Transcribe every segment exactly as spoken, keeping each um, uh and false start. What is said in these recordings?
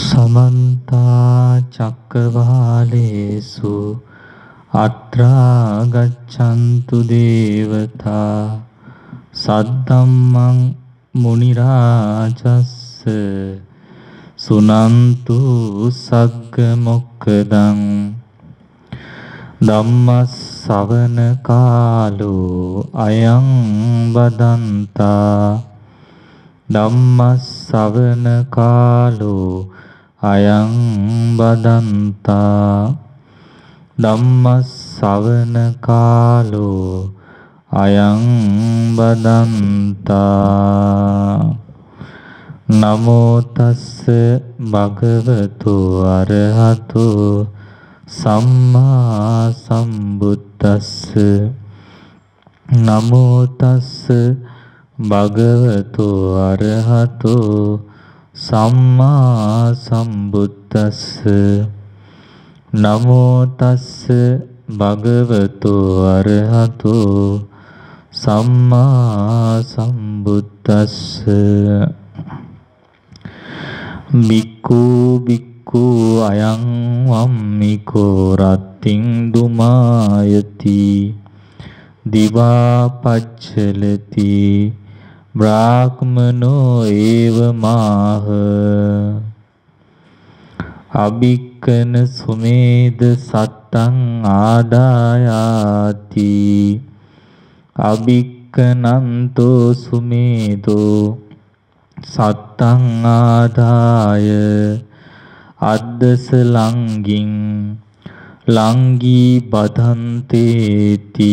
समन्ता चक्रवालेषु अत्रा गच्छन्तु देवता सद्धम्मं मुनिराजस्य सुनन्तु सग्गमोक्खदं ධම්මස්සවන කාලෝ අයං බදන්තා ධම්මස්සවන කාලෝ අයං බදන්තා ධම්මස්සවන කාලෝ අයං බදන්තා නමෝ තස්ස භගවතු අරහතු සම්මා සම්බුද්දස්ස නමෝ තස්ස භගවතු අරහතු සම්මා සම්බුද්දස්ස නමෝ තස්ස භගවතු අරහතු සම්මා සම්බුද්දස්ස බික්ඛු බික්ඛු අයං වම්මිකෝ රත්තිං දුමායති දිවා පච්චලති බ්‍රාහ්මනෝ ඒව මාහ අභික්කන සුමේද සත්තං ආදායාති අභික්කනන්තෝ සුමේදෝ සත්තං ආදාය අද්දස ලංගින් ලංගී බදන්තේති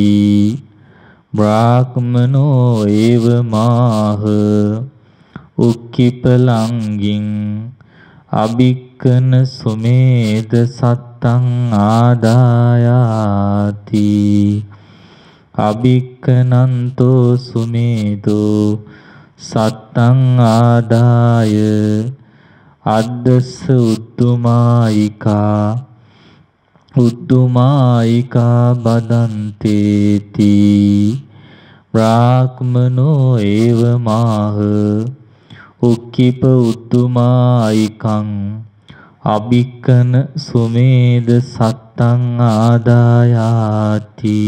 බ්‍රාහ්මනෝ ඒව මාහ උක්කිප ලංගින් අභික්කන සුමේද සත්තං ආදායාති අභික්කනන්තෝ සුමේදෝ සත්තං ආදාය අද්දස උද්දුමායිකා උද්දුමායිකා බදන්තේති බ්‍රාහ්මනෝ ඒව මාහ උක්කිප උද්දුමායිකං අභික්කන සුමේද සත්තං ආදායාති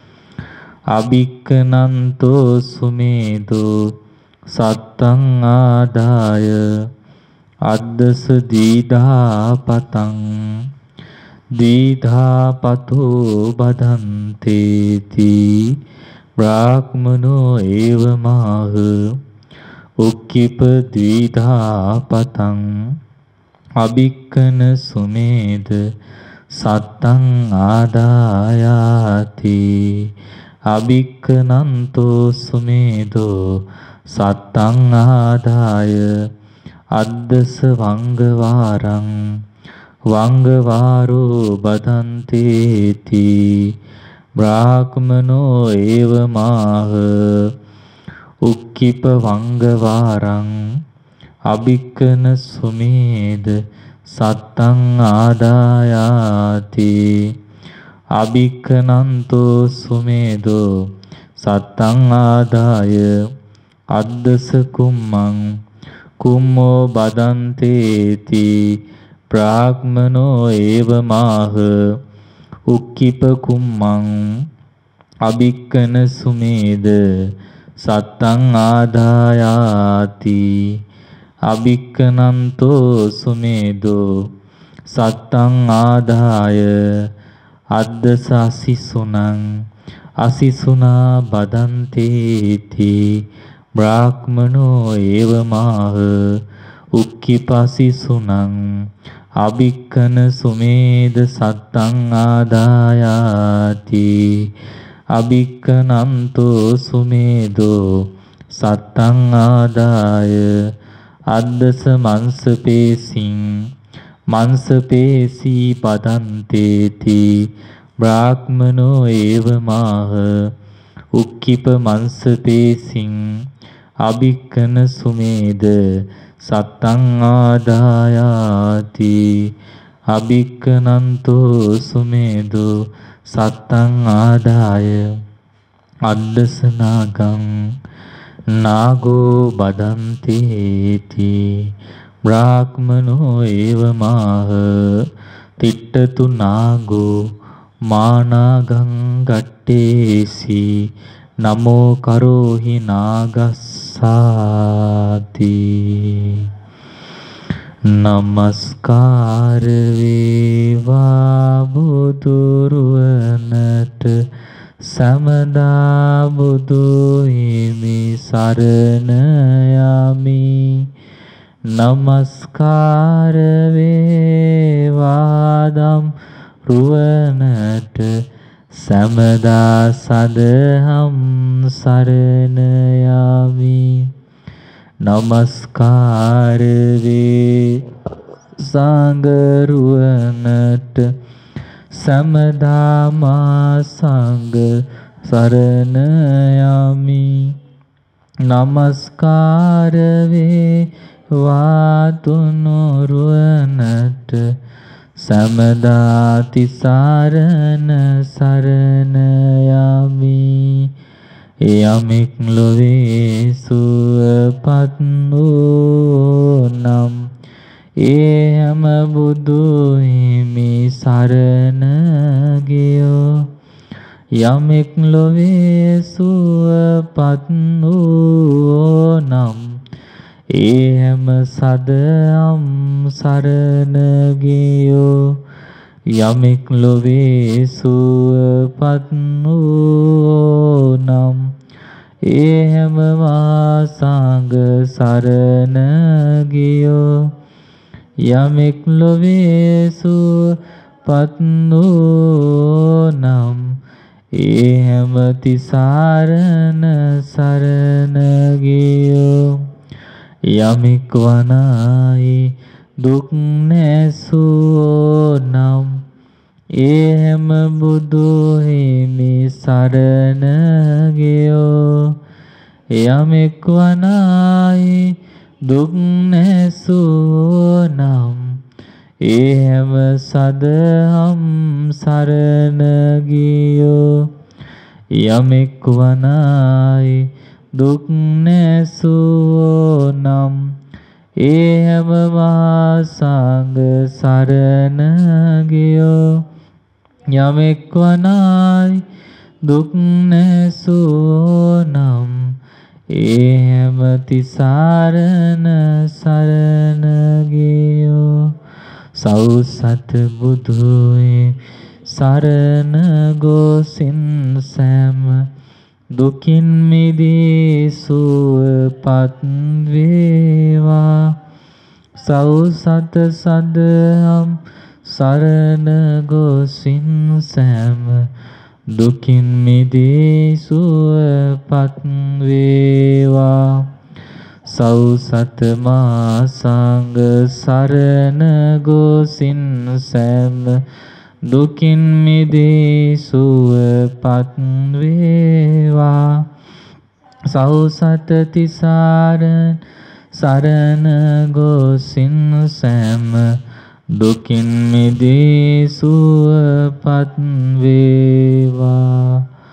අභික්කනන්තෝ සුමේදෝ සත්තං ආදාය අද්දස දීධාපතං දීධාපතෝ බදන්තේති බ්‍රාහ්මනෝ ඒව මාහ උක්කිප දීධාපතං අභික්කන සුමේද සත්තං ආදායාති අභික්කනන්තෝ සුමේදෝ සත්තං ආදාය අද්දස වංගවාරං වංගවාරෝ බදන්තේති බ්‍රාහ්මනෝ ඒව මාහ උක්කිප වංගවාරං අභික්කන සුමේද සත්තං ආදායාති අභික්කනන්තෝ සුමේදෝ සත්තං ආදාය අද්දස කුම්මං කුම්මෝ බදන්තේති බ්‍රාහ්මනෝ ඒව මාහ උක්කිප කුම්මං අභික්කන සුමේද සත්තං ආදායාති අභික්කනන්තෝ සුමේදෝ සත්තං ආදාය අද්දස අසිසුනං අසිසුනා බදන්තේති බ්‍රාහ්මනෝ ඒව මාහ උක්කිපසිසුනං අභික්කන සුමේද සත්තං ආදායාති අභික්කනන්තෝ සුමේදෝ සත්තං ආදාය අද්දස මංසපේසින් මංසපේසී පදන්තේති බ්‍රාහ්මනෝ ඒව මාහ උක්කිප මංසපේසින් අභික්කන සුමේද සත්තං ආදායාති අභික්කනන්තෝ සුමේදෝ සත්තං ආදාය අද්දස නාගං නාගෝ බදන්තේති බ්‍රාහ්මනෝ ඒවමාහ තිට්ඨතු නාගෝ මානාගං ගට්ටේසි නමෝ කරෝහි නාගස්සාති. නමස්කාර වේවා බුදුරුවනට සමදා බුදු හිමි සරණ යමි. නමස්කාර වේවා දම් රුවනට සමදා සදහම් සරණ යමි. නමස්කාර වේ සංඝරුවනට සමදා මා සංඝ සරණ යමි. නමස්කාර වේ වාතුනුරුවනට සමදා තිසරණ සරණ යමි. යමෙක් ලොවේ සුවපත් වූ නම් ඒ හැම බුදු හිමි සරණ ගියෝ. යමෙක් ලොවේ සුවපත් වූ නම් ඒ හැම සදම් සරණ ගියෝ. යමෙක් ලොවේ සුවපත් වූ නම් ඒ හැම මා සංඝ සරණ ගියෝ. යමෙක් ලොවේ සුවපත් වූ නම් ඒ හැම තිසරණ සරණ ගියෝ. යමෙක් වනායි දුක් නැසූ නම් ඒ හැම බුදු හිමි සරණ ගියෝ. යමෙක් වනායි දුක් නැසූ නම් ඒ හැම සදහම් සරණ ගියෝ. යමෙක් වනායි දුක් නැසූ නම් ඒ හැම මා සංඝ සරණ ගියෝ. යමෙක් වනායි දුක් නැසූ නම් ඒ හැම තිසරණ සරණ ගියෝ. සෞසත බුදුයේ සරණ ගොසින් සෑම දුකින් මිදී සුවපත් වේවා. සෞසත සදහම් සරණ ගොසින් සෑම දුකින් මිදී සුවපත් වේවා. සෞසත මා සංඝ සරණ ගොසින් සෑම දුකින් මිදී සුවපත් වේවා. සෞසත තිසරණ සරණ ගොසින් සෑම දුකින් මිදී සුවපත් වේවා.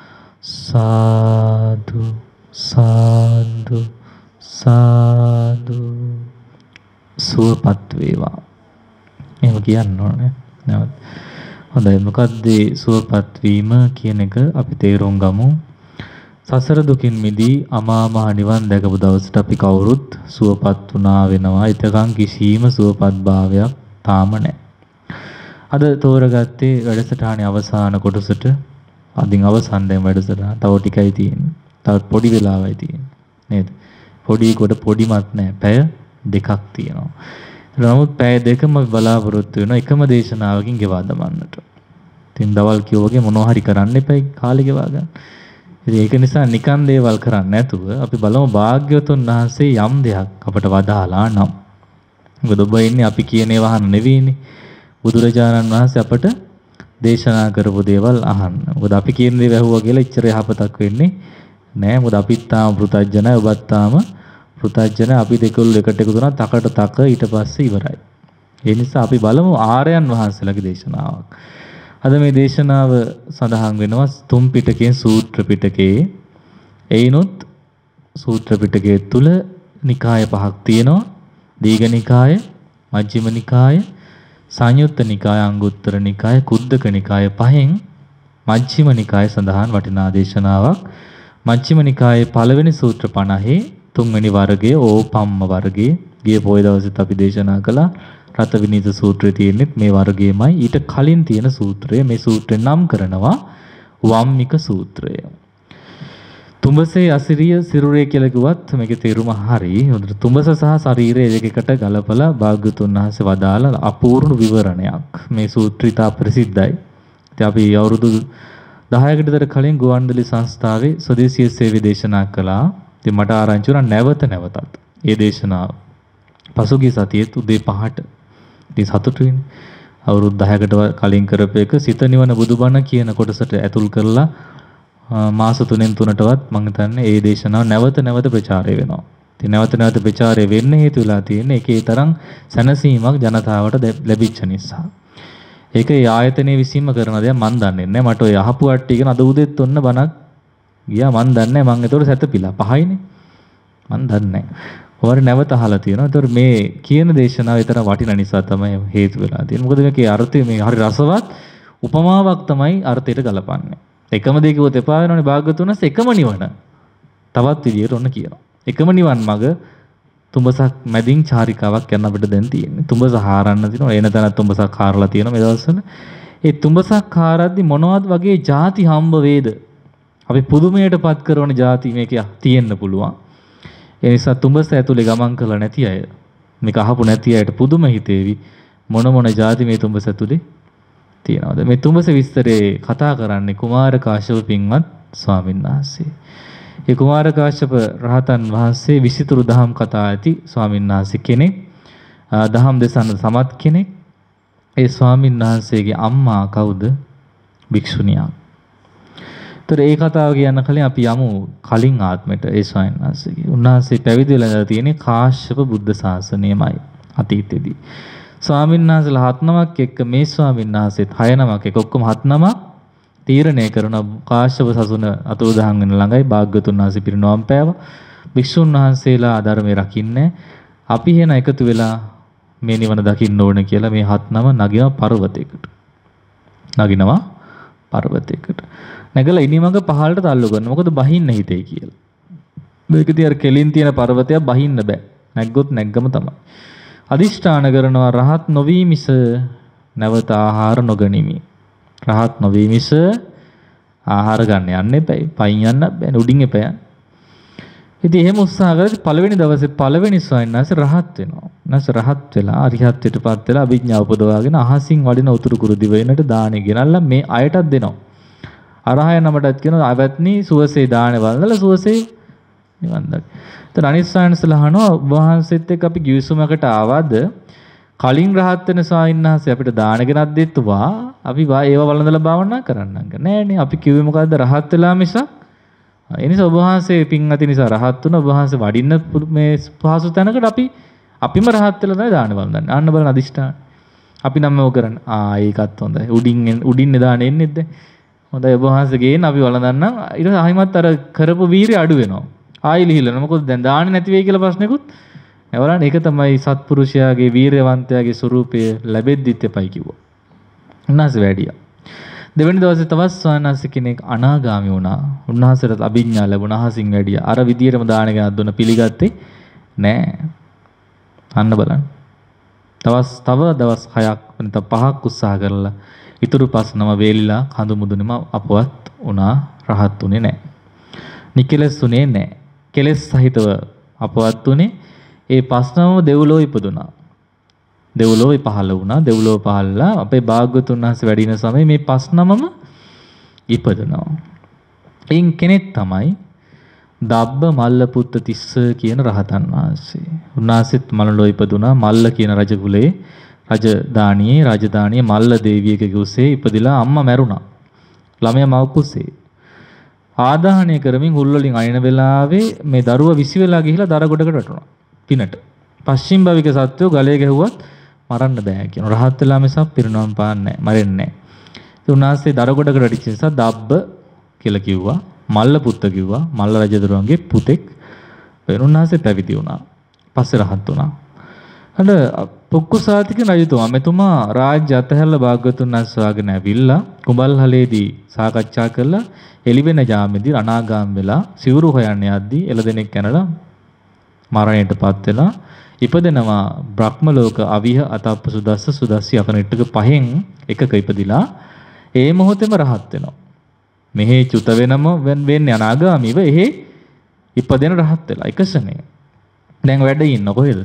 සාදු සාදු සාදු. සුවපත් වේවා. එහෙම කියන්න ඕනේ. නැවත. හොඳයි. මොකද්ද සුවපත් වීම කියන එක අපි තේරුම් ගමු. සසර දුකින් මිදී අමා මහ නිවන් දැකපු දවසට අපි කවුරුත් සුවපත් වුණා වෙනවා. ඊටකන් කිසිම සුවපත් භාවයක් තාම නැහැ. අද තෝරගත්තේ වැඩසටහනේ අවසාන කොටසට. අදින් අවසන් දැන් වැඩසටහන. තව ටිකයි තියෙන්නේ. තව පොඩි වෙලාවයි තියෙන්නේ. නේද? පොඩි කොට පොඩිමත් නැහැ. පැය දෙකක් තියෙනවා. නමුත් පැය දෙකම බලාපොරොත්තු වෙනවා එකම දේශනාවකින් ගෙවා දමන්නට. ඉතින් දවල් කිව්ව වගේ මොනවා හරි කරන්න එපයි කාලේ ගෙවා ගන්න. ඉතින් ඒක නිසා නිකන් දේවල් කරන්නේ නැතුව අපි බලමු භාග්‍යවතුන් වහන්සේ යම් දෙයක් අපට වදාලා නම්. මොකද ඔබ ඉන්නේ අපි කියන ඒවා අහන්න නෙවෙයිනේ. බුදුරජාණන් වහන්සේ අපට දේශනා කරපු දේවල් අහන්න. මොකද අපි කියන දේ වැහුවා කියලා ඉච්චර යහපතක් වෙන්නේ නෑ. මොකද අපිත් තාම පෘථජ්ජනයි ඔබත් තාම පෘථජ්ජන. අපි දෙකළු එකට එකතු වුණා තකට තක ඊට පස්සේ ඉවරයි. ඒ නිසා අපි බලමු ආර්යයන් වහන්සේලාගේ දේශනාවක්. අද මේ දේශනාව සඳහන් වෙනවා තුන් පිටකයේ සූත්‍ර පිටකයේ. එයිනොත් සූත්‍ර පිටකයේ තුල නිකාය පහක් තියෙනවා. දීඝනිකාය, මජ්ක්‍ධිම නිකාය, සංයුත්ත නිකාය, අංගුත්තර නිකාය, කුද්දක නිකාය පහෙන් මජ්ක්‍ධිම නිකාය සඳහන් වටිනා දේශනාවක්. මජ්ක්‍ධිම නිකායේ පළවෙනි සූත්‍ර පනහේ තුන්වෙනි වර්ගයේ ඕපම්ම වර්ගයේ ගිය පොය දවසෙත් අපි දේශනා කළා. රත විනීත සූත්‍රය තියෙන්නේ මේ වර්ගයේමයි. ඊට කලින් තියෙන සූත්‍රය මේ සූත්‍රේ නම් කරනවා වම්මික සූත්‍රය. තුඹසේ අසිරිය සිරුරේ කියලා කිව්වත් මේකේ තේරුම හරි. හොඳට තුඹස සහ ශරීරය දෙකකට ගලපලා භාග්‍යතුන් වහන්සේ වදාළ අපූර්ණ විවරණයක්. මේ සූත්‍රය තා ප්‍රසිද්ධයි. ඉතින් අපි අවුරුදු දහයකට විතර කලින් ගුවන්විදුලි සංස්ථාවේ ස්වදේශීය සේවය දේශනා කළා. ඉතින් මට ආරංචි වුණා නැවත නැවතත් ඒ දේශනාව. පසුගිය සතියේත් උදේ පහට ඉතින් සතුටුයිනේ. අවුරුදු දහයකට කලින් කරපු එක සිත නිවන බුදුබණ කියන කොටසට ඇතුල් කරලා මාස තුනෙන් තුනටවත් මම හිතන්නේ ඒ දේශනාව නැවත නැවත ප්‍රචාරය වෙනවා. ඉතින් නැවත නැවත ප්‍රචාරය වෙන්න හේතු වෙලා තියෙන්නේ ඒකේ තරම් සැනසීමක් ජනතාවට ලැබිච්ච නිසා. ඒක ඒ ආයතනයේ විසීම කරන දෙයක් මන් දන්නේ නැහැ. මට ඔය අහපු අට්ටිය කියන අද උදේත් ඔන්න බණක් ගියා මන් දන්නේ නැහැ. මං ඒතකොට සැතපිලා පහයිනේ. මන් දන්නේ නැහැ. ඔයාලා නැවත අහලා තියෙනවා. ඒතකොට මේ කියන දේශනාව විතර වටින නිසා තමයි හේතු වෙලා තියෙන්නේ. මොකද මේකේ අර්ථය මේ හරි රසවත් උපමාවක් තමයි අර්ථයට ගලපන්නේ. එකම දේ කිව්වොත් එපා වෙනවනේ භාග්‍යතුන්ස් එකම නිවන. තවත් විදියට ඔන්න කියනවා. එකම නිවන් මඟ තුඹසක් මැදින් චාරිකාවක් යන අපිට දැන් තියෙන්නේ. තුඹස හාරන්න තියෙනවා. එන තැන තුඹසක් හාරලා තියෙනවා මේ දවස්වල. ඒ තුඹසක් හාරද්දි මොනවද වගේ ಜಾති හම්බ වේද? අපි පුදුමයටපත් කරන ಜಾති මේක තියෙන්න පුළුවන්. ඒ නිසා තුඹස ඇතුලේ ගමන් කරලා නැති අය මේක අහපු නැති අයට පුදුම හිතේවි මොන මොන ಜಾති මේ තුඹස ඇතුලේ තියෙනවද? මේ තුඹස විස්තරේ කතා කරන්නේ කුමාර කාශ්‍යප පින්වත් ස්වාමීන් වහන්සේ. ඒ කුමාර කාශ්‍යප රහතන් වහන්සේ විසිතුරු දහම් කතා ඇති ස්වාමීන් වහන්සේ කෙනෙක්. දහම් දෙසන සමත් කෙනෙක්. ඒ ස්වාමීන් වහන්සේගේ අම්මා කවුද? භික්ෂුණියක්. ඒතර ඒ කතාව කියන්න කලින් අපි යමු කලින් ආත්මෙට ඒ ස්වාමීන් වහන්සේගේ. උන්වහන්සේ පැවිදි වෙලා තියෙන්නේ කාශ්‍යප බුද්ධ ශාසනයමයි අතීතයේදී. ස්වාමීන් වහන්සේලා හත් නමක් එක්ක මේ ස්වාමීන් වහන්සේත් හය නමක් එක්ක ඔක්කොම හත් නමක් තීරණය කරන කාශ්‍යප සසුන අතුරුදහන් වෙන ළඟයි භාග්‍යතුන් වහන්සේ පිරිනොම් පෑවා. භික්ෂුන් වහන්සේලා ධර්මයේ රකින්නේ. අපි එන එකතු වෙලා මේ නිවන දකින්න ඕන කියලා මේ හත් නම නගිනවා පර්වතයකට. නගිනවා පර්වතයකට. නැගලා ඉනිමඟ පහළට තල්ලු කරනවා. මොකද බහින්න හිතේ කියලා. මේකදී අර කෙලින් තියෙන පර්වතයක් බහින්න බෑ. නැග්ගොත් නැග්ගම තමයි. අදිෂ්ඨාන කරනවා රහත් නොවී මිස නැවත ආහාර නොගනිමි. රහත් නොවී මිස ආහාර ගන්න යන්න එපා. පයින් යන්න බෑ. උඩින් එපා. ඉතින් එහෙම උත්සාහ කරලා පළවෙනි දවසේ පළවෙනි ස්වාමීන් වහන්සේ රහත් වෙනවා. නැස රහත් වෙලා අරිහත්ත්වයටපත් වෙලා අභිඥා උපදවාගෙන අහසින් වඩින උතුරු කුරු දිවයිනට දානෙ ගෙනල්ලා මේ අයටත් දෙනවා. අරහය නමටත් කියනවා ආවත්නි සුවසේ දානෙ වන්දලා සුවසේ නිවන් දකි. එතන අනිත් ස්වාමීන්වහන්සේලා අහනවා ඔබ වහන්සේත් එක්ක අපි ගිවිසුමකට ආවද කලින් රහත් වෙන ස්වාමීන් වහන්සේ අපිට දාන ගෙනත් දෙත්වා අපි ඒව වළඳලා භාවනා කරන්නම් නෑනේ අපි කිව්වේ මොකද්ද රහත් වෙලා මිසක් ඒ නිසා ඔබ වහන්සේ පින් අති නිසා රහත් වුණා ඔබ වහන්සේ වඩින්න මේ පහසු තැනකට අපි අපිම රහත් වෙලා තමයි දාන වළඳන්නේ අන්න බලන අදිෂ්ඨාන අපි නම් මේක කරන්නේ ආ ඒකත් හොඳයි උඩින් උඩින් දාන එන්නේ නැද්ද හොඳයි ඔබ වහන්සේ ගේන අපි වළඳන්නම් ඊට පස්සේ ආයිමත් අර කරපු වීරිය අඩු වෙනවා ආයි ලිහිලා මොකද දැන් දාන්නේ නැති වෙයි කියලා ප්‍රශ්නෙකුත් එවලන් ඒක තමයි සත්පුරුෂයාගේ වීරවන්තයාගේ ස්වරූපය ලැබෙද්දිත් එපයි කිව්වා. උන්වහන්සේ වැඩියා. දෙවෙනි දවසේ තවත් ස්වාමීන් කෙනෙක් අනාගාමී වුණා. උන්වහන්සේට අභිඥා ලැබුණා. අහසින් වැඩියා. අර විදියටම දාන ගෙනත් දුන්න පිළිගත්තේ නෑ. අන්න බලන්න. තවස් තව දවස් හයක් වෙනත පහක් උත්සාහ කරලා ඊතුරු පස් නම වේලිලා කඳු මුදුනේම අපවත් වුණා. රහත් උනේ නෑ. නිකලස් උනේ නෑ. කෙලස් සහිතව අපවත් උනේ ඒ පස්නම දෙව්ලොව ඉපදුනා. දෙව්ලොව පහළ වුණා. දෙව්ලොව පහළලා අපේ භාග්‍යවතුන් වහන්සේ වැඩ ඉන සමයේ මේ පස්නමම ඉපදුනා. එයින් කෙනෙක් තමයි දබ්බ මල්ල පුත්ත තිස්ස කියන රහතන් වහන්සේ. උන්වහන්සේත් මලලොව ඉපදුනා. මල්ල කියන රජ කුලයේ රජදානියේ රජදානියේ මල්ල දේවියගේ කුසේ ඉපදිලා අම්මා මැරුණා. ළමයා මව කුසේ. ආදාහනය කරමින් හුල් වලින් අයින වෙලාවේ මේ දරුවා විසි වෙලා ගිහිලා දර ගොඩකට වැටුණා. පිනට. පශ්චිම භවික සත්වෝ ගලේ ගැහුවත් මරන්න බෑ කියන. රහත් වෙලා මිසක් පිරිනවම් පාන්නේ නැහැ. මරෙන්නේ නැහැ. ඒ උන්වහන්සේ දරගොඩකට වැඩිච්ච නිසා දබ්බ කියලා කිව්වා. මල්ල පුත්ත කිව්වා. මල්ල රජදරුවන්ගේ පුතෙක්. වෙන උන්වහන්සේ පැවිදි වුණා. පස්සේ රහත් වුණා. අර පුක්කුසාතික රජතුමා මෙතුමා රාජ්‍ය අතහැරලා භාග්‍යවතුන් වහන්සේ වාගෙන ඇවිල්ලා කුඹල්හලේදී සාකච්ඡා කරලා එළිවෙන ජාමෙදී අනාගාම වෙලා සිවුරු හොයන්න යද්දී එළදෙනෙක් කනලා මරණයටපත් වෙලා ඉපදෙනවා බ්‍රහ්ම ලෝක අවිහ අතප්ප සුදස්ස සුදස්සි අපනිට්ටක පහෙන් එකක ඉපදිලා ඒ මොහොතේම රහත් වෙනවා. මෙහි චුත වෙනම වෙන්නේ අනාගාමීව එහෙ ඉපදෙන රහත් වෙලා එක ශනේ. දැන් වැඩ ඉන්න කොහෙද?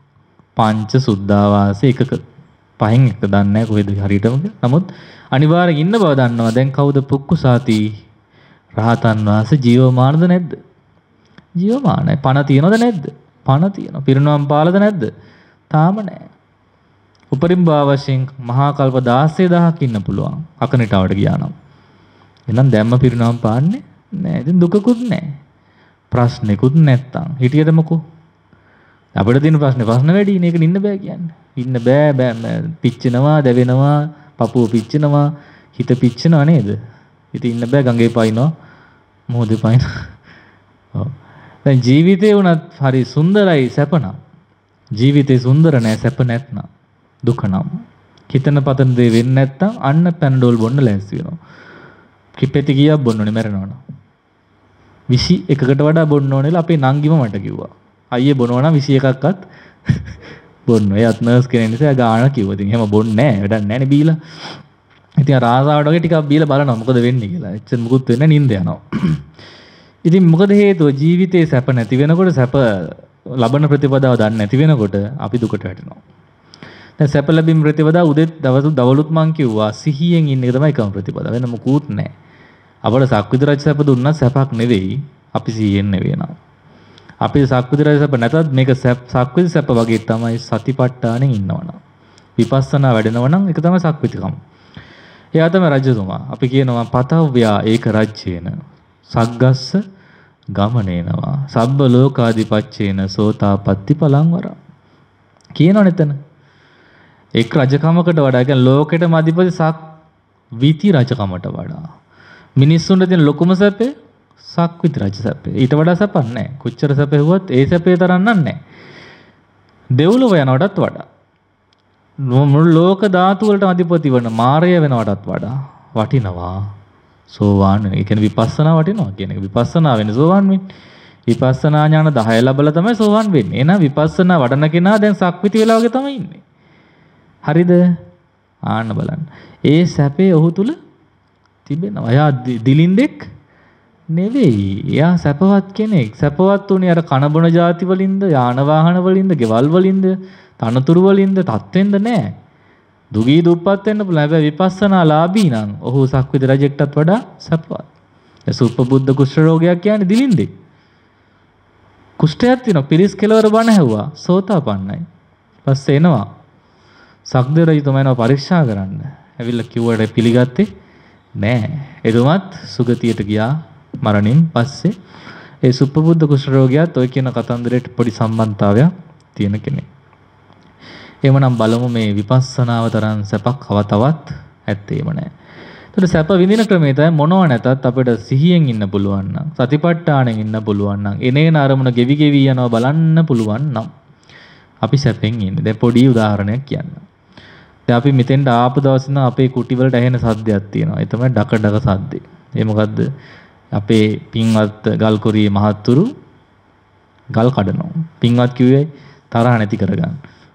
පංච සුද්ධාවාසයේ එකක පහෙන් එක දන්නේ නැහැ කොහෙද හරියටම. නමුත් අනිවාර්යෙන් ඉන්න බව දන්නවා. දැන් කවුද පුක්කුසාති රහතන් වහන්සේ ජීවමානද නැද්ද? ජීවමානයි. පණ තියනවද නැද්ද? පණ තියෙනවා. පිරිනවම් පාලද නැද්ද? තාම නැහැ. උපරිම වශයෙන් මහා කල්ප දහසයක් ඉන්න පුළුවන්. අකනිටවට ගියා නම්. එහෙනම් දැම්ම පිරිනවම් පාන්නේ නැහැ. ඉතින් දුකකුත් නැහැ. ප්‍රශ්නෙකුත් නැත්තම්. හිටියද මොකෝ? අපිට තියෙන ප්‍රශ්නේ ප්‍රශ්න වැඩි නේ. ඒක නින්න බෑ කියන්නේ. ඉන්න බෑ බෑ පිච්චෙනවා, දැවෙනවා, පපුව පිච්චෙනවා, හිත පිච්චෙනවා නේද? ඉතින් ඉන්න බෑ ගඟේ පයින්නවා, මොහොතේ පයින්නවා. ඔව්. දැන් ජීවිතේ උනත් හරි සුන්දරයි සැපනම්. ජීවිතේ සුන්දර නෑ සැප නැත්නම්. දුක නම්. හිතන පතන දේ වෙන්නේ නැත්තම් අන්න පැනඩෝල් බොන්න ලෑස්ති වෙනවා. කිපෙති ගියක් බොන්න ඕනේ මැරෙනවනම්. විසි එකකට වඩා බොන්න ඕනේලා අපේ නංගිම මට කිව්වා. අයියේ බොනවා නම් විසි එකක්වත් බොන්න. එයාත් නර්ස් කෙනෙක් නිසා ගාන කිව්වා. ඉතින් එහෙම බොන්නේ නැහැ. වැඩක් නැහැ නේ බීලා. ඉතින් රාසාවට වගේ ටිකක් බීලා බලනවා මොකද වෙන්නේ කියලා. එච්චර මුකුත් වෙන්නේ නිින්ද යනවා. ඉතින් මොකද හේතුව? ජීවිතේ සැප නැති වෙනකොට සැප ලබන ප්‍රතිපදාව දන්නේ නැති වෙනකොට අපි දුකට වැටෙනවා. දැන් සැප ලැබීම ප්‍රතිපදාව උදේත් දවස් දවලුත් මං කිව්වා සිහියෙන් ඉන්න එක තමයි එකම ප්‍රතිපදාව. වෙන මොකුත් නැහැ. අපල සක්විති රජ සැප දුන්නා සැපක් නෙවෙයි. අපි සිහියෙන් නෙවෙයි නා. අපි සක්විති රජ සැප නැතත් මේක සක්විති සැප වගේ තමයි සතිපට්ඨානෙන් ඉන්නවනම්. විපස්සනා වැඩෙනවනම් ඒක තමයි සක්විතිකම. එයා තමයි රජතුමා. අපි කියනවා පතව්‍යා ඒක රජ්‍යේන සග්ගස්ස ගමනේනවා සබ්බ ලෝකාදිපච්චේන සෝතාපට්ටි පලංවර කියනවනේ එතන. එක් රජකමකට වඩා කියන්නේ ලෝකෙටම අධිපති සක් විති රජකමට වඩා මිනිස්සුන්ට තියෙන ලොකුම සැපේ සක්විති රජ සැපේ. ඊට වඩා සැපක් නැහැ. කොච්චර සැප හෙව්වත් ඒ සැපේ තරම් නැහැ. දෙව්ලොව යනවටත් වඩා මුළු ලෝක ධාතු වලට අධිපති වන මාරය වෙනවටත් වඩා වටිනවා සෝවාන් වෙන. ඒ කියන්නේ විපස්සනා වටිනවා කියන එක. විපස්සනා වෙන්නේ සෝවාන් වෙන්නේ. විපස්සනා ඥාන දහය ලැබලා තමයි සෝවාන් වෙන්නේ. එහෙනම් විපස්සනා වඩන කෙනා දැන් සක්විති වෙලා වගේ තමයි ඉන්නේ. හරිද? ආන්න බලන්න. ඒ සැපේ ඔහු තුල තිබෙනවා. එයා දිලින්දෙක් නෙවෙයි. එයා සැපවත් කෙනෙක්. සැපවත් උනේ අර කන බොන ಜಾති වලින්ද, යාන වාහන වලින්ද, ගෙවල් වලින්ද, තනතුරු වලින්ද, තත්වෙන්ද නෑ. දුගී දුප්පත් වෙන්න පුළුවන්. හැබැයි විපස්සනා ලාභී නම් ඔහු සක්විති රජෙක්ටත් වඩා සැපවත්. ඒ සුප්පබුද්ධ කුෂ්ඨ රෝගයක් කියන්නේ දිලින්දෙක්. කුෂ්ඨයක් තියෙනවා. පිරිස් කෙලවර බණ ඇහුවා. සෝතාපන්නයි. පස්සේ එනවා. සක්දේව රජතුමා එනවා පරීක්ෂා කරන්න. ඇවිල්ලා කිව්වට පිළිගත්තේ නෑ. එතුමත් සුගතියට ගියා මරණින් පස්සේ. ඒ සුප්පබුද්ධ කුෂ්ඨ රෝගියාත් ඔය කියන කතන්දරයට පොඩි සම්බන්ධතාවයක් තියෙන කෙනෙක්. එහෙමනම් බලමු මේ විපස්සනාව තරම් සැපක් කවතවත් ඇත්තේම නැහැ. ඒතර සැප විඳින ක්‍රමය තමයි මොනව නැතත් අපිට සිහියෙන් ඉන්න පුළුවන් නම් සතිපට්ඨානෙන් ඉන්න පුළුවන් නම් එනේන අරමුණ ගෙවි ගෙවි යනවා බලන්න පුළුවන් නම් අපි සැපෙන් ඉන්නේ. දැන් පොඩි උදාහරණයක් කියන්න. දැන් අපි මෙතෙන්ට ආපු දවස් ඉඳන් අපේ කුටි වලට ඇහෙන සද්දයක් තියෙනවා. ඒ තමයි ඩක ඩක සද්දේ. ඒ මොකද්ද? අපේ පින්වත් ගල්කොරියේ මහත්තුරු ගල් කඩනවා. පින්වත් කිව්වේ තරහ නැති කරගන්න.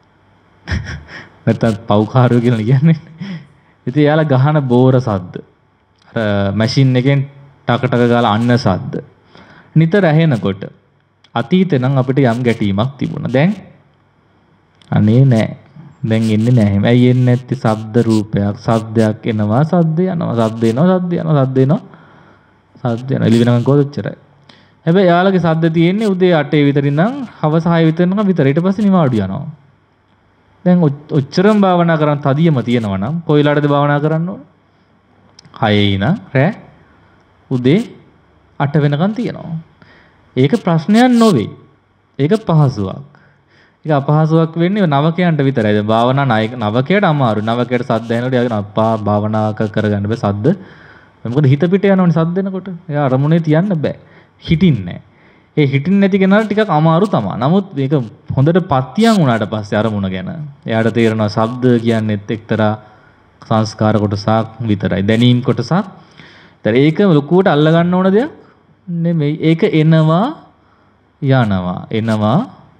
නැත්තම් පව්කාරයෝ කියලා කියන්නේ. ඉතින් එයාලා ගහන බෝර සද්ද. අර මැෂින් එකෙන් ටක ටක ගාලා අන්න සද්ද. නිතර ඇහෙනකොට අතීතේ නම් අපිට යම් ගැටීමක් තිබුණා. දැන් අනේ නෑ. දැන් එන්නේ නෑ. එහෙම. ඇයි එන්නේ නැත්තේ? ශබ්ද රූපයක්, ශබ්දයක් එනවා, ශබ්ද යනවා, ශබ්ද එනවා, ශබ්ද යනවා, ශබ්ද එනවා. ශබ්ද යනවා. එළි වෙනකන් කොච්චරයි. හැබැයි යාළගේ ශබ්ද තියෙන්නේ උදේ අටේ විතර ඉඳන් හවස හය විතර නම් විතර. ඊට පස්සේ නිවාඩු යනවා. දැන් ඔච්චරම භාවනා කරන් තදියම තියෙනවා නම් කොයිලාටද භාවනා කරන්න ඕන? හයේ ඉඳන් රෑ උදේ අට වෙනකන් තියෙනවා. ඒක ප්‍රශ්නයක් නොවේ. ඒක පහසුවක්. ඒක අපහසුයක් වෙන්නේ නවකයන්ට විතරයි. දැන් භාවනා නායක නවකයට අමාරු. නවකයට සද්ද ඇහෙනකොට යාගෙන අප්පා භාවනා කරගන්න බෑ සද්ද. මොකද හිත පිට යනවනේ සද්ද එනකොට. එයා අරමුණේ තියන්න බෑ. හිටින්නේ නැහැ. ඒ හිටින් නැති කෙනාට ටිකක් අමාරු තමයි. නමුත් මේක හොඳට පත්‍යයන් වුණාට පස්සේ අරමුණ ගැන එයාට තේරෙනවා ශබ්ද කියන්නේත් එක්තරා සංස්කාර කොටසක් විතරයි. දැනීම් කොටසක්. ඒතර ඒක ලොකුවට අල්ල ගන්න ඕන දෙයක් නෙමෙයි. ඒක එනවා යනවා. එනවා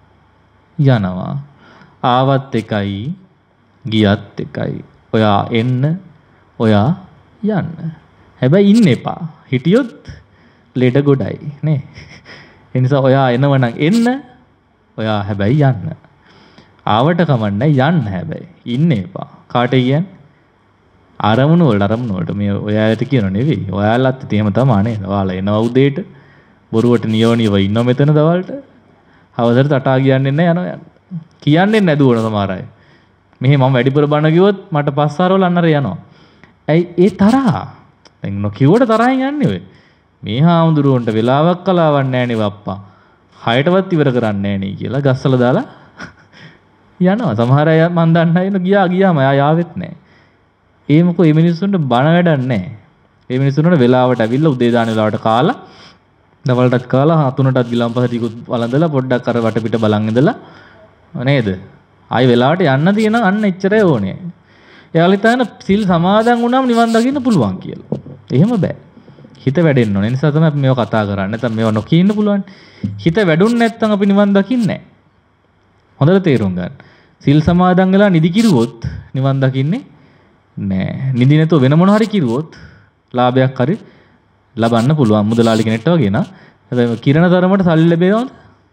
යනවා. ආවත් එකයි ගියත් එකයි. ඔයා එන්න ඔයා යන්න. හැබැයි ඉන්න එපා. හිටියොත් ලෙඩ ගොඩයි නේ. ඒ නිසා ඔයා එනවනම් එන්න. ඔයා හැබැයි යන්න. ආවට කමන්නේ යන්න හැබැයි. ඉන්න එපා. කාට කියන්නේ? අරමුණු වලට අරමුණු වලට මේ ඔයාලට කියනව නෙවෙයි. ඔයාලත් එහෙම තමයි නේද? ඔයාලා එනවා උදේට බොරුවට නියෝනියව ඉන්නව මෙතන දවල්ට. හවසට තටා කියන්නේ නැහැ යනවා යන්න. කියන්නේ නැදුවන සමහර අය. මෙහි මම වැඩිපුර බණ කිව්වොත් මට පස්සාරවල අන්නර යනවා. ඇයි ඒ තරහා? දැන් නොකියුවට තරහින් යන්නේ ඔය. මේ හාමුදුරුවන්ට වෙලාවක් කලාවක් නැහැ නේ වප්පා. හයටවත් ඉවර කරන්නේ නැහැ නේ කියලා ගස්සලා දාලා යනවා. සමහර අය මන් දන්න අය ගියා ගියාම ආය ආවෙත් නැහැ. ඒ මොකෝ මේ මිනිස්සුන්ට බණ වැඩක් නැහැ. මේ මිනිස්සුන්ට වෙලාවට ඇවිල්ලා උදේ දාන වෙලාවට කාලා දවල්ටත් කාලා හතුනටත් ගිලම්පස ටිකුත් වළඳලා පොඩ්ඩක් අර වටපිට බලන් ඉඳලා නේද? ආයි වෙලාවට යන්න තියෙන අන්න එච්චරයි ඕනේ. එයාලා හිතන සිල් සමාදන් වුණාම නිවන් දකින්න පුළුවන් කියලා. එහෙම බෑ. හිත වැඩෙන්න ඕනේ. ඒ නිසා තමයි අපි මේව කතා කරන්නේ. නැත්නම් මේව නොකී ඉන්න පුළුවන්. හිත වැඩුන් නැත්නම් අපි නිවන් දකින්නේ නැහැ. හොඳට තේරුම් ගන්න. සිල් සමාදන් වෙලා නිදි කිරුවොත් නිවන් දකින්නේ නෑ. නිදි නැතුව වෙන මොන හරි කිරුවොත් ලාභයක් හරි ලබන්න පුළුවන්. මුදලාලි කෙනෙක්ට වගේ නා. හැබැයි කිරණ තරමට සල්ලි ලැබෙනවද?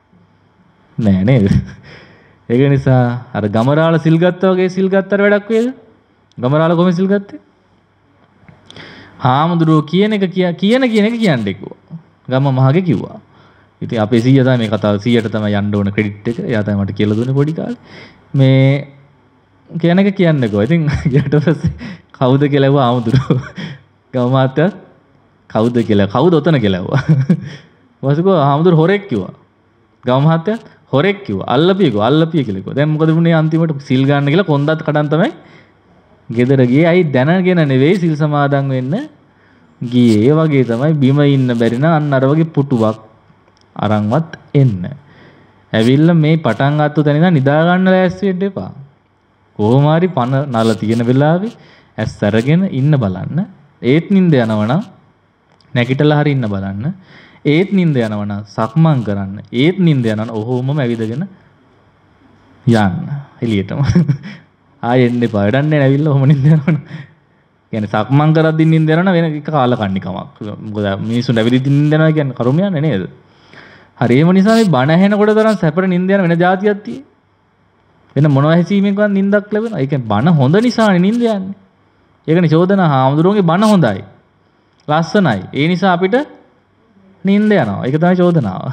නෑ නේද? ඒක නිසා අර ගමරාල සිල් ගත්තා වගේ සිල් ගත්තට වැඩක් වේද? ගමරාල කොහොමද සිල් ගත්තේ? හාමුදුරුවෝ කියන එක කියන කියන එක කියන්නේ කිව්වා. ගම මහගේ කිව්වා. ඉතින් අපේ සීයා තමයි මේ කතාව සීයට තමයි යන්න ඕන ක්‍රෙඩිට් එක. එයා තමයි මට කියලා දුන්නේ පොඩි කාලේ. මේ කියන එක කියන්නකෝ. ඉතින් ඊට පස්සේ කවුද කියලා ඇහුවා හාමුදුරුවෝ. ගම මාත්‍යා කවුද කියලා කවුද ඔතන කියලා ඇහුවා. වාසිකෝ හාමුදුරුවෝ හොරෙක් කිව්වා. ගම මාත්‍යා හොරෙක් කිව්වා. අල්ලපියකෝ අල්ලපිය කියලා කිව්වා. දැන් මොකද වුනේ අන්තිමට සිල් ගන්න කියලා කොන්දත් කඩන් තමයි ගෙදර ගියේ. අයි දැනගෙන නෙවෙයි සිල් සමාදන් වෙන්න ගියේ. ඒ වගේ තමයි බිම ඉන්න බැරි නම් අන්න අර වගේ පුටුවක් අරන්වත් එන්න. ඇවිල්ලා මේ පටන් ගත්ත තැන ඉඳන් නිදා ගන්න ලෑස්ති වෙන්න එපා. කොහොම හරි පන නල තියෙන වෙලාවේ ඇස් අරගෙන ඉන්න බලන්න. ඒත් නිින්ද යනවනම් නැගිටලා හරි ඉන්න බලන්න. ඒත් නිින්ද යනවනම් සක්මන් කරන්න. ඒත් නිින්ද යනවනම් ඔහොමම ඇවිදගෙන යන්න එළියටම. ආයෙ එන්න එපා. වැඩක් නැහැ ඇවිල්ලා ඔහොම නිින්ද යනවනම්. කියන්නේ සක්මන් කරද්දී නිින්ද යනවනම් වෙන එක කාලකන්නිකමක්. මොකද මිනිස්සුන්ට ඇවිදින්න නිින්ද යනවා කියන්නේ කරුම යන්නේ නේද? හරි ඒම නිසා මේ බණ ඇහෙනකොට තරම් සැපර නිින්ද යන වෙන જાතියක් තියෙයි. වෙන මොනවා හැසීමෙන්වත් නිින්දක් ලැබෙනවා. ඒ කියන්නේ බණ හොඳ නිසානේ නිින්ද යන්නේ. ඒකනේ චෝදනා හාමුදුරුවන්ගේ බණ හොඳයි. ලස්සනයි. ඒ නිසා අපිට නිින්ද යනවා. ඒක තමයි චෝදනාව.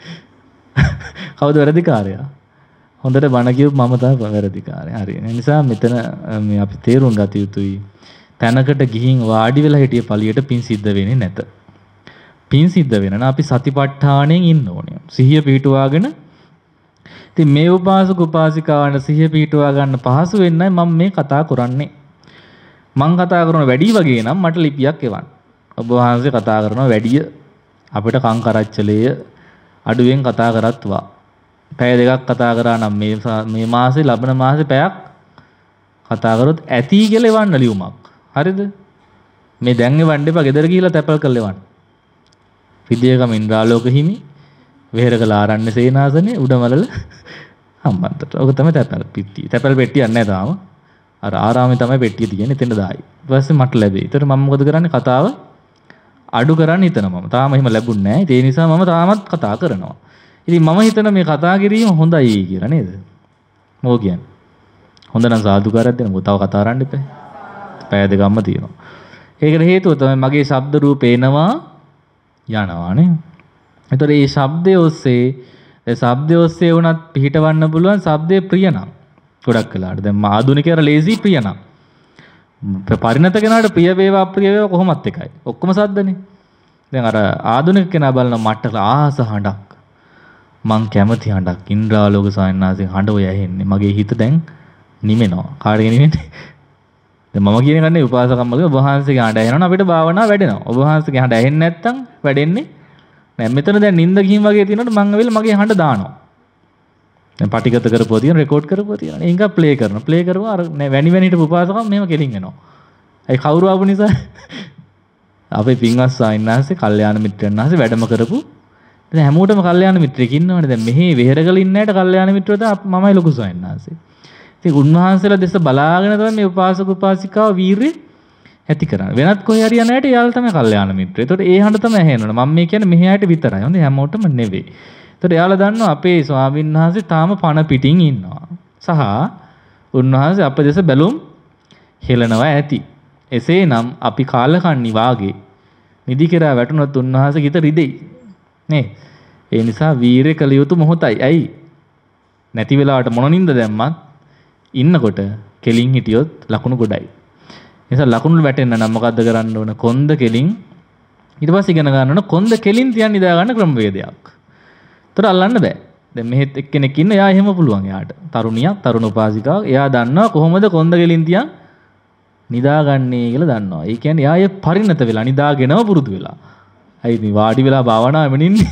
කවුද වැරදිකාරයා? හොඳට බණ කියපු මම තමයි වැරදිකාරයා. හරි. ඒ නිසා මෙතන මේ අපි තේරුම් ගත යුතුයි. තැනකට ගිහින් වාඩි වෙලා හිටිය පළියට පින් සිද්ධ වෙන්නේ නැත. පින් සිද්ධ වෙන නම් අපි සතිපට්ඨාණයෙන් ඉන්න ඕනේ. සිහිය පිහිටුවාගෙන ඉතින් මේ උපාසක උපාසිකාවන්ට සිහිය පිහිටුවා ගන්න පහසු වෙන්නයි මම මේ කතා කරන්නේ. මං කතා කරන වැඩි වගේ නම් මට ලිපියක් එවන්න. ඔබ වහන්සේ කතා කරනවා වැඩි අපිට කං කරච්චලයේ අඩුවෙන් කතා කරත්වා. පැය දෙකක් කතා කරා නම් මේ මේ මාසේ ලබන මාසේ පැයක් කතා කරොත් ඇති කියලා එවන්න ලියුමක්. හරිද? මේ දැන් එවන්න එපා. ගෙදර ගිහිල්ලා තැපල් කරලා එවන්න. විද්‍යාගම ඉන්ද්‍රාලෝක හිමි වෙහෙරකල ආරණ්‍ය සේනාසනේ උඩමලල හම්බන්තොට. ඔක තමයි තැපල් පිටිය. තැපල් පෙට්ටියක් නැහැ තාම. අර ආරාමේ තමයි පෙට්ටිය තියෙන්නේ. එතන දායි. ඊට පස්සේ මට ලැබෙයි. ඒතර මම මොකද කරන්නේ? කතාව අඩු කරන්න හිතනවා මම. තාම එහෙම ලැබුණ නැහැ. ඒ නිසා මම තාමත් කතා කරනවා. ඉතින් මම හිතන මේ කතා කිරීම හොඳයි කියලා නේද? මොකෝ කියන්නේ? හොඳ නම් සාදුකාරයක් දෙන්න. මොකද තව කතා කරන්න එපා. පැය දෙකක්ම තියෙනවා. ඒකට හේතුව තමයි මගේ ශබ්ද රූපේ එනවා යනවා නේ. ඒතර මේ ශබ්දයේ ඔස්සේ ඒ ශබ්දයේ ඔස්සේ වුණත් පිහිටවන්න පුළුවන් ශබ්දේ ප්‍රිය නම්. ගොඩක් වෙලාට දැන් මා ආධුනිකයර ලේසි ප්‍රිය නම්. පරිණත කෙනාට ප්‍රිය වේවා අප්‍රිය වේවා කොහොමත් එකයි. ඔක්කොම සද්දනේ. දැන් අර ආධුනික කෙනා බලන මට ආස හඬක්. මං කැමති හඬක්. ඉන්ද්‍රාලෝක සායනාසෙන් හඬ ඔය ඇහෙන්නේ. මගේ හිත දැන් නිමෙනවා. කාටද නිමෙන්නේ? දැන් මම කියන කන්නේ උපාසකම්මගේ ඔබ වහන්සේගේ හඬ ඇහෙනවනම් අපිට භාවනාව වැඩෙනවා. ඔබ වහන්සේගේ හඬ ඇහෙන්නේ නැත්නම් වැඩෙන්නේ නෑ මෙතන දැන් නිින්ද ගිහින් වගේ තියෙනකොට මං ඇවිල්ලා මගේ හඬ දානවා. දැන් පටිගත කරපුවා තියෙන රෙකෝඩ් කරපුවා තියෙන. ඒක ප්ලේ කරනවා. ප්ලේ කරුවා අර වැනි වැනි හිටපු උපාසකම් මෙහෙම කෙලින් එනවා. ඒ කවුරු ආපු නිසා අපේ පින්වත් ස්වාමීන් වහන්සේ කල්යාණ මිත්‍රයන් වහන්සේ වැඩම කරපු. දැන් හැමෝටම කල්යාණ මිත්‍රෙක් ඉන්නවනේ. දැන් මෙහි වෙහෙරගල ඉන්න ඇයට කල්යාණ මිත්‍රයෝ තමයි මමයි ලොකු ස්වාමීන් වහන්සේ. ඉතින් උන්වහන්සේලා දෙස බලාගෙන තමයි මේ උපාසක උපාසිකාව වීරිය ඇති කරන්නේ. වෙනත් කොහේ හරි යන ඇයට යාළ තමයි කල්යාණ මිත්‍රය. ඒතකොට ඒ හඬ තමයි ඇහෙන්නේ. මම මේ කියන්නේ මෙහි ඇයට විතරයි. හොඳේ හැමෝටම නෙවෙයි. ඒතකොට යාළ දන්නවා අපේ ස්වාමීන් වහන්සේ තාම පණ පිටින් ඉන්නවා. සහ උන්වහන්සේ අප දෙස බැලුම් හෙලනවා ඇති. එසේනම් අපි කාලකන්ණි වාගේ නිදි කෙරා වැටුණොත් උන්වහන්සේ ගිත රිදෙයි. නේ? ඒ නිසා වීරිය කළ යුතු මොහොතයි. ඇයි? නැති වෙලාවට මොන නින්ද දැම්මත් ඉන්නකොට කෙලින් හිටියොත් ලකුණු ගොඩයි. නිසා ලකුණු වැටෙන්න නම් මොකද්ද කරන්න ඕන? කොන්ද කෙලින් ඊට පස්සේ ඉගෙන ගන්න ඕන කොන්ද කෙලින් තියන් නිදා ගන්න ක්‍රමවේදයක්. ඒතර අල්ලන්න බෑ. දැන් මෙහෙත් එක්කෙනෙක් ඉන්න එයා එහෙම පුළුවන් එයාට. තරුණියක්, තරුණ උපාසිකාවක් එයා දන්නවා කොහොමද කොන්ද කෙලින් තියන් නිදාගන්නේ කියලා දන්නවා. ඒ කියන්නේ එයා ඒ පරිණත වෙලා නිදාගෙනව පුරුදු වෙලා. අයි මේ වාඩි වෙලා භාවනාවෙම ඉන්නේ.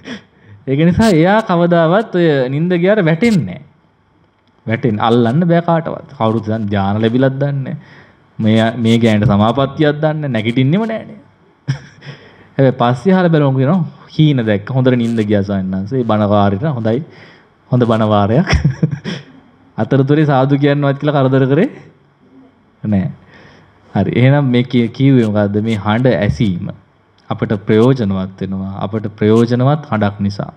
ඒක නිසා එයා කවදාවත් ඔය නිින්ද ගියාට වැටෙන්නේ නැහැ. වැටෙන්න අල්ලන්න බෑ කාටවත්. කවුරුත් දැන් ධානය ලැබිලත් දන්නේ මේ මේ ගෑනට සමාපත්තියක් දන්නේ නැගිටින්නෙම නෑනේ. හැබැයි පස්සේ අහලා බලමු කියනවා හීන දැක්ක හොඳට නිින්ද ගියා සයන්නාංශේ බණ වාරේට හොඳයි. හොඳ බණ වාරයක්. අතරතුරේ සාදු කියන්නවත් කියලා කරදර කරේ නෑ. හරි එහෙනම් මේ කිව්වේ මොකද්ද මේ හඬ ඇසීම අපට ප්‍රයෝජනවත් වෙනවා අපට ප්‍රයෝජනවත් හඬක් නිසා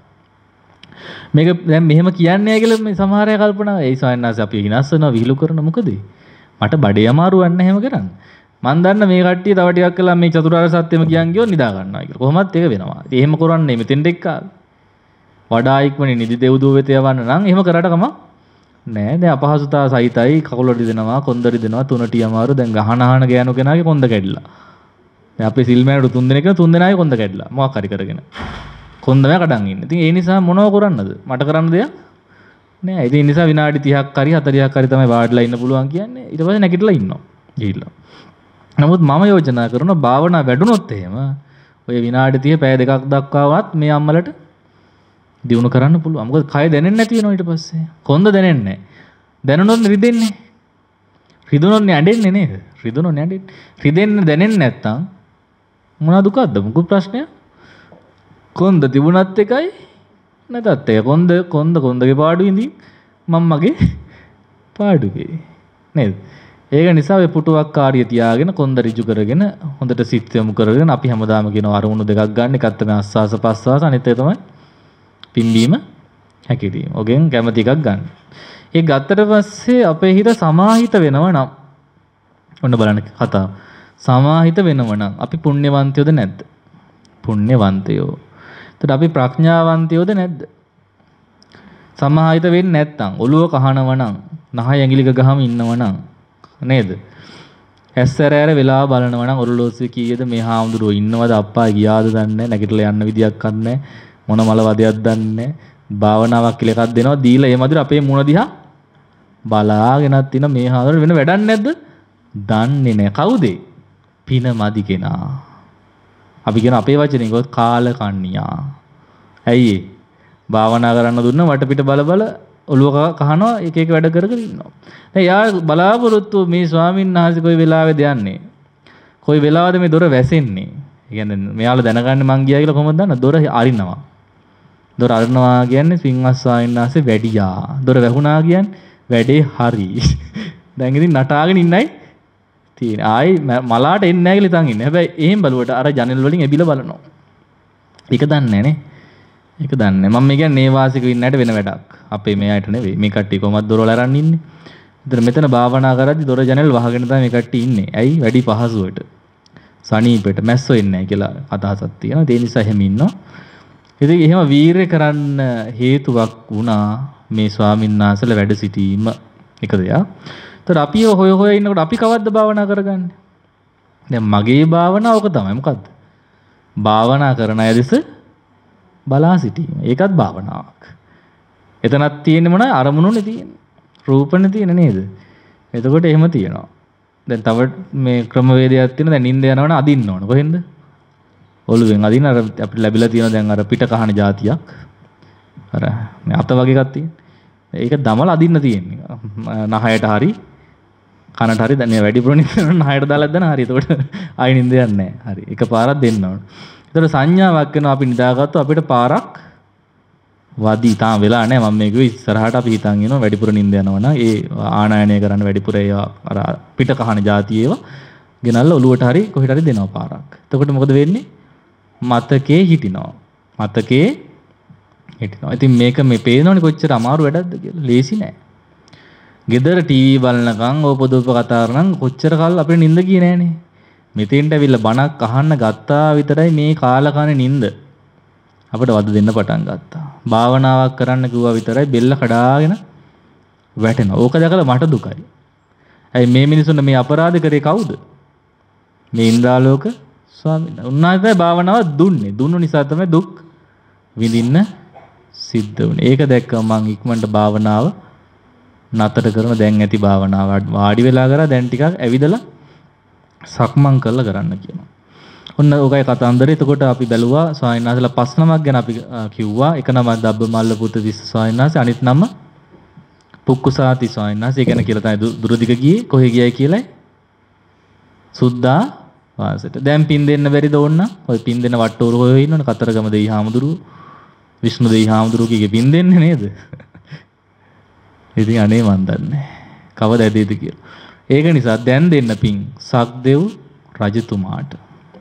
මේක දැන් මෙහෙම කියන්නේ කියලා මේ සමහර අය කල්පනා ඒ සයන්නාස අපි හිනස්සනවා විහිළු කරන මොකද මට බඩේ අමාරුවක් නැහැ එහෙම කරන්නේ මන් දන්න මේ කට්ටිය තව ටිකක් කළා මේ චතුරාර්ය සත්‍යම කියන් ගියොත් නිදා ගන්නවා කියලා කොහොමත් ඒක වෙනවා ඉතින් එහෙම කරන්නේ මෙතෙන්ට එක්කාවේ වඩා ඉක්මනින් නිදි දෙව්දුව වෙත යවන්න නම් එහෙම කරාට කම නෑ දැන් අපහසුතාව සහිතයි කකුල රිදෙනවා කොන්ද රිදෙනවා තුනටි අමාරු දැන් ගහන අහන ගෑනු කෙනාගේ කොන්ද කැඩිලා දැන් අපේ සිල්මෑනට තුන් දෙනෙක් තුන් දෙනාගේ කොන්ද කැඩිලා මොකක් හරි කරගෙන කොන්දම කඩන් ඉන්නේ ඉතින් ඒ නිසා මොනව කරන්නද මට කරන්න දෙයක් නෑ ඉතින් ඒ නිසා විනාඩි තිහක් හරි හතළිහක් හරි තමයි වාඩිලා ඉන්න පුළුවන් කියන්නේ ඊට පස්සේ නැගිටලා ඉන්නවා ගිහිල්ලා නමුත් මම යෝජනා කරනවා භාවනා වැඩුණොත් එහෙම ඔය විනාඩි තිහ පැය දෙකක් දක්වාවත් මේ අම්මලට දිනු කරන්න පුළුවන්. මොකද කය දැනෙන්නේ නැති වෙනවා ඊට පස්සේ. කොන්ද දැනෙන්නේ නැහැ. දැනුනොත් රිදෙන්නේ. රිදුනොත් ඇඬෙන්නේ නේද? රිදුනොත් ඇඬෙන්නේ. රිදෙන්නේ දැනෙන්නේ නැත්තම් මොන දුකක්ද? මොකක් ප්‍රශ්නයක්? කොන්ද තිබුණත් එකයි නැතත් එක. කොන්ද කොන්ද කොන්දගේ පාඩු ඉඳින් මම්මගේ පාඩුවේ. නේද? ඒක නිසා ඔය පුටුවක් කාර්ය තියාගෙන කොන්ද ඍජු කරගෙන හොඳට සිත් යොමු කරගෙන අපි හැමදාම කියන අරමුණු දෙකක් ගන්න. එකක් තමයි ආස්වාස පස්වාස අනිත් එක තමයි පිම්බීම හැකිලිම. ඔගෙන් කැමති එකක් ගන්න. ඒ ගත්තට පස්සේ අපේ හිත සමාහිත වෙනව නම් ඔන්න බලන්න කතාව. සමාහිත වෙනව නම් අපි පුණ්‍යවන්තයෝද නැද්ද? පුණ්‍යවන්තයෝ. එතකොට අපි ප්‍රඥාවන්තයෝද නැද්ද? සමාහිත වෙන්නේ නැත්තම් ඔළුව කහනව නම් නහය ඇඟිලි ගහම ඉන්නව නම් නේද? ඇස්සරෑර වෙලා බලනව නම් ඔරලෝසුවේ කීයද මේ හාමුදුරුවෝ ඉන්නවද අප්පා ගියාද දන්නේ නැගිටලා යන්න විදියක් නැහැ. මොන මල වදයක් දන්නේ භාවනාවක් කියලා එකක් දෙනවා දීලා ඒ මදුර අපේ මුණ දිහා බලාගෙනත් ඉන්න මේ හාදර වෙන වැඩක් නැද්ද දන්නේ නැහැ කවුද පින මදි කෙනා අපි කියන අපේ වචනේ ගොත් කාල කන්නියා ඇයි ඒ භාවනා කරන්න දුන්න වටපිට බල බල ඔළුව කහනවා එක එක වැඩ කර කර ඉන්නවා දැන් යා බලාපොරොත්තු මේ ස්වාමීන් වහන්සේ කොයි වෙලාවෙද යන්නේ කොයි වෙලාවද මේ දොර වැසෙන්නේ ඒ කියන්නේ මෙයාලා දැනගන්නේ මං ගියා කියලා කොහොමද දන්නවද දොර අරිනවා දොර අරිනවා කියන්නේ පින්වත් ස්වාමීන් වහන්සේ වැඩියා. දොර වැහුණා කියන්නේ වැඩේ හරි. දැන් ඉතින් නටාගෙන ඉන්නයි තියෙන්නේ. ආයි මලාට එන්නේ නැහැ කියලා ඉතින් ඉන්නේ. හැබැයි එහෙන් බලුවට අර ජනෙල් වලින් එබිල බලනවා. ඒක දන්නේ නැහැ නේ. ඒක දන්නේ නැහැ. මම මේ කියන්නේ නේවාසික ඉන්නට වෙන වැඩක්. අපේ මේ අයට නෙවෙයි. මේ කට්ටිය කොහොමද දොර වල අරන් ඉන්නේ. ඉතින් මෙතන භාවනා කරද්දි දොර ජනෙල් වහගෙන තමයි මේ කට්ටිය ඉන්නේ. ඇයි? වැඩි පහසුවට. සනීපෙට මැස්සෝ එන්නේ නැහැ කියලා අදහසක් තියෙනවා. ඒ නිසා එහෙම ඉන්නවා. ඉතින් එහෙම වීරය කරන්න හේතුවක් වුණා මේ ස්වාමීන් වහන්සේලා වැඩ සිටීම එක දෙයක්. ඒතර අපි හොය හොය ඉන්නකොට අපි කවද්ද භාවනා කරගන්නේ? දැන් මගේ භාවනාව ඔක තමයි. මොකද්ද? භාවනා කරන අය දෙස බලා සිටීම. ඒකත් භාවනාවක්. එතනක් තියෙන්නේ මොනවද? අරමුණුනේ තියෙන්නේ. රූපනේ තියෙන්නේ නේද? එතකොට එහෙම තියෙනවා. දැන් තව මේ ක්‍රමවේදයක් තියෙනවා. දැන් නිින්ද යනවනම් අදින්න ඕන. කොහෙන්ද? ඔළුවෙන් අදින අර අපිට ලැබිලා තියෙන දැන් අර පිට කහන જાතියක්. අර මේ අත වගේ එකක් තියෙන. ඒක දමලා අදින්න තියෙන්නේ. නහයට හරි කනට හරි දැන් වැඩිපුර නින්ද නහයට දාලා දැන් හරි. එතකොට ආයි නින්ද යන්නේ නැහැ. හරි. එකපාරක් දෙන්න ඕන. එතකොට සංඥාවක් වෙනවා අපි නිදාගත්තොත් අපිට පාරක් වදී තාම වෙලා නැහැ. මම මේ කිව්වේ ඉස්සරහට අපි හිතන් ඉනවා වැඩිපුර නින්ද යනවා නම් ඒ ආනායනය කරන්න වැඩිපුර ඒවා අර පිට කහන જાතිය ඒවා ගෙනල්ලා ඔලුවට හරි කොහෙට හරි දෙනවා පාරක්. එතකොට මොකද වෙන්නේ? මතකේ හිටිනවා. මතකේ හිටිනවා. ඉතින් මේක මේ පේනවනේ කොච්චර අමාරු වැඩක්ද කියලා. ලේසි නෑ. ගෙදර ටීවී බලනකම් ඕපදූප කතා කරනනම් කොච්චර කල් අපිට නිින්ද ගියේ නෑනේ. මෙතෙන්ට ඇවිල්ලා බණක් අහන්න ගත්තා විතරයි මේ කාලකණේ නිින්ද අපිට වද දෙන්න පටන් ගත්තා. භාවනාවක් කරන්න කිව්වා විතරයි බෙල්ල කඩාගෙන වැටෙනවා. ඕක දැකලා මට දුකයි. ඇයි මේ මිනිසුන්ට මේ අපරාධ කරේ කවුද? මේ ඉන්ද්‍රාලෝක ස්වාමීන් වහන්සේ. උන්වහන්සේ භාවනාව දුන්නේ. දුන්නු නිසා තමයි දුක් විඳින්න සිද්ධ වුණේ. ඒක දැක්කම මං ඉක්මනට භාවනාව නතර කරන දැන් ඇති භාවනාව වාඩි වෙලා කරා දැන් ටිකක් ඇවිදලා සක්මන් කරලා කරන්න කියනවා. ඔන්න ඔකයි කතන්දරේ. එතකොට අපි බැලුවා ස්වාමීන් වහන්සේලා පස් නමක් ගැන අපි කිව්වා. එක නමක් දබ්බමල්ල පුත් තිස්ස ස්වාමීන් වහන්සේ, අනිත් නම පුක්කුසාති ස්වාමීන් වහන්සේ. ඒ ගැන කියලා තමයි දුරදිග ගියේ. කොහෙ ගියයි කියලායි සුද්දා වාසයට. දැන් පින් දෙන්න බැරිද ඕන්න? ඔය පින් දෙන්න වට්ටෝරු හොය හොය ඉන්නවනේ. කතරගම දෙයි හාමුදුරුවෝ, විෂ්ණු දෙයි හාමුදුරුවෝ කීගේ පින් දෙන්නේ නේද? ඉතින් අනේ මන් දන්නේ කවද ඇදෙයිද කියලා. ඒක නිසා දැන් දෙන්න පින් සක්දෙව් රජතුමාට,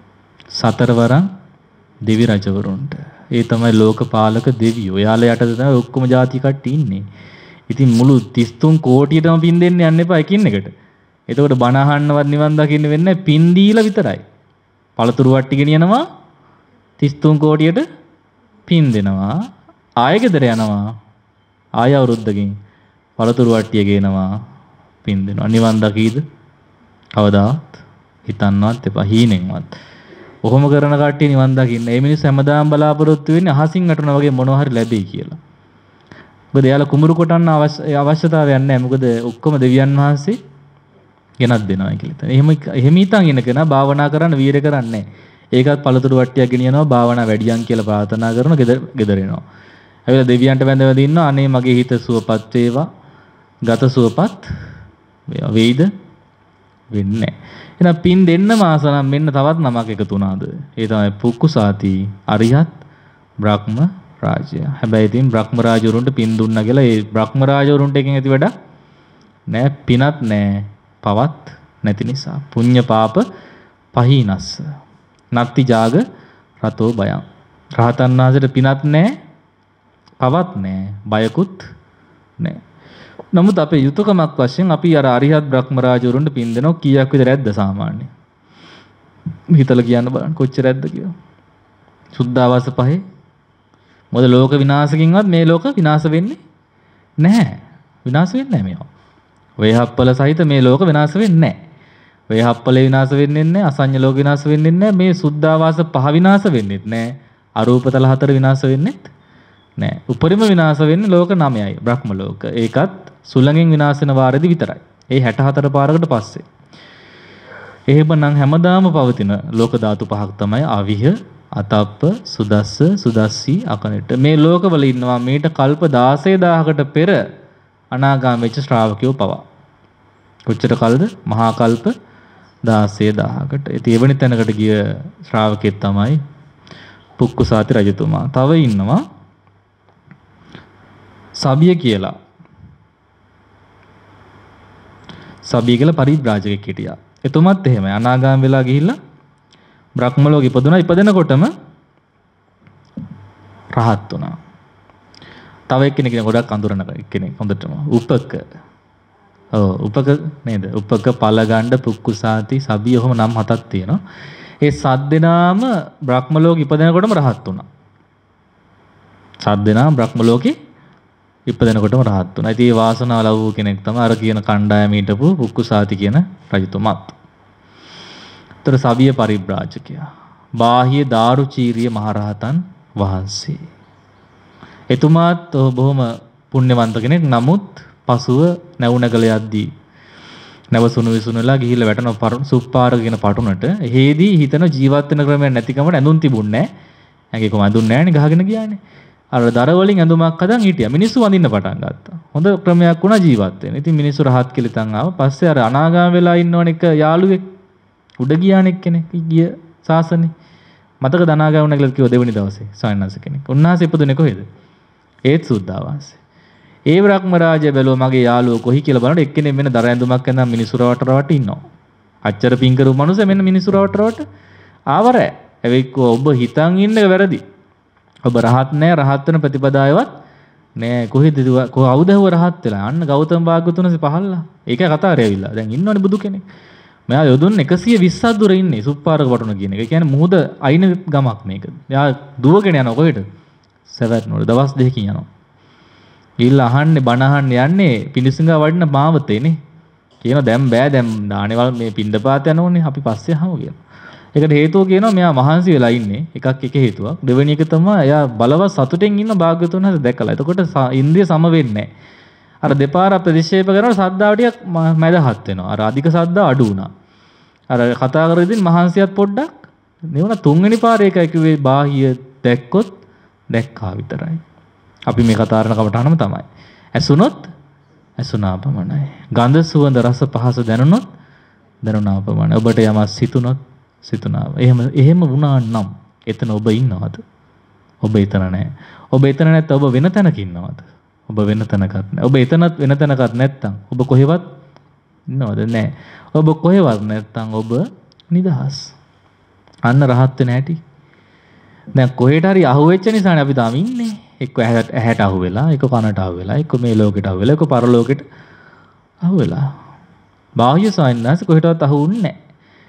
සතරවරන් දෙවි රජවරුන්ට. ඒ තමයි ලෝකපාලක දෙවියෝ. එයාලා යටද තමයි ඔක්කොම ಜಾති කට්ටිය ඉන්නේ. ඉතින් මුළු තිස් තුන් කෝටියටම පින් දෙන්න යන්න එපා එකින් එකට. එතකොට බණ අහන්නවත් නිවන් දකින්න වෙන්නේ පින් දීලා විතරයි. පළතුරු වට්ටි ගෙනියනවා තිස් තුන් කෝටියට පින් දෙනවා. ආයෙ ගෙදර යනවා. ආයෙ අවුරුද්දකින් පළතුරු වට්ටිය ගේනවා පින් දෙනවා. නිවන් දකීද? කවදාවත් හිතන්නවත් එපා හීනෙන්වත්. ඔහොම කරන කට්ටිය නිවන් දකින්න. මේ මිනිස්සු හැමදාම බලාපොරොත්තු වෙන්නේ අහසින් වැටුණා වගේ මොනවා හරි ලැබෙයි කියලා. මොකද එයාලා කුඹුරු කොටන්න අවශ්‍යතාවයක් නැහැ. මොකද ඔක්කොම දෙවියන් වහන්සේ ගෙනත් දෙනවා කියලා. එහෙම එහෙම හිතන් ඉන්න කෙනා භාවනා කරන්න වීරය කරන්නේ නැහැ. ඒකත් පළතුරු වට්ටියක් ගෙනියනවා භාවනා වැඩියන් කියලා ප්‍රාර්ථනා කරන ගෙදර ගෙදර එනවා. ඇවිල්ලා දෙවියන්ට වැඳ වැඳ ඉන්නවා. අනේ මගේ හිත සුවපත් වේවා. ගත සුවපත් වෙයිද? වෙන්නේ නැහැ. එහෙනම් පින් දෙන්න මාස නම් මෙන්න තවත් නමක් එකතු වුණාද? ඒ තමයි පුක්කුසාති අරිහත් බ්‍රහ්ම රාජය. හැබැයි ඉතින් බ්‍රහ්ම රාජවරුන්ට පින් දුන්නා කියලා ඒ බ්‍රහ්ම රාජවරුන්ට එකෙන් ඇති වැඩක් නෑ. පිනත් නෑ, පවත් නැති නිසා. පුඤ්ඤ පාප පහීනස්ස. නත්ති ජාග රතෝ බයං. රහතන් වහන්සේට පිනත් නෑ, පවත් නෑ, බයකුත් නෑ. නමුත් අපේ යුතුයකමක් වශයෙන් අපි අර අරිහත් බ්‍රහ්ම රාජවරුන්ට පින් දෙනවා. කීයක් විතර ඇද්ද සාමාන්‍යයෙන්? හිතලා කියන්න බලන්න කොච්චර ඇද්ද කියලා. සුද්ධාවාස පහේ. මොකද ලෝක විනාශකින්වත් මේ ලෝක විනාශ වෙන්නේ නැහැ. විනාශ වෙන්නේ නැහැ මේවා. වේහප්පල සහිත මේ ලෝක විනාශ වෙන්නේ නැහැ. වේහප්පලේ විනාශ වෙන්නේ නැහැ. අසඤ්ඤ ලෝක විනාශ වෙන්නේ නැහැ. මේ සුද්ධාවාස පහ විනාශ වෙන්නේත් නැහැ. අරූපතල හතර විනාශ වෙන්නේත් නැහැ. උපරිම විනාශ වෙන්නේ ලෝක නවයයි බ්‍රහ්ම ලෝක. ඒකත් සුළඟෙන් විනාශ වෙන වාරෙදි විතරයි. ඒ හැට හතර පාරකට පස්සේ. එහෙමනම් හැමදාම පවතින ලෝක ධාතු පහක් තමයි අවිහ, අතප්ප, සුදස්ස, සුදස්සි, අකනිට. මේ ලෝකවල ඉන්නවා මේට කල්ප දාසයදාහකට පෙර අනාගාමී වෙච්ච ශ්‍රාවකයෝ පවා. කොච්චර කල්ද? මහා කල්ප දාසයදාහකට. ඉතින් එවැනි තැනකට ගිය ශ්‍රාවකෙක් තමයි පුක්කුසාති රජතුමා. තව ඉන්නවා සබිය කියලා. සබිය කියලා පරිබ්‍රාජකෙක් හිටියා. එතුමත් එහෙමයි අනාගාම වෙලා ගිහිල්ලා බ්‍රහ්ම ලෝකෙ ඉපදුනා. ඉපදෙනකොටම රහත් වුණා. තව එක්කෙනෙක් කෙනෙක් ගොඩක් අඳුරන කෙනෙක් හොඳටම උපක. ඔව් උපක නේද? උපක, පළගණ්ඩ, පුක්කුසාති, සබිය ඔහොම නම් හතක් තියෙනවා. ඒ සත් දෙනාම බ්‍රහ්ම ලෝකෙ ඉපදෙනකොටම රහත් වුණා. සත් දෙනාම බ්‍රහ්ම ලෝකෙ ඉපදෙනකොටම රහත් වුණා. ඉතින් ඒ වාසනාව ලැබුව කෙනෙක් තමයි අර කියන කණ්ඩායම හිටපු පුක්කුසාති කියන රජතුමත්. උතර සබිය පරිබ්‍රාජකයා. බාහ්‍ය දාරුචීරිය මහරහතන් වහන්සේ. එතුමාත් බොහොම පුණ්‍යවන්ත කෙනෙක්. නමුත් පසුව නැවුනගල යද්දී නැවසුණු විසුණුලා ගිහිල්ලා වැටෙන සුප්පාරගෙන පටුනට හේදී හිතන ජීවත් වෙන ක්‍රමයක් නැතිකමට ඇඳුම් තිබුණේ නැහැ. ඇඟේ කොහොම ඇඳුම් නැහැනේ ගහගෙන ගියානේ. අර දර වලින් ඇඳුමක් හදන් හිටියා. මිනිස්සු වඳින්න පටන් ගත්තා. හොඳ ක්‍රමයක් වුණා ජීවත් වෙන්න. ඉතින් මිනිස්සු රහත් කෙලිතන් ආවා. පස්සේ අර අනාගාම වෙලා ඉන්නවන එක යාළුවෙක් උඩ ගියානෙක් කෙනෙක් ගිය සාසනේ. මතක දනාගාම වුණා කියලා කිව්ව දෙවෙනි දවසේ සයන්නාස කෙනෙක්. උන්වහන්සේ ඉපදුනේ කොහෙද? ඒත් සුද්ධාවාසේ. ඒ බ්‍රහ්ම රාජය බැලුවා මගේ යාළුවෝ කොහි කියලා බලනකොට එක්කෙනෙක් මෙන්න දර ඇඳුමක් ඇඳන් මිනිස්සු රවට රවට ඉන්නවා. අච්චර පිං කරු මනුස්සය මෙන්න මිනිස්සු රවට රවට ආවරෑ. එවෙක්කෝ ඔබ හිතන් ඉන්න එක වැරදි. ඔබ රහත් නෑ රහත් වෙන ප්‍රතිපදායවත් නෑ කොහෙද කවුද හුව රහත් වෙලා අන්න ගෞතම භාග්‍යවතුන්සේ පහළලා ඒක කතාරේ ඇවිල්ලා දැන් ඉන්නවනේ බුදු කෙනෙක් මෙයා යොදුන් එකසිය විස්සක් දුර ඉන්නේ සුප්පාරක වටුන කියන එක. ඒ කියන්නේ මුහුද අයින ගමක් මේක. එයා දුවගෙන යනවා කොහෙට? සවැත් නුවර දවස් දෙකකින් යනවා. ඊළ අහන්නේ බණ අහන්න යන්නේ පිණිසුඟා වඩින මාවතේනේ. කියනවා දැන් බෑ දැන් දානේවල් මේ පින්දපාත යනෝනේ අපි පස්සේ අහමු කියලා. ඒකට හේතුව කියනවා මෙයා මහන්සි වෙලා ඉන්නේ. එකක් එක හේතුවක්. දෙවෙනි එක තමයි එයා බලවත් සතුටෙන් ඉන්න භාග්‍යවතුන් හස දැකලා. එතකොට ඉන්ද්‍රිය සම වෙන්නේ නැහැ. අර දෙපාර ප්‍රතික්ෂේප කරනකොට සද්දාව ටිකක් මැදහත් වෙනවා. අර අධික සද්දා අඩු වුණා. අර කතා කරද්දී මහන්සියත් පොඩ්ඩක් නෙවුණ තුන්වෙනි පාරේ එකයි කිව්වේ බාහිය දැක්කොත් දැක්කා විතරයි. අපි මේ කතා කරන කමටහනම තමයි. ඇසුනොත් ඇසුනා පමණයි. ගඳ සුවඳ රස පහස දැනුනොත් දැනුනා පමණයි. ඔබට යමක් සිතුනොත් සිතුනා. එහෙම එහෙම වුණා නම් එතන ඔබ ඉන්නවද? ඔබ එතන නැහැ. ඔබ එතන නැත්නම් ඔබ වෙන තැනක ඉන්නවද? ඔබ වෙන තැනකත් නැහැ. ඔබ එතනත් වෙන තැනකත් නැත්නම් ඔබ කොහෙවත් ඉන්නවද? නැහැ. ඔබ කොහෙවත් නැත්නම් ඔබ නිදහස්. අන්න රහත් වෙන හැටි. දැන් කොහෙට හරි අහුවෙච්ච නිසානේ අපි තාම ඉන්නේ. එක්ක ඇහැට ඇහැට අහු වෙලා, එක්ක කනට අහු වෙලා, එක්ක මේ ලෝකෙට අහු වෙලා, එක්ක පරලෝකෙට අහු වෙලා. බාහ්‍ය සයන්නාස කොහෙටවත් අහු වුන්නේ නැහැ.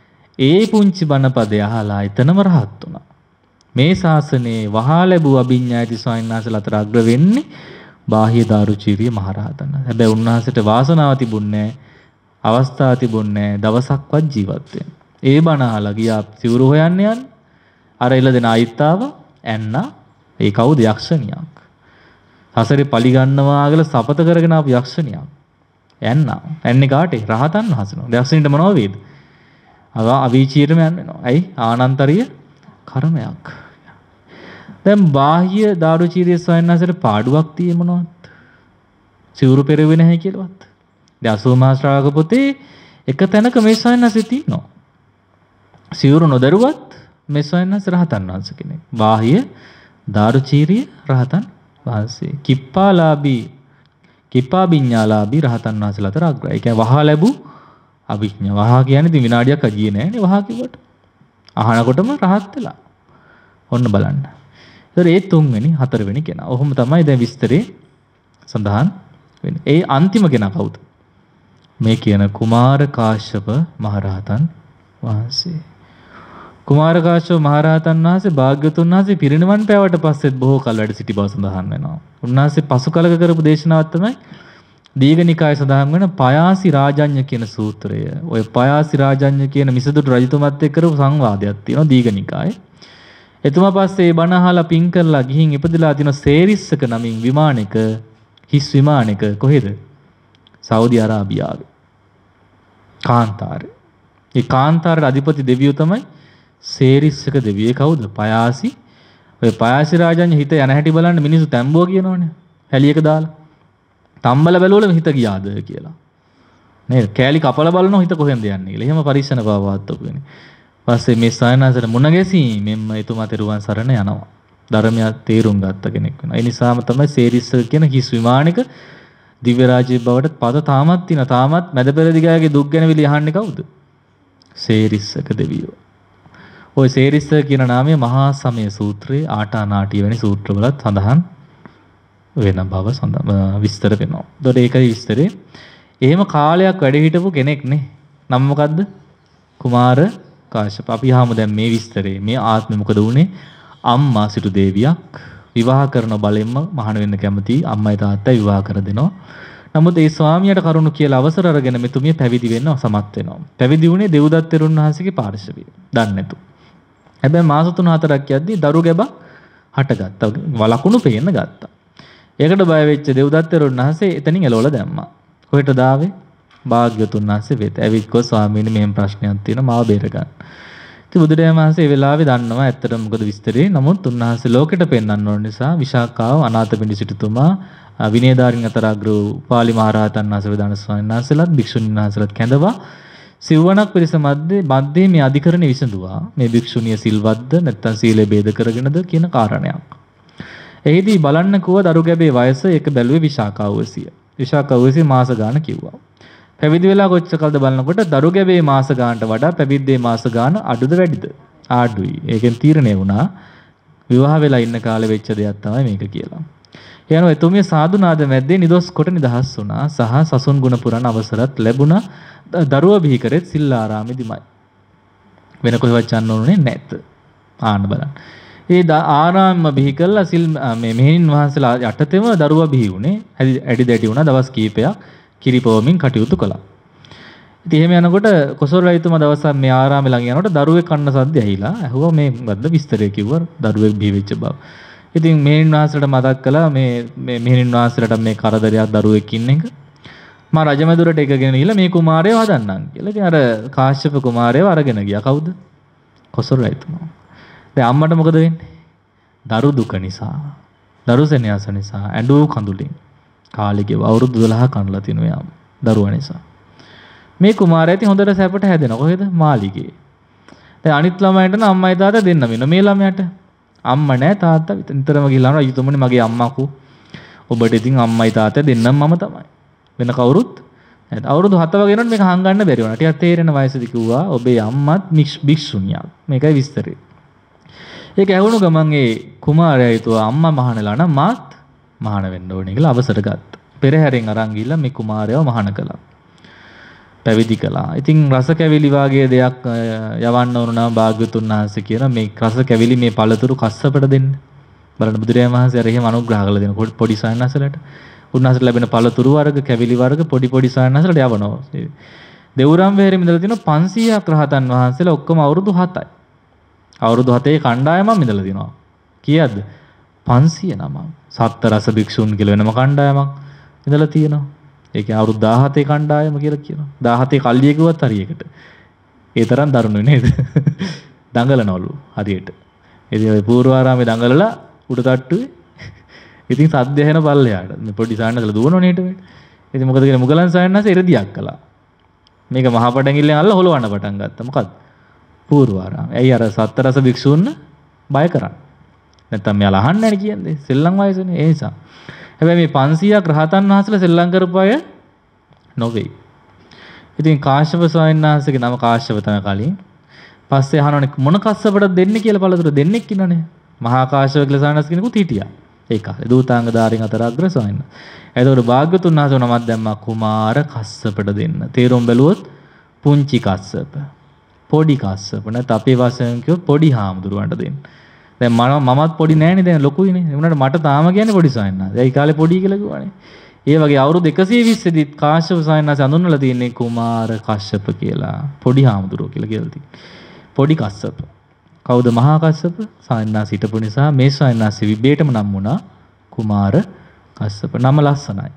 ඒ පුංචි බණපදේ අහලා එතනම රහත් වුණා. මේ ශාසනයේ වහා ලැබූ අභිඥායති සයන්නාසල අතර අග්‍ර වෙන්නේ බාහ්‍ය දාරුචීරිය මහරහතන්. හැබැයි උන්වහන්සේට වාසනාව තිබුණේ නැහැ. අවස්ථාව තිබුණේ නැහැ දවසක්වත් ජීවත් වෙන්න. ඒ බණ අහලා ගියා සිවුරු හොයන්න යන්න. අර එළ දෙන අයිත්තාව ඇන්නා. ඒ කවුද? යක්ෂණියක්. හසරේ පලි ගන්නවා කියලා සපත කරගෙන ආපු යක්ෂණියක්. ඇන්නා. ඇන්නේ කාටේ? රහතන් වහන්සේනෝ. යක්ෂණිට මොනව වේද? අව අවීචීරම යන්න වෙනවා. ඇයි? ආනන්තරීය කර්මයක්. දැන් බාහ්‍ය දාරුචීරිය සොයන්නසට පාඩුවක් තියෙ මොනවද? සිවුරු පෙරෙන්නේ නැහැ කියලාවත්. දැන් අසූ මහා ශ්‍රාවක පොතේ එක තැනක මේ සොයන්නසෙ තියෙනවා. සිවුරු නොදරුවත් මේ සොයන්නස රහතන් වහන්සේ කෙනෙක්. බාහ්‍ය දාරුචීරිය රහතන් වහන්සේ. කිප්පාලාභී කිප්පාබිඤ්ඤාලාභී රහතන් වහන්සේලා අතර අග්‍රයි. ඒ කියන්නේ වහා ලැබූ අභිඥා. වහා කියන්නේ ඉතින් විනාඩියක් අජියේ නෑනේ වහා කිව්වට. අහනකොටම රහත් වෙලා. ඔන්න බලන්න. ඒතර ඒ තුන්වෙනි හතරවෙනි කෙනා. ඔහොම තමයි දැන් විස්තරේ සඳහන් වෙන්නේ. ඒ අන්තිම කෙනා කවුද? මේ කියන කුමාර කාශ්‍යප මහරහතන් වහන්සේ. කුමාර කාශ්‍යප මහරහතන් වහන්සේ භාග්‍යවතුන් වහන්සේ පිරිනිවන් පෑවට පස්සෙත් බොහෝ කල වැඩ සිටි බව සඳහන් වෙනවා. උන්වහන්සේ පසු කලක කරපු දේශනාවක් තමයි දීඝනිකාය සඳහන් වෙන පයාසි රාජඤ්ඤ කියන සූත්‍රය. ඔය පයාසි රාජඤ්ඤ කියන මිසදුටු රජතුමත් එක්ක කරපු සංවාදයක් තියෙනවා දීඝනිකායේ. එතුමා පස්සේ බණ අහලා පින් කරලා ගිහින් ඉපදලා තින සේරිස්සක නමින් විමානයක හිස් විමානයක කොහෙද? සෞදි අරාබියාවේ. කාන්තාරේ. ඒ කාන්තාරේ අධිපති දෙවියෝ තමයි සේරිස්සක දෙවියෝ. කවුද? පයාසි. ඔය පයාසි රාජඤ්ඤ හිත යන හැටි බලන්න මිනිස්සු තැම්බුව කියනවනේ. හැලියක දාලා. තම්බල බැලුවලම හිත ගියාද කියලා. නේද? කෑලි කපලා බලනවා හිත කොහෙන්ද යන්නේ කියලා. එහෙම පරීක්ෂණ පාවවත්තු වෙන්නේ. පස්සේ මේ සයනාසර මුණ ගැසී මෙම්ම එතුමා තෙරුවන් සරණ යනවා. ධර්මය තේරුම් ගත්ත කෙනෙක් වෙනවා. ඒ නිසාම තමයි සේරිස්සක කියන හිස් විමානික දිව්‍ය රාජ්‍යයේ බවට පද තාමත් තියෙන. තාමත් මැද පෙරදිගාගේ දුක් ගැන විලි අහන්නේ කවුද? සේරිස්සක දෙවියෝ. ওই සේරිස්සක කියන නාමය මහා සමය සූත්‍රයේ ආටානාටිය වැනි සූත්‍රවලත් සඳහන් වෙන බව සඳහන් විස්තර වෙනවා. ඒතකොට ඒකයි විස්තරේ. එහෙම කාලයක් වැඩ හිටපු කෙනෙක් නේ. නම මොකද්ද? කුමාර කාශ්‍යප. අපි අහමු දැන් මේ විස්තරේ. මේ ආත්මෙ මොකද වුනේ? අම්මා සිටු දෙවියක් විවාහ කරන බලෙන්ම මහාන වෙන්න කැමති අම්මයි තාත්තයි විවාහ කර දෙනවා. නමුත් ඒ ස්වාමියාට කරුණු කියලා අවසර අරගෙන මෙතුමිය පැවිදි වෙන්න සමත් වෙනවා. පැවිදි වුණේ දෙව්දත් තෙරුන් වහන්සේගේ පාර්ශවය. දන්නේ නැතු. හැබැයි මාස තුන හතරක් යද්දී දරු ගැබ හටගත්තා. වලකුණු පේන්න ගත්තා. ඒකට බය වෙච්ච දෙව්දත් තෙරුන් වහන්සේ එතනින් එළවලා දැම්මා. කොහෙටද ආවේ? භාග්‍යතුන් වහන්සේ වෙත ඇවිත් කෝ ස්වාමීනි මෙහෙම ප්‍රශ්නයක් තියෙනවා මාව බේර ගන්න. ඉතින් බුදුරජාණන් වහන්සේ ඒ වෙලාවේ දන්නවා ඇත්තටම මොකද විස්තරේ. නමුත් උන්වහන්සේ ලෝකෙට පෙන්වන්න ඕන නිසා විශාකාව අනාථපිණ්ඩික සිටුතුමා විනයදාරින් අතර අග්‍ර උපාලි මහරහතන් වහන්සේ වදාන ස්වාමීන් වහන්සේලාත් භික්ෂුණීන් වහන්සේලාත් කැඳවා සිව්වණක් පිරිස මැද්දේ මැද්දේ මේ අධිකරණය විසඳුවා. මේ භික්ෂුණිය සිල්වත්ද නැත්නම් සීලය ભેද කරගෙනද කියන කාරණයක්. එහිදී බලන්න කව දරු ගැබේ වයස ඒක බැලුවේ විශාකාව වයසිය. විශාකාව වයසේ මාස ගාන කිව්වා. පැවිදි වෙලා කොච්චර කාලද බලනකොට දරු ගැබේ මාස ගානට වඩා පැවිද්දේ මාස ගාන අඩුද වැඩිද? අඩුයි. ඒකෙන් තීරණය වුණා විවාහ වෙලා ඉන්න කාලේ වෙච්ච දෙයක් තමයි මේක කියලා. එයano එතුමිය සාදුනාද මැද්දේ නිදොස් කොට නිදහස් වුණා සහ සසුන් ගුණ පුරන අවසරත් ලැබුණා. දරුව බිහි කරෙත් සිල් ආරාමෙදිමයි. වෙන කොහෙවත් යන්න ඕනේ නැත්. ආන්න බලන්න. ඒ ආරාම බිහි කළා සිල් මේ මෙහෙණින් වහන්සේලා යටතේම දරුවා බිහි වුණේ. ඇඩි දැඩි වුණා දවස් කීපයක් කිරිපොවමින් කටයුතු කළා. ඉතින් එහෙම යනකොට කොසල් රජතුමා දවසක් මේ ආරාමේ ළඟ යනකොට දරුවෙක් කන්න සද්ද ඇහිලා ඇහුවා මේ මොකද්ද විස්තරය කිව්වා දරුවෙක් බිහි වෙච්ච බව. ඉතින් මෙහෙණින් වහන්සේට මතක් කළා මේ මේ මෙහෙණින් වහන්සේට මේ කරදරයක් දරුවෙක් ඉන්න එක. මා රජමැදුරට එකගෙන ගිහලා මේ කුමාරයව හදන්නම් කියලා. ඉතින් අර කාශ්‍යප කුමාරයව අරගෙන ගියා. කවුද? කොසල් රජතුමා. දැන් අම්මට මොකද වෙන්නේ? දරු දුක නිසා, දරු සෙනෙහස නිසා ඇඬු කඳුලින් කාලෙක අවුරුදු දොළහක් කනලා තිනු යාම දරුවා නිසා. මේ කුමාරයා ඉතින් හොඳට සැපට හැදෙනවා. කොහෙද? මාලිගේ. දැන් අනිත් ළමයින්ට නම් අම්මයි තාත්තා දෙන්නම ඉන්න. මේ ළමයාට අම්මා නැහැ තාත්තා විතරම ගිහලා යනවා. අයිතුමනි මගේ අම්මාකෝ. ඔබට ඉතින් අම්මයි තාත්තා දෙන්නම මම තමයි. වෙන කවුරුත් නැත්. අවුරුදු හත වගේ වෙනකොට මේක හංගන්න බැරි වුණා. ටිකක් තේරෙන වයසේදී කිව්වා ඔබේ අම්මත් භික්ෂුණියක්. මේකයි විස්තරේ. ඒක ඇහුණු ගමන් ඒ කුමාරයා හිතුවා අම්මා මහානලා නම් මාත් මහාන වෙන්න ඕනේ කියලා අවසර ගත්තා. පෙරහැරෙන් අරන් ගිහලා මේ කුමාරයාව මහාන කළා. පැවිදි කළා. ඉතින් රස කැවිලි වාගේ දෙයක් යවන්න ඕන නම් භාග්‍යතුන් වහන්සේ කියන මේ රස කැවිලි මේ පළතුරු කස්සපට දෙන්න. බලන්න බුදුරජාණන් වහන්සේ අර එහෙම අනුග්‍රහ කළ දෙන පොඩි සයන්වසලට උන්වහන්සේට ලැබෙන පළතුරු වර්ග කැවිලි වර්ග පොඩි පොඩි සයන්වසලට යවනවා. දෙවුරම් වෙහෙරෙම ඉඳලා තියෙනවා පන්සීයක් රහතන් වහන්සේලා ඔක්කොම අවුරුදු හතයි. අවුරුදු හතේ කණ්ඩායමක් ඉඳලා තිනවා. කීයද? පන්සිය නම. සත්ත රස භික්ෂුන් කියලා වෙනම කණ්ඩායමක් ඉඳලා තියෙනවා. ඒ කියන්නේ අවුරුදු දහහතේ කණ්ඩායම කියලා කියනවා. දහහතේ කල්ලිය කිව්වත් හරියකට. ඒ තරම් දරුණුයි නේද? දඟලනවලු හරියට. ඉතින් ඔය පූර්වාරාමේ දඟලලා උඩ තට්ටුවේ. ඉතින් සද්ද ඇහෙන පල්ලෙයාට මේ පොඩි සායනසල දුවනෝනේ ඊට. ඉතින් මොකද කියන්නේ මුගලන් සායනස ඉරදියක් කළා. මේක මහා පඩංගිල්ලෙන් අල්ල හොලවන්න පටන් ගත්තා. මොකද්ද? පූර්වාරාම. ඇයි අර සත්ත රස භික්ෂූන් බය කරන්නේ? නැත්තම් මෙයාලා අහන්නේ නැහැ කියන්නේ. සෙල්ලම් වයසනේ ඒ නිසා. හැබැයි මේ පන්සීයක් රහතන් වහන්සේලා සෙල්ලම් කරපු අය නොවේ. ඉතින් කාශ්‍යප ස්වාමීන් වහන්සේගේ නම කාශ්‍යප තමයි කලින්. පස්සේ අහනවනේ මොන කස්සපටද දෙන්නේ කියලා පළතුරු දෙන්නෙක් ඉන්නනේ. මහා කාශ්‍යප කියලා සානස් කෙනෙකුත් හිටියා. ඒ කාලේ දූතාංග ධාරින් අතර අග්‍ර ස්වාමීන් වහන්සේ. එතකොට භාග්‍යතුන් වහන්සේ නමක් දැම්මා කුමාර කස්සපට දෙන්න. තේරුම් බැලුවොත් පුංචි කස්සප. පොඩි කස්සප නැත්නම් අපේ වශයෙන් කිව්වොත් පොඩි හාමුදුරුවන්ට දෙන්න. දැන් මම මමත් පොඩි නෑනේ දැන් ලොකුයිනේ. ඒ වුණාට මට තාම කියන්නේ පොඩි සායන්නා. ඒ කාලේ පොඩි කියලා කිව්වනේ. ඒ වගේ අවුරුදු එකසිය විස්ස දී කාශ්‍යප සායන්නාස හඳුන්වලා තියෙන්නේ කුමාර කස්සප කියලා. පොඩි හාමුදුරුවෝ කියලා කියලා තියෙන්නේ. පොඩි කස්සප. කවුද මහා කස්සප? සායන්නාස හිටපු නිසා මේ සායන්නාස විබේටම නම් වුණා කුමාර කස්සප. නම ලස්සනයි.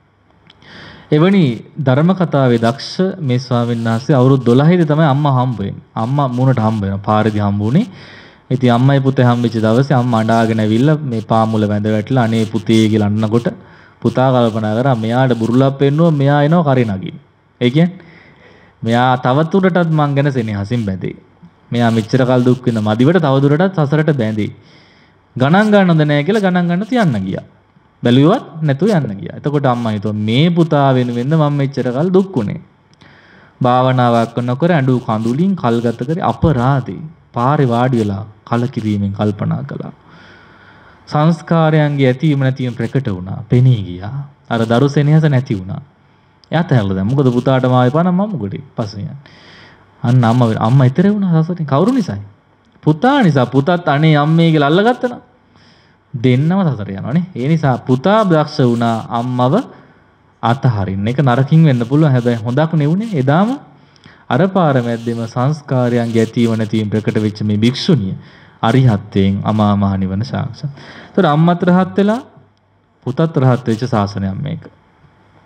එවැනි ධර්ම කතාවේ දක්ෂ මේ ස්වාමීන් වහන්සේ අවුරුදු දොළහේ දී තමයි අම්මා හම්බ වෙන්නේ. අම්මා මූණට හම්බ වෙනවා. පාරේදී හම්බුනේ. ඉතින් අම්මයි පුතේ හම්බෙච්ච දවසේ අම්මා අඬාගෙන ඇවිල්ලා මේ පාමුල වැඳ වැටලා අනේ පුතේ කියලා අන්නකොට පුතා කල්පනා කරා මෙයාට බුරුලක් පෙන්නුවා මෙයා එනවා කරේ නගින්න. ඒ කියන්නේ මෙයා තවදුරටත් මං ගැන සෙනෙහසින් බැඳේ. මෙයා මෙච්චර කල් දුක් විඳ මදිවට තවදුරටත් සසරට බැඳේ. ගණන් ගන්න හොඳ නැහැ කියලා ගණන් ගන්න තියන්න ගියා. බැලුවත් නැතුව යන්න ගියා. එතකොට අම්මා හිතුවා මේ පුතා වෙනුවෙන්ද මම මෙච්චර කල් දුක් වුනේ. භාවනාවක් නොකර අඬු කඳුලින් කල්ගත කරේ අපරාධේ. පාරේ වාඩි වෙලා කලකිරීමෙන් කල්පනා කළා. සංස්කාරයන්ගේ ඇතිවීම නැතිවීම ප්‍රකට වුණා. පෙනී ගියා. අර දරු සෙනෙහස නැති වුණා. එයාට හැල්ලා දැන් මොකද පුතාට මාවේ පාන මම මොකද පස්සේ යන්නේ. අන්න අම්මා අම්මා ඉතරේ වුණා සසටින්. කවුරු නිසායි? පුතා නිසා. පුතත් අනේ අම්මේ කියලා අල්ලගත්තා නා. දෙන්නම සසර යනවානේ. ඒ නිසා පුතා දක්ෂ වුණා අම්මව අතහරින්න. ඒක නරකින් වෙන්න පුළුවන්. හැබැයි හොඳක් නෙවුනේ. එදාම අර පාර මැද්දේම සංස්කාරයන්ගේ ඇතිව නැතිවීම ප්‍රකට වෙච්ච මේ භික්ෂුණිය අරිහත්යෙන් අමා මහ නිවන සාක්ෂාත්. ඒතර අම්මත් රහත් වෙලා පුතත් රහත් වෙච්ච ශාසනයක් මේක.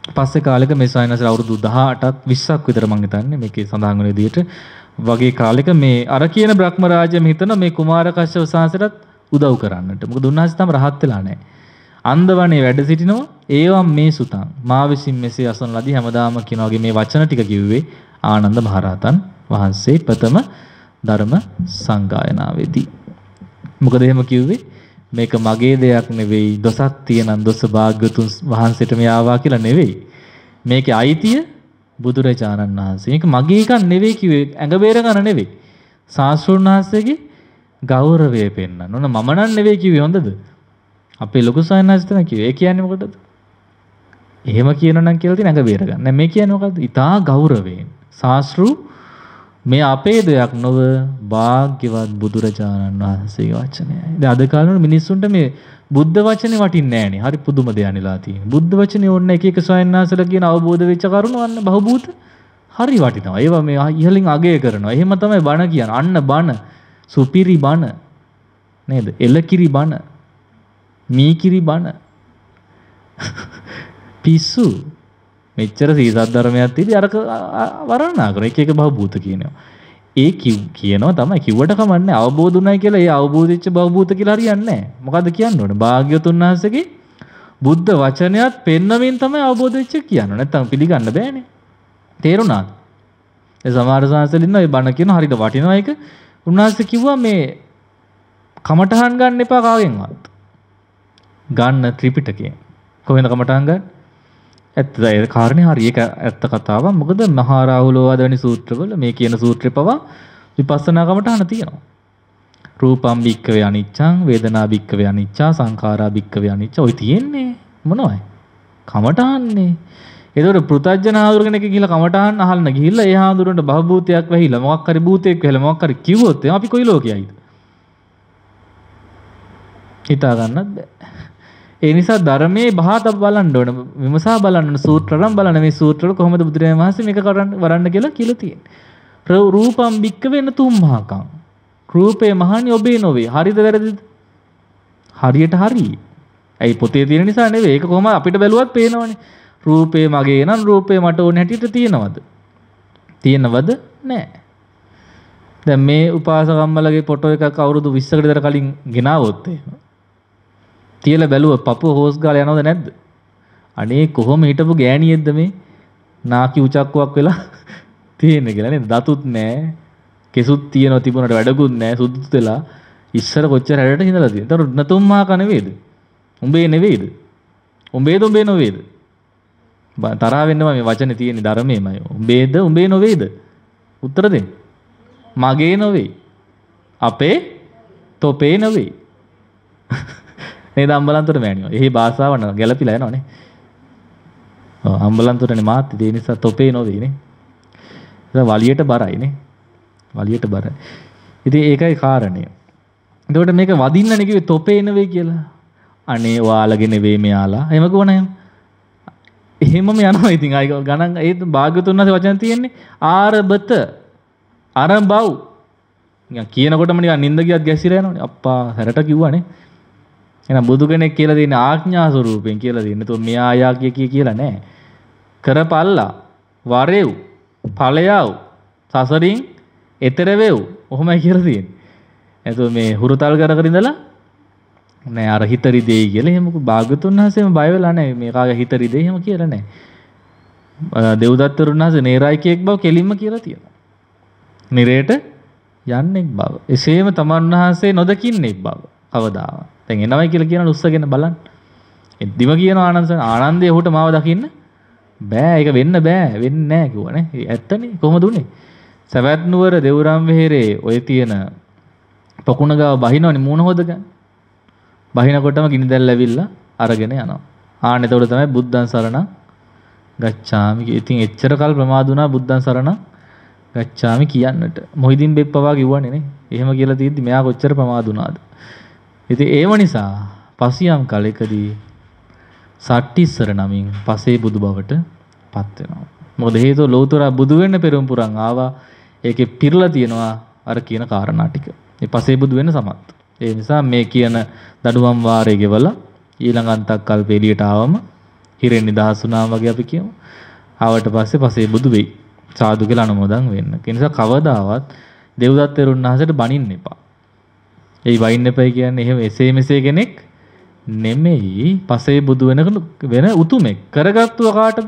පස්සේ කාලෙක මේ සයනස් අවුරුදු දහඅටක් විස්සක් විතර මං හිතන්නේ මේකේ සඳහන් වෙන විදිහට වගේ කාලෙක මේ අර කියන බ්‍රහ්ම රාජ්‍යම හිතන මේ කුමාර කශ්‍යප සාසනයට උදව් කරන්නට. මොකද උන්වහන්සේ තම රහත් වෙලා නැහැ. අන්දවනේ වැඩ සිටිනවා. ඒවම් මේ සුතං මා විසින් මෙසේ අසන ලදී හැමදාම කියන වගේ මේ වචන ටික කිව්වේ ආනන්ද මහරහතන් වහන්සේ ප්‍රථම ධර්ම සංගායනාවේදී. මොකද එහෙම කිව්වේ? මේක මගේ දෙයක් නෙවෙයි. දොසක් තියෙනන් දොස භාග්‍යතුන් වහන්සේට මේ ආවා කියලා නෙවෙයි. මේකේ අයිතිය බුදුරජාණන් වහන්සේ. මේක මගේ එකක් නෙවෙයි කිව්වේ. ඇඟ බේර ගන්න නෙවෙයි. ශාස්ත්‍රඥ වහන්සේගේ ගෞරවය පෙන්වන්න. ඕන මම නන් නෙවෙයි කිව්වේ හොඳද? අපේ ලොකු සයන්ස් තමයි කිව්වේ. ඒ කියන්නේ මොකටද? එහෙම කියනනම් කියලා තියෙන ඇඟ බේර ගන්න. මේ කියන්නේ මොකද්ද? ඊටා ගෞරවයෙන්. ශාස්ත්‍රු මේ අපේ දෙයක් නොව භාග්‍යවත් බුදුරජාණන් වහන්සේගේ වචනයයි. දැන් අද කාලේ මිනිස්සුන්ට මේ බුද්ධ වචනේ වටින්නේ නැහනේ. හරි පුදුම දෙයක් නෙලා තියෙන්නේ. බුද්ධ වචනේ ඕන්න එක එක සයන්නාසලා කියන අවබෝධ වෙච්ච කරුණ වන්න බහූත හරි වටිනවා. ඒවා මේ ඉහලින් අගය කරනවා. එහෙම තමයි බණ කියන්නේ. අන්න බණ සුපිරි බණ නේද? එලකිරි බණ මීකිරි බණ පිස්සු මෙච්චර සීසත් ධර්මයක් තියදී අර වරණා කර එක එක බහූත කියනවා. ඒ කියනවා තමයි කිව්වට කමන්නේ අවබෝධ උනායි කියලා ඒ අවබෝධ වෙච්ච බහූත කියලා හරියන්නේ නැහැ. මොකද්ද කියන්න ඕනේ? භාග්‍යවතුන් වහන්සේගේ බුද්ධ වචනයත් පෙන්වමින් තමයි අවබෝධ වෙච්ච කියන්නේ. නැත්තම් පිළිගන්න බෑනේ. තේරුණාද? ඒ සමහර සංසල් ඉන්නවා ඒ බණ කියන හරියට වටිනවා ඒක. උන්වහන්සේ කිව්වා මේ කමඨහන් ගන්න එපා කාගෙන්වත්. ගන්න ත්‍රිපිටකයෙන්. කොහෙන්ද කමඨහන් ගන්න? ඇත්ත ඒ කාරණේ හරි ඒක ඇත්ත කතාවක්. මොකද මහා රාහුලෝවාද වැනි සූත්‍රවල මේ කියන සූත්‍රේ පවා විපස්සනා කමඨහන තියෙනවා. රූපම් භික්කවේ අනිච්ඡං වේදනා භික්කවේ අනිච්චා සංඛාරා භික්කවේ අනිච්ච ඔය තියෙන්නේ මොනවයි? කමඨහන්නේ. ඒතකොට පෘථජ්ජන හාමුදුර කෙනෙක් ගිහිල්ලා කමඨහන් අහන්න ගිහිල්ලා ඒ හාමුදුරන්ට බහභූතයක් වැහිලා මොකක් හරි භූතයක් වැහිලා මොකක් හරි කිව්වොත් අපි කොයි ලෝකයයිද? හිතා ගන්නත් බෑ. ඒ නිසා ධර්මයේ බහාත බලන්න ඕන විමසා බලන්න ඕන සූත්‍රරම් බලන්න මේ සූත්‍රවල කොහොමද බුදුරජාණන් වහන්සේ මේක කරන්න වරන්න කියලා කියලා තියෙන්නේ. රූපම් බික්ක වෙන තුම්මහකම්. රූපේ මහණි ඔබේ නොවේ. හරිද වැරදිද? හරියට හරි. ඇයි පොතේ තියෙන නිසා නෙවෙයි. ඒක කොහොම අපිට බැලුවත් පේනවනේ. රූපේ මගේ නම් රූපේ මට ඕන හැටියට තියෙනවද? තියෙනවද? නැහැ. දැන් මේ උපාසකම්මලගේ ෆොටෝ එකක් අවුරුදු විස්සකට විතර කලින් ගෙනාවොත් එහෙම තියලා බැලුවා පපුව හොස් ගාලා යනවද නැද්ද? අනේ කොහොම හිටපු ගෑණියෙක්ද මේ? නාකි උචක්කුවක් වෙලා තියෙන්නේ කියලා නේද? දතුත් නැහැ. කෙසුත් තියනවා තිබුණාට වැඩකුත් නැහැ. සුදුත් වෙලා ඉස්සර කොච්චර හැඩට හිඳලා තියෙනවා. ඒතර නතුම් මාක නෙවෙයිද? උඹේ නෙවෙයිද? උඹේද උඹේ නොවේද? තරහ වෙන්න මේ වචනේ තියෙන්නේ ධර්මයේමයි. උඹේද උඹේ නොවේද? උත්තර දෙන්න. මගේ නොවේ. අපේ තොපේ නොවේ. නේද අම්බලන්තොට මෑණියෝ. එහි භාෂාව න ගැළපිලා යනවනේ. ඔව් අම්බලන්තොටනේ මාත් ඒ නිසා තොපේ නොවේ නේ. ඒක වලියට බරයි නේ. වලියට බරයි. ඉතින් ඒකයි කාරණය. එතකොට මේක වදින්නනේ කිව්වේ තොපේ නෙවෙයි කියලා. අනේ ඔයාලගේ නෙවෙයි මෙයාලා. එහෙම කොහොනම එහෙමම යනවා ඉතින් ආයි ගණන් ඒ භාග්‍යතුන් වහන්සේ වචන තියෙන්නේ ආරබත අරබව්. නිකන් කියනකොටම නිකන් නින්ද ගියත් ගැසිලා යනවනේ. අප්පා හැරට කිව්වනේ. එහෙනම් බුදු කෙනෙක් කියලා තියෙන ආඥා ස්වරූපයෙන් කියලා තියෙන. ඒතො මෙයා ආයා කිය කිය කියලා නෑ. කරපල්ලා වරෙව් ඵලයව් සසරින් එතර වෙව්. ඔහොමයි කියලා තියෙන්නේ. එතකොට මේ හුරුතල් කර කර ඉඳලා නෑ අර හිත රිදෙයි කියලා එහෙම භාග්‍යතුන් වහන්සේම බය වෙලා නෑ මේ කාගේ හිත රිදෙයි එහෙම කියලා නෑ. දෙව්දත්ත වහන්සේ නේරායිකයෙක් බව කෙලින්ම කියලා තියෙනවා. නිරේට යන්නෙක් බව. එසේම තමන් වහන්සේ නොදකින්නෙක් බව. කවදාවත්. දැන් එනවයි කියලා කියන උස්සගෙන බලන්න. එද්දිම කියන ආනන්ද ආනන්දේ ඔහුට මාව දකින්න බෑ. ඒක වෙන්න බෑ. වෙන්නේ නෑ කිව්වනේ. ඇත්තනේ. කොහොමද උනේ? සවැත් නුවර දෙවුරම් වෙහෙරේ ඔය තියෙන පොකුණ ගාව බහිනවනේ මූණ හොදගන්න. බහිනකොටම ගිනි දැල් ඇවිල්ලා අරගෙන යනවා. ආන්න එතකොට තමයි බුද්ධං සරණං ගච්ඡාමි. ඉතින් එච්චර කල් ප්‍රමාද වුණා බුද්ධං සරණං ගච්ඡාමි කියන්නට. මොහිදින් බෙප්පවා කිව්වනේ නේ. එහෙම කියලා තියෙද්දි මෙයා කොච්චර ප්‍රමාද වුණාද? ඉතින් ඒව නිසා පසියම් කලෙකදී සට්ටිස්සර නමින් පසේ බුදු බවට පත් වෙනවා. මොකද හේතුව ලෝතර බුදු වෙන්න පෙරම් පුරන් ආවා. ඒකේ පිරලා තියෙනවා අර කියන කාරණා ටික. මේ පසේ බුදු වෙන්න සමත්. ඒ නිසා මේ කියන දඩුවම් වාරයේ ගෙවලා ඊළඟ අන්තක් කල්ප එළියට ආවම හිරෙන් නිදහස් වුණා වගේ අපි කියමු. ආවට පස්සේ පස්සේ බුදු වෙයි. සාදු කියලා අනුමෝදන් වෙන්න. ඒ නිසා කවදාවත් දෙව්දත් තෙරුන් වහන්සේට බනින්න එපා. ඒ වයින් එපයි කියන්නේ එහෙම එසේ මෙසේ කෙනෙක් නෙමෙයි. පසේ බුදු වෙන වෙන උතුමෙක්. කරගත්තුව කාටද?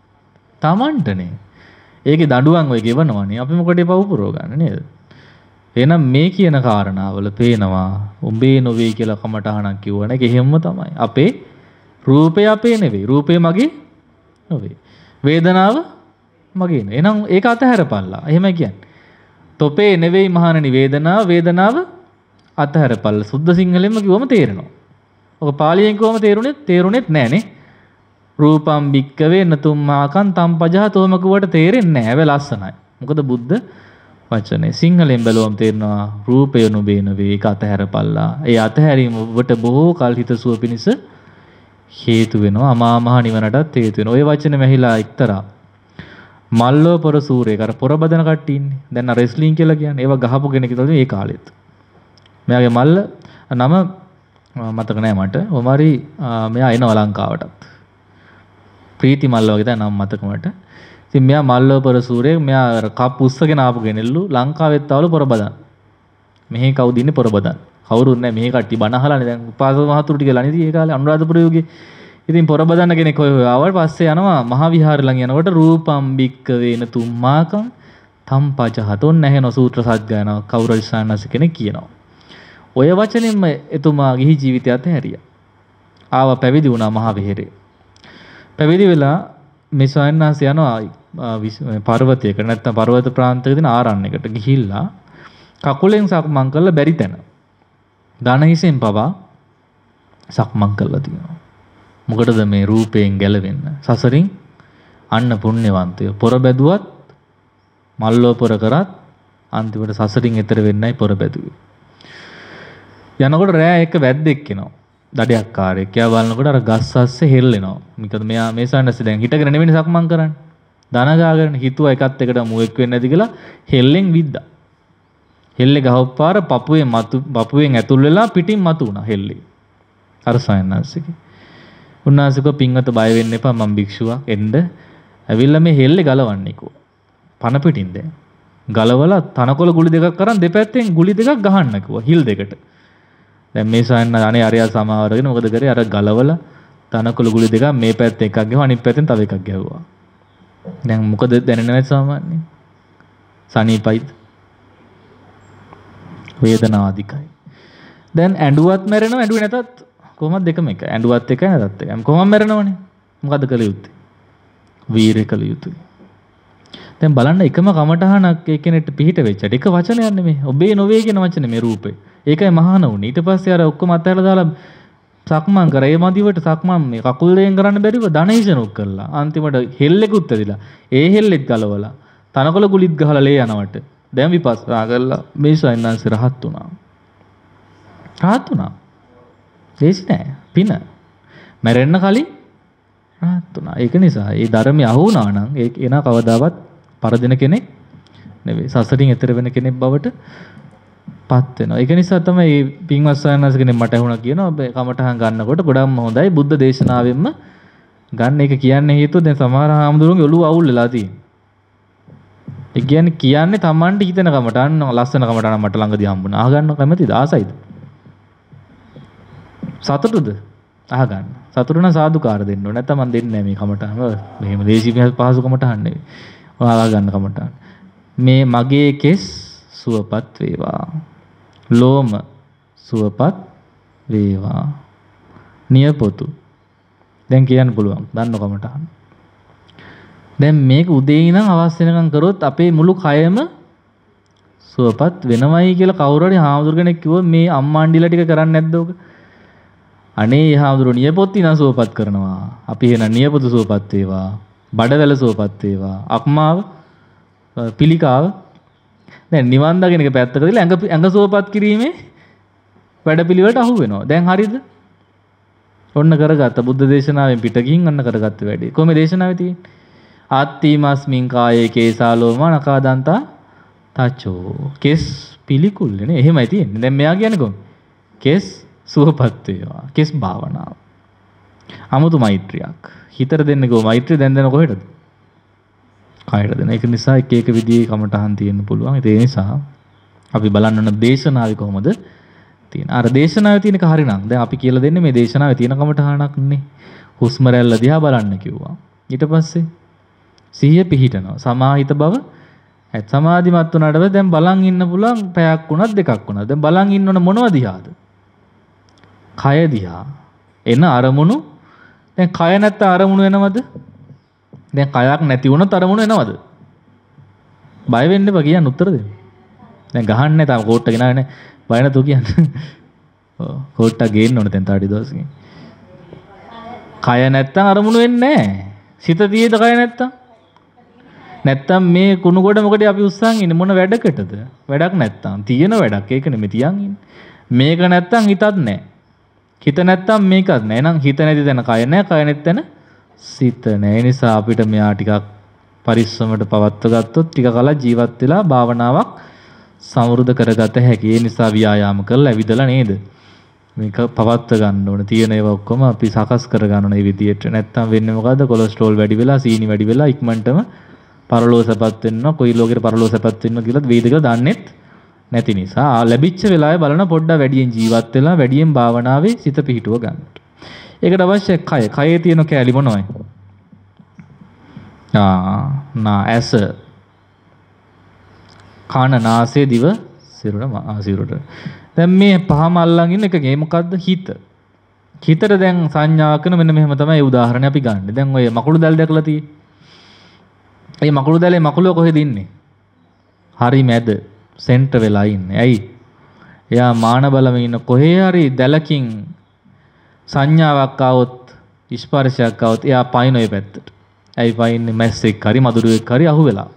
Tamanටනේ. ඒකේ දඬුවම් ඔය ගෙවනවනේ. අපි මොකටද පව් පුරව ගන්න නේද? එහෙනම් මේ කියන කාරණාවල පේනවා උඹේ නොවේ කියලා කමටහනක් කිව්වනේ. ඒක එහෙම්ම තමයි. අපේ රූපය අපේ නෙවෙයි. රූපය මගේ නොවේ. වේදනාව මගේ නෙවෙයි. එහෙනම් ඒක අතහැරපල්ලා. එහෙමයි කියන්නේ. තොපේ නෙවෙයි මහණනි වේදනාව. වේදනාව අතහැරපල්ලා. සුද්ධ සිංහලෙන්ම කිව්වම තේරෙනවා. ඔක පාලියෙන් කිව්වම තේරුනේ තේරුනේත් නෑනේ. රූපම් භික්කවේ නතුම්මාකන් තම්පජහතෝම කිව්වට තේරෙන්නේ නෑ. හැබැයි ලස්සනයි. මොකද බුද්ධ වචනේ සිංහලෙන් බැලුවම තේරෙනවා රූපය නුඹේ නෙවෙයි. ඒක අතහැරපල්ලා. ඒ අතහැරීම ඔබට බොහෝ කල් හිතසුව පිණිස හේතු වෙනවා. අමා මහ නිවනටත් හේතු වෙනවා. ඔය වචනේ මැහිලා එක්තරා මල්ලෝ පොර සූරේක අර පොර බදන කට්ටිය ඉන්නේ. දැන් අර රෙස්ලින් කියලා කියන්නේ. ඒවා ගහපු කෙනෙක් ඉතලද මේ කාලෙත්. මෙයාගේ මල්ල නම මතක නෑ මට. ඔමාරි මෙයා එනවා ලංකාවටත්. ප්‍රීති මල්ල වගේ තමයි නම මතක මට. ඉතින් මෙයා මල්ලෝ පොර සූරේ මෙයා අර කප් උස්සගෙන ආපු කෙනෙල්ලු ලංකාවෙත් ආවලු පොර බදන්. මෙහි කවුද ඉන්නේ පොර බදන්? කවුරුත් නෑ මෙහි කට්ටිය බණ අහලානේ දැන් උපාසක මහතුරු ටික ගලා නේද ඒ කාලේ අනුරාධපුර යුගයේ. ඉතින් පොර බදන්න කෙනෙක් හොය හොය ආවට පස්සේ යනවා මහා විහාර ළඟ යනකොට රූපම් බික්ක වේන තුම්මාකම් තම්පජහතොන් නැහෙන සූත්‍ර සත්‍යයනවා කවුරු ඉස්සන්නස කෙනෙක් කියනවා. ඔය වචනෙන්ම එතුමා ගිහි ජීවිතය අතහැරියා. ආව පැවිදි වුණා මහා විහෙරේ. පැවිදි වෙලා මේ ස්වාමීන් යනවා පර්වතයකට නැත්නම් පර්වත ප්‍රාන්තයක තියෙන ආරණ්‍යයකට ගිහිල්ලා කකුලෙන් සක්මන් කරලා බැරි තැන ධන හිසෙන් පවා සක්මන් කරලා තියෙනවා. මොකටද මේ රූපයෙන් ගැලවෙන්න? සසරින් අන්න පුණ්‍යවන්තයෝ පොර බැදුවත් මල්ලෝ පොර කරත් අන්තිමට සසරින් එතර වෙන්නයි පොර බැදුවේ. යනකොට රෑ එක වැද්දෙක් එනවා. දඩයක් කාර්යයක්. එයා බලනකොට අර ගස් අස්සේ හෙල්ලෙනවා. මොකද මෙයා මේ සන්නස්සේ දැන් හිටගෙන නෙවෙයි සක්මන් කරන්නේ. දන ගාගෙන හිතුවා එකත් එකට මුවෙක් වෙන්නේ නැති කියලා හෙල්ලෙන් විද්දා. හෙල්ලේ ගහවපාර පපුවේ මතු පපුවෙන් ඇතුල් වෙලා පිටින් මතු වුණා හෙල්ලේ. අර සයන්නාසිකේ. උන්වහන්සේ කෝ පින්වත බය වෙන්න එපා මම භික්ෂුවක් එන්න. ඇවිල්ලා මේ හෙල්ලේ ගලවන්නේ කෝ. පන පිටින් දැන්. ගලවලා තනකොළ ගුලි දෙකක් අරන් දෙපැත්තෙන් ගුලි දෙකක් ගහන්න කිව්වා හිල් දෙකට. දැන් මේ සයන්න අනේ අරයා සමාවරගෙන මොකද කරේ අර ගලවලා තනකොළ ගුලි දෙකක් මේ පැත්තෙන් එකක් ගහුවා අනිත් පැත්තෙන් තව එකක් ගැහුවා. දැන් මොකද දැනෙන්නේ නැති සාමාන්‍යයෙන්? සනීපයිද? වේදනාදිකයි. දැන් ඇඬුවත් මැරෙනවා ඇඬුවේ නැතත් කොහොමද දෙකම එකයි. ඇඬුවත් එකයි නැතත් එකයි. කොහොමද මැරෙනවනේ? මොකද කළ යුත්තේ? වීරය කළ යුතුයි. දැන් බලන්න එකම කමටහනක් ඒ කෙනෙක්ට පිහිට වෙච්ච එක වචනයක් නෙමෙයි. ඔබේ නොවේ කියන වචනේ මේ රූපේ. ඒකයි මහාන උනේ. ඊට පස්සේ අර ඔක්කොම අතහැරලා දාලා සක්මන් කරා. ඒ මදිවට සක්මන් මේ කකුල් දෙකෙන් කරන්න බැරිව ධනහිෂනුක් කරලා. අන්තිමට හෙල්ලෙකුත් ඇදිලා. ඒ හෙල්ලෙත් ගලවලා තනකොළ ගුලිත් ගහලා ලේ යනවට. දැන් විපස්සනා කරලා මේ සයන්නාංශ රහත් වුණා. රහත් වුණා. දේශි නෑ. පින. මැරෙන්න කලින් රහත් වුණා. ඒක නිසා ඒ ධර්මය අහු වුණා නම් ඒක එනා කවදාවත් පරදින කෙනෙක් නෙවෙයි. සසරින් එතර වෙන කෙනෙක් බවට පත් වෙනවා. ඒක නිසා තමයි මේ පින්වත් සයන්නාංශ කෙනෙක් මට ඇහුණා කියනවා ඔබ කමටහන් ගන්නකොට ගොඩක්ම හොඳයි බුද්ධ දේශනාවෙන්ම ගන්න. ඒක කියන්නේ හේතුව දැන් සමහර හාමුදුරුවෝගේ ඔළුව අවුල් වෙලා තියෙනවා. ඒ කියන්නේ කියන්නේ Tamanට හිතෙන කමටහන් ලස්සන කමටහන් මට ළඟදී හම්බුණා. අහගන්න කැමතිද? ආසයිද? සතුටුද? අහගන්න. සතුටු නම් සාදුකාර දෙන්න ඕනේ. නැත්නම් මම දෙන්නේ නැහැ මේ කමටහන්. මෙහෙම දේශී පහසු කමටහන් නෙවෙයි. ඔයාලා ගන්න කමටහන්. මේ මගේ කෙස් සුවපත් වේවා. ලෝම සුවපත් වේවා. නියපොතු. දැන් කියන්න පුළුවන්. දන්න කමටහන්. දැන් මේක උදේ ඉඳන් අවස් වෙනකම් කරොත් අපේ මුළු කයම සුවපත් වෙනවයි කියලා කවුරු හරි හාමුදුර කෙනෙක් කිව්වොත් මේ අම්මාණ්ඩිලා ටික කරන්නේ නැද්ද ඔක? අනේ හාමුදුරුවෝ නියපොත්ති නම් සුවපත් කරනවා. අපි එහෙනම් නියපොතු සුවපත් වේවා. බඩවැල සුවපත් වේවා. අක්මාව පිළිකාව දැන් නිවන් දකින්න එක පැත්තක දාලා ඇඟ ඇඟ සුවපත් කිරීමේ වැඩපිළිවෙලට අහු වෙනවා. දැන් හරියද? ඔන්න කරගත්ත බුද්ධ දේශනාවෙන් පිට ගිහින් අන්න කරගත්ත වැඩේ. කොහොමද දේශනාවේ තියෙන්නේ? ආත්තිමස්මින් කායේ කේසාලෝම නකාදන්තා තචෝ. කෙස් පිළිකුල්නේ. එහෙමයි තියෙන්නේ. දැන් මෙයා කියන්නේ කොහොමද? කෙස් සුවපත් වේවා. කෙස් භාවනාව. 아무තු මෛත්‍රියක්. හිතට දෙන්නේ කොහොම මෛත්‍රිය දැන් දෙන කොහෙටද? කයට දෙන. ඒක නිසා එක එක විදිහේ කමටහන් තියෙන්න පුළුවන්. ඒ නිසා අපි බලන්න ඕන දේශනාවේ කොහොමද තියෙන. අර දේශනාවේ තියෙනක හරිනම් දැන් අපි කියලා දෙන්නේ මේ දේශනාවේ තියෙන කමටහනක් නේ. හුස්ම රැල්ල දිහා බලන්න කිව්වා. ඊට පස්සේ සිහිය පිහිටනවා. සමාහිත බව ඇත් සමාධිමත් වුණාට පස්සේ දැන් බලන් ඉන්න පුළුවන් පැයක් වුණත් දෙකක් වුණත්. දැන් බලන් ඉන්න ඕන මොනවද දිහාද? කය දිහා. එන අරමුණු දැන් කය නැත්නම් අරමුණු එනවද? දැන් කයක් නැති වුණොත් අරමුණු එනවද? බය වෙන්න එපා කියන්න උත්තර දෙන්න. දැන් ගහන්නේ තාම කෝට්ට ගෙනාවේ නැහැ. බය නැතුව කියන්න. ඔව් කෝට්ට ගේන්න ඕන දැන් තාඩි දවසකින්. කය නැත්තම් අරමුණු වෙන්නේ නැහැ. සිත තියේද කය නැත්තම්? නැත්තම් මේ කුණු කොට මොකද අපි උස්සන් ඉන්නේ මොන වැඩකටද? වැඩක් නැත්තම් තියෙන වැඩක් ඒක නෙමෙයි තියන් ඉන්නේ. මේක නැත්තම් හිතත් නැහැ. හිත නැත්තම් මේකත් නැහැ. එහෙනම් හිත නැති තැන කය නැහැ. කය නැති තැන සිත නැහැ. ඒ නිසා අපිට මෙයා ටිකක් පරිස්සමට පවත්ව ගත්තොත් ටික කලක් ජීවත් වෙලා භාවනාවක් සමෘද්ධ කරගත හැකි. ඒ නිසා ව්‍යායාම කරලා ඇවිදලා නේද? මේක පවත්ව ගන්න ඕන. තියෙන ඒවා ඔක්කොම අපි සකස් කර ගන්න ඕන මේ විදියට. නැත්තම් වෙන්නේ මොකද්ද? කොලෙස්ටරෝල් වැඩි වෙලා, සීනි වැඩි වෙලා ඉක්මනටම පරලෝසපත් වෙනවා. කොයි ලෝකෙට පරලෝසපත් වෙනවා කියලාත් වේද කියලා දන්නෙත් නැති නිසා ලැබිච්ච වෙලාවේ බලන පොඩ්ඩක් වැඩියෙන් ජීවත් වෙලා වැඩියෙන් භාවනාවේ සිත පිහිටුව ගන්න. ඒකට අවශ්‍ය කය. කයේ තියෙන කැලි මොනවයි? ආ නා ඇස කන නාසය දිව සිරුර ආසිරුර. දැන් මේ පහම අල්ලන් ඉන්න එකගේ මොකද්ද? හිත. හිතට දැන් සංඥා කරන මෙන්න මෙහෙම තමයි උදාහරණය අපි ගන්න. දැන් ඔය මකුළු දැල් දැකලා තියෙන්නේ. මේ මකුළු දැලේ මකුළුව කොහෙද ඉන්නේ? හරි මැද සෙන්ටර් වෙලා ඉන්නේ. ඇයි? එයා මාන බලමින් ඉන්න කොහේ හරි දැලකින් සංඥාවක් ආවොත් ස්පර්ශයක් ආවොත් එයා පයින් ඔය පැත්තට. ඇයි පයින්නේ? මැස්සෙක් හරි මදුරුවෙක් හරි අහු වෙලා.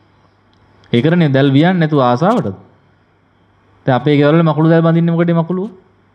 ඒකරනේ දැල් වියන්නේ නැතුව ආසාවටද? දැන් අපේ ගෙවල් වල මකුළු දැල් බඳින්නේ මොකටද මකුළුව?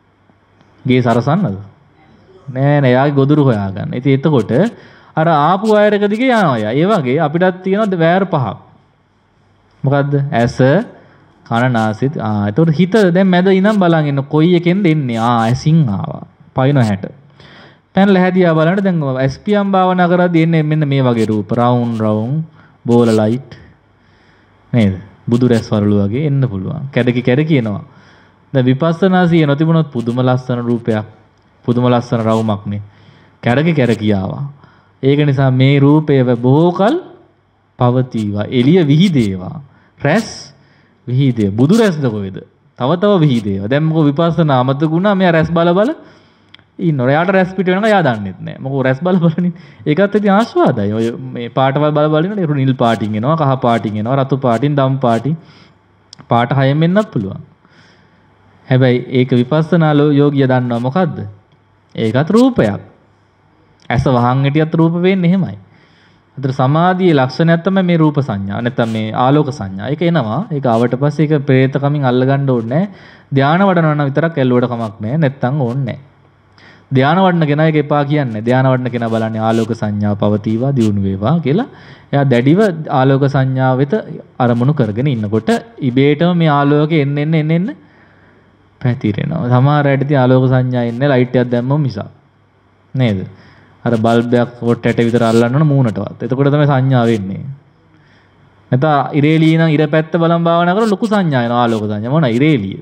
ගේ සරසන්නද? නෑ නෑ යාගේ ගොදුරු හොයාගන්න. ඉතින් එතකොට අර ආපු වයර් එක දිගේ යනවා යා. ඒ වගේ අපිටත් තියෙනවා වයර් පහක්. මොකද්ද? ඇස, කන, නාසය. ආ එතකොට හිත දැන් මැද ඉඳන් බලන් ඉන්න කොයි එකෙන්ද එන්නේ? ආ ඇසින් ආවා. පයින් හැට. පැනලා හැදියා බලන්න දැන් එස් පී එම් භාවනා කරද්දී එන්නේ මෙන්න මේ වගේ රූප. රවුන්ඩ් රවුන්ඩ් බෝල ලයිට් නේද? බුදු රැස් වරළු වගේ එන්න පුළුවන්. කැඩකි කැඩකි එනවා. දැන් විපස්සනා සිය නොතිබුණොත් පුදුම ලස්සන රූපයක්. පුදුම ලස්සන රවුමක් නේ. කැඩකි කැඩකි ආවා. ඒක නිසා මේ රූපය බොහෝකල් පවතිවා. එළිය විහිදේවා. රැස් විහිදේ. බුදු රැස්ද කොහෙද? තව තව විහිදේවා. දැන් මොකෝ විපස්සනා අමතකුණා මෙයා රැස් බල බල ඉන්නෝ. එයාට රැස් පිට වෙනවා එයා දන්නෙත් නෑ. මොකෝ රැස් බල බලන්නේ. ඒකත් ඉතින් ආස්වාදයි. ඔය මේ පාටවල් බල බල ඉන්නනේ නිල් පාටින් එනවා, කහ පාටින් එනවා, රතු පාටින්, දම් පාටින්. පාට හයෙන් එන්නත් පුළුවන්. හැබැයි ඒක විපස්සනා යෝගිය දන්නවා මොකද්ද? ඒකත් රූපයක්. ඇස වහන් හිටියත් රූප වෙන්නේ එහෙමයි. අතර සමාධියේ ලක්ෂණයක් තමයි මේ රූප සංඥා. නැත්නම් මේ ආලෝක සංඥා. ඒක එනවා. ඒක ආවට පස්සේ ඒක ප්‍රේත කමින් අල්ල ගන්න ඕනේ නැහැ. ධානය වඩනවා නම් විතරක් ඇල්ලුවට කමක් නැහැ. නැත්නම් ඕනේ නැහැ. ධානය වඩන කෙනා ඒක එපා කියන්නේ. ධානය වඩන කෙනා බලන්නේ ආලෝක සංඥා පවතිවා, දියුණු වේවා කියලා. එයා දැඩිව ආලෝක සංඥාව වෙත අරමුණු කරගෙන ඉන්නකොට ඉබේටම මේ ආලෝකය එන්න එන්න එන්න එන්න පැතිරෙනවා. සමහර අයට ඉතින් ආලෝක සංඥා එන්නේ ලයිට් එකක් දැම්මම මිසක්. නේද? අර බල්බයක් කොට්ටට විතර අල්ලන්න ඕන මූණටවත්. එතකොට තමයි සංඥා වෙන්නේ. නැත්නම් ඉරේලිය නම් ඉර පැත්ත බලන් භාවනා කරලා ලොකු සංඥා එනවා ආලෝක සංඥා. මොන ඉරේලිය?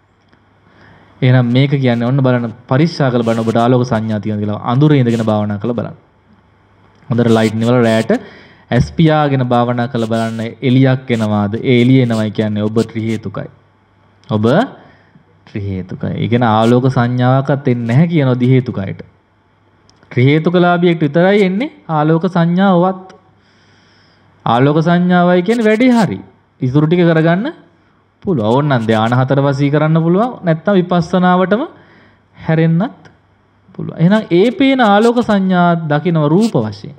එහෙනම් මේක කියන්නේ ඔන්න බලන්න පරික්ෂා කරලා බලන්න ඔබට ආලෝක සංඥා තියෙනවද කියලා අඳුරේ ඉඳගෙන භාවනා කරලා බලන්න. හොඳට ලයිට් නිවල රැයට ඇස් පියාගෙන භාවනා කරලා බලන්න එලියක් එනවාද? ඒ එළිය එනවයි කියන්නේ ඔබ ත්‍රි හේතුකයි. ඔබ ත්‍රි හේතුකයි. ඒ කියන්නේ ආලෝක සංඥාවක්වත් එන්නේ නැහැ කියනවා දි හේතුකයට. ත්‍රි හේතුකලාභියෙක්ට විතරයි එන්නේ ආලෝක සංඥාවවත්. ආලෝක සංඥාවයි කියන්නේ වැඩි හරි. ඉතුරු ටික කරගන්න පුළුවන්. ඕනනම් ධානය හතර වසී කරන්න පුළුවන්. නැත්නම් විපස්සනාවටම හැරෙන්නත් පුළුවන්. එහෙනම් ඒ පේන ආලෝක සංඥා දකින්න රූප වශයෙන්.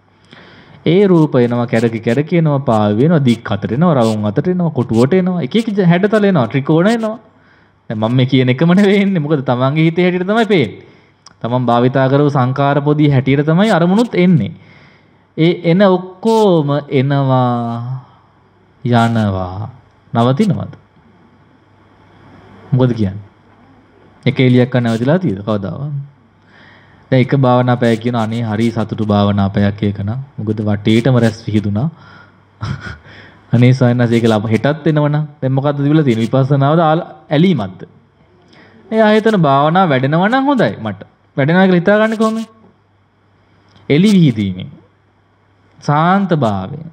ඒ රූප එනවා කැරකි කැරකි එනවා පාව වෙනවා දික් හතර එනවා රවුම් හතර එනවා කොටුවට එනවා එක එක හැඩතල එනවා ත්‍රිකෝණ එනවා. දැන් මම මේ කියන එකම නෙවෙයි එන්නේ. මොකද තමන්ගේ හිතේ හැටියට තමයි පේන්නේ. තමන් භාවිතා කරපු සංකාර පොදි හැටියට තමයි අරමුණුත් එන්නේ. ඒ එන ඔක්කොම එනවා යනවා නවතිනවද? මොකද කියන්නේ? එක එලියක් නැවතිලා තියෙද කවදාවත්? දැන් එක භාවනා පැය කියන අනේ හරි සතුටු භාවනා පැයක් ඒක නා. මොකද වටේටම රැස් විහිදුනා. අනේ සයන්නාස ඒක ලාභ හෙටත් එනවනම් දැන් මොකද්ද තිබිලා තියෙන්නේ? විපස්සනාවද ඇලීමක්ද? එයා හිතන භාවනාව වැඩෙනවා නම් හොඳයි මට. වැඩෙනවා කියලා හිතාගන්නේ කොහොමද? එලි විහිදීමෙන්. සාන්ත භාවයෙන්.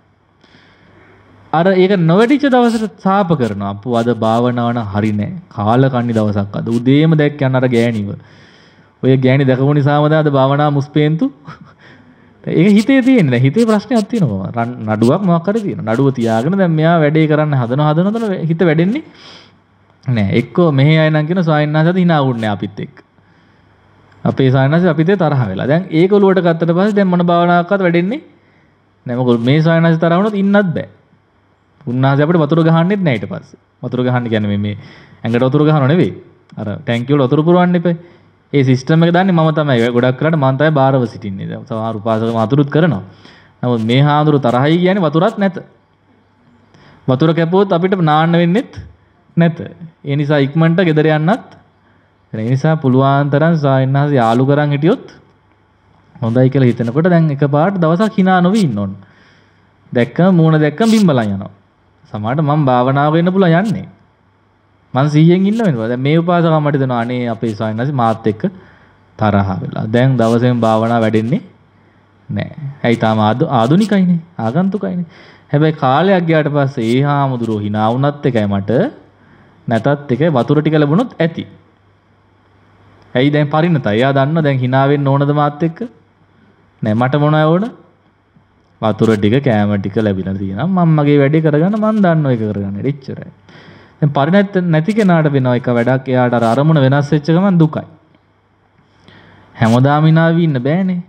අර ඒක නොවැඩිච්ච දවසට සාප කරනවා. අප්පු අද භාවනාව නම් හරි නෑ. කාලකන්ණි දවසක් අද. උදේම දැක්ක යන අර ගෑණිව. ඔය ගෑණි දැකපු නිසාම අද භාවනාව මුස්පේන්තු. ඒක හිතේ තියෙන්නේ. දැන් හිතේ ප්‍රශ්නයක් තියෙනවා. නඩුවක් මොකක් හරි තියෙනවා. නඩුව තියාගෙන දැන් මෙයා වැඩේ කරන්න හදන හදන හදන හිත වැඩෙන්නේ නෑ. එක්කෝ මෙහි අය නම් කියන ස්වාමීන් වහන්සේට hina වුන්නේ අපිත් එක්ක. අපේ ස්වාමීන් වහන්සේ අපිත් තරහ වෙලා. දැන් ඒක ඔලුවට ගත්තට පස්සේ දැන් මොන භාවනාවක්වත් වැඩෙන්නේ නෑ. මොකද මේ ස්වාමීන් වහන්සේ තරහ වුණොත් ඉන්නත් බෑ. උන්වහන්සේ අපිට වතුර ගහන්නෙත් නෑ ඊට පස්සේ. වතුර ගහන්න කියන්නේ මේ මේ ඇඟට වතුර ගහනව නෙවෙයි. අර ටැංකිය වල වතුර පුරවන්න එපා. ඒ සිස්ටම් එක දාන්නේ මම තමයි. ගොඩක් කරාට මම තමයි බාරව සිටින්නේ. දැන් සමහර උපාසක මාතුරුත් කරනවා. නමුත් මේ හාමුදුරු තරහයි කියන්නේ වතුරත් නැත. වතුර කැපුවොත් අපිට නාන්න වෙන්නෙත් නැත. ඒ නිසා ඉක්මනට ගෙදර යන්නත්. ඒ නිසා පුළුවන් තරම් සායන්හස යාලු කරන් හිටියොත් හොඳයි කියලා හිතනකොට දැන් එකපාරට දවසක් hina නොවි ඉන්න ඕන. දැක්කම මූණ දැක්කම බිම්බලන් යනවා. සමහරට මම භාවනාව වෙන්න පුළුවන් යන්නේ. මං සිහියෙන් ඉන්න වෙනවා. දැන් මේ උපාසකව මට දෙනවා අනේ අපේ සායන්හස මාත් එක්ක තරහ වෙලා. දැන් දවසෙන් භාවනාව වැඩෙන්නේ නැහැ. ඇයි තාම ආදුනිකයිනේ. ආගන්තුකයිනේ. හැබැයි කාලයක් ගියාට පස්සේ ඒ හාමුදුරුවෝ hina වුණත් එකයි මට නැතත් එකයි වතුර ටික ලැබුණොත් ඇති. ඇයි දැන් පරිණතයි. එයා දන්නවා දැන් hina වෙන්න ඕනද මාත් එක්ක? නෑ මට මොනවද ඕන? වතුර ටික කෑම ටික ලැබිලා තියෙනවා. මම මගේ වැඩේ කරගන්න මම දන්නවා ඒක කරගන්න. එච්චරයි. දැන් පරිණත නැති කෙනාට වෙනවා එක වැඩක්. එයාට අර අරමුණ වෙනස් වෙච්ච ගමන් දුකයි. හැමදාම hina වෙ ඉන්න බෑනේ.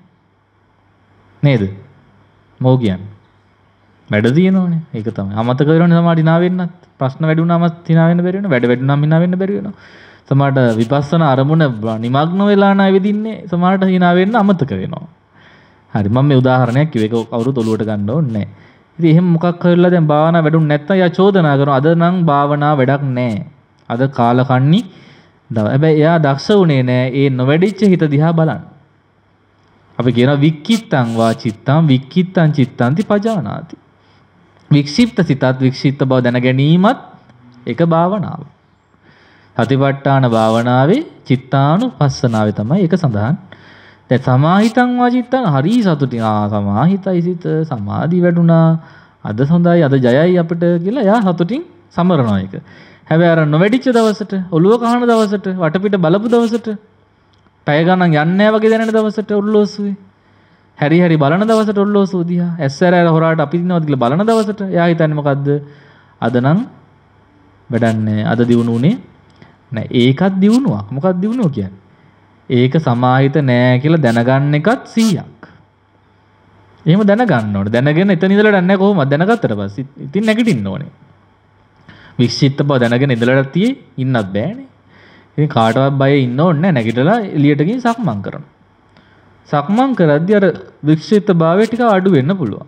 නේද? මොකෝ කියන්නේ? වැඩ තියෙනවනේ. ඒක තමයි. අමතක වෙනවනේ සමහර hina වෙන්නත්. ප්‍රශ්න වැඩි වුණාම hina වෙන්න බැරි වෙනවා. වැඩ වැඩි වුණාම hina වෙන්න බැරි වෙනවා. සමහරට විපස්සනා අරමුණ නිමග්න වෙලා නැ වෙදින්නේ සමහරට hina වෙන්න අමතක වෙනවා. හරි මම මේ උදාහරණයක් කිව්වේ. ඒක කවුරුත් ඔලුවට ගන්න ඕනේ නැහැ. ඉතින් එහෙම මොකක් කරලා දැන් භාවනා වැඩුණ නැත්නම් යා චෝදනා කරනවා. අද නම් භාවනා වැඩක් නැහැ. අද කාලකන්ණි දව. හැබැයි එයා දක්ෂ වුණේ නැහැ. ඒ නොවැඩිච්ච හිත දිහා බලන්න. අපි කියනවා වික්කිත්තං වා චිත්තං වික්කිත්තං චිත්තංති පජානාති. වික්ෂිප්ත සිතත් වික්ෂිප්ත බව දැන ගැනීමත් එක භාවනාව. සතිපට්ඨාන භාවනාවේ චිත්තානුපස්සනාවේ තමයි ඒක සඳහන්. දැන් සමාහිතං වා චිත්තං හරි සතුටින් ආ සමාහිතයි සිත සමාධි වැඩුණා. අද හොඳයි අද ජයයි අපිට කියලා එයා සතුටින් සමරනවා ඒක. හැබැයි අර නොවැඩිච්ච දවසට ඔළුව කහන දවසට වටපිට බලපු දවසට පැය ගණන් යන්නේ නැහැ වගේ දැනෙන දවසට ඔල්ලෝසුවේ. හැරි හැරි බලන දවසට ඔල්ලෝසුව දිහා ඇස්සර ඇර හොරාට අපි ඉන්නවද කියලා බලන දවසට එයා හිතන්නේ මොකද්ද? අද නම් වැඩන්නේ අද දිනුනේ නෑ. ඒකත් දිනුවක්. මොකක්ද දිනුව කියන්නේ? ඒක සමාහිත නෑ කියලා දැනගන්න එකත් සීයක්. එහෙම දැනගන්න ඕනේ. දැනගෙන එතන ඉඳලා දැනන්නේ කොහොමද? දැනගත්තට පස්සේ ඉතින් නැගිටින්න ඕනේ. වික්ෂිප්ත බව දැනගෙන ඉඳලා තියේ ඉන්නත් බෑනේ. ඉතින් කාටවත් බය ඉන්න ඕනේ නෑ. නැගිටලා එළියට ගිහින් සක්මන් කරනවා. සක්මන් කරද්දී අර වික්ෂිප්ත භාවය ටික අඩු වෙන්න පුළුවන්.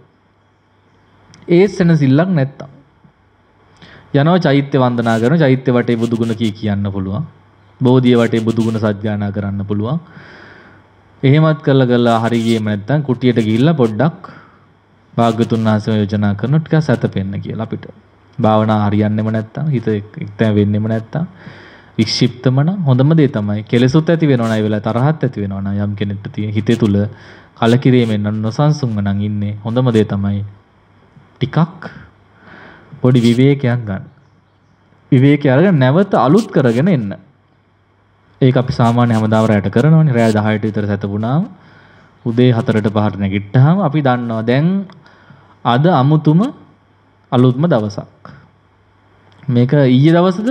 ඒ සෙනසිල්ලක් නැත්තම්. යනවා චෛත්‍ය වන්දනා කරන චෛත්‍ය වටේ බුදු ගුණ කී කියන්න පුළුවන්. බෝධිය වටේ බුදු ගුණ සත්‍යානා කරන්න පුළුවන්. එහෙමත් කළා කළා හරි ගියේම නැත්තම් කුටියට ගිහිල්ලා පොඩ්ඩක් භාග්‍යතුන් වහන්සේ යෝජනා කරන ටික සැතපෙන්න කියලා අපිට. භාවනා හරියන්නෙම නැත්තම් හිත එක්තැන වෙන්නෙම නැත්තම් වික්ෂිප්තම නම් හොඳම දේ තමයි කෙලෙසුත් ඇති වෙනවා නයි වෙලා තරහත් ඇති වෙනවා නම් යම් කෙනෙක්ට තියෙන හිතේ තුල කලකිරීමෙන් නොසන්සුන්ව නම් ඉන්නේ හොඳම දේ තමයි ටිකක් පොඩි විවේකයක් ගන්න. විවේකය අරගෙන නැවත අලුත් කරගෙන එන්න. ඒක අපි සාමාන්‍ය හැමදාම රැයට කරනවානේ. රැය දහයට විතර සැතපුණාම උදේ හතරට පහට නැගිට්ටාම අපි දන්නවා දැන් අද අමුතුම අලුත්ම දවසක්. මේක ඊයේ දවසද?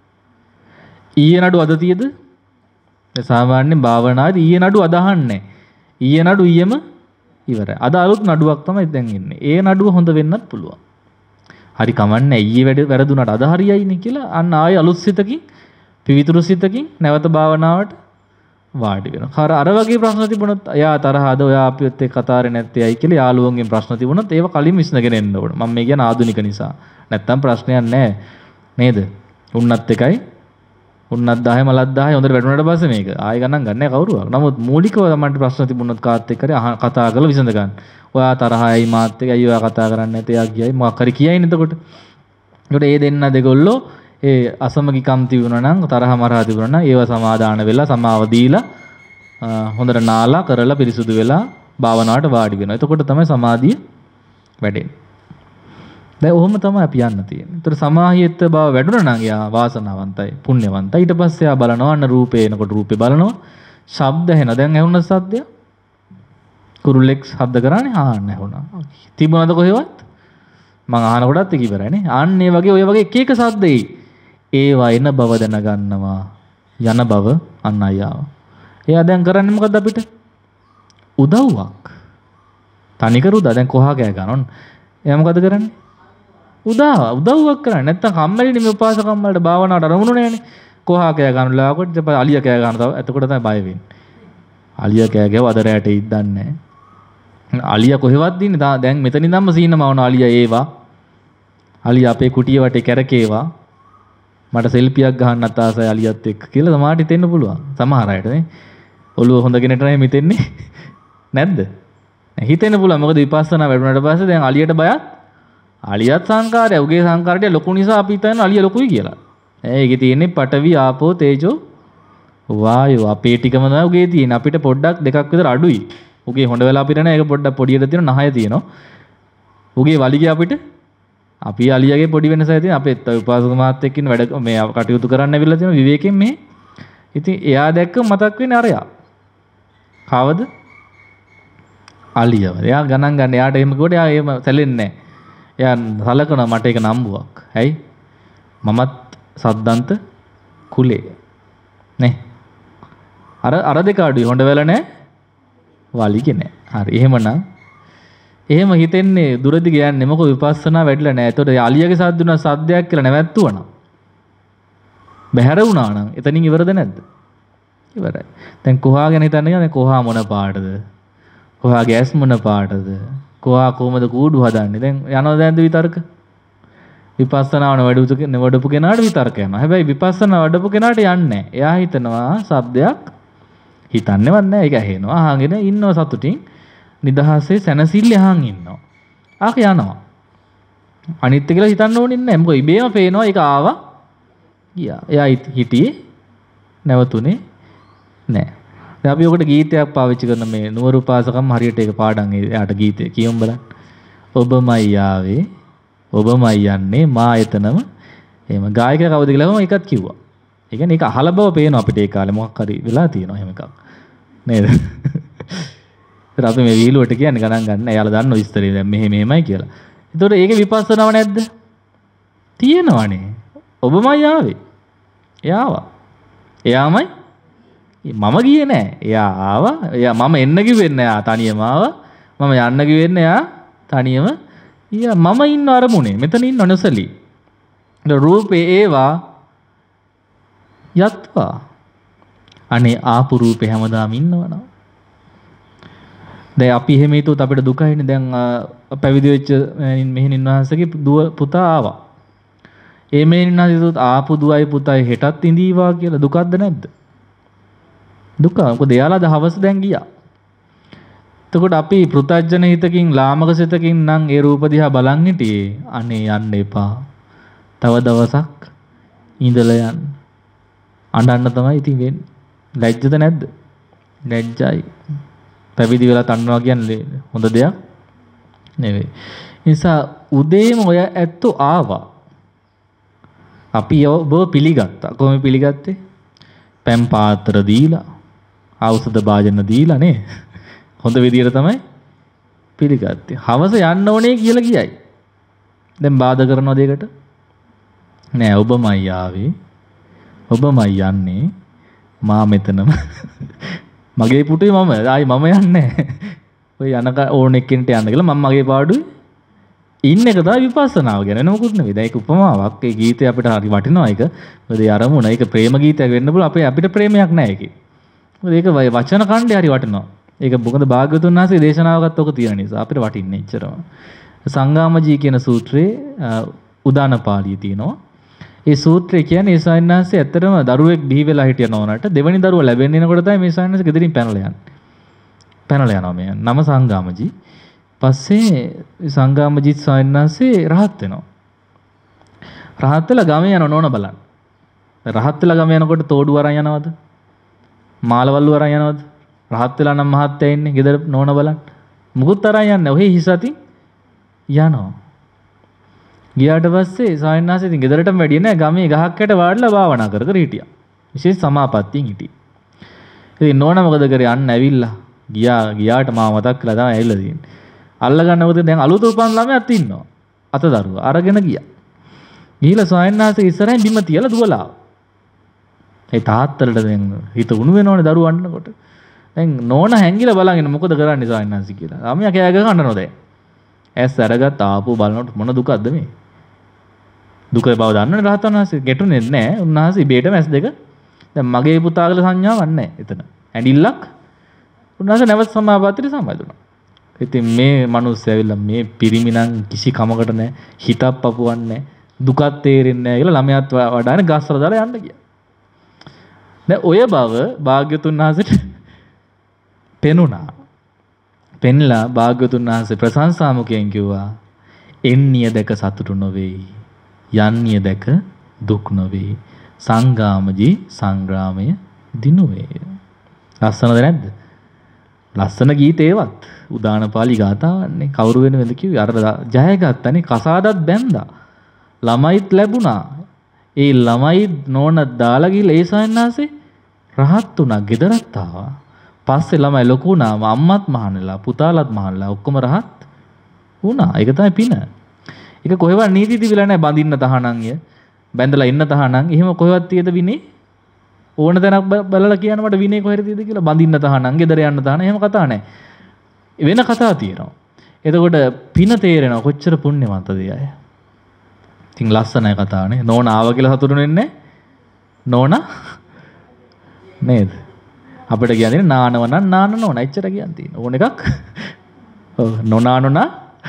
ඊයේ නඩු අද තියද? ඒ සාමාන්‍යයෙන් භාවනාවේ ඊයේ නඩු අද අහන්නේ. ඊයේ නඩු ඊයේම ඉවරයි. අද අලුත් නඩුවක් තමයි දැන් ඉන්නේ. ඒ නඩුව හොඳ වෙන්නත් පුළුවන්. හරි කමන්නේ ඊයේ වැඩ වැරදුනට අද හරියයිනේ කියලා අන්න ආයෙ අලුත් සිතකින් පිවිතුරු සිතකින් නැවත භාවනාවට වාඩි වෙනවා. අර අර වගේ ප්‍රශ්න තිබුණොත් එයා තරහද ඔයා අපිත් එක්ක කතාරේ නැත්තේ ඇයි කියලා යාළුවන්ගෙන් ප්‍රශ්න තිබුණොත් ඒව කලින් විසඳගෙන එන්න ඕන. මම මේ කියන්නේ ආධුනික නිසා. නැත්තම් ප්‍රශ්නයක් නැහැ. නේද? උන්නත් එකයි උන්නත් දහය මලත් දහය හොඳට වැටුණාට පස්සේ මේක ආයෙ ගණන් ගන්න නැහැ කවුරුවක්. නමුත් මූලිකව තමයි ප්‍රශ්න තිබුණොත් කාත් එක්ක හරි කතා කරලා විසඳ ගන්න. ඔයා තරහයි මාත් එක්ක අයියෝ කතා කරන්නේ නැතේ යා කියයි මොකක් හරි කියයිනේ එතකොට. ඒකට ඒ දෙන්න දෙගොල්ලෝ ඒ අසමගිකම් තිබුණා නම් තරහ මරහ තිබුණා නම් ඒව සමාදාන වෙලා සමාව දීලා හොඳට නාලා කරලා පිරිසුදු වෙලා භාවනාවට වාඩි වෙනවා. එතකොට තමයි සමාධිය වැඩෙන්නේ. දැන් ඔහොම තමයි අපි යන්න තියෙන්නේ. ඒතර සමාහිත බව වැඩුණා නම් යා වාසනාවන්තයි, පුණ්‍යවන්තයි. ඊට පස්සේ යා බලනවා අන්න රූපේ එනකොට රූපේ බලනවා. ශබ්ද ඇහෙනවා. දැන් ඇහුණ සද්දය. කුරුල්ලෙක් ශබ්ද කරානේ ආන්න ඇහුණා. තිබුණාද කොහෙවත්? මං අහනකොටත් ඒක ඉවරයිනේ. ආන්න ඒ වගේ ඔය වගේ එක එක සද්දෙයි. ඒවා එන බව දැනගන්නවා. යන බව අන්න අයියාව. එයා දැන් කරන්නේ මොකද්ද අපිට? උදව්වක්. තනිකර උදා දැන් කොහා කෑ ගන්නොත් එයා මොකද කරන්නේ? උදා උදව්වක් කරන්නේ. නැත්තම් කම්මැලිනේ මේ උපාසකම් වලට භාවනාවට අරමුණු නැහැනේ. කොහා කෑ ගන්නලා කොට ඊට පස්සේ අලියා කෑ ගන්නවා. එතකොට තමයි බය වෙන්නේ. අලියා කෑ ගැව අද රැට ඉද්දන්නේ නැහැ. අලියා කොහෙවත් ඉන්නේ? දැන් මෙතන ඉඳන්ම සීනම වුණා අලියා ඒවා. අලියා අපේ කුටිය වටේ කැරකේවා. මට සෙල්ෆියක් ගහන්නත් ආසයි අලියත් එක්ක කියලා සමහරට හිතෙන්න පුළුවන්. සමහර අයට නේ. ඔළුව හොඳ කෙනෙක්ට නම් හිතෙන්නේ නැද්ද? හිතෙන්න පුළුවන්. මොකද විපස්සනා වැඩුණාට පස්සේ දැන් අලියට බයත් අලියත් සංකාරය. උගේ සංකාරය ලොකු නිසා අපි හිතන්නේ අලිය ලොකුයි කියලා. ඒකේ තියෙන්නේ පඨවි ආපෝ තේජෝ වායෝ. අපේ ටිකම තමයි උගේ තියෙන්නේ. අපිට පොඩ්ඩක් දෙකක් විතර අඩුයි. උගේ හොඳ වෙලා අපිට නෑ. ඒක පොඩ්ඩක් පොඩියට තියෙන නහය තියෙනවා. උගේ වලිගේ අපිට අපි අලියගේ පොඩි වෙනසයි තියෙන. අපේ උපාසක මාත් එක්ක ඉන්න වැඩ මේ කටයුතු කරන්න ඇවිල්ලා තියෙන විවේකයෙන් මේ. ඉතින් එයා දැක්ක මතක් වෙන්නේ අරයා. කවද? අලියව. එයා ගණන් ගන්න. එයාට එහෙම කිව්වට එයා එහෙම සැලෙන්නේ නැහැ. එයා සලකනවා මට ඒක නම්බුවක්. ඇයි? මමත් සද්දන්ත කුලේ. නේ. අර අර දෙක අඩුයි. හොඳ වෙලා නැහැ. වලිගේ නැහැ. හරි. එහෙමනම් එහෙම හිතෙන්නේ දුරදි ගියන්නේ මොකෝ විපස්සනා වැඩිලා නැහැ. ඒතකොට අලියගේ සද්දුන සද්දයක් කියලා නැවැත්තුවා නම් බැහැර වුණා නම් එතනින් ඉවරද නැද්ද? ඉවරයි. දැන් කොහා ගැන හිතන්නේ දැන් කොහා මොන පාටද? කොහා ගෑස් මොන පාටද? කොහා කොහමද කූඩු හදන්නේ? දැන් යනවා දැන්ද විතර්ක? විපස්සනාවන වැඩුතු වඩපු කෙනාට විතර්ක යනවා. හැබැයි විපස්සනා වඩපු කෙනාට යන්නේ නැහැ. එයා හිතනවා શબ્දයක් හිතන්නේවත් නැහැ. ඒක ඇහෙනවා. අහගෙන ඉන්නව සතුටින්. නිදහසේ සැනසille අහන් ඉන්නවා. ආක යනවා. අනිත් එක කියලා හිතන්න ඕනේ නැහැ. මොකද ඉබේම පේනවා ඒක ආවා. ගියා. එයා හිටියේ නැවතුනේ නැහැ. දැන් අපි ඔකට ගීතයක් පාවිච්චි කරන මේ නුවරුපාසකම් හරියට ඒක පාඩම් එයාට ගීතය කියමු බලන්න. ඔබමයි ආවේ ඔබමයි යන්නේ මා එතනම. එහෙම ගායකයා කවුද කියලා මම එකක් කිව්වා. ඒ කියන්නේ ඒක අහල බව පේනවා අපිට ඒ කාලේ මොකක් හරි වෙලා තියෙනවා එහෙම එකක්. නේද? ඒත් අපි මේ වීලුවට කියන්නේ ගණන් ගන්න. එයාලා දන්න විස්තරේ දැන් මෙහෙ මෙහෙමයි කියලා. ඒතකොට ඒකේ විපස්සනාව නැද්ද? තියෙනවනේ. ඔබමයි ආවේ. එයා ආවා. එයාමයි මම ගියේ නෑ. එයා ආවා. එයා මම එන්න කිව්වේ නෑ. එයා තනියම ආවා. මම යන්න කිව්වේ නෑ. එයා තනියම ඊයා මම ඉන්න අරමුණේ. මෙතන ඉන්න නොසලී. රූපේ ඒවා යත්වා. අනේ ආපු රූපේ හැමදාම ඉන්නවනම්. දැන් අපි එහෙම හිතුවොත් අපිට දුකයිනේ. දැන් පැවිදි වෙච්ච මෙහෙණින් වහන්සේගේ දුව පුතා ආවා. ඒ මෙහෙණින් වහන්සේ හිතුවොත් ආපු දුවයි පුතයි හෙටත් ඉඳීවා කියලා දුකක්ද නැද්ද? දුක. මොකද එයාලා දහවස දැන් ගියා. එතකොට අපි පෘථජන හිතකින් ලාමක සිතකින් නම් ඒ රූප දිහා බලන් හිටියේ. අනේ යන්න එපා. තව දවසක් ඉඳලා යන්න. අඬන්න තමයි ඉතින් වෙන්නේ. ලැජ්ජද නැද්ද? ලැජ්ජයි. පැවිදි වෙලා තන්නවා කියන්නේ හොඳ දෙයක් නෙවෙයි. නිසා උදේම ඔය ඇත්තෝ ආවා. අපි ඔබ පිළිගත්තා. කොහොම පිළිගත්තේ? පැම් පාත්‍ර දීලා, ඖෂධ භාජන දීලා නේ. හොඳ විදියට තමයි පිළිගත්තේ. හවස යන්න ඕනේ කියලා කියයි. දැන් බාධා කරනවද ඒකට? නෑ ඔබමයි ආවේ. ඔබමයි යන්නේ. මා මෙතනම මගේ පුටුවේ මම ආයි මම යන්නේ නැහැ. ඔය යන ඕන එක්කෙනෙක් යන්න කියලා මම මගේ පාඩුවේ ඉන්න එක තමයි විපස්සනාව ගැන. වෙන මොකුත් නෙවෙයි. දැන් ඒක උපමාවක්. ඒ ගීතය අපිට හරි වටිනවා ඒක. මොකද ඒ අරමුණ ඒක ප්‍රේම ගීතයක් වෙන්න පුළුවන්. අපේ අපිට ප්‍රේමයක් නැහැ ඒකේ. මොකද ඒක වචන ඛණ්ඩය හරි වටිනවා. ඒක මොකද භාග්‍යවතුන් වහන්සේ දේශනාවකත් ඔක තියෙන නිසා අපිට වටින්නේ එච්චරම. සංගාමජී කියන සූත්‍රයේ උදාන පාළිය තියෙනවා. ඒ සූත්‍රය කියන්නේ ඒ සායනාංශය ඇත්තටම දරුවෙක් බිහි වෙලා හිටිය නෝනට දෙවනි දරුවා ලැබෙන්නේනකොට තමයි මේ සායනාංශ ගෙදරින් පැනලා යන්නේ. පැනලා යනවා මේ. නම සංගාමජී. පස්සේ සංගාමජී සායනාංශේ රහත් වෙනවා. රහත් වෙලා ගමේ යන නෝන බලන්න. රහත් වෙලා ගමේ යනකොට තෝඩු අරන් යනවද? මාළවල්ලු අරන් යනවද? රහත් වෙලා නම් මහත්තයා ඉන්නේ ගෙදර නෝන බලන්න. මුකුත් අරන් යන්නේ. ඔහේ හිස අතින් යනවා. ගියාට පස්සේ සායනාංශ ඉතින් ගෙදරටම වැඩිය නෑ ගමේ ගහක් යට වාඩිලා භාවනා කර කර හිටියා. විශේෂ සමාපත්තියෙන් හිටියේ. ඉතින් නෝනා මොකද කරේ? අන්න ඇවිල්ලා ගියා ගියාට මාව මතක් කරලා තමයි ඇවිල්ලා තියෙන්නේ. අල්ල ගන්නකොට දැන් අලුත උපන් ළමයාත් ඉන්නවා. අත දරුවා අරගෙන ගියා. ගිහිලා සායනාංශ ඉස්සරහින් බිම තියලා දුවලා. ඒ තාත්තලට දැන් හිත උණු වෙනවනේ දරුවා අඬනකොට. දැන් නෝනා හැංගිලා බලගෙන මොකද කරන්නේ සායනාංශ කියලා. ළමයා කෑ ගහ කන්නනෝ දැන්. ඇස් අරගත් ආපු බලනකොට මොන දුකක්ද මේ? දුක බව දන්නවනේ රහතන් වහන්සේ ගැටුනේ නැහැ. උන්වහන්සේ ඉබේටම ඇස් දෙක දැන් මගේ පුතාගල සංඥාවක් නැහැ එතන. ඇඬිල්ලක් උන්වහන්සේ නැවත සමාපත්තියට සම්බන්ධුණා. ඉතින් මේ මිනිස්සු ඇවිල්ලා මේ පිරිමි නම් කිසි කමකට නැහැ. හිතක් පපුවන්නේ නැහැ. දුකක් තේරෙන්නේ නැහැ කියලා ළමයාත් වඩානේ ගස්වල දාලා යන්න ගියා. දැන් ඔය බව භාග්‍යතුන් වහන්සේට පෙනුණා. පෙන්ලා භාග්‍යතුන් වහන්සේ ප්‍රශංසාමුකයෙන් කිව්වා එන්නිය දැක සතුටු නොවේයි. යන්නිය දැක දුක් නොවේ. සංගාමජී සංග්‍රාමය දිනුවේ. ලස්සනද නැද්ද? ලස්සන ගීතේවත් උදානපාලි ගාතාවන්නේ කවුරු වෙනවද කිව්වේ? අර ජයගත්තනේ කසාදත් බැන්දා. ළමයිත් ලැබුණා. ඒ ළමයි නෝන දාලා ගිහලා ඒ සයන්නාසේ රහත් වුණා. ගෙදරත් ආවා. පස්සේ ළමයි ලොකු වුණාම අම්මත් මහානලා පුතාලත් මහානලා ඔක්කොම රහත් වුණා. ඒක තමයි පින. ඒක කොහෙවත් නීති තිබිලා නැහැ බඳින්න තහනම්ය. බැඳලා ඉන්න තහනම්. එහෙම කොහෙවත් තියෙද විනේ? ඕන තැනක් බලලා කියන්න මට විනේ කොහෙද තියෙද කියලා බඳින්න තහනම්, ගෙදර යන්න තහනම්. එහෙම කතා නැහැ. වෙන කතා තියෙනවා. එතකොට පින තේරෙනවා කොච්චර පුණ්‍යවන්තද අය. ඉතින් ලස්සනයි කතාවනේ. නෝන ආව කියලා සතුටු වෙන්නේ නෝනා නේද? අපිට කියන්නේ නානව නම් නාන නෝන. එච්චර කියන් තියෙන. ඕන එකක් ඔව් නොනා නොනා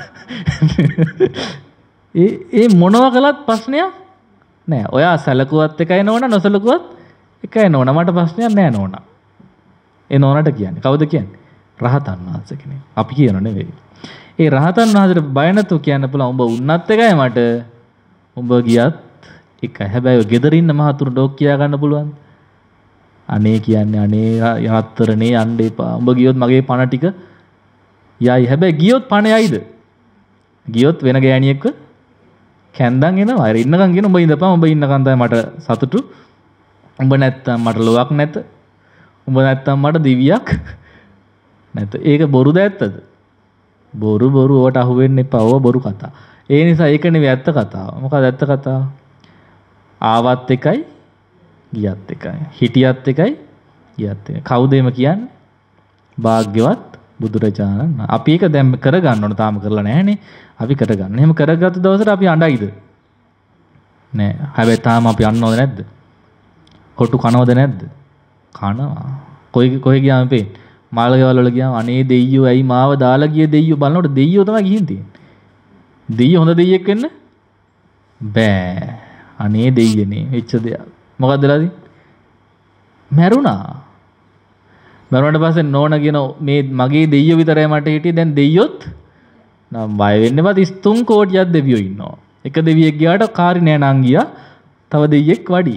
ඒ ඒ මොනවා කළත් ප්‍රශ්නයක් නෑ. ඔයා සැලකුවත් එකයි නෝනා නොසලකුවත් එකයි නෝනා. මට ප්‍රශ්නයක් නෑ නෝනා. ඒ නෝනාට කියන්නේ කවුද කියන්නේ? රහතන් වහන්සේ කෙනෙක්. අපි කියනෝ නෙවෙයි. ඒ රහතන් වහන්සේට බය නැතුව කියන්න පුළුවන් උඹ උන්නත් එකයි මට. උඹ ගියත් එකයි. හැබැයි ගෙදර ඉන්න මහතුරු ඩොක් කියා ගන්න පුළුවන්. අනේ කියන්නේ අනේ යතරනේ යන්න එපා. උඹ ගියොත් මගේ පණ ටික යයි. හැබැයි ගියොත් පණ යයිද? ගියොත් වෙන ගෑණියෙක්ව කැන්දන් එනවා. අර ඉන්නකන් කියන උඹ ඉඳපන්. උඹ ඉන්නකන් තමයි මට සතුටු. උඹ නැත්තම් මට ලොවක් නැත. උඹ නැත්තම් මට දිවියක් නැත. ඒක බොරුද ඇත්තද? බොරු බොරු ඔකට අහු වෙන්න එපා. ඕව බොරු කතා. ඒ නිසා ඒක නෙවෙයි ඇත්ත කතාව. මොකද ඇත්ත කතාව? ආවත් එකයි ගියත් එකයි. හිටියත් එකයි ගියත් එකයි. කවුද එම කියන්නේ? භාග්‍යවත් බුදුරජාණන්. අපි ඒක දැන් කරගන්න ඕන. තාම කරලා නැහනේ. අපි කරගන්න. එහෙම කරගත්ත දවසට අපි අඬයිද? නෑ. හැබැයි තාම අපි අඬනවද නැද්ද? කොටු කනවද නැද්ද? කනවා. කොයි කොහෙ ගියාම පේන්නේ? මාළගෙවල් වල ගියාම අනේ දෙයියෝ ඇයි මාව දාලා ගියේ දෙයියෝ බලනකොට දෙයියෝ තමයි ගිහින් තියෙන්නේ. දෙයියෝ හොඳ දෙයියෙක් වෙන්න බෑ. අනේ දෙයියනේ වෙච්ච දෙයක්. මොකක්ද වෙලාදී? මැරුණා. මරුණාට පස්සේ නෝන කියන මේ මගේ දෙයියෝ විතරයි මට හිටියේ. දැන් දෙයියොත් නම් බය වෙන්න එපා. තිස් තුන් කෝටියක් දෙවියෝ ඉන්නවා. එක දෙවියෙක් ගියාට කාරි නෑ නං ගියා. තව දෙයියෙක් වඩි.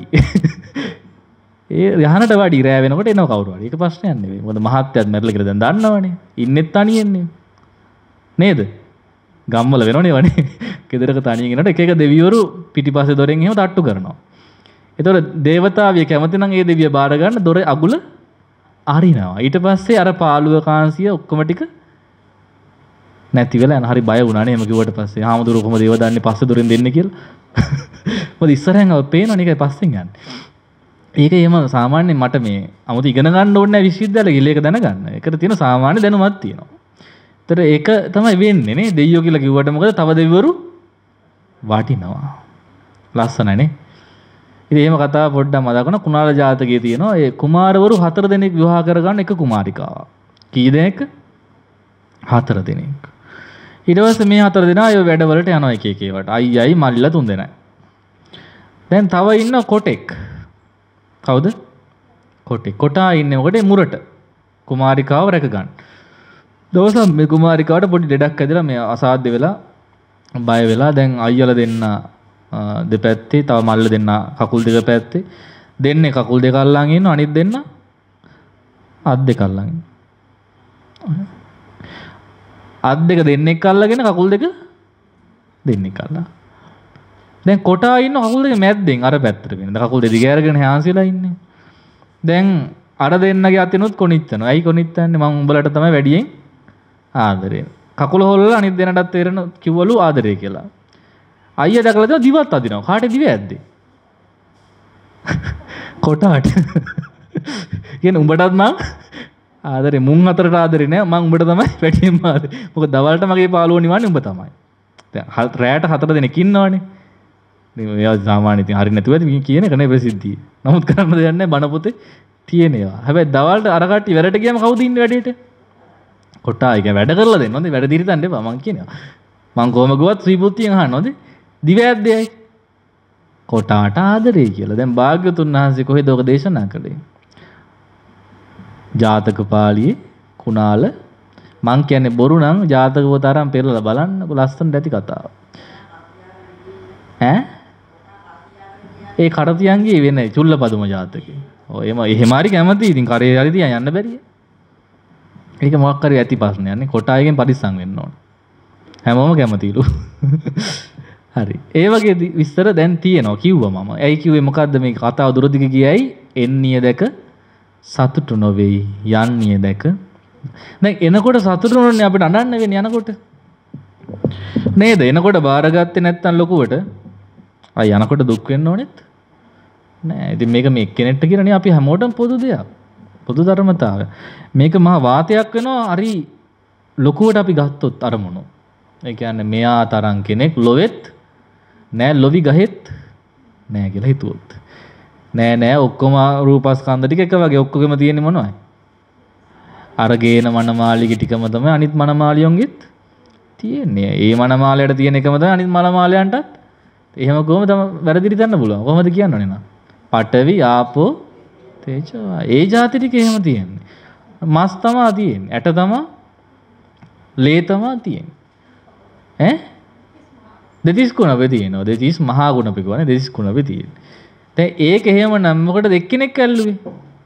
ඒ යහනට වඩි රෑ වෙනකොට එනවා කවුරු හරි. ඒක ප්‍රශ්නයක් නෙවෙයි. මොකද මහත්යත් මැරිලා කියලා දැන් දන්නවනේ. ඉන්නෙත් තනියෙන්නේ. නේද? ගම්වල වෙනවනේ වනේ. ගෙදරක තනියෙන් ඉන්නකොට එක එක දෙවිවරු පිටිපස්සේ දොරෙන් එහෙම තට්ටු කරනවා. ඒතකොට දේවතාවිය කැමති නම් ඒ දෙවිය බාර ගන්න දොර අගුල අරිනවා. ඊට පස්සේ අර පාළුව කාන්සිය ඔක්කොම ටික නැති වෙලා යන හරි බය වුණා නේ. එම කිව්වට පස්සේ හාමුදුරුවෝ කොහොමද ඒව දන්නේ පස්සේ දොරෙන් දෙන්නේ කියලා. මොකද ඉස්සරහෙන් අව පේනවනේ ඒකයි පස්සෙන් යන්නේ. ඒක එහෙම සාමාන්‍යයෙන් මට මේ 아무තු ඉගෙන ගන්න ඕනේ නැහැ විශ්වවිද්‍යාලේ ගිහලා ඒක දැනගන්න. ඒකට තියෙන සාමාන්‍ය දැනුමක් තියෙනවා. ඒතර ඒක තමයි වෙන්නේ නේ. දෙයියෝ කියලා කිව්වට මොකද තව දෙවිවරු වටිනවා. ලස්සනයි නේ. ඉතින් එහෙම කතාව පොඩ්ඩක් මතක් කරන කුණාල ජාතකයේ තියෙනවා. ඒ කුමාරවරු හතර දෙනෙක් විවාහ කරගන්න එක කුමාරිකාවක්. කී දෙනෙක්? හතර දෙනෙක්. ඊට පස්සේ මේ හතර දෙනා ඒ වැඩවලට යනවා එක එක ඒවට. අයියයි මල්ලිලා තුන් දෙනයි. දැන් තව ඉන්න කොටෙක්. කවුද? කොටෙක්. කොටා ඉන්නේ මොකටද? මුරට. කුමාරිකාව රැක ගන්න. දවසක් මේ කුමාරිකාවට පොඩි ලෙඩක් ඇදලා මේ අසාධ්‍ය වෙලා බය වෙලා දැන් අයියලා දෙන්න දෙපැත්තේ තව මල්ල දෙන්න කකුල් දෙක පැත්තේ දෙන්නේ කකුල් දෙක අල්ලන් ඉන්නවා අනිත් දෙන්න අත් දෙක අල්ලන් ඉන්නවා. අත් දෙක දෙන්නෙක් අල්ලගෙන කකුල් දෙක දෙන්නෙක් අල්ලලා. දැන් කොටා ඉන්න කකුල් දෙක මැද්දෙන් අර පැත්තට වෙන. කකුල් දෙක දිග අරගෙන හැන්සිලා ඉන්නේ. දැන් අර දෙන්නගේ අතිනුත් කොනිච්චනවා. ඇයි කොනිච්චන්නේ? මම උඹලට තමයි වැඩියෙන් ආදරේ. කකුල හොල්ලලා අනිත් දෙනාටත් තේරෙන කිව්වලු ආදරේ කියලා. අයියා දැකලා තමයි දිවත් අදිනවා. කාටද දිව ඇද්දේ? කොටාට. කියන උඹටත් මං ආදරේ මුන් අතරට ආදරේ නෑ. මං උඹට තමයි වැඩියෙන්ම ආදරේ. මොකද දවල්ට මගේ පාළුව නිවන්නේ උඹ තමයි. දැන් රැයට හතර දෙනෙක් ඉන්නවනේ. ඉතින් ඔයා සාමාන්‍ය ඉතින් හරි නැතුව ඇති කියන එක නේ ප්‍රසිද්ධිය. නමුත් කරන්න දෙයක් නෑ බණ පොතේ තියෙනවා. හැබැයි දවල්ට අර කට්ටිය වැඩට ගියාම කවුද ඉන්නේ වැඩේට? කොටා එක වැඩ කරලා දෙන්න හොඳේ වැඩ දිරිතන්න එපා මං කියනවා. මං කොහම ගුවත් ශ්‍රීපුත්තියෙන් අහන්න හොඳේ. දිව ඇද්දේයි. කොටාට ආදරේ කියලා. දැන් භාග්‍යතුන් වහන්සේ කොහෙද ඔක දේශනා කළේ? ජාතක පාළියේ කුණාල මං කියන්නේ බොරු නම් ජාතක පොත අරන් පෙරලා බලන්නකො ලස්සනට ඇති කතාව. ඈ? ඒ කඩතියන්ගේ වෙන්නේ චුල්ලපදුම ජාතකේ. ඔය එම එහෙම හරි කැමති. ඉතින් කරේ හරි තියන් යන්න බැරිය. ඒක මොකක් කරේ ඇති ප්‍රශ්නයක් නේ. කොටායගෙන් පරිස්සම් වෙන්න ඕන. හැමෝම කැමතිලු. හරි. ඒ වගේ විස්තර දැන් තියෙනවා කිව්වා මම. ඇයි කිව්වේ මොකද්ද මේ කතාව දුරදිග ගියයි එන්නිය දැක සතුටු නොවේයි යන්නිය දැක. දැන් එනකොට සතුටු නොවන්නේ අපිට අඬන්න වෙන්නේ යනකොට. නේද? එනකොට බාරගත්තේ නැත්තම් ලොකුවට අය යනකොට දුක් වෙන්න ඕනෙත් නෑ. ඉතින් මේක මේ එක්කෙනෙක්ට කියනනේ අපි හැමෝටම පොදු දෙයක්. පොදු ධර්මතාවය. මේක මහා වාතයක් වෙනවා හරි ලොකුවට අපි ගත්තොත් අරමුණු. ඒ කියන්නේ මෙයා තරම් කෙනෙක් ලොවෙත් නෑ ලොවි ගහෙත් නෑ කියලා හිතුවොත්. නෑ නෑ ඔක්කොම රූපස්කන්ධ ටික එක වගේ ඔක්කොගෙම තියෙන්නේ මොනවයි? අර ගේන මනමාලිගේ ටිකම තමයි අනිත් මනමාලියොන්ගෙත් තියෙන්නේ. ඒ මනමාලයට තියෙන එකම තමයි අනිත් මනමාලයන්ටත්. එහෙම කොහොමද වැරදිරි දන්න පුළුවන්? කොහොමද කියන්නනේ නා? පඨවි ආපෝ තේජෝ ඒ જાති ටික එහෙම තියෙන්නේ. මස් තමා තියෙන්නේ. ඇට තමා ලේ තමා තියෙන්නේ. ඈ? දෙතිස් කුණපේ තියෙනවා. දෙතිස් මහා ගුණපේ කියන්නේ දෙතිස් කුණපේ තියෙන්නේ. දැන් ඒක එහෙම නම් මොකටද එක්කෙනෙක් ඇල්ලුවේ?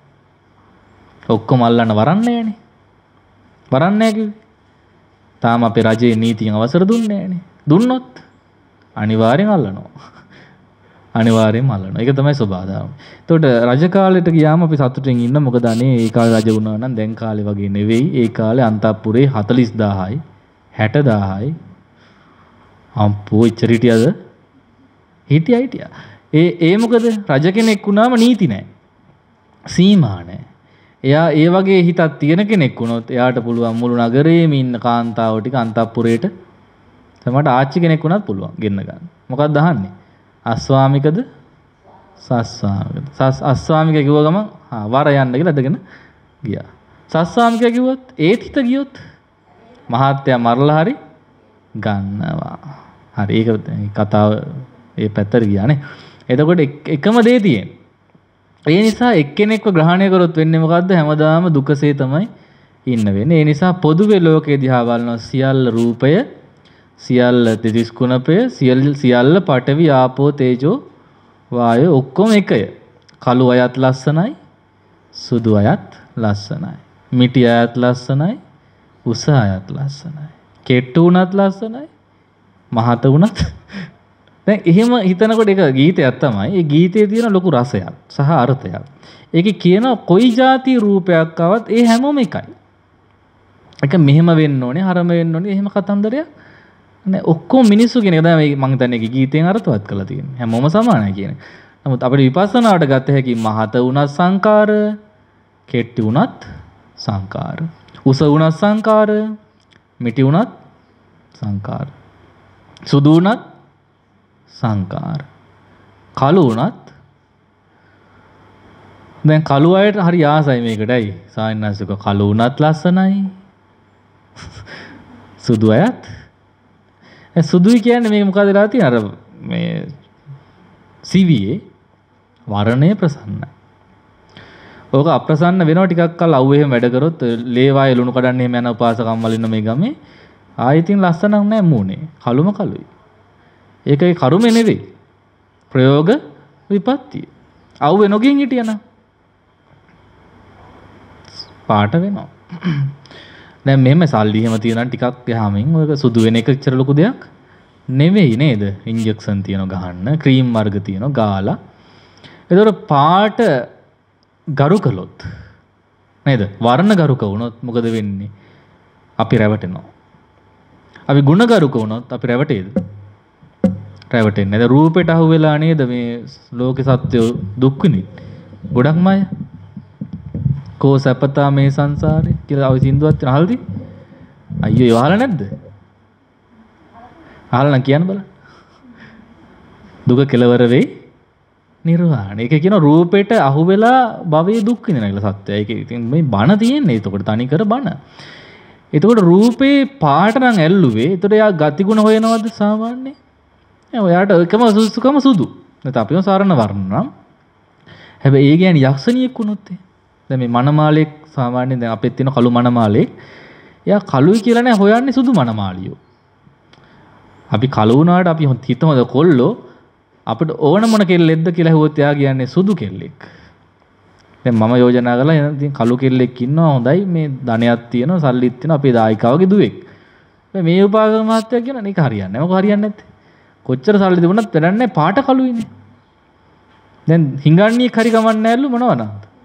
ඔක්කොම අල්ලන්න වරන්නේ නෑනේ. වරන්නේ නෑ කිව්වේ. තාම අපේ රජයේ නීතියෙන් අවසර දුන්නේ නෑනේ. දුන්නොත් අනිවාර්යෙන් අල්ලනවා. අනිවාර්යෙන්ම අල්ලනවා. ඒක තමයි ස්වභාවය. එතකොට රජ කාලෙට ගියාම අපි සතුටින් ඉන්න මොකද අනේ ඒ කාලේ රජ වුණා නම් දැන් කාලේ වගේ නෙවෙයි. ඒ කාලේ අන්තපුරේ හතළිස් දාහයි හැට දාහයි අම්පෝ ඉච්චර හිටියද? හිටියා හිටියා. ඒ ඒ මොකද රජ කෙනෙක් වුණාම නීති නැහැ. සීමා නැහැ. එයා ඒ වගේ හිතක් තියෙන කෙනෙක් වුණොත් එයාට පුළුවන් මුළු නගරේම ඉන්න කාන්තාව ටික අන්තපුරේට සමහරට ආච්චි කෙනෙක් වුණත් පුළුවන් ගෙන්න ගන්න. මොකක්ද අහන්නේ? අස්වාමිකද? සස්වාමිකද? සස් අස්වාමික කිව්ව ගමන් ආ වර යන්න කියලා ඇදගෙන ගියා. සස්වාමික කිව්වොත් ඒත් හිත ගියොත් මහත්තයා මරලා හරි ගන්නවා. හරි ඒක කතාව ඒ පැත්තට ගියානේ. එතකොට එකම දේ තියෙන්නේ. ඒ නිසා එක්කෙනෙක්ව ග්‍රහණය කරොත් වෙන්නේ මොකද්ද? හැමදාම දුකසේ තමයි ඉන්න වෙන්නේ. ඒ නිසා පොදුවේ ලෝකේ දිහා බලනවා සියල්ල රූපය, සියල්ල දෙතිස් කුණපය, සියල්ල සියල්ල පඨවි ආපෝ තේජෝ වායෝ ඔක්කොම එකය. කළු අයත් ලස්සනයි, සුදු අයත් ලස්සනයි. මිටි අයත් ලස්සනයි, උස අයත් ලස්සනයි. කෙට්ටු උනත් ලස්සනයි, මහත උනත් දැන් එහෙම හිතනකොට ඒක ගීතයක් තමයි. ඒ ගීතයේ තියෙන ලොකු රසයක් සහ අර්ථයක්. ඒකේ කියන කොයි જાති රූපයක් ආවත් ඒ හැමෝම එකයි. ඒක මෙහෙම වෙන්න ඕනේ, හරම වෙන්න ඕනේ. එහෙම කතන්දරයක් නෑ. ඔක්කොම මිනිස්සු කියන එක තමයි මම හිතන්නේ ඒකේ ගීතයෙන් අර්ථවත් කරලා තියෙන්නේ. හැමෝම සමානයි කියන එක. නමුත් අපිට විපස්සනාවට ගත හැකි මහත උනත් සංකාර, කෙට්ටි උනත් සංකාර, උස උනත් සංකාර, මිටි උනත් සංකාර, සුදු උනත් සංකාර, කළු උනත් දැන් කළු අයට හරි ආසයි මේකටයි. සායනසික කළු උනත් ලස්සනයි. සුදු අයත් ඒ සුදුයි කියන්නේ මේක මොකද වෙලා තියෙන්නේ? අර මේ සිවියේ වර්ණය ප්‍රසන්නයි. ඕක අප්‍රසන්න වෙනවා ටිකක් කල් අවු එහෙම වැඩ කරොත් ලේවායේ ලුණු කඩන්න එහෙම යන උපාසකම් වලින් මේ ගමේ ආයෙතින් ලස්සනක් නැහැ මූණේ. කළුම කළුයි. ඒකේ කරුමේ නෙවෙයි. ප්‍රයෝග විපත්තිය. අවුවේ නොගින් හිටියනම් පාට වෙනවා. දැන් මෙහෙම සල්ලි එහෙම තියනවා ටිකක් යහමින් ඔයක සුදු වෙන එක ඉච්චර ලොකු දෙයක් නෙවෙයි නේද? ඉන්ජෙක්ෂන් තියනවා ගහන්න, ක්‍රීම් වර්ග තියනවා ගාලා. ඒතකොට පාට ගරු කළොත් නේද? වර්ණ ගරුක වුණොත් මොකද වෙන්නේ? අපි රැවටෙනවා. අපි ගුණ ගරුක වුණොත් අපි රැවටේද? රැවටෙන්නේ නැහැ. රූපෙට අහු වෙලා නේද මේ ලෝකේ සත්‍ය දුක් විඳින්නේ. ගොඩක්ම අය. කෝ සපතා මේ සංසාරේ කියලා ඔය සින්දුවත් අහලාද? අයියෝ ඒ අහලා නැද්ද? අහලා නම් කියන්න බලන්න. දුක කෙලවර වෙයි නිර්වාණය. ඒක කියන රූපෙට අහු වෙලා භවයේ දුක් විඳින කියලා සත්‍යය. ඒක ඉතින් මේ බණ තියෙන්නේ. එතකොට තනිකර බණ. එතකොට රූපේ පාට නම් ඇල්ලුවේ. එතකොට එයා ගතිගුණ හොයනවද සාමාන්‍යයෙන්? එයා ඔයාට එකම සුසුකම සුදු. නැත්නම් අපිම සාරණ වර්ණ නම්. හැබැයි ඒ කියන්නේ යක්ෂණියෙක් වුණොත් දැන් මේ මනමාලෙක් සාමාන්‍යයෙන් දැන් අපෙත් තියෙන කළු මනමාලෙක්. එයා කළුයි කියලා නෑ හොයන්නේ සුදු මනමාලියෝ. අපි කළු වුණාට අපි හිතමද කොල්ලෝ අපිට ඕන මොන කෙල්ලෙක්ද කියලා හුවොත් එයා කියන්නේ සුදු කෙල්ලෙක්. දැන් මම යෝජනා කළා ඉතින් කළු කෙල්ලෙක් ඉන්නවා හොඳයි මේ ධනයක් තියෙනවා සල්ලිත් තියෙනවා අපේ දායකවගේ දුවෙක්. මේ උපාසක මහත්තයා කියන එක හරියන්නේ නැහැ. මොකක් හරියන්නේ නැත්තේ? කොච්චර සල්ලි තිබුණත් වැඩක් නැහැ පාට කළුයිනේ. දැන් හිඟන්නියෙක් හරි කමන්නේ නැල්ලු මොනවද?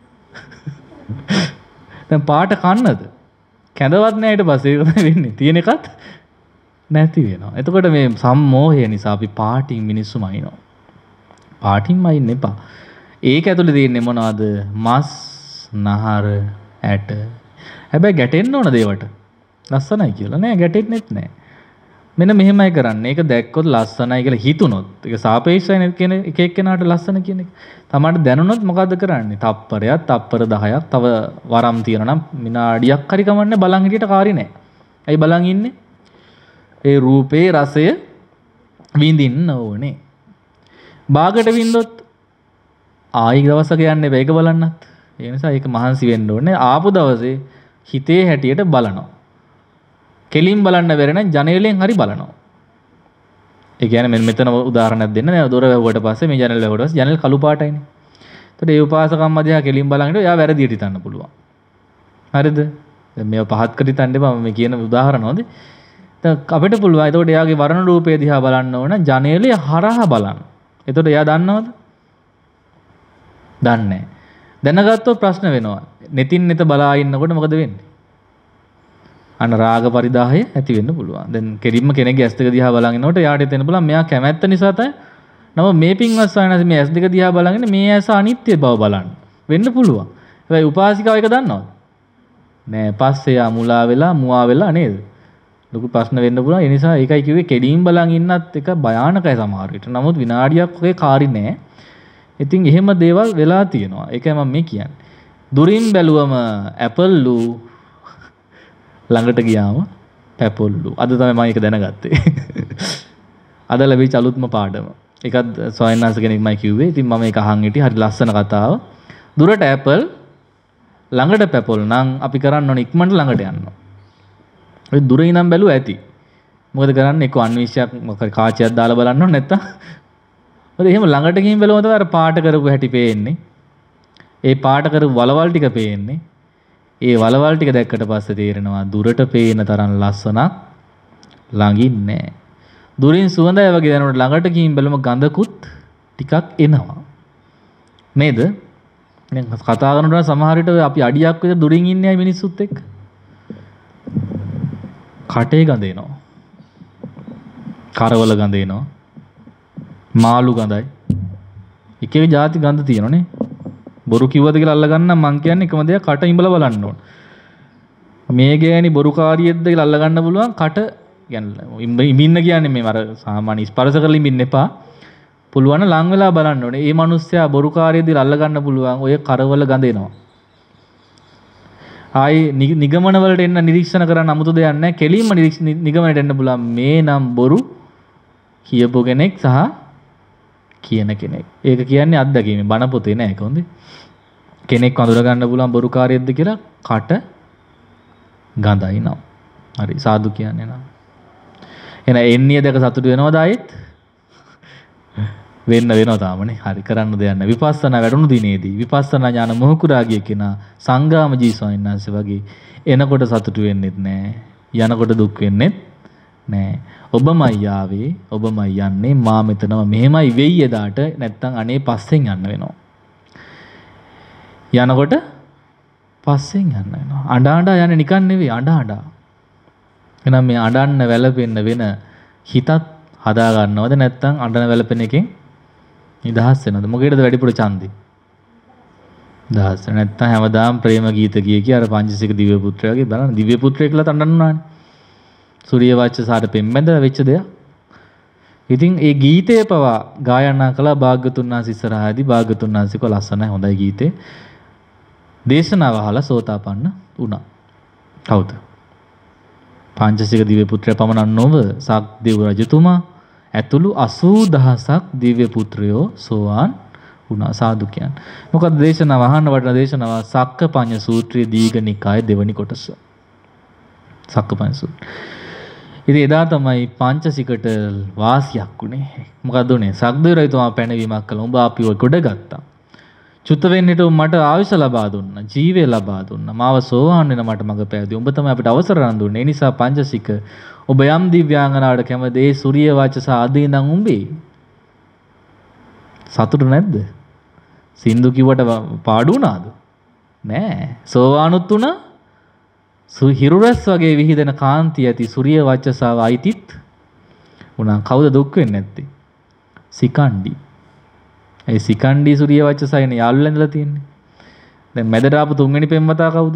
දැන් පාට කන්නද? කැඳවත් නැහැ ඊට පස්සේ ඒක තමයි වෙන්නේ. තියෙන එකත් නැති වෙනවා. එතකොට මේ සම්මෝහය නිසා අපි පාටින් මිනිස්සුම අයින්නවා. පාටින්ම අයින්න එපා. ඒක ඇතුලේ තියෙන්නේ මොනවද? මස්, නහර, ඇට. හැබැයි ගැටෙන්න ඕන දේවට. ලස්සනයි කියලා නෑ ගැටෙන්නෙත් නෑ. මෙන්න මෙහෙමයි කරන්නේ. ඒක දැක්කොත් ලස්සනයි කියලා හිතුනොත් ඒක සාපේක්ෂයි කියන එක එක්කෙනාට ලස්සන කියන එක. තමන්ට දැනුනොත් මොකද්ද කරන්නේ? තප්පරයක්, තප්පර දහයක් තව වරම් තියනවා නම් විනාඩියක් හරි කමන්නේ බලන් හිටියට කාරි නෑ. ඇයි බලන් ඉන්නේ? ඒ රූපේ රසය විඳින්න ඕනේ. බාගට වින්දොත් ආයි දවසක යන්න එපා ඒක බලන්නත්. ඒ නිසා ඒක මහන්සි වෙන්න ඕනේ. ආපු දවසේ හිතේ හැටියට බලනවා. කෙලින් බලන්න බැරි නම් ජනේලෙන් හරි බලනවා. ඒ කියන්නේ මෙන්න මෙතන උදාහරණයක් දෙන්න. දැන් දොර වැහුවට පස්සේ මේ ජනේල වැහුවට පස්සේ ජනේල කළු පාටයිනේ. එතකොට ඒ උපාසකම්ම දිහා කෙලින් බලන් හිටියොත් එයා වැරදියට හිතන්න පුළුවන්. හරිද? දැන් මේව පහත් කර හිතන්න එපා මම කියන උදාහරණ හොඳේ. දැන් අපිට පුළුවන්. එතකොට එයාගේ වර්ණ රූපය දිහා බලන්න ඕන ජනේලේ හරහා බලන්න. එතකොට එයා දන්නවද? දන්නේ නැහැ. දැනගත්තොත් ප්‍රශ්න වෙනවා. netin net බලා ඉන්නකොට මොකද වෙන්නේ? අන්න රාග පරිදාහය ඇති වෙන්න පුළුවන්. දැන් කෙලින්ම කෙනෙක්ගේ ඇස් දෙක දිහා බලන් ඉන්නකොට යාට හිතෙන්න පුළුවන් මෙයා කැමැත්ත නිසා තමයි. නම මේ පින්වත් සායනස මේ ඇස් දෙක දිහා බලගෙන මේ ඇස අනිත්‍ය බව බලන්න. වෙන්න පුළුවන්. හැබැයි උපාසිකාව එක දන්නවද? නෑ. පස්සේ යා මුලා වෙලා මුවා වෙලා නේද? ලොකු ප්‍රශ්න වෙන්න පුළුවන්. ඒ නිසා ඒකයි කිව්වේ කෙලින් බලන් ඉන්නත් එක භයානකයි සමහර විට. නමුත් විනාඩියක් ඔගේ කාරි නෑ. ඉතින් එහෙම දේවල් වෙලා තියෙනවා. ඒකයි මම මේ කියන්නේ. දුරින් බැලුවම ඇපල්ලු ළඟට ගියාම පැපොල්ලු. අද තමයි මම ඒක දැනගත්තේ. අද ලැබිච්ච අලුත්ම පාඩම. ඒකත් සොයන්නාස කෙනෙක්මයි කිව්වේ. ඉතින් මම ඒක අහන් හිටියේ. හරි ලස්සන කතාව. දුරට ඇපල් ළඟට පැපොල් නම් අපි කරන්න ඕනේ ඉක්මනට ළඟට යන්න. ඔය දුරින් ඉඳන් බැලුවා ඇති. මොකද කරන්නේ? එක්ක අන්විෂයක් මොකද කාචයක් දාලා බලන්න ඕනේ නැත්තම්. මොකද එහෙම ළඟට ගිහින් බැලුවම තමයි අර පාට කරපු හැටි පේන්නේ. ඒ පාට කරපු වලවල් ටික පේන්නේ. ඒ වලවල් ටික දැක්කට පස්සේ තේරෙනවා දුරට පේන තරම් ලස්සනක් ළඟින් නෑ. දුරින් සුවඳයි වගේ දැනුනට ළඟට ගිහින් බැලුම ගඳකුත් ටිකක් එනවා. නේද? දැන් කතා කරනකොට සමහර විට අපි අඩියක් විතර දුරින් ඉන්නේ මිනිස්සුත් එක්ක. කටේ ගඳ එනවා. කරවල ගඳ එනවා. මාළු ගඳයි. එක එක ಜಾති ගඳ තියෙනවනේ. බොරු කිව්වද කියලා අල්ල ගන්න මං කියන්නේ එකම දෙයක් කට ඉඹලා බලන්න ඕන. මේ ගෑණි බොරුකාරියෙක්ද කියලා අල්ල ගන්න පුළුවන් කට කියන්නේ ඉමින්න කියන්නේ මේ අර සාමාන්‍ය ස්පර්ශ කරලා ඉමින්න එපා. පුළුවන් නම් ලං වෙලා බලන්න ඕනේ. මේ මිනිස්සයා බොරුකාරියෙක්ද කියලා අල්ල ගන්න පුළුවන් ඔය කරවල ගඳ එනවා. ආයි නිගමන වලට එන්න නිරීක්ෂණ කරන්න 아무තු දෙයක් නැහැ. කෙලින්ම නිගමනට එන්න පුළුවන් මේ නම් බොරු කියපු කෙනෙක් සහ කියන කෙනෙක්. ඒක කියන්නේ අත්දැකීම. බණ පොතේ නෑ ඒක හොඳේ. කෙනෙක් අඳුර ගන්න පුළුවන් බොරුකාරයෙක්ද කියලා කට ගඳයි නම්. හරි සාදු කියන්නේ නම්. එන එන්නේ දැක සතුට වෙනවද ආයෙත්? වෙන්න වෙනවා තාමනේ. හරි කරන්න දෙයක් නැහැ. විපස්සනා වැඩුණු දිනේදී විපස්සනා ඥාන මොහුකුරා ගිය කෙනා සංගාම ජී ස්වාමීන් වහන්සේ වගේ එනකොට සතුට වෙන්නෙත් නැහැ. යනකොට දුක් වෙන්නෙත් නැහැ. ඔබමයි ආවේ, ඔබමයි යන්නේ, මා මෙතනම මෙහෙමයි වෙයි එදාට නැත්තම් අනේ පස්සෙන් යන්න වෙනවා. යනකොට පස්සෙන් යන්න වෙනවා. අඬ අඬ යන්නේ නිකන් නෙවෙයි අඬ අඬ. එහෙනම් මේ අඬන්න වැළපෙන්න වෙන හිතත් හදා ගන්නවද නැත්තම් අඬන වැළපෙන එකෙන් නිදහස් වෙනවද? මොකේද වැඩිපුර ඡන්දේ? දහස් නැත්තම් හැමදාම ප්‍රේම ගීත කිය කිය අර පංචසික දිව්‍ය පුත්‍රයාගේ බලන්න දිව්‍ය පුත්‍රයෙක් කියලා තණ්ඩන්නානේ. සූර්ය වාචසාට පෙම්බැඳලා වෙච්ච දෙයක්. ඉතින් ඒ ගීතය පවා ගායනා කළා භාග්‍යතුන් වහන්සේ ඉස්සරහදී භාග්‍යතුන් වහන්සේ කෝ ලස්සනයි හොඳයි ගීතේ. දේශනාව අහලා සෝතාපන්න වුණා. කවුද? පංචසික දිව්‍ය පුත්‍රයා පමණක් නොව සක්දේව රජතුමා ඇතුළු අසූ දහසක් දිව්‍ය පුත්‍රයෝ සෝවාන් වුණා සාදු කියන්නේ. මොකද දේශනාව අහන්න වටින දේශනාව සක්කපඤ්ඤ සූත්‍රයේ දීඝනිකායේ දෙවනි කොටස. සක්කපඤ්ඤ සූත්‍රය. ඉතින් එදා තමයි පංචසිකට වාසියක් උනේ. මොකද උනේ? සක්දේව රජතුමා පැනවීමක් කළා. උඹ අපිව ගොඩ ගත්තා. චුත වෙන්නට මට ආයුෂ ලබා දුන්නා. ජීවය ලබා දුන්නා. මාව සෝවාන් වෙන මට මඟ පෑදුවා. උඹ තමයි අපිට අවසර රන් දුන්නේ. ඒ නිසා පංචසික ඔබ යම් දිව්‍යාංගනාවට කැමති ඒ සූර්ය වාචස ආදී නම් උඹේ. සතුටු නැද්ද? සින්දු කිව්වට පාඩු වුණාද? නෑ. සෝවානුත් වුණා. හිරුරස් වගේ විහිදෙන කාන්තිය ඇති සූර්ය වාචසාව අයිතිත් වුණා. කවුද දුක් වෙන්නේ නැත්තේ? සිකණ්ඩි. ඒ සිකණ්ඩි සූර්ය වාචසයනේ යාළුවෝ ඇඳලා තියෙන්නේ. දැන් මැදට ආපු තුන්වෙනි පෙම්වතා කවුද?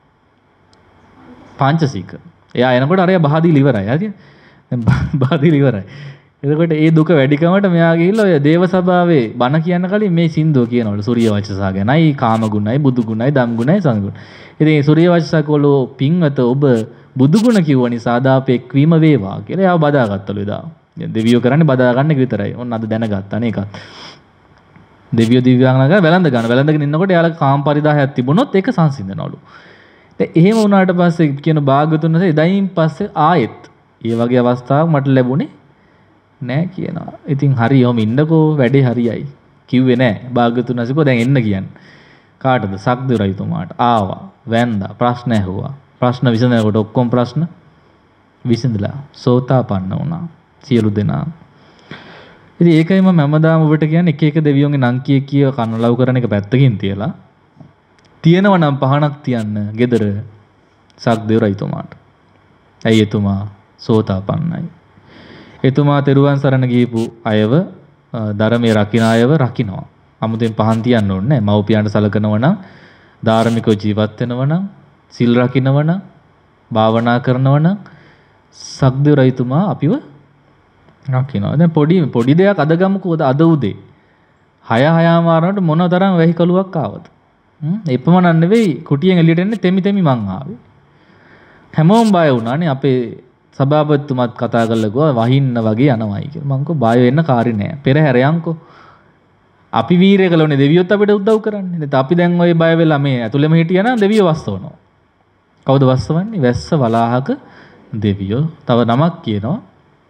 පංචසික. එයා එනකොට අරයා බහදීලා ඉවරයි. හරිද? දැන් බහදීලා ඉවරයි. එතකොට ඒ දුක වැඩිකමට මෙයා ගිහිල්ලා ඔය දේව සභාවේ බණ කියන්න කලින් මේ සින්දුව කියනවලු සූර්ය වාචසා ගැනයි කාම ගුණයි බුදු ගුණයි ධම් ගුණයි සංඝ ගුණ. ඉතින් මේ සූර්ය වාචසා කෝලෝ පින්වත ඔබ බුදු ගුණ කිව්ව නිසා අදාප එක්වීම වේවා කියලා එයාව බදාගත්තලු එදා. දෙවියෝ කරන්නේ බදා ගන්න එක විතරයි. ඔන්න අද දැනගත්තා නේ ඒකත්. දෙවියෝ දිව්‍යාංගනාව වැළඳ ගන්න. වැළඳගෙන ඉන්නකොට එයාලා කාම පරිදාහයක් තිබුණොත් ඒක සංසිඳනවලු. දැන් එහෙම වුණාට පස්සේ කියන භාග්‍යතුන් වහන්සේ එදායින් පස්සේ ආයෙත් මේ වගේ අවස්ථාවක් මට ලැබුණේ නෑ කියනවා. ඉතින් හරි යොම ඉන්නකෝ වැඩේ හරියයි. කිව්වේ නෑ. භාග්‍යතුන් වහන්සේ කෝ දැන් එන්න කියන්නේ. කාටද? සක්දේව රජතුමාට. ආවා. වැන්දා. ප්‍රශ්න ඇහුවා. ප්‍රශ්න විසඳනකොට ඔක්කොම ප්‍රශ්න විසඳලා සෝතාපන්න වුණා. සියලු දෙනා. ඉතින් ඒකයි මම හැමදාම ඔබට කියන්නේ එක එක දෙවියන්ගේ නම් කිය කිය කනලව් කරන එක පැත්තකින් තියලා තියෙනවා නම් පහනක් තියන්න gedara සක්දේව රජතුමාට. ඇයි එතුමා සෝතාපන්නයි. එතුමා තෙරුවන් සරණ ගිහපු අයව ධර්මයේ රකින්න අයව රකින්නවා. 아무තෙන් පහන් තියන්න ඕනේ නැහැ. මව්පියන්ට සලකනවා නම් ධාර්මිකව ජීවත් වෙනවා නම් සිල් රකින්නවා නම් භාවනා කරනවා නම් සක්දේව රජතුමා අපිව රකින්නවා. දැන් පොඩි පොඩි දෙයක් අද ගමුකෝ අද උදේ. හය හයාම ආරනට මොන තරම් වැහි කලුවක් ආවද? හ්ම් එපමණක් නෙවෙයි කුටියෙන් එළියට එන්නේ තෙමි තෙමි මං ආවේ. හැමෝම බය වුණානේ අපේ සභාපතිතුමත් කතා කරලා ගියා වහින්න වගේ යනවායි කියලා. මං කෝ බය වෙන්න කාරි නෑ. පෙරහැර යන්කෝ. අපි වීරය කළෝනේ දෙවියොත් අපිට උදව් කරන්නේ. නැත්නම් අපි දැන් ওই බය වෙලා මේ ඇතුළෙම හිටියා නම් දෙවියෝ වස්සවනවා. කවුද වස්සවන්නේ? වැස්ස වලාහක දෙවියෝ. තව නමක් කියනවා.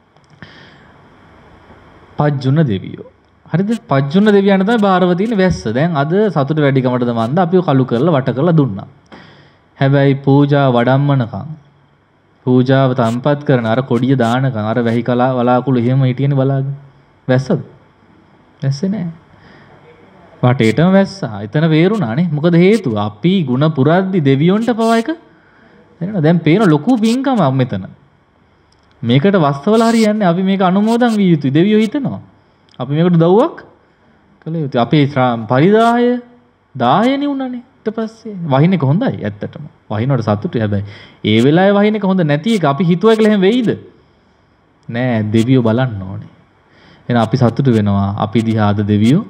පජ්ජුන දෙවියෝ. හරිද? පජ්ජුන දෙවියන් තමයි බාරව තියෙන වැස්ස. දැන් අද සතුට වැඩිකමටද මන්ද අපිව කළු කරලා වට කරලා දුන්නා. හැබැයි පූජා වඩම්මනකම් පූජාව තම්පත් කරන අර කොඩිය දානකම් අර වැහි කලා වලාකුළු එහෙම හිටියනේ බලාගෙන. වැස්සද? වැස්සේ නෑ. වටේටම වැස්සා. එතන වේරුණානේ. මොකද හේතුව? අපි ಗುಣ පුරද්දි දෙවියොන්ට පවා එක දැන් දැන් පේන ලොකු පින්කම මෙතන. මේකට වස්තවල හරියන්නේ අපි මේක අනුමෝදන් විය යුතුයි. දෙවියෝ හිතනවා. අපි මේකට උදව්වක් කළ යුතුයි. අපේ පරිදාය දායනේ උනනේ. ඊට පස්සේ වහින්න එක හොඳයි ඇත්තටම. වහිනවට සතුටුයි. හැබැයි ඒ වෙලාවේ වහින්න එක හොඳ නැති එක අපි හිතුවා කියලා එහෙම වෙයිද? නෑ දෙවියෝ බලන්න ඕනේ. එහෙනම් අපි සතුටු වෙනවා. අපි දිහා අද දෙවියෝ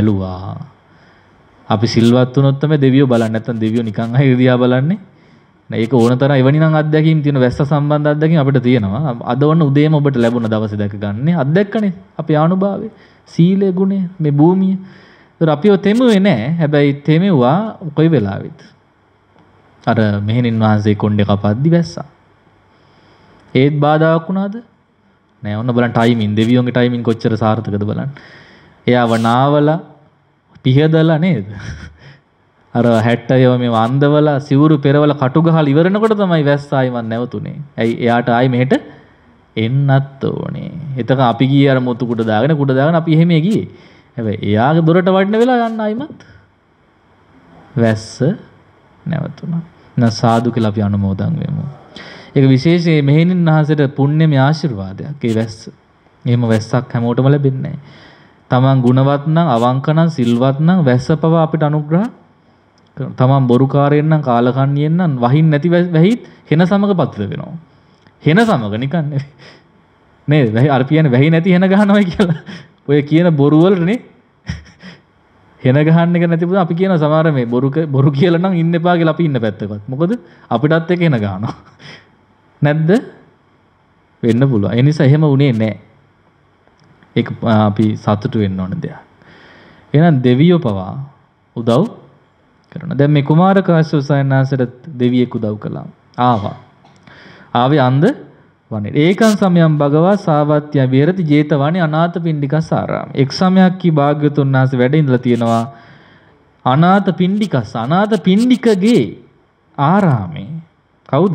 බැලුවා. අපි සිල්වත් වුණොත් තමයි දෙවියෝ බලන්නේ. නැත්නම් දෙවියෝ නිකන් අය දිහා බලන්නේ ඒක ඕන තරම් එවැනි නම් අත්දැකීම් තියෙන වැස්ස සම්බන්ධ අත්දැකීම් අපිට තියෙනවා. අද වන්න උදේම ඔබට ලැබුණ දවසේ දැක ගන්න. අත්දැක්කනේ අපේ ආනුභාවය, සීලය, ගුණය, මේ භූමිය. ඒතර අපිව තෙමුවේ නැහැ. හැබැයි තෙමුවා කොයි වෙලාවෙත්. අර මෙහෙණින් වහන්සේ කොණ්ඩේ කපද්දි වැස්සා. ඒත් බාධාක් වුණාද? නෑ. ඔන්න බලන්න ටයිමින්, දෙවියන්ගේ ටයිමින් කොච්චර සාර්ථකද බලන්න. එයාව නාවලා පිහදලා නේද? අර හැට්ටයව මේ අන්දවලා සිවුරු පෙරවල කටු ගහලා ඉවරනකොට තමයි වැස්ස ආයිමත් නැවතුනේ. ඇයි එයාට ආයි මෙහෙට එන්නත් ඕනේ. එතක අපි ගියේ අර මුතු කුඩ දාගෙන කුඩ දාගෙන අපි එහෙම ගියේ. හැබැයි එයාගේ දොරට වඩන වෙලාව යන්න ආයිමත් වැස්ස නැවතුණා. න සාදු කියලා අපි අනුමෝදන් වෙමු. ඒක විශේෂයෙන් මෙහෙණින් වහන්සේට පුණ්‍යමය ආශිර්වාදයක්. ඒ වැස්ස. එහෙම වැස්සක් හැමෝටම ලැබෙන්නේ නැහැ. තමන් ගුණවත් නම්, අවංක නම්, සිල්වත් නම් වැස්ස පවා අපිට අනුග්‍රහ කරනවා. තමන් බොරුකාරයෙක් නම්, කාලකන්ණියෙක් නම් වහින් නැති වැහිත් හෙන සමග පතිත වෙනවා. හෙන සමග නිකන් නෙවෙයි. නේද? වැහි අර කියන්නේ වැහි නැති හෙන ගහනවා කියලා. ඔය කියන බොරු වලනේ හෙන ගහන්න එක නැති පුතා අපි කියනවා සමහර මේ බොරු බොරු කියලා නම් ඉන්න එපා කියලා අපි ඉන්න පැත්තකවත්. මොකද අපිටත් එක හෙන ගහනවා. නැද්ද? වෙන්න පුළුවන්. ඒ නිසා එහෙම උනේ නැහැ. ඒක අපි සතුටු වෙන්න ඕන දෙයක්. එහෙනම් දෙවියෝ පවා උදව් කරනවා. දැන් මේ කුමාර කාශ්‍යප සයන්නාසට දෙවියෙක් උදව් කළා. ආවා. ආවේ අන්ද වනේ. ඒකන් සමයම් භගවා සාවත්‍ය විහෙරති 제තවනේ අනාථපිණ්ඩිකස් ආරාමේ. එක් සමයක් කී භාග්‍යවතුන් වහන්සේ වැඩ ඉඳලා තියෙනවා අනාථපිණ්ඩිකස් අනාථපිණ්ඩිකගේ ආරාමේ. කවුද?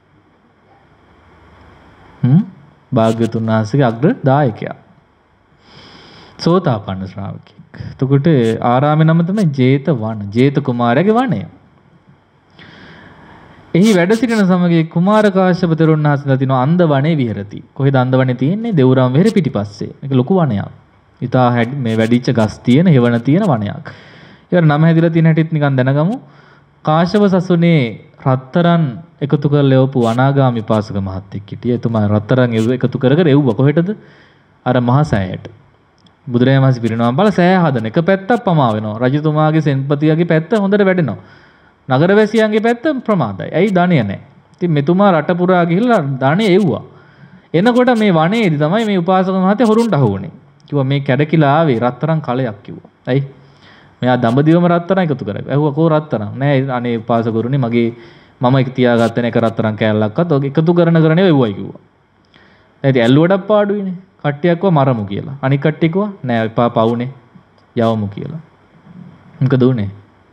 හ්ම් භාග්‍යවතුන් වහන්සේගේ අග්‍ර දායකයා. සෝතාපන්න ශ්‍රාවකෙක්. එතකොට ආරාමේ නම තමයි 제තවන. 제ත කුමාරයාගේ වනය. එහි වැඩ සිටින සමගයේ කුමාර කාශ්‍යප තෙරුන් වහන්සේලා තිනවා අන්ද වනේ විහෙරති. කොහෙද අන්ද වනේ තියෙන්නේ? දෙව්රම් වෙහෙර පිටිපස්සේ. මේක ලොකු වනයක්. ඉතා මේ වැඩිච්ච ගස් තියෙන, හේවන තියෙන වනයක්. ඒකට නම හැදිලා තියෙන හැටිත් නිකන් දැනගමු. කාශ්‍යප සසුනේ රත්තරන් එකතු කරලා එවපු අනාගාමී පාසක මහත්තයෙක් හිටියේ. එතුමා රත්තරන් එකතු කර කර එව්වා කොහෙටද? අර මහා සෑයට. බුදුරජාණන් වහන්සේ පිරිනවම් බල සෑය හදන එක පැත්තක් පමා වෙනවා. රජතුමාගේ සෙන්පතියාගේ පැත්ත හොඳට වැඩෙනවා. නගරවැසියන්ගේ පැත්ත ප්‍රමාදයි. ඇයි ධනය නැහැ. ඉතින් මෙතුමා රට පුරා ගිහිල්ලා ධනෙ එව්වා. එනකොට මේ වනයේදී තමයි මේ උපාසක මහත්තයා හොරුන්ට අහුවුනේ. කිව්වා මේ කැඩකිලා ආවේ රත්තරන් කලයක් කිව්වා. ඇයි? මෙයා දඹදිවම රත්තරන් එකතු කරා. ඇහුවා කෝ රත්තරන්? නෑ අනේ උපාසකවරුනි මගේ මම එක තියාගත්තේ නේ එක රත්තරන් කෑල්ලක්වත් ඔක එකතු කරන කරනේ එව්වයි කිව්වා. දැන් ඉතින් ඇල්ලුවටක් පාඩුයිනේ. කට්ටියක් කිව්වා මරමු කියලා. අනික කට්ටිය කිව්වා නෑ එපා පවුනේ යවමු කියලා. මොකද උනේ?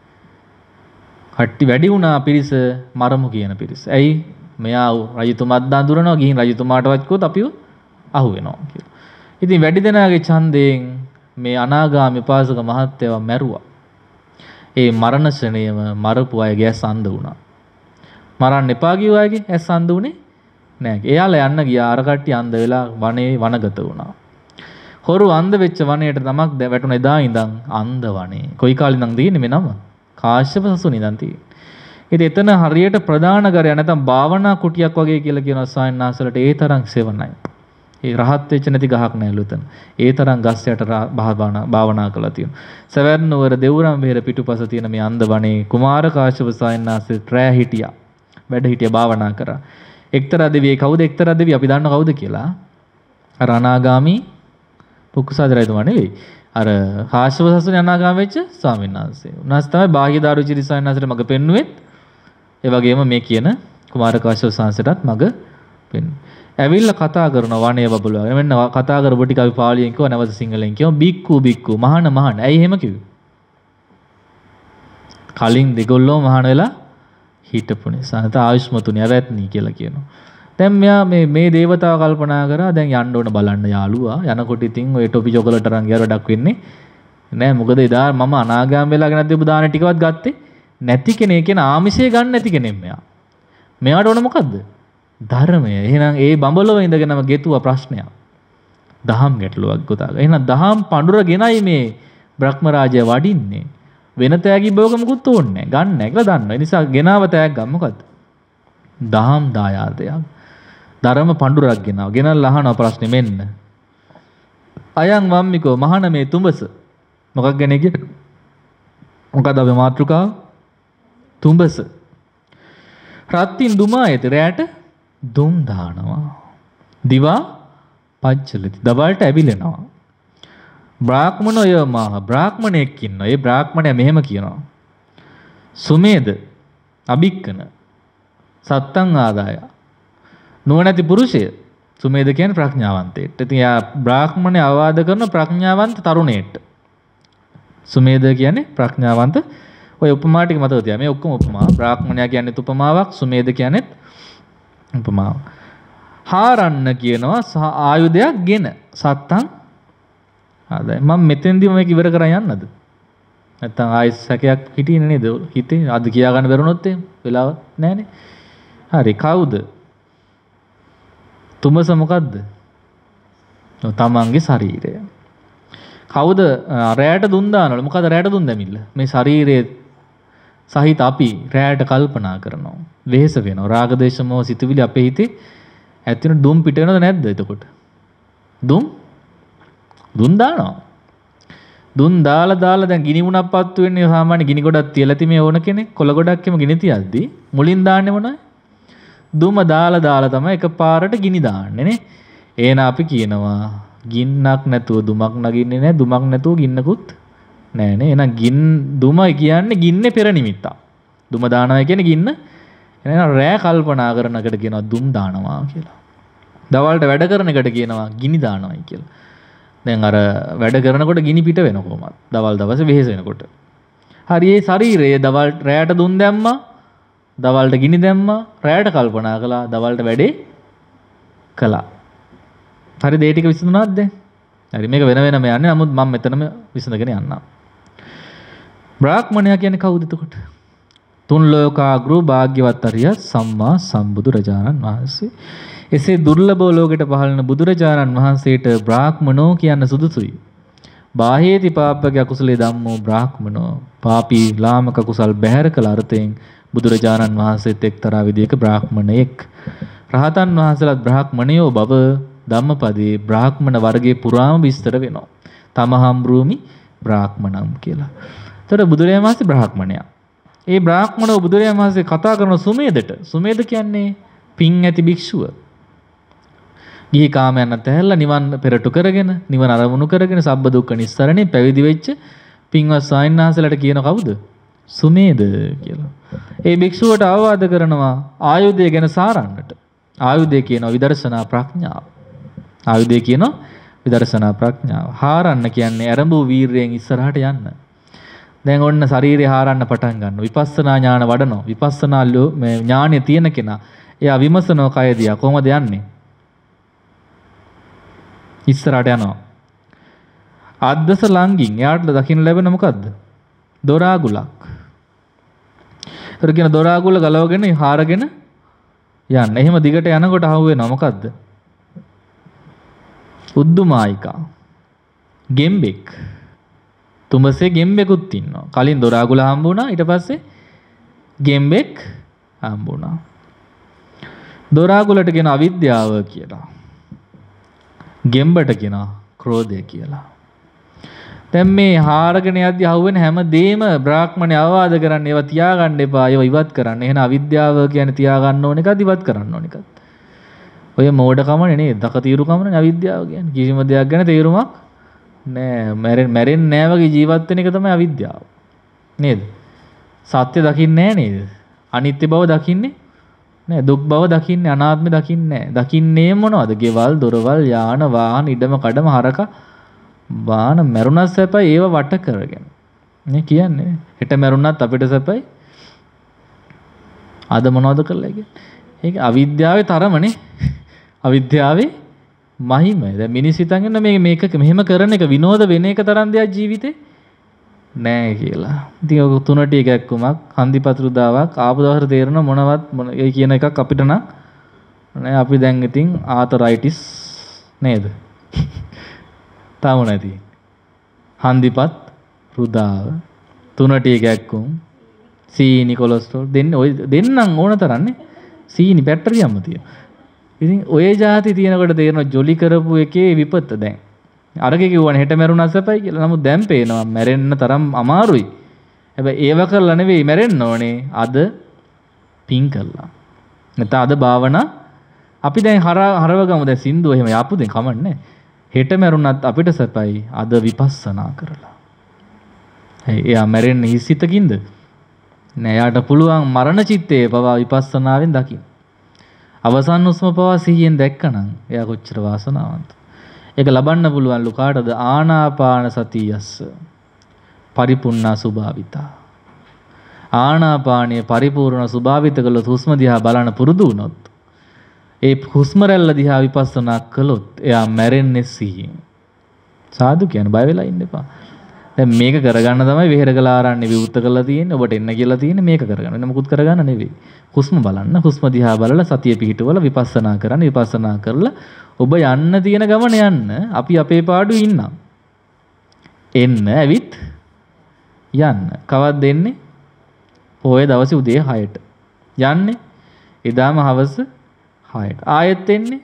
කට්ටි වැඩි වුණා පිරිස මරමු කියන පිරිස. ඇයි? මෙයා රජතුමාත් දඳුරනවා ගිහින් රජතුමාට වච්කොත් අපිව අහු වෙනවා කියලා. ඉතින් වැඩි දෙනාගේ ඡන්දයෙන් මේ අනාගාමී පාසක මහත්තයව මැරුවා. ඒ මරණ ශ්‍රේණියම මරපු අයගේ ඇස් අන්ධ වුණා. මරන්න එපා කිව්ව අයගේ ඇස් අන්ධ වුණේ නෑ. එයාලා යන්න ගියා අර කට්ටිය අන්ධ වෙලා වනේ වනගත වුණා. හොරු අන්ධ වෙච්ච වනයේට තමක් වැටුණ එදා ඉඳන් අන්ධ වනේ. කොයි කාලේ ඉඳන් තියෙන්නේ මේ නම? කාශ්‍යප සසුනේ ඉඳන් තියෙන්නේ. ඉතින් එතන හරියට ප්‍රධාන කරය නැත්නම් භාවනා කුටියක් වගේ කියලා කියනවා ස්වාමීන් වහන්සේලාට ඒ තරම් සෙවණයි. ඒ රහත් වෙච්ච නැති ගහක් නෑලු එතන. ඒ තරම් ගස් යට භාවනා භාවනා කළා තියෙනවා. සවැත් නුවර දෙව්රම් වෙහෙර පිටුපස තියෙන මේ අන්ධ වනේ කුමාර කාශ්‍යප ස්වාමීන් වහන්සේ රැ හිටියා. වැඩ හිටියා භාවනා කරා. එක්තරා දෙවියෙක් කවුද එක්තරා දෙවිය අපි දන්නව කවුද කියලා? අර අනාගාමී පුක්කුසාද රජතුමා නෙවෙයි. අර කාශ්‍යප සසුනේ අනාගාමී වෙච්ච ස්වාමීන් වහන්සේ. උන්වහන්සේ තමයි බාහ්‍ය දාරුචිරි ස්වාමීන් වහන්සේට මඟ පෙන්නුවෙත්. ඒ වගේම මේ කියන කුමාර කාශ්‍යප සංසයටත් මඟ පෙන්. ඇවිල්ලා කතා කරන වණේ බබළුවා. මෙන්න කතා කරපු ටික අපි පාලියෙන් කිව්වා නැවත සිංහලෙන් කිව්වා බික්කු බික්කු මහාන මහාන. ඇයි එහෙම කිව්වේ? කලින් දෙගොල්ලෝ මහාන වෙලා හිටපු නිසා. නැත්නම් ආයුෂ්මතුනි අවැත්නි කියලා කියනවා. දැන් මෙයා මේ මේ දේවතාව කල්පනා කරා දැන් යන්න ඕන බලන්න යාළුවා. යනකොට ඉතින් ඔය ටොපි චොකලට් අරන් ගියා වැඩක් වෙන්නේ නෑ. මොකද එදා මම අනාගාම වෙලා ගෙනත් දීපු දාන ටිකවත් ගත්තේ නැති කෙනෙක්. කියන ආමිෂය ගන්න නැති කෙනෙක් මෙයා. මෙයාට ඕන මොකද්ද? ධර්මය. එහෙනම් ඒ බඹලොව ඉඳගෙනම ගෙතුවා ප්‍රශ්නයක්. දහම් ගැටලුවක් ගොතාගා. එහෙනම් දහම් පඳුරගෙනයි මේ බ්‍රහ්ම රාජය වඩින්නේ. වෙන තෑගි භෝග මුකුත් ඕනේ නෑ. ගන්න නෑ කියලා දන්නවා. ඒ නිසා ගෙනාව තෑග්ග ගන්න මොකද්ද? දහම් දායාදයක්. ධර්ම පඳුරක් ගෙනාව. ගෙනල්ලා අහනවා ප්‍රශ්නේ මෙන්න. අයං වම්මිකෝ මහාන මේ තුඹස. මොකක් ගැන කියන්නේ? මොකද අපේ මාතෘකාව? තුඹස. රත්තින් දුමායති රැට දුම් දානවා. දිවා පච්චලති දවල්ට ඇවිලෙනවා. බ්‍රාහ්මණය මාහ බ්‍රාහ්මණයෙක් ඉන්නවා. ඒ බ්‍රාහ්මණයා මෙහෙම කියනවා. සුමේද අභික්කන සත්තං ආදාය නුවණැති පුරුෂය. සුමේද කියන්නේ ප්‍රඥාවන්තයෙක්ට. ඉතින් යා බ්‍රාහ්මණය අවවාද කරන ප්‍රඥාවන්ත තරුණයෙක්ට. සුමේද කියන්නේ ප්‍රඥාවන්ත. ඔය උපමා ටික මතක තියා. මේ ඔක්කොම උපමා. බ්‍රාහ්මණයා කියන්නේ උපමාවක්. සුමේද කියන්නේ උපමාවක්. හාරන්න කියනවා ආයුධයක් ගෙන සත්තං ආදාය. මම මෙතෙන්දී මේක ඉවර කරන් යන්නද? නැත්තම් ආයෙත් සැකයක් හිටින්නේ නේද? හිතේ අද කියා ගන්න බැරුණොත් එහෙම වෙලාව නැහනේ. හරි කවුද? තුමස මොකද්ද? තමන්ගේ ශරීරය. කවුද රැයට දුන් දානවල? මොකද රැයට දුන් දෙමිල්ල? මේ ශරීරයේ සහිත අපි රැයට කල්පනා කරනවා. වෙහෙස වෙනවා. රාග දේශ මොහ සිතුවිලි අපේ හිතේ ඇතින දුම් පිට වෙනවද නැද්ද එතකොට? දුම් දුන් දානවා. දුන් දාලා දාලා දැන් ගිනි මුණක් පත්තු වෙන්නේ සාමාන්‍ය ගිනි ගොඩක් තියලා තිමේ ඕන කෙනෙක් කොළ ගොඩක් එම ගිනි තියද්දි මුලින් දාන්නේ මොනවද? දුම දාලා දාලා තමයි එකපාරට ගිනි දාන්නේ නේ. එහෙනම් අපි කියනවා ගින්නක් නැතුව දුමක් නගින්නේ නැහැ. දුමක් නැතුව ගින්නකුත් නැහැ නේ. එහෙනම් ගින් දුම කියන්නේ ගින්නේ පෙර නිමිත්තක්. දුම දානවා කියන්නේ ගින්න. එහෙනම් රෑ කල්පනා කරනකට කියනවා දුම් දානවා කියලා. දවල්ට වැඩ කරන එකට කියනවා ගිනි දානවායි කියලා. දැන් අර වැඩ කරනකොට ගිනි පිට වෙන කොහොමද? දවල් දවසේ වෙහෙස වෙනකොට. හරි ඒ ශරීරයේ දවල් රැයට දුම් දැම්මා. දවල්ට ගිනි දැම්මා. රැයට කල්පනා කළා. දවල්ට වැඩේ කළා. හරි දේ ටික විසඳුණාද දැන්? හරි මේක වෙන වෙනම යන්නේ. නමුත් මම මෙතනම විසඳගෙන යන්නම්. බ්‍රාහ්මණයා කියන්නේ කවුද එතකොට? තුන් ලෝකාග්‍රෝ භාග්‍යවත් අරිය සම්මා සම්බුදු රජාණන් වහන්සේ. එසේ දුර්ලභ ලෝකෙට පහළන බුදුරජාණන් වහන්සේට බ්‍රාහ්මනෝ කියන්න සුදුසුයි. බාහේති පාපක අකුසලේ ධම්මෝ බ්‍රාහ්මනෝ. පාපී ලාමක කුසල් බැහැර කළ අර්ථයෙන් බුදුරජාණන් වහන්සේත් එක්තරා විදියක බ්‍රාහ්මණයෙක්. රහතන් වහන්සේලාත් බ්‍රාහ්මණයෝ බව ධම්මපදයේ බ්‍රාහ්මණ වර්ගයේ පුරාම විස්තර වෙනවා. තමහම් රූමි බ්‍රාහ්මණම් කියලා. ඒතර බුදුරජාණන් වහන්සේ බ්‍රාහ්මණයා. ඒ බ්‍රාහ්මණව බුදුරජාණන් වහන්සේ කතා කරන සුමේදට. සුමේද කියන්නේ පින් ඇති භික්ෂුව. ගිහි කාමයන් අතහැරලා නිවන් පෙරටු කරගෙන නිවන අරමුණු කරගෙන සබ්බ දුක්ඛ නිස්සරණේ පැවිදි වෙච්ච පින්වත් සායන්හන්සලට කියන කවුද? සුමේද කියලා. ඒ භික්ෂුවට අවවාද කරනවා ආයුධය ගැන සාරන්නට. ආයුධය කියනවා විදර්ශනා ප්‍රඥාව. ආයුධය කියනවා විදර්ශනා ප්‍රඥාව. හාරන්න කියන්නේ අරඹු වීරයෙන් ඉස්සරහට යන්න. දැන් ඔන්න ශරීරය හාරන්න පටන් ගන්නවා. විපස්සනා ඥාන වඩනවා. විපස්සනා මේ ඥානෙ තියෙන කෙනා එයා විමසනවා කය දිහා කොහොමද යන්නේ? ඉස්සරහට යනවා. අද්දස ලංගින් එයාට දකින්න ලැබෙන මොකද්ද? දොරාගුලක්. ඒතර කියන දොරාගුල ගලවගෙන හාරගෙන යන්න. එහෙම දිගට යනකොට අහු වෙනවා මොකද්ද? උද්දුමායිකා. ගෙම්බෙක්. තුඹසේ ගෙම්බෙකුත් ඉන්නවා. කලින් දොරාගුල හම්බ වුණා. ඊට පස්සේ ගෙම්බෙක් හම්බ වුණා. දොරාගුලට කියන අවිද්‍යාව කියලා. ගෙම්බට කියනවා ක්‍රෝධය කියලා. දැන් මේ හාරගෙන යද්දී අහුවෙන හැම දෙෙම බ්‍රාහ්මණය අවවාද කරන්න ඒවා තියාගන්න එපා. ඒවා ඉවත් කරන්න. එහෙනම් අවිද්‍යාව කියන්නේ තියාගන්න ඕන එකද ඉවත් කරන්න ඕන එකද? ඔය මෝඩකමනේ නේද? දකතීරුකමනේ අවිද්‍යාව කියන්නේ. කිසිම දෙයක් ගැන තේරුමක් නෑ. මැරෙන්නේ මැරෙන්නේ නෑ වගේ ජීවත් වෙන එක තමයි අවිද්‍යාව. නේද? සත්‍ය දකින්නේ නෑ නේද? අනිත්‍ය බව දකින්නේ නෑ. දුක් බව දකින්නේ අනාත්මය දකින්නේ නෑ. දකින්නේ මොනවද? ගෙවල්, දොරවල්, යාන, වාහන, ඉඩම, කඩම, හරක, බාන මරුණත් සැපයි ඒව වට කරගෙන. මේ කියන්නේ හෙට මරුණත් අපිට සැපයි. අද මොනවද කරලා කියන්නේ? ඒක අවිද්‍යාවේ තරමනේ. අවිද්‍යාවේ මහිමය. දැන් මිනිස් හිතන් ඉන්න මේ මේක මෙහෙම කරන එක විනෝද වෙන එක තරම් දෙයක් ජීවිතේ නෑ කියලා. ඉතින් ඔක තුනට එකක් කුමක් හන්දිපත්‍රු දාවක් ආපු දවසට තේරෙන මොනවත් මොන ඒ කියන එකක් අපිට නම් නෑ. අපි දැන් ඉතින් ආතරයිටිස් නේද? තාම නැති. හන්දිපත් රුදාව තුනට එකක් කුම් සීනි කොලෙස්ටරෝල් දෙන්න ඔය දෙන්නම් ඕන තරන්නේ. සීනි බැටරියක්ම තියෙනවා. ඉතින් ඔය જાති තියෙනකොට තේරෙනවා ජොලි කරපු එකේ විපත දැන්. අරගේ කිව්වනේ හෙට මැරුණා සපයි කියලා. නමුත් දැන් පේනවා මැරෙන්න තරම් අමාරුයි. හැබැයි ඒව කරලා නෙවෙයි මැරෙන්න ඕනේ. අද පින් කළා. නැත්නම් අද භාවනා අපි දැන් හර හරව ගමු දැන් සින්දුව එහෙම යාපු දෙන් කමන්නේ. හෙට මරුණත් අපිට සපයි අද විපස්සනා කරලා. හයි එයා මැරෙන්නේ හිසිතකින්ද? නෑ යාට පුළුවන් මරණ චිත්තයේ පවා විපස්සනාවෙන් දකින්න. අවසන් හුස්ම පවා සිහියෙන් දැක්කනම් එයා කොච්චර වාසනාවන්ත. ඒක ලබන්න පුළුවන් ලුකාටද ආනාපාන සතියස්ස පරිපූර්ණ සුභාවිතා. ආනාපානීය පරිපූර්ණ සුභාවිත කළොත් හුස්ම දිහා බලන පුරුදු වුණොත් ඒ හුස්ම රැල්ල දිහා විපස්සනා කළොත් එයා මැරෙන්නේ සිහියෙන්. සාදු කියන බය වෙලා ඉන්න එපා. දැන් මේක කරගන්න තමයි විහෙරකලාරන්නේ විවුර්ත කරලා තියෙන්නේ. ඔබට එන්න කියලා තියෙන්නේ මේක කරගන්න. වෙන මොකුත් කරගන්න නෙවෙයි. හුස්ම බලන්න. හුස්ම දිහා බලලා සතිය පිහිටවල විපස්සනා කරන්න. විපස්සනා කරලා ඔබ යන්න තියෙන ගමන යන්න. අපි අපේ පාඩුවේ ඉන්නම්. එන්න ඇවිත් යන්න. කවද්ද එන්නේ? පොයේ දවසේ උදේ හයට. යන්නේ එදාම හවස හයට. ආයෙත් එන්නේ.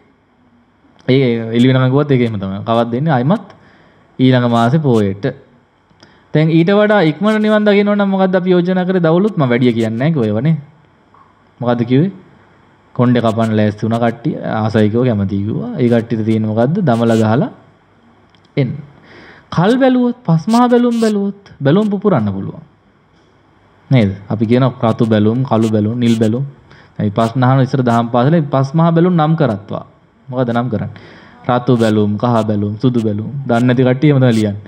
ඒ එළි වෙනම ගියොත් ඒක එහෙම තමයි. කවද්ද එන්නේ? ආයිමත් ඊළඟ මාසේ පොයේට. දැන් ඊට වඩා ඉක්මනට නිවන් දකින්න ඕන නම් මොකද්ද අපි යෝජනා කරේ? දවලුත් මම වැඩිය කියන්නේ නැහැ කිව්වනේ. මොකද්ද කිව්වේ? කොණ්ඩේ කපන්න ලෑස්ති වුණා කට්ටිය. ආසයි කිව්ව කැමති කිව්වා. ඒ කට්ටියට තියෙන මොකද්ද? දමල ගහලා එන්න. කල් බැලුවොත්, පස්මහා බැලුම් බැලුවොත්, බැලුම් පුපුරන්න පුළුවන්. නේද? අපි කියන රතු බැලුම්, කළු බැලුම්, නිල් බැලුම්. ඒ පස්නහන ඉස්සර දහම් පාසලේ පස්මහා බැලුම් නම් කරත්වා. මොකද නම් කරන්නේ? රතු බැලුම්, කහ බැලුම්, සුදු බැලුම්. දන්නේ නැති කට්ටිය එහෙම තමයි ලියන්නේ.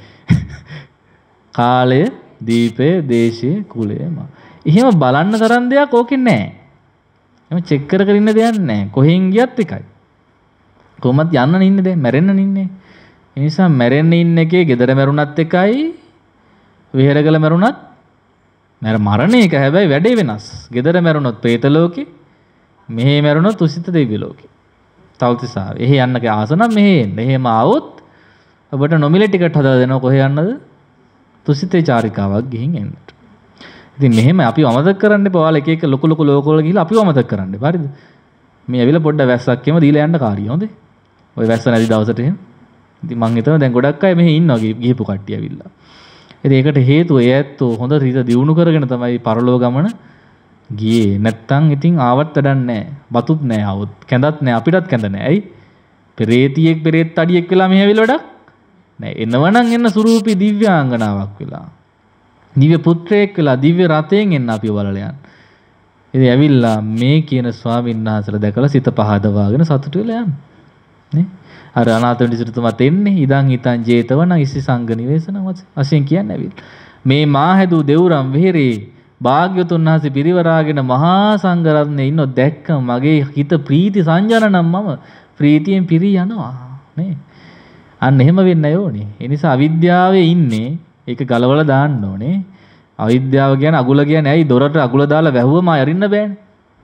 කාලය, දීපය, දේශය, කුලය. එහෙම බලන්න තරම් දෙයක් ඕකේ නැහැ. එහෙම චෙක් කර කර ඉන්න දෙයක් නැහැ. කොහෙන් ගියත් එකයි. කොහොමද යන්න ඉන්නේ දැන් මැරෙන්න ඉන්නේ. ඒ නිසා මැරෙන්න ඉන්න එකේ gedara මැරුණත් එකයි, විහෙරකල මැරුණත් මර මරණ එක හැබැයි වැඩේ වෙනස්. gedara මැරුණොත් പ്രേත ලෝකේ, මෙහෙ මැරුණොත් උසිත දෙවි ලෝකේ. තවතිසාව. එහෙ යන්න කේ ආසනම් මෙහෙ එන්න. එහෙම ආවොත් ඔබට නොමිලේ ටිකට් හදලා දෙනවා. කොහෙ යන්නද? තුසිතේ චාරිකාවක් ගිහින් එන්නට. ඉතින් මෙහෙම අපිව අමතක කරන්න එපා. ඔයාලා එක එක ලොකු ලොකු ලෝකවල ගිහිල්ලා අපිව අමතක කරන්න එපා. හරිද? මේ ඇවිල්ලා පොඩ්ඩක් වැස්සක් එම දීලා යන්න කාරිය. හොඳේ. ඔය වැස්ස නැති දවසට එහෙම. ඉතින් මං හිතනවා දැන් ගොඩක් අය මෙහෙ ඉන්නවා ගිහපු කට්ටිය ඇවිල්ලා. ඉතින් ඒකට හේතුව ඒ ඇත්තෝ හොඳ රීත දියුණු කරගෙන තමයි පරලෝ ගමන ගියේ. නැත්තම් ඉතින් ආවත් වැඩක් නැහැ. බතුත් නැහැ આવුත්. කැඳත් නැහැ. අපිටත් කැඳ නැහැ. ඇයි? පෙරේතියෙක් පෙරේත් අඩියෙක් වෙලා මෙහෙ ඇවිල්ලා වැඩක් නෑ. එනවනම් එන්න සුරූපී දිව්‍යාංගනාවක් වෙලා. දිව්‍ය පුත්‍රයෙක් වෙලා දිව්‍ය රතයෙන් එන්න අපි බලලා යන්න. ඉතින් ඇවිල්ලා මේ කියන ස්වාමීන් වහන්සේලා දැකලා සිත පහදවාගෙන සතුටු වෙලා යන්න. නේ? අර අනාථ විනිසුතුමත් එන්නේ ඉදන් හිතන් ජේතවන ඉසි සංඝ නිවේසන වශයෙන් කියන්නේ ඇවිල්ලා. මේ මා හැදූ දෙවුරම් වෙහෙරේ භාග්‍යතුන් වහන්සේ පිරිවරාගෙන මහා සංඝ රත්නයේ ඉන්නෝ දැක්ක මගේ හිත ප්‍රීති සංජනනම් මම ප්‍රීතියෙන් පිරී යනවා නේ. අන්න එහෙම වෙන්න ඕනේ. ඒ නිසා අවිද්‍යාවේ ඉන්නේ ඒක ගලවලා දාන්න ඕනේ. අවිද්‍යාව කියන්නේ අගුල කියන්නේ ඇයි දොරට අගුල දාලා වැහුවම අරින්න බෑනේ.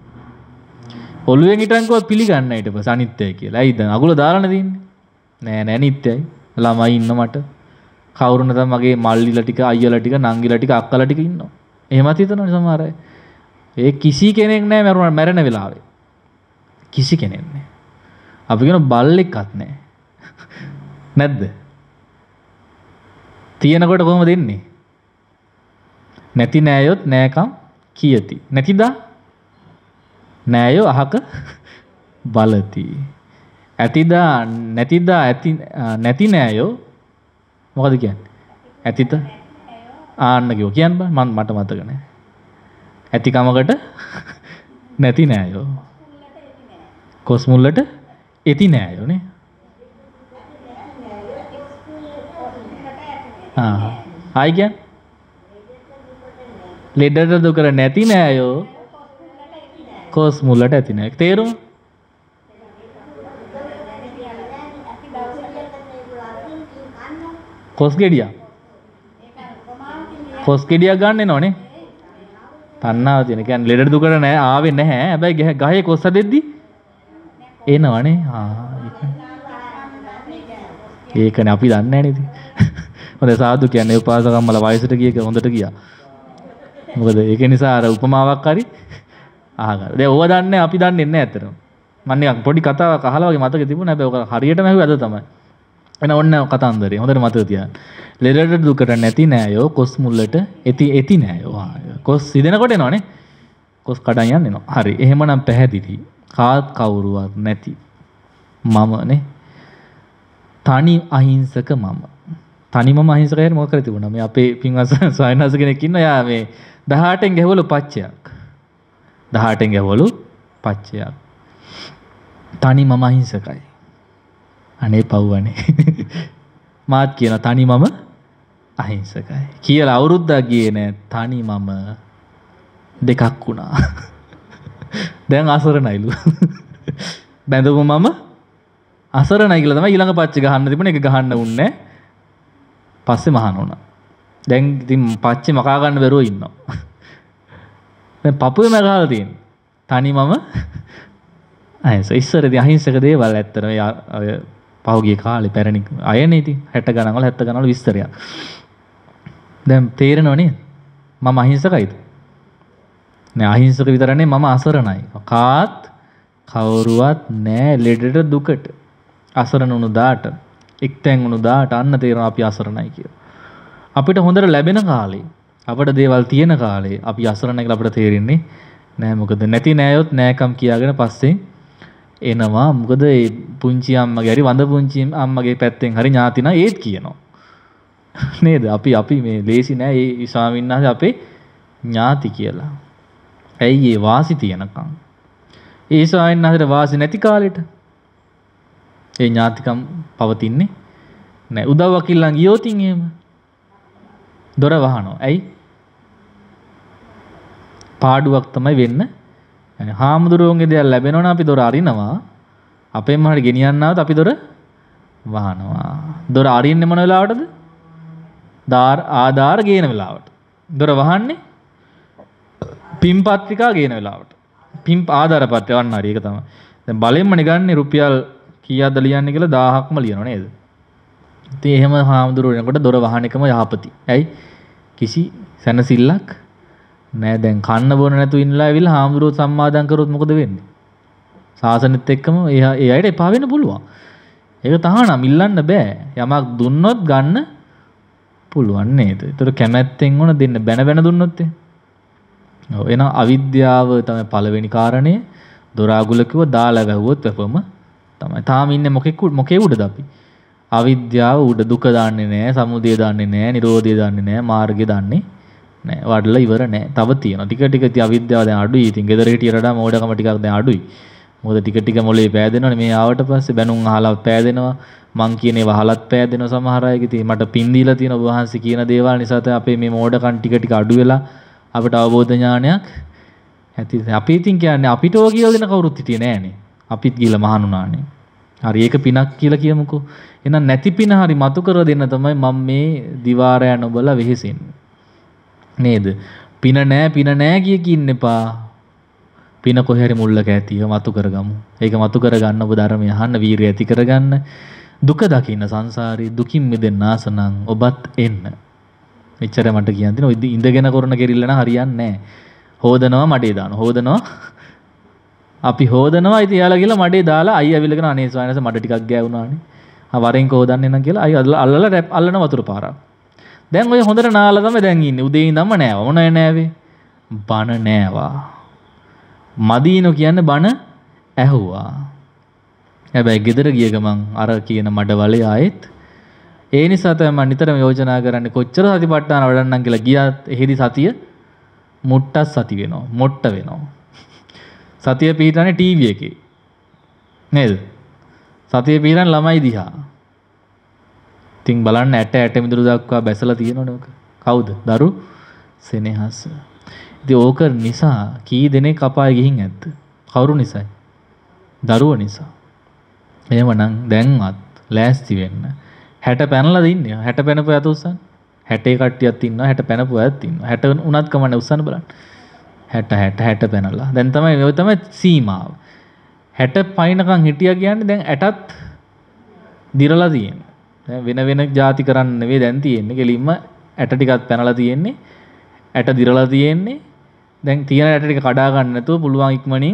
ඔළුවෙන් හිටන්කවත් පිළිගන්න ඊට පස්සේ අනිත්‍යයි කියලා. ඇයි දැන් අගුල දාලානේ දින්නේ? නෑ නෑ නිත්‍යයි. ළමයි ඉන්න මට. කවුරු නැතත් මගේ මල්ලිලා ටික අයියලා ටික නංගිලා ටික අක්කලා ටික ඉන්නවා. එහෙමත් හිතනවනේ සමහර අය. ඒ කිසි කෙනෙක් නෑ මරුණ මැරෙන වෙලාවේ. කිසි කෙනෙක් නෑ. අපි කියන බල්ලෙක්වත් නෑ. නැද්ද? තියෙනකොට කොහොමද දෙන්නේ? නැති නෑයොත් නෑකම් කියති. නැතිදා නෑයෝ අහක බලති. ඇතිදා නැතිදා ඇති නැති නෑයෝ මොකද කියන්නේ? ඇතිත ආන්න කිව්ව කියන්න බෑ මම මට මතක නෑ. ඇති කමකට නැති නෑයෝ. කොස් මුල්ලට ඇති නෑයෝ නේ. ආ ආයි කියන්නේ ලෙඩට දුකර නැති නෑයෝ කොස් මුල්ලට ඇති නෑ. තේරුම? කොස් ගෙඩියා කොස් ගෙඩියක් ගන්න එනවනේ. තණ්හාව තියෙන. කියන්නේ ලෙඩට දුකට නෑ ආවේ නැහැ. හැබැයි ගහේ කොස් හදෙද්දි එනවනේ. ආ ඒකනේ අපි දන්නේ නැහැ නේද? හොඳ සාදු කියන්නේ උපාසකම්මල වයසට ගියක හොඳට ගියා. මොකද ඒක නිසා අර උපමාවක් හරි අහගන්න. දැන් ඕව දන්නේ අපි දන්නේ නැහැ ඇත්තටම. මම නිකන් පොඩි කතාවක් අහලා වගේ මතක තිබුණා. හැබැයි ඔක හරියටම ඇහුවේ අද තමයි. එන ඔන්න කතන්දරේ හොඳට මතක තියාගන්න. ලෙඩට දුකට නැති නෑයෝ කොස් මුල්ලට ඇති ඇති නෑයෝ. කොස් සිදෙනකොට එනවනේ. කොස් කඩන් යන්නේ නෝ. හරි. එහෙමනම් පැහැදිලි. කාත් කවුරුවත් නැති මමනේ. තනි අහිංසක මම. තනි මම අහිංසකයි මොකක් කරේ තිබුණා. මේ අපේ පින්වත් සයනස කෙනෙක් ඉන්නවා. යා මේ දහඅටෙන් ගැහුවලු පච්චයක්. දහඅටෙන් ගැහුවලු පච්චයක්. තනි මම අහිංසකයි. අනේ පව්වනේ. මාත් කියන තනි මම අහිංසකයි. කියලා අවුරුද්දක් ගියේ නෑ. තනි මම දෙකක් වුණා. දැන් අසරණයිලු. බැඳපු මම අසරණයි කියලා තමයි ඊළඟ පච්ච ගහන්න තිබුණේ. ඒක ගහන්න උන්නේ නෑ. පස්සේ මහාන වුණා. දැන් ඉතින් පච්චේ මකා ගන්න බැරුව ඉන්නවා. දැන් පපුවේම ගහලා තියෙන්නේ. තනි මම අහිංසක. ඉස්සරදී අහිංසක දේවල් ඇත්තට ඔය පහුගිය කාලේ පැරණි අයනේ ඉතින් හැට ගණන් වල හැත්තෑ ගණන් වල විස්තරයක්. දැන් තේරෙනව නේද? මම අහිංසකයිද? නෑ අහිංසක විතර නෙමෙයි මම අසරණයි. කාත් කවුරුවත් නෑ ලෙඩට දුකට. අසරණ වුණු දාට එක්තැන් වුණු දාට අන්න තේරෙනවා අපි අසරණයි කියලා. අපිට හොඳට ලැබෙන කාලේ අපිට දේවල් තියෙන කාලේ අපි අසරණයි කියලා අපිට තේරෙන්නේ නෑ. මොකද නැති නෑයොත් නෑකම් කියාගෙන පස්සේ එනවා. මොකද ඒ පුංචි අම්මගේ හරි වඳ පුංචි අම්මගේ පැත්තෙන් හරි ඥාතින ඒත් කියනවා. නේද? අපි අපි මේ ලේසි නෑ ඒ ස්වාමීන් වහන්සේ අපේ ඥාති කියලා. ඇයි ඒ වාසි තියනකම්? ඒ ස්වාමීන් වහන්සේට වාසි නැති කාලෙට ඒ ඥාතිකම් පවතින්නේ නෑ. උදව්වක් ඉල්ලන් ගියොත් එහෙම දොර වහනවා. ඇයි? පාඩුවක් තමයි වෙන්න. හාමුදුරුවන්ගේ දේවල් ලැබෙනවා නම් අපි දොර අරිනවා. අපෙන්ම හරි ගෙනියන්නවත් අපි දොර වහනවා. දොර අරින්නේ මොන වෙලාවටද? දාර ආධාර ගේන වෙලාවට. දොර වහන්නේ පින් පත්‍රිකා ගේන වෙලාවට. පින් ආධාර පත්‍රය වන්න හරි ඒක තමයි. දැන් බලෙන්මනේ ගන්නේ රුපියල් කීයක්ද ලියන්නේ කියලා දහයක්ම ලියනවා නේද? ඉතින් එහෙම හාමුදුරුවෝ එනකොට දොර වහන එකම යහපති. ඇයි? කිසි සැනසෙල්ලක් නෑ. දැන් කන්න බොන නැතුව ඉන්නලා ඇවිල්ලා හාමුදුරුවෝ සම්මාදම් කරොත් මොකද වෙන්නේ? සාසනෙත් එක්කම ඒ ඒ අයට එපා වෙන්න පුළුවන්. ඒක තහනම් ඉල්ලන්න බෑ. යමක් දුන්නොත් ගන්න පුළුවන් නේද? ඒතර කැමැත්තෙන් ඕන දෙන්න බැන බැන දුන්නොත් එහෙම. ඔව් එන අවිද්‍යාව තමයි පළවෙනි කාරණය. දොර අගුල කිව්ව දාලා වැහුවොත් වැපම තමයි. තාම ඉන්නේ මොකෙක් මොකේ උඩද අපි? අවිද්‍යාව උඩ. දුක දන්නේ නැහැ, සමුදය දන්නේ නැහැ, නිරෝධය දන්නේ නැහැ, මාර්ගය දන්නේ නෑ. වඩලා ඉවර නෑ. තව තියෙනවා. ටික ටික ඉතින් අවිද්‍යාව දැන් අඩුයි. ඉතින් ගෙදර හිටියට වඩා මෝඩකම ටිකක් දැන් අඩුයි. මොකද ටික ටික මොලේ පෑදෙනවනේ. මේ ආවට පස්සේ බැනුම් අහලා පෑදෙනවා. මං කියන ඒවා අහලත් පෑදෙනවා සමහර අයගේ. ඉතින් මට පින් දීලා තියෙන ඔබ වහන්සේ කියන දේවල් නිසා තමයි අපේ මේ මෝඩකම් ටික ටික අඩු වෙලා අපිට අවබෝධ ඥානයක් ඇති. අපි ඉතින් කියන්නේ අපිට ඕක කියලා දෙන කවුරුත් හිටියේ නෑනේ. අපිත් ගිහලා මහණුනානේ. හරි ඒක පිනක් කියලා කියමුකෝ. එහෙනම් නැති පින හරි මතු කර දෙන්න තමයි මම මේ දිවාරය නොබලා වෙහෙසෙන්නේ. නේද? පින නෑ පින නෑ කිය කින්න එපා. පින කොහේ හරි මුල්ලක ඇතිව මතු කරගමු. ඒක මතු කරගන්න ඔබ ධර්මය අහන්න වීරිය ඇති කරගන්න. දුක දකින්න සංසාරේ දුකින් මිදෙන්න ආස නම් ඔබත් එන්න. මෙච්චර මට කියන්න තියෙනවා. ඉඳගෙන කරන කෙරිල්ල නම් හරියන්නේ නෑ. හොදනවා මඩේ දානවා. හොදනවා අපි හොදනවා. ඉතින් යාලා ගිහලා මඩේ දාලා අයිය ඇවිල්ලාගෙන අනේ ස්වාමීන් මඩ ටිකක් ගෑවුනානේ. ආ වරෙන් කොහොදන්නේ නම් කියලා අයිය අල්ලලා රැප් අල්ලන වතුර පාරක්. දැන් ඔය හොඳට නාලා තමයි දැන් ඉන්නේ. උදේ ඉඳන්ම නෑවා. මොනය නෑවේ? බන නෑවා. මදීනෝ කියන්නේ බන ඇහුවා. හැබැයි ගෙදර ගිය ගමන් අර කියන මඩ වලේ ආයෙත් ඒ නිසා තමයි මම නිතරම යෝජනා කරන්නේ කොච්චර සතිපට්ඨාන වඩන්නම් කියලා ගියත් එහෙදි සතිය මුට්ටක් සති වෙනවා. මොට්ට වෙනවා. සතිය පිහිටන්නේ ටීවී එකේ. නේද? සතිය පිහිටන්නේ ළමයි දිහා. ඉතින් බලන්න ඇට ඇට මිදුළු දක්වා බැසලා තියෙනවනේ ඔක. කවුද? දරු සෙනෙහස. ඉතින් ඕක නිසා කී දෙනෙක් අපාය ගිහින් ඇද්ද? කවුරු නිසායි? දරුව නිසා. එහෙමනම් දැන්වත් ලෑස්ති වෙන්න. හැට පැනලාද ඉන්නේ? හැට පැනපු අත උස්සන්න. හැටේ කට්ටියක් ඉන්නවා. හැට පැනපු අයත් ඉන්නවා. හැට උනත් කමන්නේ උස්සන්න බලන්න. හැට හැට හැට පැනලා. දැන් තමයි ඔය තමයි සීමාව. හැට පයින්කම් හිටියා කියන්නේ දැන් ඇටත් දිරලා තියෙන්නේ. දැන් වෙන වෙන ಜಾති කරන්න නෙවෙයි දැන් තියෙන්නේ. කෙලින්ම ඇට ටිකක් පැනලා තියෙන්නේ. ඇට දිරලා තියෙන්නේ. දැන් තියෙන ඇට ටික කඩා ගන්න නැතුව පුළුවන් ඉක්මනින්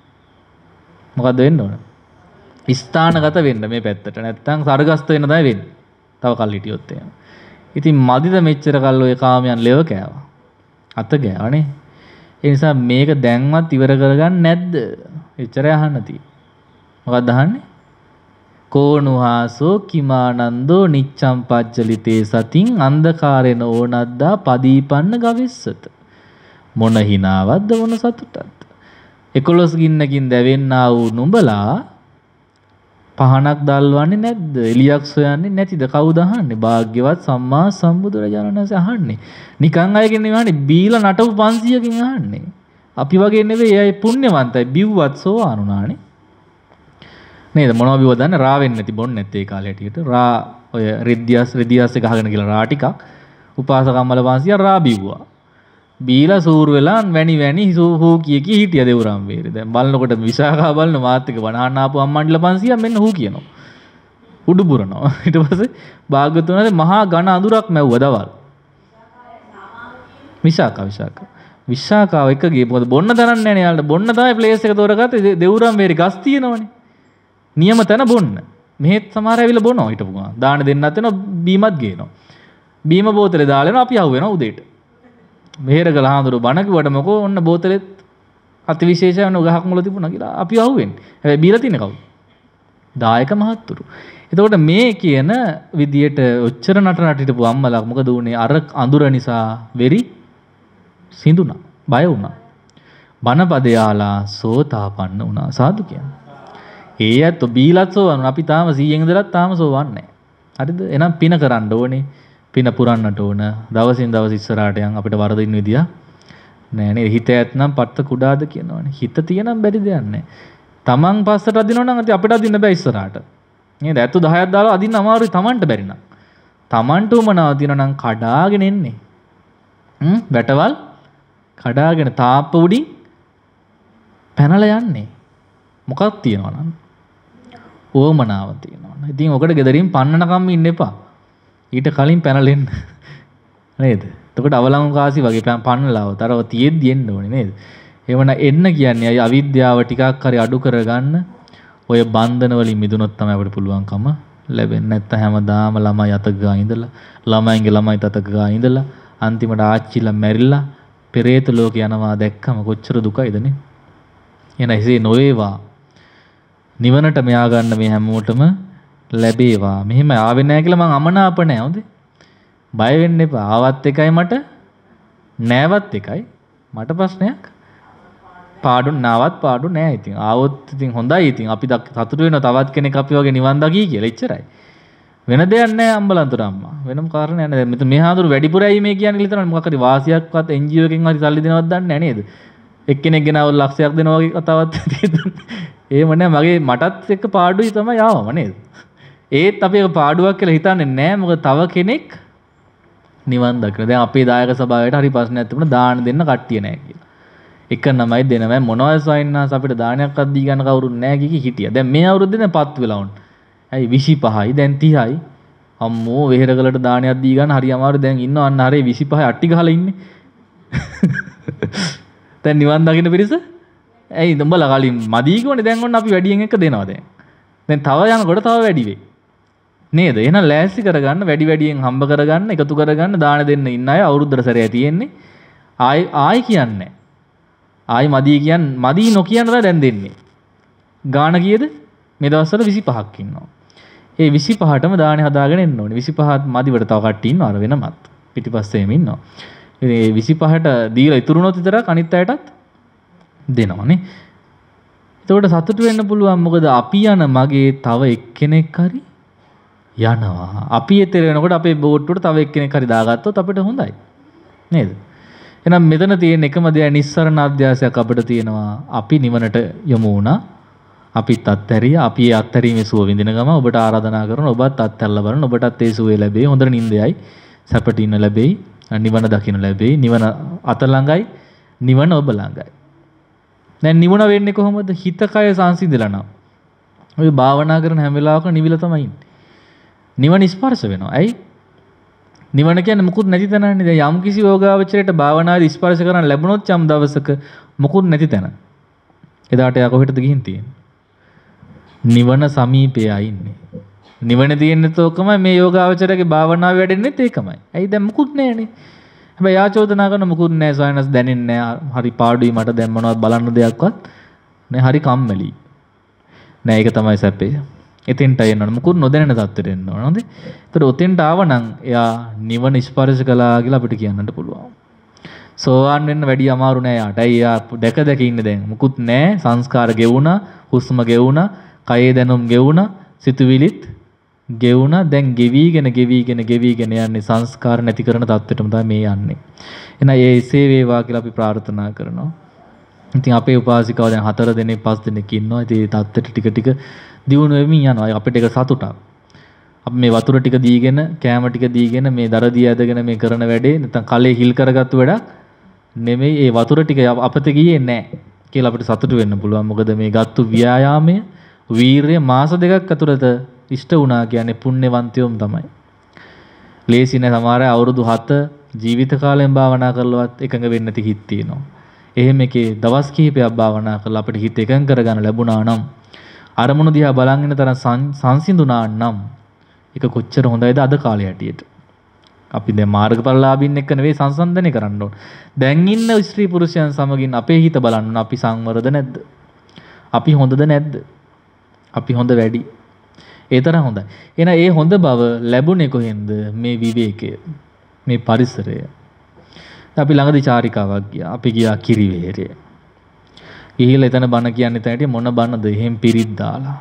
මොකද්ද වෙන්න ඕන? ස්ථානගත වෙන්න මේ පැත්තට. නැත්තම් සර්ගස්ත වෙන්න තමයි වෙන්නේ. තව කල් හිටියොත් එහෙම. ඉතින් මදිද මෙච්චර කල් ඔය කාමයන් ලෙව කෑවා. අත ගෑවනේ. ඒ නිසා මේක දැන්වත් ඉවර කරගන්න නැද්ද? එච්චරයි අහන්න තියෙන්නේ. මොකක්ද අහන්නේ? කෝනුහාසෝ කිමානන්දෝ නිච්ඡම් පච්චලිතේ සතින් අන්ධකාරේන ඕනද්දා පදීපන්න ගවිස්සත. මොන හිනාවක්ද මොන සතුටක්ද? එකොළොස් ගින්නකින් දැවෙන්නා වූ නුඹලා පහනක් දැල්වන්නේ නැද්ද? එලියක් සොයන්නේ නැතිද? කවුද අහන්නේ? භාග්‍යවත් සම්මා සම්බුදුරජාණන් වහන්සේ අහන්නේ. නිකන් අයගෙන් නෙවෙයි බීලා නටපු පන්සියකින් අහන්නේ. අපි වගේ නෙවෙයි. ඒ අය පුණ්‍යවන්තයි. බිව්වත් සෝවාන් උනානේ. නේද? මොනවා බිව්වද දන්නේ? රා වෙන්නේ නැති බොන්නේ නැත්තේ ඒ කාලේ හැටියට. රා ඔය රෙද්දියස් රෙදියස් එක ගහගෙන කියලා රා ටිකක් උපාසකම්මල පන්සිය රා බිව්වා. බීලා සූරු වෙලා වැනි වැනි හූ කිය කී හිටිය දෙවුරම් වේරේ. දැන් බලනකොට විශාඛා බලන මාත් එක වනහන්න ආපු අම්මන්ඩිල පන්සිය මෙන්න හූ කියනවා. උඩු බුරනවා. ඊට පස්සේ භාග්‍යතුන්ගේ මහා ඝන අඳුරක් මැව්වා දවල්. විශාඛා විශාඛා. විශාඛාව එක ගියේ මොකද බොන්න තරන්නේ නැහැ නේ යාළුවා. බොන්න තමයි ප්ලේස් එක තෝරගත්තේ. දෙවුරම් වේරේ ගස් තියෙනවනේ. නියම තැන බොන්න. මෙහෙත් සමහර ඇවිල්ලා බොනවා හිටපු ගමන්. දාන දෙන්නත් වෙනවා බීමත් ගේනවා. බීම බෝතලේ දාලා එනවා අපි අහුවෙනවා උදේට. මෙහෙරගල හාමුදුරු බණ කිව්වට මොකෝ ඔන්න බෝතලෙත් අතිවිශේෂ වෙන ගහක් මුල තිබුණා කියලා අපි අහුවෙන්නේ. හැබැයි බීලා තින්නේ කවුද? දායක මහත්තුරු. එතකොට මේ කියන විදියට ඔච්චර නට නට හිටපු අම්මලා මොකද උනේ? අර අඳුර නිසා වෙරි සිඳුණා. බය වුණා. බණපදේ ආලා සෝතාපන්න වුණා. සාදු කියන්නේ. ඒ ඇත්ත බීලත් සෝවන් අපි තාම සීයෙන් ඉඳලා තාම සෝවන්නේ නැහැ. හරිද? එහෙනම් පින කරන්න ඕනේ. පින පුරන්නට ඕන. දවසින් දවස ඉස්සරහට යන් අපිට වරදින්න විදිය නෑ නේද? හිත ඇත්නම් පත්ත කුඩාද කියනවනේ. හිත තියෙනම් බැරි දෙයක් නෑ. තමන් පස්සට අදිනව නම් අපිට අදින්න බෑ ඉස්සරහට. නේද? ඇත්ත දහයක් දාලා අදින්න අමාරුයි තමන්ට බැරි නම්. තමන්ට උමනාව තියෙනවා නම් කඩාගෙන එන්නේ. හ්ම් වැටවල් කඩාගෙන තාප්ප උඩින් පැනලා යන්නේ. මොකක් තියනවා නම් ඕමනාව තියෙනවා. ඉතින් ඔකට gederin පන්නනකම් ඉන්න එපා. ඊට කලින් පැනලෙන්න නේද? එතකොට අවලංගු කාසි වගේ පන්නලාව තරව තියෙද්දි එන්න ඕනේ නේද? එවන එන්න කියන්නේ අය අවිද්‍යාව ටිකක් හරි අඩු කරගන්න ඔය බන්ධන වලින් මිදුනොත් තමයි අපිට පුළුවන්කම ලැබෙන්නේ. නැත්නම් හැමදාම ළමයි අතක ගා ඉඳලා ළමයින්ගේ ළමයි තතක ගා ඉඳලා අන්තිමට ආච්චිලා මැරිලා පෙරේත ලෝකේ යනවා දැක්කම කොච්චර දුකයිද නේ? එන එසේ නොවේවා. නිවනට මෙයා ගන්න මේ හැමෝටම ලැබේවා. මෙහෙම ආවෙ නැහැ කියලා මං අමනාප නැහැ හොඳේ. බය වෙන්න එපා. ආවත් එකයි මට නෑවත් එකයි. මට ප්‍රශ්නයක් පාඩු නාවත් පාඩු නෑ. ඉතින් ආවොත් ඉතින් හොඳයි. ඉතින් අපි සතුටු වෙනවා තවත් කෙනෙක් අපි වගේ නිවන් දකි කියලා. එච්චරයි. වෙන දෙයක් නෑ අම්බලන්තර අම්මා. වෙනම කාරණයක් නෑ. මෙතන මේ හාඳුරු වැඩිපුර ඇයි මේ කියන්නේ කියලා තමයි මොකක් හරි වාසියක්වත් එන් ජී ඔ එකෙන් හරි සල්ලි දෙනවද දන්නේ නෑ නේද? එක්කෙනෙක් ගෙනාවොත් ලක්ෂයක් දෙනවා වගේ කතාවක් තියෙනවා. එහෙම නෑ. මගේ මටත් එක්ක පාඩුයි තමයි ආවම නේද? ඒත් අපි ඒක පාඩුවක් කියලා හිතන්නේ නෑ. මොකද තව කෙනෙක් නිවන් දකින. දැන් අපේ දායක සභාවට හරි ප්‍රශ්නයක් තිබුණා දාන දෙන්න කට්ටිය නෑ කියලා. එක නමයි දෙනමයි මොනවද සයින්නාස් අපිට දානයක්වත් දී ගන්න කවුරුත් නෑ කිකි හිටියා. දැන් මේ අවුරුද්දේ දැන් පත් වෙලා වුණ. ඇයි විසිපහයි දැන් තිහයි. අම්මෝ වෙහෙරගලට දානයක් දී ගන්න හරි අමාරුයි. දැන් ඉන්නව අන්න හරේ විසිපහයි අට්ටි ගහලා ඉන්නේ. දැන් නිවන් දකින්න පිරිස ඇයි උඹලා කලින් මදි කිව්වනේ දැන් ඔන්න අපි වැඩියෙන් එක දෙනවා දැන්. දැන් තව යනකොට තව වැඩි වෙයි. නේද? එහෙනම් ලෑස්ති කරගන්න වැඩි වැඩියෙන් හම්බ කරගන්න එකතු කරගන්න දාන දෙන්න ඉන්න අය අවුරුද්දට සැරේ තියෙන්නේ. ආයි ආයි කියන්නේ. ආයි මදි කියන්නේ මදි නොකියන දැන් දෙන්නේ. ගාන කීයද? මේ දවස්වල විසිපහක් ඉන්නවා. ඒ විසිපහටම දානේ හදාගෙන එන්න ඕනේ. විසිපහත් මදිවට තව කට්ටිය ඉන්නවා අර වෙනමත්. පිටිපස්සේම ඉන්නවා. ඉතින් මේ විසිපහට දීලා ඉතුරුනොත් විතරක් අනිත් අයටත් දෙනවනේ. එතකොට සතුටු වෙන්න පුළුවන්. මොකද අපි යන මගේ තව එක්කෙනෙක් හරි යනවා. අපි එතර වෙනකොට අපේ බෝට්ටුවට තව එක්කෙනෙක් හරි දාගත්තොත් අපිට හොඳයි. නේද? එහෙනම් මෙතන තියෙන එකම දේ නිස්සරණ අධ්‍යාසයක් අපිට තියෙනවා. අපි නිවනට යමු වුණා. අපිත් අත්හැරිය. අපි ඒ අත්හැරීමේ සුව විඳින ගම ඔබට ආරාධනා කරනවා. ඔබත් අත්හැරලා බලන්න. ඔබටත් ඒ සුවේ ලැබෙයි. හොඳට නිින්දයයි. සැපට ඉන්න ලැබෙයි. නිවන දකින්න ලැබෙයි. නිවන අත ළඟයි. නිවන ඔබ ළඟයි. දැන් නිවන වෙන්නේ කොහොමද? හිත කය සංසිඳලා නම්. ඔය භාවනා කරන හැම වෙලාවකම නිවිල තමයි ඉන්නේ. නිවන ස්පර්ශ වෙනවා. ඇයි? නිවන කියන්නේ මුකුත් නැති තැනනේ. දැන් යම් කිසි යෝගාවචරයට භාවනාවේ ස්පර්ශ කරන්න ලැබුණොත් යම් දවසක මුකුත් නැති තැන. එදාට යා කොහෙටද ගිහින් තියෙන්නේ? නිවන සමීපයයි ඉන්නේ. නිවන තියෙන්නේ තෝකමයි මේ යෝගාවචරයේ භාවනාව වැඩෙන්නේත් ඒකමයි. ඇයි දැන් මුකුත් නැහැනේ. හැබැයි යා චෝදනා කරන මුකුත් නැහැ සයනස් දැනෙන්නේ නැහැ. හරි පාඩුයි මට දැන් මොනවද බලන්න දෙයක්වත් නෑ. හරි කම්මැලි. නෑ ඒක තමයි සැපේ. එතෙන්ට එන්න ඕන. මුකුත් නොදැනෙන තත්ත්වෙට එන්න ඕන. හොඳේ. ඒතර ඔතෙන්ට ආවනම් එයා නිවන ස්පර්ශ කළා කියලා අපිට කියන්නත් පුළුවන්. සෝවාන් වෙන්න වැඩි අමාරු නෑ යාට. අය යා දැක දැක ඉන්නේ දැන්. මුකුත් නෑ. සංස්කාර ගෙවුණා, හුස්ම ගෙවුණා, කයේ දැනුම් ගෙවුණා, සිතුවිලිත් ගෙවුණා. දැන් ගෙවිගෙන ගෙවිගෙන ගෙවිගෙන යන්නේ සංස්කාර නැති කරන තත්ත්වෙටම තමයි මේ යන්නේ. එහෙනම් ඒ එසේ වේවා කියලා අපි ප්‍රාර්ථනා කරනවා. ඉතින් අපේ උපාසිකාව දැන් හතර දෙනෙක් පස් දෙනෙක් ඉන්නවා. ඉතින් ඒ තත්ත්වෙට ටික ටික දියුණු වෙමින් යනවා. අපිට ඒක සතුටක්. අපි මේ වතුර ටික දීගෙන, කෑම ටික දීගෙන මේ දරදිය ඇදගෙන මේ කරන වැඩේ නැත්නම් කලේ හිල් කරගත්තු වැඩක් නෙමෙයි. ඒ වතුර ටික අපත ගියේ නැහැ කියලා අපිට සතුටු වෙන්න පුළුවන්. මොකද මේ ගත්තු ව්‍යායාමය, වීරිය මාස දෙකක් ඇතුළත ඉෂ්ට වුණා කියන්නේ පුණ්‍යවන්තයෝම තමයි. ලේසි නෑ. සමහර අය අවුරුදු හත ජීවිත කාලයෙන් භාවනා කරලවත් එකඟ වෙන්නේ නැති හිත් තියෙනවා. එහෙම එකේ දවස් කිහිපයක් භාවනා කරලා අපිට හිත එකඟ කරගන්න ලැබුණා නම්, අරමුණු දිහා බලන් ඉන්න තරම් සංසිඳුණා නම් ඒක කොච්චර හොඳයිද අද කාලේ හැටියට. අපි දැන් මාර්ගඵලලාභින් එක්ක නෙවෙයි සංසන්දනය කරන්න ඕන. දැන් ඉන්න ස්ත්‍රී පුරුෂයන් සමගින් අපේ හිත බලන්න අපි සංවරද නැද්ද? අපි හොඳද නැද්ද? අපි හොඳ වැඩි. ඒ තරම් හොඳයි. එහෙනම් ඒ හොඳ බව ලැබුණේ කොහෙන්ද? මේ විවේකය, මේ පරිසරය. අපි ළඟදී චාරිකාවක් ගියා. අපි ගියා කිරිවෙහෙරේ. ගිහිල්ලා එතන බණ කියන්නේ තැනට මොන බණද? එහෙම් පිරිත් දාලා.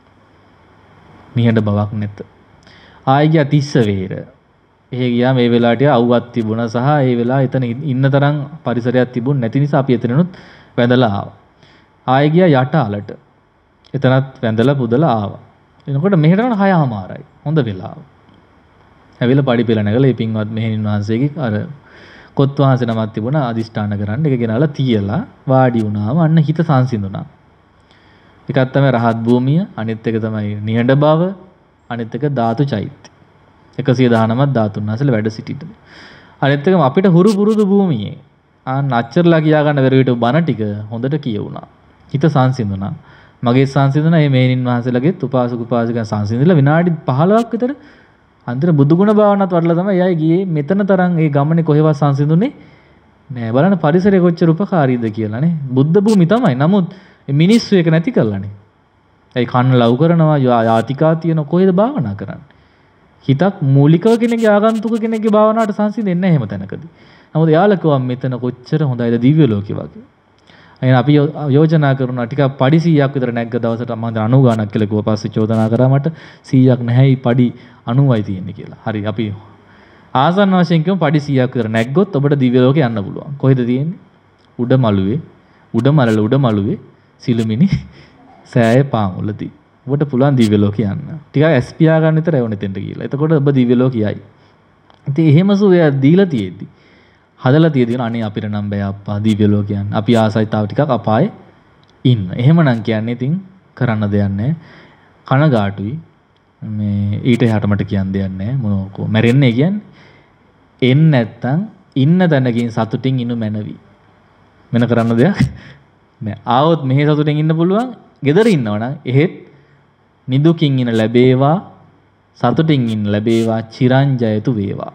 නිහඬ බවක් නැත. ආයෙ ගියා තිස්සවෙහෙර. එහෙ ගියා මේ වෙලාවට අවුවක් තිබුණා සහ ඒ වෙලාව එතන ඉන්න තරම් පරිසරයක් තිබුණ නැති නිසා අපි එතනනොත් වැඳලා ආවා. ආයෙ ගියා යටාලට. එතනත් වැඳලා පුදලා ආවා. එනකොට මෙහෙට යන හයමාරයි. හොඳ වෙලාව. ඇවිල්ලා පඩි පෙළ නැගලා ඒ පින්වත් මෙහෙණින් වහන්සේගේ අර කොත් වහන්සේ නමක් තිබුණා අදිෂ්ඨාන කරන්න. ඒක ගෙනාලා තියලා වාඩි වුණාම අන්න හිත සංසිඳුණා. එකක් තමයි රහත් භූමිය, අනිත් එක තමයි නිහඬ බව, අනිත් එක ධාතු චෛත්‍ය. එකසිය දහනවයක් ධාතුන් වහන්සේලා වැඩ සිටින්න. අනිත් එක අපිට හුරු පුරුදු භූමියේ ආන් අච්චරලා කියා ගන්න බැරි විට බණ ටික හොඳට කියුණා. හිත සංසිඳුණා. මගේ සංසිඳුණා මේ මේනින් වහන්සේලාගෙත් උපාසක උපාසිකයන් සංසිඳිලා විනාඩි පහළොවක් විතර අන්තිම බුදුගුණ භාවනාවත් වඩලා තමයි එයයි ගියේ. මෙතන තරම් ඒ ගමනේ කොහෙවත් සංසිඳුනේ නෑ. බලන්න පරිසරය කොච්චර උපකාරීද කියලා නේ. බුද්ධ භූමි තමයි. නමුත් මිනිස්සු ඒක නැති කරලානේ. ඒ කන්න ලව් කරනවා, යාතිකා තියෙන කොහෙද භාවනා කරන්නේ? හිතක් මූලිකව කෙනෙක්ගේ ආගන්තුක කෙනෙක්ගේ භාවනාවට සංසිඳෙන්නේ නැහැ එහෙම තැනකදී. නමුත් යාළුවා කිව්වා මෙතන කොච්චර හොඳයිද දිව්‍ය ලෝකේ වගේ. එහෙනම් අපි යෝජනා කරනවා ටිකක් පඩි සීයක් විතර නැග්ග දවසට මම අනූ ගානක් කියලා කිව්වා. පස්සේ චෝදනා කරා මට සීයක් නැහැයි පඩි අනූවයි තියෙන්නේ කියලා. හරි අපි ආසන්න වශයෙන් කියමු පඩි සීයක් විතර නැග්ගොත් ඔබට දිව්‍ය ලෝකේ යන්න පුළුවන්. කොහෙද තියෙන්නේ? උඩ මළුවේ, උඩ මලල උඩ මළුවේ සිළුමිණි සෑය පාමුලදී. ඔබට පුළුවන් දිව්‍ය ලෝකේ යන්න. ටිකක් ඇස් පියා ගන්න විතරයි ඕනේ තෙන්ට කියලා. එතකොට ඔබ දිව්‍ය ලෝකයයි. ඉතින් එහෙම සුවය දීලා තියෙද්දි හදලා තියෙදින අනේ අපිට නම් බෑ අප්පා දිව්‍ය ලෝකයන්. අපි ආසයි තාව ටිකක් අපායේ ඉන්න. එහෙමනම් කියන්නේ ඉතින් කරන්න දෙයක් නැහැ. කනගාටුයි. මේ ඊට එහාට මට කියන්න දෙයක් නැහැ. මොනකෝ මැරෙන්නේ කියන්නේ. එන්නේ නැත්තම් ඉන්න තැනකින් සතුටින් ඉන්න මැනවි. වෙන කරන්න දෙයක් නෑ. ආවොත් මෙහෙ සතුටින් ඉන්න පුළුවන්. ගෙදර ඉන්නවනම් එහෙත් නිදුකින් ඉන්න ලැබේවා. සතුටින් ඉන්න ලැබේවා. චිරංජයතු වේවා.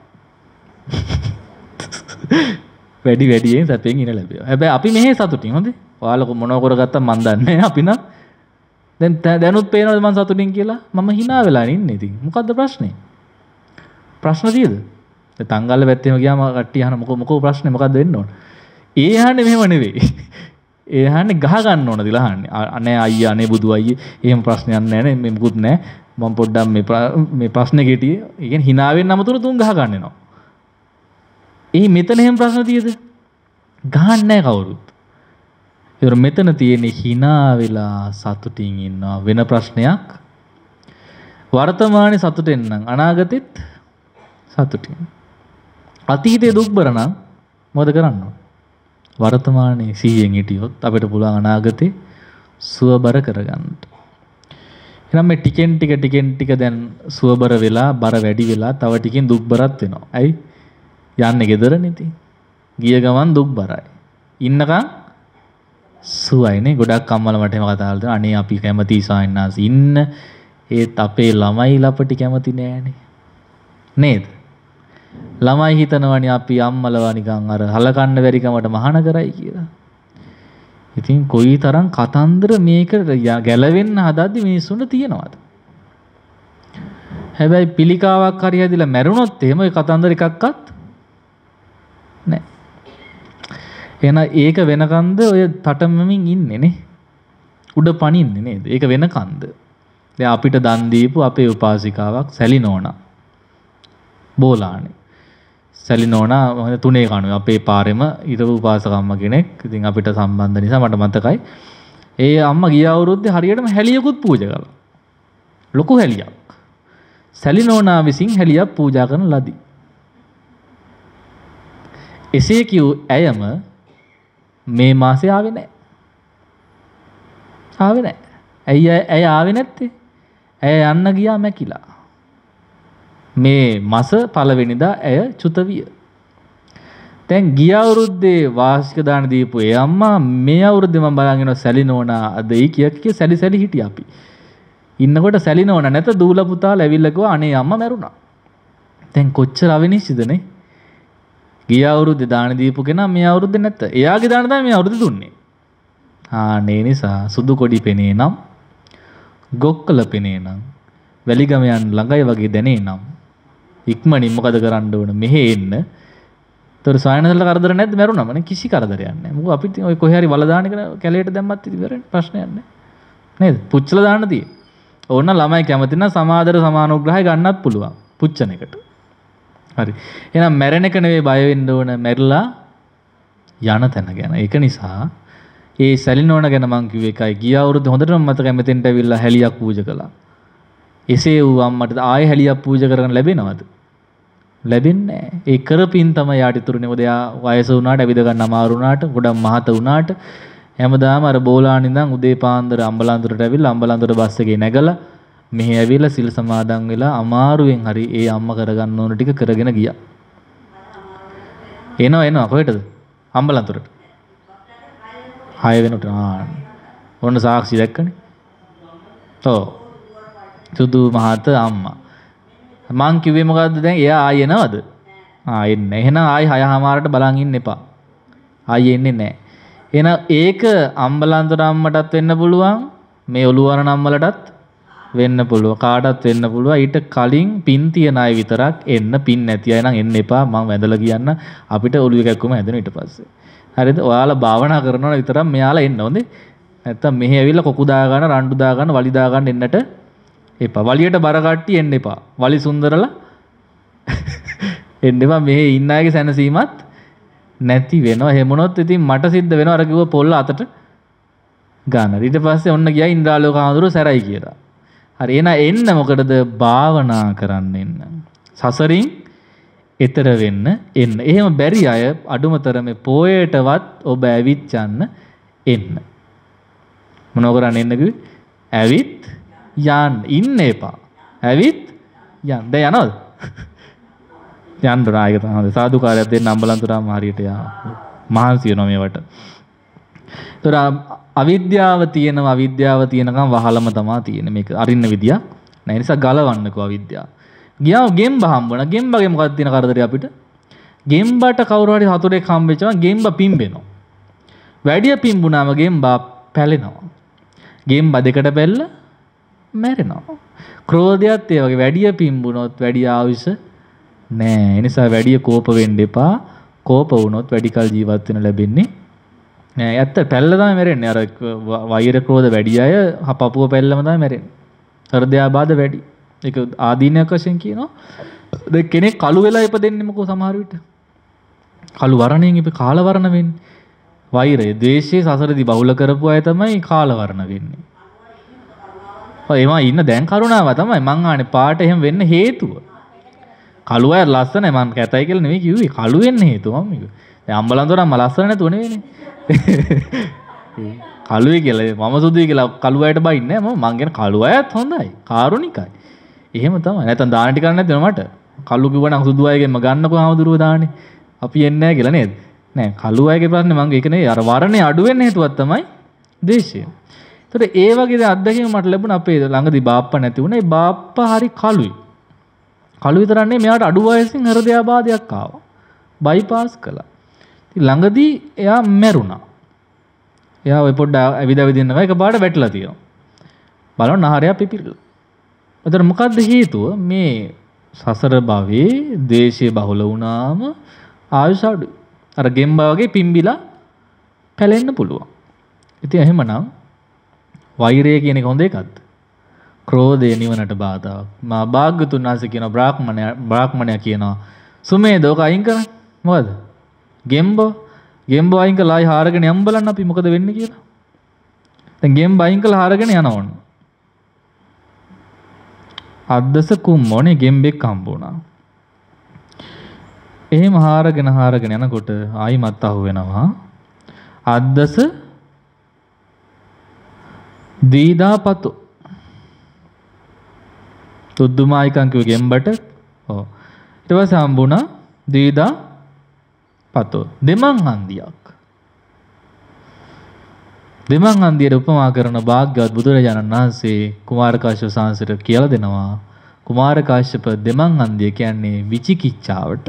වැඩි වැඩියෙන් සැපෙන් ඉන්න ලැබේවා. හැබැයි අපි මෙහෙ සතුටින් හොඳේ. ඔයාලා මොනව කරගත්තත් මන් දන්නේ නැහැ. අපි නම් දැන් දැනුත් පේනවද මං සතුටින් කියලා? මම hina වෙලා ඉන්නේ ඉතින්. මොකද්ද ප්‍රශ්නේ? ප්‍රශ්න තියෙද? දැන් තංගල්ල පැත්තේම ගියාම කට්ටිය අහන මොකෝ මොකෝ ප්‍රශ්නේ මොකද්ද වෙන්න ඕන? ඒ අහන්නේ මෙහෙම නෙවෙයි. ඒ අහන්නේ ගහ ගන්න ඕනද කියලා අහන්නේ. අනේ අයියා අනේ බුදු අයියේ එහෙම ප්‍රශ්නයක් නැහැ නේ. මේ මුකුත් නැහැ. මම පොඩ්ඩක් මේ මේ ප්‍රශ්නේ ගෙටියේ. ඒ කියන්නේ hina වෙන්න අමතර තුන් ගහ ගන්න එනවා. ඒ මෙතන එහෙම ප්‍රශ්න තියෙද? ගහන්නේ නැහැ කවුරුත්. ඒතර මෙතන තියෙන්නේ hina වෙලා සතුටින් ඉන්නවා වෙන ප්‍රශ්නයක්. වර්තමානයේ සතුටෙන් නම් අනාගතෙත් සතුටින්. අතීතයේ දුක්බර නම් මොකද කරන්න ඕන? වර්තමානයේ සිහියෙන් හිටියොත් අපිට පුළුවන් අනාගතේ සුවබර කරගන්න. එහෙනම් මේ ටිකෙන් ටික ටිකෙන් ටික දැන් සුවබර වෙලා බර වැඩි වෙලා තව ටිකෙන් දුක්බරත් වෙනවා. ඇයි? යන්නේ ගෙදරනේ ඉතින්. ගිය ගමන් දුක්බරයි. ඉන්නකම් සුවයිනේ. ගොඩක් අම්මලා මට එහෙම කතා කරලා අනේ අපි කැමති සායනාස් ඉන්න ඒත් අපේ ළමයි ලපටි කැමති නෑනේ. නේද? ළමයි හිතනවනේ අපි අම්මලවා නිකන් අර හලකන්න බැරි කමට මහාන කරයි කියලා. ඉතින් කොයිතරම් කතන්දර මේක ගැලවෙන්න හදද්දි මිනිස්සුන්ට තියෙනවද? හැබැයි පිළිකාවක් හරි හැදිලා මැරුණොත් එහෙම ඒ කතන්දර එකක්වත් නැහැ. එහෙනම් ඒක වෙනකන්ද ඔය තටමමින් ඉන්නේ නේ. උඩ පනින්නේ නේද? ඒක වෙනකන්ද. දැන් අපිට දන් දීපු අපේ උපාසිකාවක් සැලි නෝනා. බෝලානේ. සැලි නෝනා මම තුනේ කණුවේ අපේ පාරෙම ඊටව උපාසකම්ම කෙනෙක්. ඉතින් අපිට සම්බන්ධ නිසා මට මතකයි. ඒ අම්මා ගිය අවුරුද්දේ හරියටම හැලියකුත් පූජා කළා. ලොකු හැලියක්. සැලි නෝනා විසින් හැලියක් පූජා කරන ලදී. එසේ කිව් ඇයම මේ මාසේ ආවේ නැහැ. ආවේ නැහැ. ඇයි ඇය ආවේ නැත්තේ? ඇය යන්න ගියා මැකිලා. මේ මාස පළවෙනිදා ඇය චුත විය. දැන් ගිය අවුරුද්දේ වාර්ෂික දාන දීපු ඒ අම්මා මේ අවුරුද්දේ මම බලන් ඉනවා සැලි නෝනා අද ඒ කිය කිය සැලි සැලි හිටියා අපි. ඉන්නකොට සැලි නෝනා නැත දූල පුතාලා ඇවිල්ලා කිව්වා අනේ අම්මා මැරුණා. දැන් කොච්චර අවිනිශ්චිතනේ. ගිය අවුරුද්දේ දාන දීපු කෙනා මේ අවුරුද්දේ නැත්ත. එයාගේ දාන තමයි මේ අවුරුද්දේ දුන්නේ. ආනේ නිසා සුදු කොඩි පෙනේ නම් ගොක්කල පෙනේ නම් වැලිගම යන ළඟයි වගේ දැනේ නම් ඉක්මනින් මොකද කරන්න ඕන මෙහෙ එන්න. ඒතර සායනසල්ල කරදර නැද්ද මැරුණාම නේ කිසි කරදරයක් නැහැ. මොකද අපිට ඔය කොහේ හරි වල දාන එක කැලේට දැම්මත් ඉතින් ප්‍රශ්නයක් නැහැ. නේද? පුච්චලා දාන්න තියෙයි. ඕන්න ළමයි කැමති නම් සමාදර සමානුග්‍රහය ගන්නත් පුළුවන් පුච්චන එකට. හරි. එහෙනම් මැරෙන එක නෙවෙයි බය වෙන්න ඕන මැරිලා යන තැන ගැන. ඒක නිසා ඒ සැලිනෝන ගැන මං කිව්ව එකයි ගිය අවුරුද්දේ හොඳටම මතකයි මෙතෙන්ට ඇවිල්ලා හැලියක් පූජා කළා. එසේ වූ අම්මට ආයෙ හැලියක් පූජා කරගෙන ලැබෙනවද? ලැබෙන්නේ නැහැ. ඒ කරපින් තමයි යාට ඉතුරුනේ. මොකද යා වයස වුණාට ඇවිද ගන්න අමාරු වුණාට ගොඩක් මහත වුණාට හැමදාම අර බෝලාන ඉඳන් උදේ පාන්දර අම්බලන්තොට ඇවිල්ලා අම්බලන්තොට බස් එකේ නැගලා මෙහි ඇවිල්ලා සිල් සමාදන් වෙලා අමාරුවෙන් හරි ඒ අම්මා කරගන්න ඕන ටික කරගෙන ගියා. එනවා එනවා කොහෙටද? අම්බලන්තොට. හය වෙනකොට ආ ඔන්න සාක්ෂි දැක්කනේ. ඔව්. සුදු මහත අම්මා. මං කිව්වේ මොකද්ද දැන්? එයා ආයෙ එනවද? ආ එන්නේ. එහෙනම් ආයෙ හයමාරට බලන් ඉන්න එපා. ආයෙ එන්නේ නැහැ. එහෙනම් ඒක අම්බලන්තොට අම්මටත් වෙන්න පුළුවන්. මේ ඔළුවරන අම්මලටත් වෙන්න පුළුවන්. කාටත් වෙන්න පුළුවන්. ඊට කලින් පින් තියන අය විතරක් එන්න. පින් නැති අය නම් එන්න එපා. මං වැඳලා කියන්න අපිට ඔළුව එකක්කම හැදෙන ඊට පස්සේ. හරිද? ඔයාලා භාවනා කරනවා විතරක් මෙයාලා එන්න හොඳේ. නැත්තම් මෙහෙ ඇවිල්ලා කොකු දා ගන්න, රණ්ඩු දා ගන්න, වලි දා ගන්න එන්නට එපා. වලියට බර කට්ටි එන්න එපා. වලි සුන්දරලා එන්න එපා. මෙහෙ ඉන්න අයගේ සැනසීමත් නැති වෙනවා. එහෙම වුණොත් ඉතින් මට සිද්ධ වෙනවා අර කිව්ව පොල්ල අතට ගන්න. ඊට පස්සේ ඔන්න ගියා ඉන්ද්‍රාලෝක හාමුදුරුවෝ සැරයි කියලා. හරි එහෙනම් එන්න මොකටද? භාවනා කරන්න එන්න. සසරින් එතර වෙන්න එන්න. එහෙම බැරි අය අඩුමතරමේ පොයටවත් ඔබ ඇවිත් යන්න එන්න. මොනව කරන්න එන්න කිව්වේ? ඇවිත් යන්න. ඉන්න එපා. ඇවිත් යන්න. දැන් යනවද? යන්න රායක තමයි. සාදුකාරයක් දෙන්න අම්බලන්තොටම හරියට යා. මහන්සි වෙනවා මේවට. ඒතර අවිද්‍යාව තියෙනවා අවිද්‍යාව තියෙනකම් වහලම තමයි තියෙන්නේ. මේක අරින්න විදියක් නැහැ. නිසා ගලවන්නකෝ අවිද්‍යාව. ගියාම ගෙම්බ හම්බුණා. ගෙම්බගේ මොකක්ද තියෙන කරදරේ අපිට? ගෙම්බට කවුරු හරි හතුරෙක් හම්බෙච්චම ගෙම්බ පිම්බෙනවා. වැඩිය පිම්බුනාම ගෙම්බා පැලෙනවා. ගෙම්බ දෙකට පැල්ල මැරෙනවා. ක්‍රෝධයත් ඒ වගේ වැඩිය පිම්බුනොත් වැඩි ආයුෂ නෑ. ඒ නිසා වැඩිය කෝප වෙන්න එපා. කෝප වුණොත් වැඩි කල ජීවත් වෙන්න ලැබෙන්නේ නෑ. ඇත්ත පැල්ල තමයි මැරෙන්නේ. අර වෛර ක්‍රෝධ වැඩි අය පපුව පැල්ලම තමයි මැරෙන්නේ. හෘදයාබාධ වැඩි. ඒක ආදීනයක් වශයෙන් කියනවා. දැන් කෙනෙක් කළු වෙලා ඉපදෙන්නේ මොකෝ සමහර විට. කළු වර්ණයෙන් ඉප කාල වර්ණ වෙන්නේ. වෛරය, ද්වේෂය සසරදී බහුල කරපු අය තමයි කාල වර්ණ වෙන්නේ. ඔය එමා ඉන්න දැන් කරුණාව තමයි මං ආනේ පාට එහෙම වෙන්න හේතුව. කළු අය ලස්සනයි මං කැතයි කියලා නෙවෙයි කිව්වේ. කළු වෙන්න හේතුව මම කිව්වේ. දැන් අම්බලන්තොටම ලස්සන නැතුව නෙවෙයිනේ. කළුයි කියලා මම සුදුයි කියලා කළු අයට බයින්නේ නැහැ. මම මං කියන කළු අයත් හොඳයි. කාරුණිකයි. එහෙම තමයි. නැත්නම් දාන ටික ගන්න නැද්ද මට? කළු කිව්වනම් සුදු අයගෙන්ම ගන්නකෝ ආමදුරුව දාන්නේ. අපි එන්නේ නැහැ කියලා නේද? නෑ කළු අයගේ ප්‍රශ්නේ මං ඒක නෙවෙයි. අර වර්ණේ අඩු වෙන්න හේතුවක් තමයි දේශය. ඒතර ඒ වගේ අත්දැකීම් මට ලැබුණා අපේ ළඟදී බාප්පා නැති වුණා. ඒ බාප්පා හරි කළුයි. කළු විතරන්නේ මෙයාට අඩු වයසින් හෘදයාබාධයක් ආවා. බයිපාස් කළා. ඉතින් ළඟදී එයා මැරුණා. එයා ඔය පොඩ්ඩ ඇවිද ඇවිද ඉන්නවා එකපාරට වැටිලා තියෙනවා. බලන්න නහරය පිපිරිලා. එතන මොකද්ද හේතුව? මේ සසර භවයේ දේශය බහුල වුණාම ආයුෂ අඩුයි. අර ගෙම්බා වගේ පිම්බිලා පැලෙන්න පුළුවන්. ඉතින් එහෙමනම් වෛරය කියන එක හොඳ එකක්ද? ක්‍රෝධය නිවනට බාධාවක්. මා භාග්‍යතුන් වහන්සේ කියන බ්‍රාහ්මණයා බ්‍රාහ්මණයා කියනවා සුමේද ඔක අයින් කරන්න. මොකද? ගෙම්බෝ ගෙම්බෝ අයින් කළා ආයි හාරගෙන යම් බලන්න අපි මොකද වෙන්නේ කියලා. දැන් ගෙම්බ අයින් කළා හාරගෙන යනවන්න. අද්දස කුම්මෝනේ ගෙම්බෙක් හම්බ වුණා. එහෙම හාරගෙන හාරගෙන යනකොට ආයිමත් අහු වෙනවා. අද්දස දීදාපතු තුද්දුමායිකන් කිව්ව ගෙම්බට ඔව් ඊට පස්සේ හම්බුණා දීදාපතු දෙමන් හන්දියක්. දෙමන් හන්දියට උපමා කරන භාග්‍යවත් බුදුරජාණන් වහන්සේ කුමාර කාශ්‍යප සාංශයට කියලා දෙනවා. කුමාර කාශ්‍යප දෙමන් හන්දිය කියන්නේ විචිකිච්ඡාවට.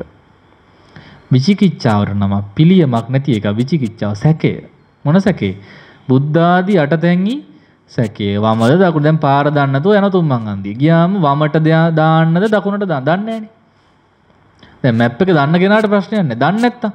විචිකිච්ඡාවට නම පිළියමක් නැති එක විචිකිච්ඡාව සැකය. මොන සැකේ? බුද්ධ ආදී අටතැන්හි සැකේ. වමද දකුණ දැන් පාර දන්න නැතුව යන තුම්මන් හන්දිය. ගියාම වමට දාන්නද දකුණට දාන්න දන්නේ නැහනේ. දැන් මැප් එක දන්න කෙනාට ප්‍රශ්නයක් නැහැ. දන්නේ නැත්තම්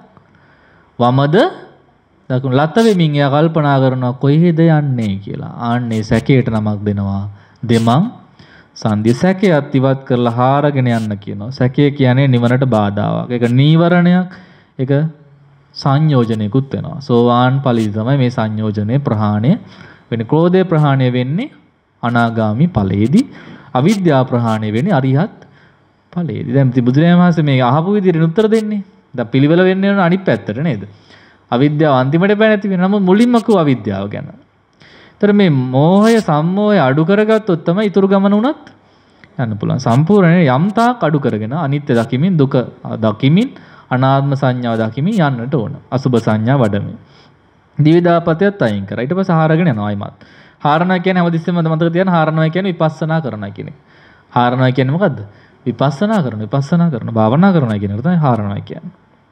වමද දකුණ ලත වෙමින් එයා කල්පනා කරනවා කොහෙද යන්නේ කියලා. ආන්නේ සැකයට නමක් දෙනවා. දෙමන් සංධිය සැකයත් ඉවත් කරලා හාරගෙන යන්න කියනවා. සැකය කියන්නේ නිවනට බාධාවක්. ඒක නීවරණයක්. ඒක සංයෝජනයකුත් වෙනවා. සෝවාන් ඵලෙදි තමයි මේ සංයෝජනේ ප්‍රහාණය වෙන්නේ. ක්‍රෝධය ප්‍රහාණය වෙන්නේ අනාගාමි ඵලයේදී. අවිද්‍යාව ප්‍රහාණය වෙන්නේ අරිහත් ඵලයේදී. දැන් බුදුරජාණන් වහන්සේ මේ අහපු විදිහට උත්තර දෙන්නේ. දැන් පිළිවෙල වෙන්නේ නෝ අනිත් පැත්තට නේද? අවිද්‍යාව අන්තිමට බෑ නැති වෙන. නමුත් මුලින්ම කව අවිද්‍යාව ගැන. ඒතර මේ මෝහය සම්මෝහය අඩු කරගත්තොත් තමයි ඊතුරු ගමන උනත් යන්න පුළුවන්. සම්පූර්ණයෙන් යම් තාක් අඩු කරගෙන අනිත්‍ය දකිමින් දුක දකිමින් අනාත්ම සංඥාව දකිමින් යන්නට ඕන. අසුභ සංඥා වඩමින්. දිවිදාපතයත් අයින් කරා. ඊට පස්සේ හාරගෙන යනවා අයිමත්. හාරනවා කියන්නේ හැමතිස්සෙම මතක තියාගන්න හාරනවා කියන්නේ විපස්සනා කරනවා කියන එක. හාරනවා කියන්නේ මොකද්ද? විපස්සනා කරන විපස්සනා කරන භාවනා කරනවා කියන එක තමයි හාරනවා කියන්නේ.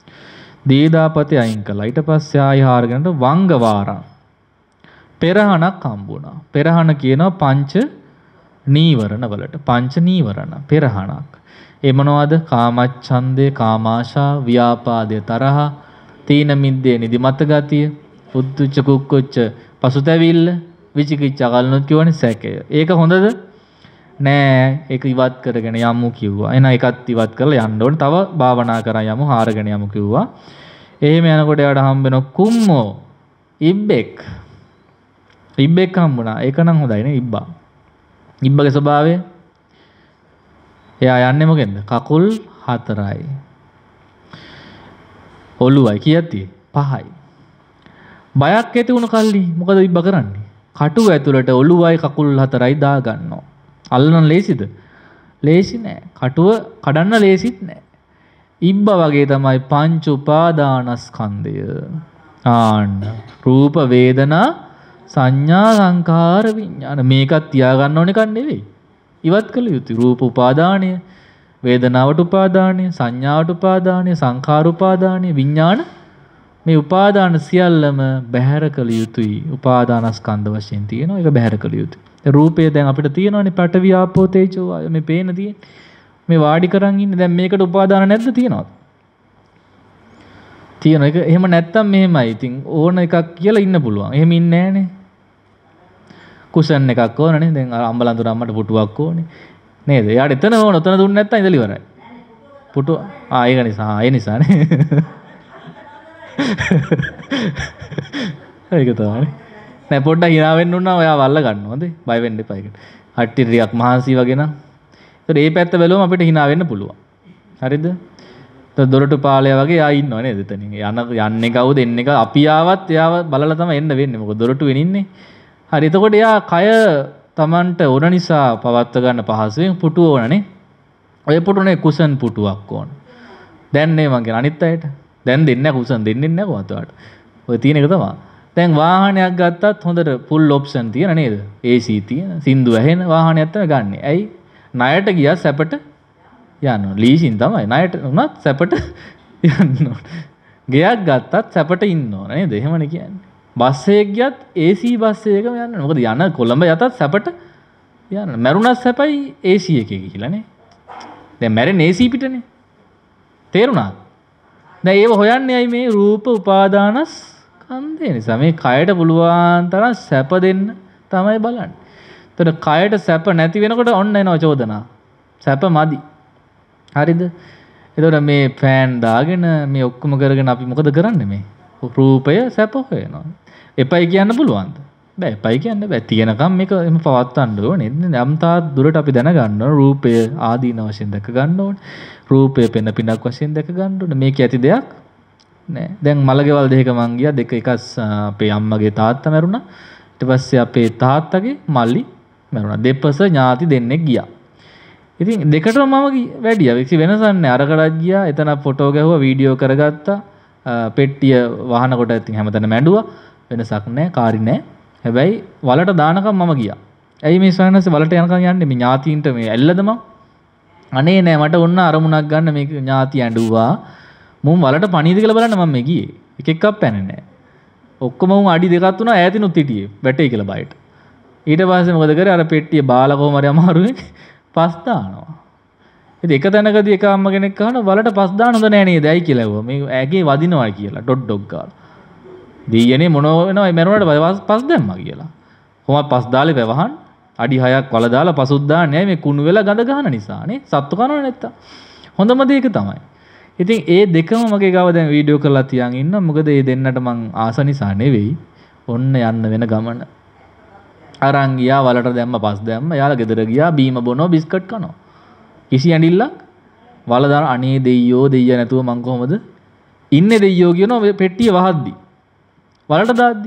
දීදාපතේ අයින් කළා. ඊට පස්සේ ආයි හාරගෙනට වංගවාරං පෙරහණක් හම්බුණා. පෙරහණ කියනවා පංච නීවරණ වලට. පංච නීවරණ පෙරහණක්. ඒ මොනවද? කාමච්ඡන්දේ, කාමාශා, ව්‍යාපාදේ, තරහ, තීන මිද්දේ, නිදිමත ගතිය, උද්ධච්ච කුක්කුච්ච, පසුතැවිල්ල, විචිකිච්ඡා කලනොත් කියවනේ සැකය. ඒක හොඳද? නෑ. ඒක ඉවත් කරගෙන යමු කිව්වා. එහෙනම් ඒකත් ඉවත් කරලා යන්න ඕනේ. තව භාවනා කරන් යමු, හාරගෙන යමු කිව්වා. එහෙම යනකොට එයාට හම්බ වෙන කුම්මෝ ඉබ්බෙක්. ඉබ්බෙක් හම්බුණා. ඒක නම් හොඳයි නේ ඉබ්බා. ඉබ්බගේ ස්වභාවය එයා යන්නේ මොකෙන්ද? කකුල් හතරයි. ඔළුවයි කීයක්ද? පහයි. බයක් ඇති වුණ කල්ලි මොකද ඉබ්බා කරන්නේ? කටුව ඇතුළට ඔළුවයි කකුල් හතරයි දා ගන්නවා. අල්ලන්න ලේසිද? ලේසි නෑ. කටුව කඩන්න ලේසිත් නෑ. ඉබ්බා වගේ තමයි පංච උපාදානස්කන්ධය. ආන්න රූප වේදනා සංඥා සංකාර විඥාන මේකත් තියාගන්න ඕන එකක් නෙවෙයි. ඉවත් කළ යුතුයි. රූප උපාදානය, වේදනාවට උපාදානය, සංඥාවට උපාදානය, සංකාර උපාදානය, විඥාන මේ උපාදාන සියල්ලම බැහැර කළ යුතුයි. උපාදානස්කන්ධ වශයෙන් තියෙනවා. ඒක බැහැර කළ යුතුයි. රූපය දැන් අපිට තියෙනවානේ පඨවි ආපෝ තේජෝ වායෝ මේ පේන තියෙන්නේ. මේ වාඩි කරන් ඉන්නේ. දැන් මේකට උපාදාන නැද්ද? තියනවද? තියෙනවා. ඒක එහෙම නැත්තම් මෙහෙමයි. ඉතින් ඕන එකක් කියලා ඉන්න පුළුවන්. එහෙම ඉන්නේ නැහනේ. කුෂන් එකක් ඕනනේ. දැන් අම්බලන්තර අම්මට පුටුවක් ඕනේ. නේද? එයාට එතන ඕන. උතන දුන්නේ නැත්තම් ඉඳලා ඉවරයි. පුටුව ආ ඒක නිසා. ආ ඒ නිසානේ. ඒක තමයි. නෑ පොඩ්ඩක් hina වෙන්න උනා ඔයා වල්ල ගන්න හොඳේ. බය වෙන්න එපා ඒකට. හට්ටි ටිකක් මහන්සි වගේ නම්. ඒතර මේ පැත්ත බැලුවම අපිට hina වෙන්න පුළුවන්. හරිද? ඒතර දොරටු පාලය වගේ ආ ඉන්නව නේද එතනින්. යන යන්නේ කවුද එන්නේ කවුද අපි ආවත් එයාව බලලා තමයි එන්න වෙන්නේ. මොකද දොරටු වෙන ඉන්නේ. හරි එතකොට එයා කය Tamanට ඕන නිසා පවත්ව ගන්න පහසුවෙන් පුටුව ඕනනේ. ඔය පුටුනේ කුෂන් පුටුවක් ඕන. දැන් නේ මං කියන අනිත් අයට. දැන් දෙන්නේ නැහැ කුෂන් දෙන්නේ නැහැ කොහොමද? ඔය තියෙන එක තමයි. දැන් වාහනයක් ගත්තත් හොඳට ෆුල් ඔප්ෂන් තියෙන නේද? ඒ සී තියෙන, සින්දු ඇහෙන වාහනයක් තමයි ගන්නෙ. ඇයි? ණයට ගියා සැපට යන්න ඕන. ලීසින් තමයි ණයට උනත් සැපට යන්න ඕන. ගෙයක් ගත්තත් සැපට ඉන්න ඕන නේද? එහෙමනේ කියන්නේ. බස් එකක් ගියත් ඒ සී බස් එකකම යන්න ඕන. මොකද යන කොළඹ යතත් සැපට යන්න. මැරුණත් සැපයි ඒ සී එකේ ගිහිලානේ. දැන් මැරෙන්නේ ඒ සී පිටනේ. තේරුණාද? දැන් ඒව හොයන්නේ ඇයි මේ රූප උපාදානස් කන්දේ නිසා. මේ කයට පුළුවන් තරම් සැප දෙන්න තමයි බලන්නේ. එතකොට කයට සැප නැති වෙනකොට ඔන්න එනවා චෝදනා. සැප මදි. හරිද? එතකොට මේ ෆෑන් දාගෙන මේ ඔක්කොම කරගෙන අපි මොකද කරන්නේ මේ? රූපය සැප හොයනවා. එපයි කියන්න පුළුවන්ද? බෑ එපයි කියන්න බෑ. තියෙනකම් මේක එම පවත්වන්න ඕනේ. යම් තාක් දුරට අපි දැනගන්න ඕන රූපය ආදීන වශයෙන් දැක ගන්න ඕනේ. රූපය පෙන පිනක් වශයෙන් දැක ගන්න ඕනේ. මේක ඇති දෙයක් නෑ. දැන් මලකෙවල් දෙක මං ගියා. දෙක එකක් අපේ අම්මගේ තාත්තා මැරුණා. ඊට පස්සේ අපේ තාත්තගේ මල්ලි මැරුණා. දෙපස ඥාති දෙන්නෙක් ගියා. ඉතින් දෙකටම මම වැඩියා. කිසි වෙනසක් නෑ. අරකටත් ගියා. එතන ෆොටෝ ගැහුවා, වීඩියෝ කරගත්තා. පෙට්ටිය වහන කොට ඉතින් හැමතැනම මැඬුවා. වෙනසක් නෑ. කාරි නෑ. හැබැයි වලට දානකම් මම ගියා. ඇයි මේ ස්වාමීන් වලට යනකම් යන්නේ? මේ ඥාතීන්ට මේ ඇල්ලද මම? අනේ නෑ මට ඔන්න අරමුණක් ගන්න මේ ඥාති ඇඬුවා. මුන් වලට පණීද කියලා බලන්න මම මේ ගියේ. එක එකක් පැන්නේ නෑ. ඔක්කොම උන් අඩි දෙකක් තුනක් ඈතිනුත් හිටියේ. වැටේ කියලා බයිට. ඊට පස්සේ මොකද කරේ? අර පෙට්ටිය බාලා කොහොම හරි අමාරුවෙන් පස් දානවා. ඉතින් එක තැනකදී එක අම්ම කෙනෙක් අහනවා වලට පස් දාන්න හොඳ නෑ නේද? ඇයි කියලා ඇහුවා. මේ ඇගේ වදිනවා කියලා ඩොට් ඩොග් ගාලා. දීයනේ මොනව වෙනවයි මැරුණාට පස් දැම්මා කියලා. කොහොමද පස් දාලේ වැවහන් අඩි හයක් වල දාලා පසුත් දාන්නේ මේ කුණු වෙලා ගඳ ගන්න නිසානේ. සත්තු කනව නැත්තම්. හොඳම දේ ඒක තමයි. ඉතින් ඒ දෙකම මගේ ගාව දැන් වීඩියෝ කරලා තියන් ඉන්න. මොකද මේ දෙන්නට මං ආස නිසා නෙවෙයි. ඔන්න යන්න වෙන ගමන. අරන් ගියා වලට දැම්ම පස් දැම්ම. යාලා ගෙදර ගියා බීම බොනවා බිස්කට් කනවා. කිසි ඇඬිල්ලක් වල දාන අනේ දෙයියෝ දෙයියා නැතුව මං කොහමද ඉන්නේ දෙයියෝ කියනවා පෙට්ටිය වහද්දි. වලට දාද්දි.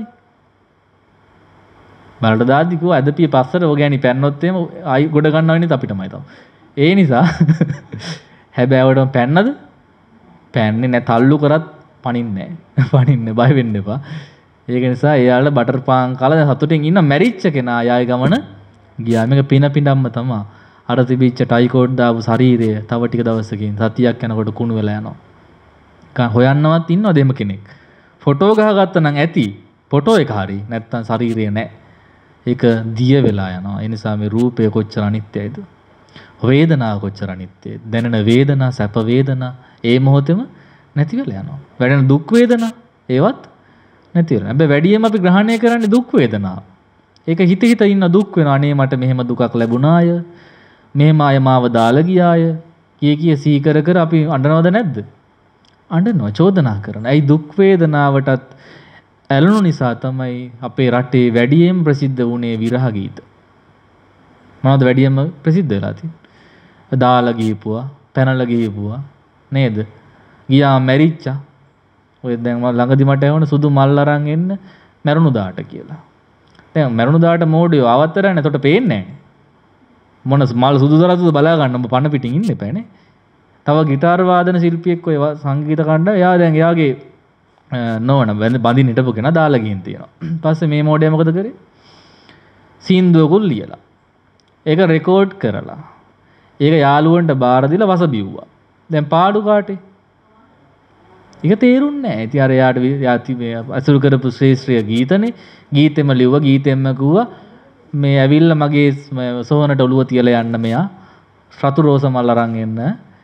වලට දාද්දි කිව්වා අදපිය පස්සට ඔය ගෑණි පැන්නොත් එහෙම ආයි ගොඩ ගන්නව වෙන්නේ අපිටමයි තව. ඒ නිසා හැබෑවටම පැන්නද? පැන්නේ නැහැ. තල්ලු කරත් පණින්නේ නැහැ. පණින්නේ බය වෙන්න එපා. ඒක නිසා එයාලා බටර් පාන් කාලා දැන් සතුටින් ඉන්න මැරිච්ච කෙනා ආයෙ ගමන ගියා. මේක පින පිනම්ම තමයි. අර තිබිච්ච ටයිකෝඩ් දාපු ශරීරය තව ටික දවසකින් සතියක් යනකොට කුණු වෙලා යනවා. හොයන්නවත් ඉන්නවද එම කෙනෙක්? ෆොටෝ ගහගත්තා නම් ඇති. ෆොටෝ එක හරි. නැත්තම් ශරීරය නැහැ. ඒක දිය වෙලා යනවා. ඒ නිසා මේ රූපය කොච්චර අනිත්‍යයිද? වේදනාව කොච්චර අනිත්‍යයිද? දැනෙන වේදනා, සැප වේදනා ඒ මොහොතේම නැති වෙලා යනවා. වැඩෙන දුක් වේදනා ඒවත් නැති වෙනවා. හැබැයි වැඩියෙන්ම අපි ග්‍රහණය කරන්නේ දුක් වේදනාව. ඒක හිත හිත ඉන්න දුක් වෙනවා. අනේ මට මෙහෙම දුකක් ලැබුණාය. මෙහෙම අය මාව දාලා ගියාය. කී කී සීකර කර අපි අඬනවද නැද්ද? අඬනවා, චෝදනා කරනවා. ඇයි දුක් වේදනාවටත් ඇලුණු නිසා තමයි අපේ රටේ වැඩියෙන් ප්‍රසිද්ධ වුණේ විරහ ගීත. මොනවද වැඩියෙන්ම ප්‍රසිද්ධ වෙලා තියෙන්නේ? දාලා ගියපුවා, පැනලා ගියපුවා නේද? ගියා මැරිච්චා. ඔය දැන් මම ළඟදි මට ඇහුණ සුදු මල් අරන් එන්න මැරුණු දාට කියලා. දැන් මැරුණු දාට මෝඩයෝ ආවතරනේ. එතකොට පේන්නේ නැහැ. මොන මල් සුදු දරතුද බලා ගන්න ඔබ පණ පිටින් ඉන්න එපානේ. තව ගිටාර් වාදන ශිල්පියෙක් ඔය සංගීත කණ්ඩායම එයා දැන් එයාගේ නෝන බඳින්න හිටපු කෙනා දාලා ගින් තියෙනවා. පස්සේ මේ මෝඩයා මොකද කරේ? සින්දුවකුල් ලියලා. ඒක රෙකෝඩ් කරලා. ඒක යාළුවන්ට බාර දීලා වස බිව්වා. දැන් පාඩු කාටේ? ඒක තේරුන්නේ නැහැ. ඉතින් අර යාට යාති අසුරු කරපු ශ්‍රේෂ්ඨ ගීතනේ ගීතෙම ලිව්වා ගීතෙම කිව්වා මේ ඇවිල්ලා මගේ සෝනට ඔළුව තියලා යන්න මෙයා රතු රෝස මල් අරන් එන්න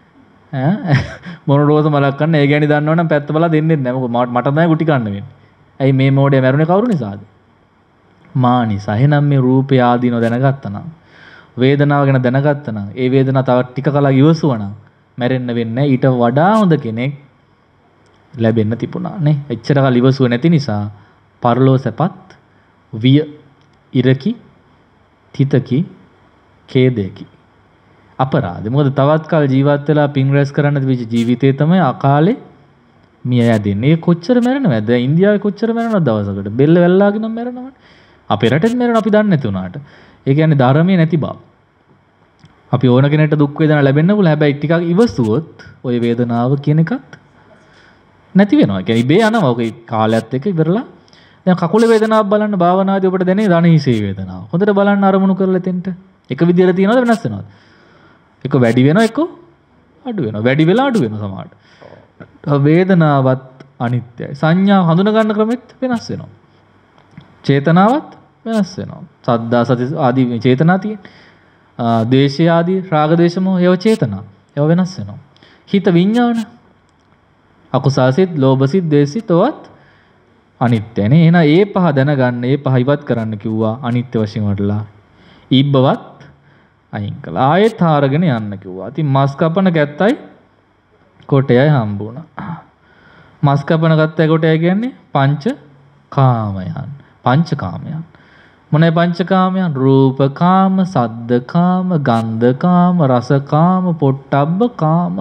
ඈ මොන රෝස මලක් ගන්න ඒ ගැණි දන්නවනම් පැත්ත බලා දෙන්නේ නැහැ. මොකද මට තමයි ගුටි කන්න වෙන්නේ. ඇයි මේ මෝඩය මැරුණේ කවුරු නිසාද? මා නිසා. එහෙනම් මේ රූපය ආදීනව දැනගත්තා නම් වේදනාව ගැන දැනගත්තා නම් ඒ වේදනාව තව ටික කලක් ඉවසුවා නම් මැරෙන්න වෙන්නේ ඊට වඩා හොඳ කෙනෙක් ලැබෙන්න තිබුණා නේ. එච්චර කල් ඉවසුවේ නැති නිසා පරලෝ සැපත් විය ඉරකි තිතකි ඛේදයකි අපරාධ. මොකද තවත් කාල ජීවත් වෙලා පින් රැස් කරන්න තිබිච්ච ජීවිතේ තමයි අකාලේ මිය යදින්නේ. ඒ කොච්චර මැරෙනවද? දැන් ඉන්දියාවේ කොච්චර මැරෙනවද දවසකට? බෙල්ල වැල්ලාගෙන මැරෙනවනේ. අපේ රටෙත් මැරෙනවා අපි දන්නේ නැති වුණාට. ඒ කියන්නේ ධර්මයේ නැති බව. අපි ඕන කෙනෙක්ට දුක් වේදනා ලැබෙන්න පුළුවන්. හැබැයි ටිකක් ඉවසුවොත් ওই වේදනාව කියන එකත් නැති වෙනවා. ඒ කියන්නේ ඉබේ යනවා. ඔක කාලයත් එක්ක ඉවරලා. දැන් කකුලේ වේදනාවක් බලන්න භාවනාදී ඔබට දැනේ ධනහිසේ වේදනාව. හොඳට බලන්න අරමුණු කරලා තෙන්ට. එක විදියට තියනවද වෙනස් වෙනවද? එක වැඩි වෙනවා එක්ක අඩු වෙනවා. වැඩි වෙලා අඩු වෙනවා සමහරට. වේදනාවත් අනිත්‍යයි. සංඥා හඳුනා ගන්න ක්‍රමෙත් වෙනස් වෙනවා. චේතනාවත් වෙනස් වෙනවා. සද්දා සති ආදී චේතනා තියෙන්නේ. ද්වේෂය ආදී රාග ද්වේෂ මොහ ඒව චේතනා. ඒව වෙනස් වෙනවා. හිත විඥාන අකුසාසිත, ලෝභසිත, ද්වේෂසිත ඔවත් අනිත්‍යනේ. එහෙනම් ඒ පහ දැනගන්න, ඒ පහ ඉවත් කරන්න කිව්වා අනිත්‍ය වශයෙන් වඩලා. ඊබ්බවත් අයින් කළා. ආයෙත් හාරගෙන යන්න කිව්වා. ඉතින් මස් කපන ගැත්තයි කොටයයි හම්බ වුණා. මස් කපන ගැත්තයි කොටයයි කියන්නේ පංච කාමයන්. පංච කාමයන්. මොනේ පංච කාමයන්? රූප කාම, සද්ද කාම, ගන්ධ කාම, රස කාම, පොට්ටබ්බ කාම.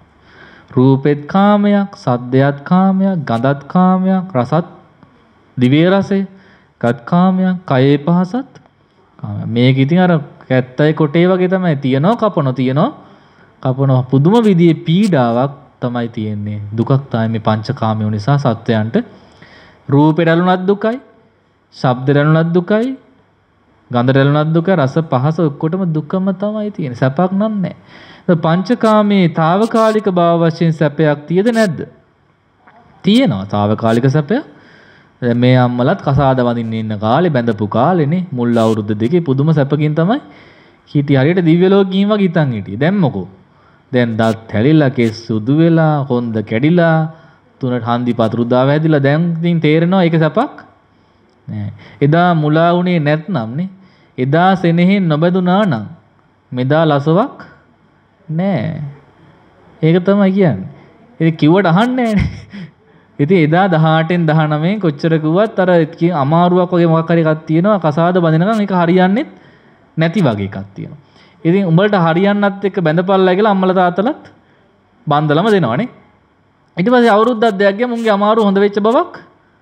රූපෙත් කාමයක්, සද්දයත් කාමයක්, ගඳත් කාමයක්, රසත් දිවේ රසය ගත් කාමයක්, කයේ පහසත් කාමයක්. මේක ඉතින් අර කැත්තයි කොටේ වගේ තමයි තියනවා, කපනවා තියනවා, කපනවා. පුදුම විදිහේ පීඩාවක් තමයි තියෙන්නේ. දුකක් තමයි මේ පංචකාමයෝ නිසා සත්වයන්ට. රූපේ රැළුණත් දුකයි, ශබ්ද රැළුණත් දුකයි, ගන්ධ රැළුණත් දුකයි, රස පහස ඔක්කොටම දුකම තමයි තියෙන්නේ. සැපක් නන්නේ. පංචකාමයේ తాවකාලික භාව වශයෙන් සැපයක් තියද නැද්ද? තියෙනවා తాවකාලික සැපයක්. දැන් මේ අම්මලත් කසාද වඳින්න ඉන්න කාලේ බැඳපු කාලේනේ මුල් අවුරුදු දෙකේ පුදුම සැපකින් තමයි හිටිය. හරියට දිව්‍ය ලෝකෙ ගිහින් වගේ හිතන් හිටියේ. දැන් මොකෝ? දැන් දත් හැලිලා, කෙස් සුදු වෙලා, හොඳ කැඩිලා, තුනට හන්දි පතුරු දාව හැදිලා දැන් ඉතින් තේරෙනවා ඒක සැපක් නෑ. එදා මුලා වුණේ නැත්නම් නේ. එදා සෙනෙහෙන් නොබැදුනා නම් මෙදා ලසවක් නෑ. ඒක තමයි කියන්නේ. ඉතින් කිව්වට අහන්නේ නෑනේ. ඉතින් එදා දහඅටෙන් දහනවයෙන් කොච්චර කිව්වත් අර අමාරුවක් වගේ මොකක් හරි එකක් තියෙනවා. කසාද බඳිනකම් ඒක හරියන්නේ නැති වගේ එකක් තියෙනවා. ඉතින් උඹලට හරියන්නත් එක්ක බැඳපල්ලා කියලා අම්මලා තාත්තලාත් බන්දලම දෙනවනේ. ඊට පස්සේ අවුරුද්දක් දෙකක් ගියා මුන්ගේ අමාරු හොඳ වෙච්ච බවක්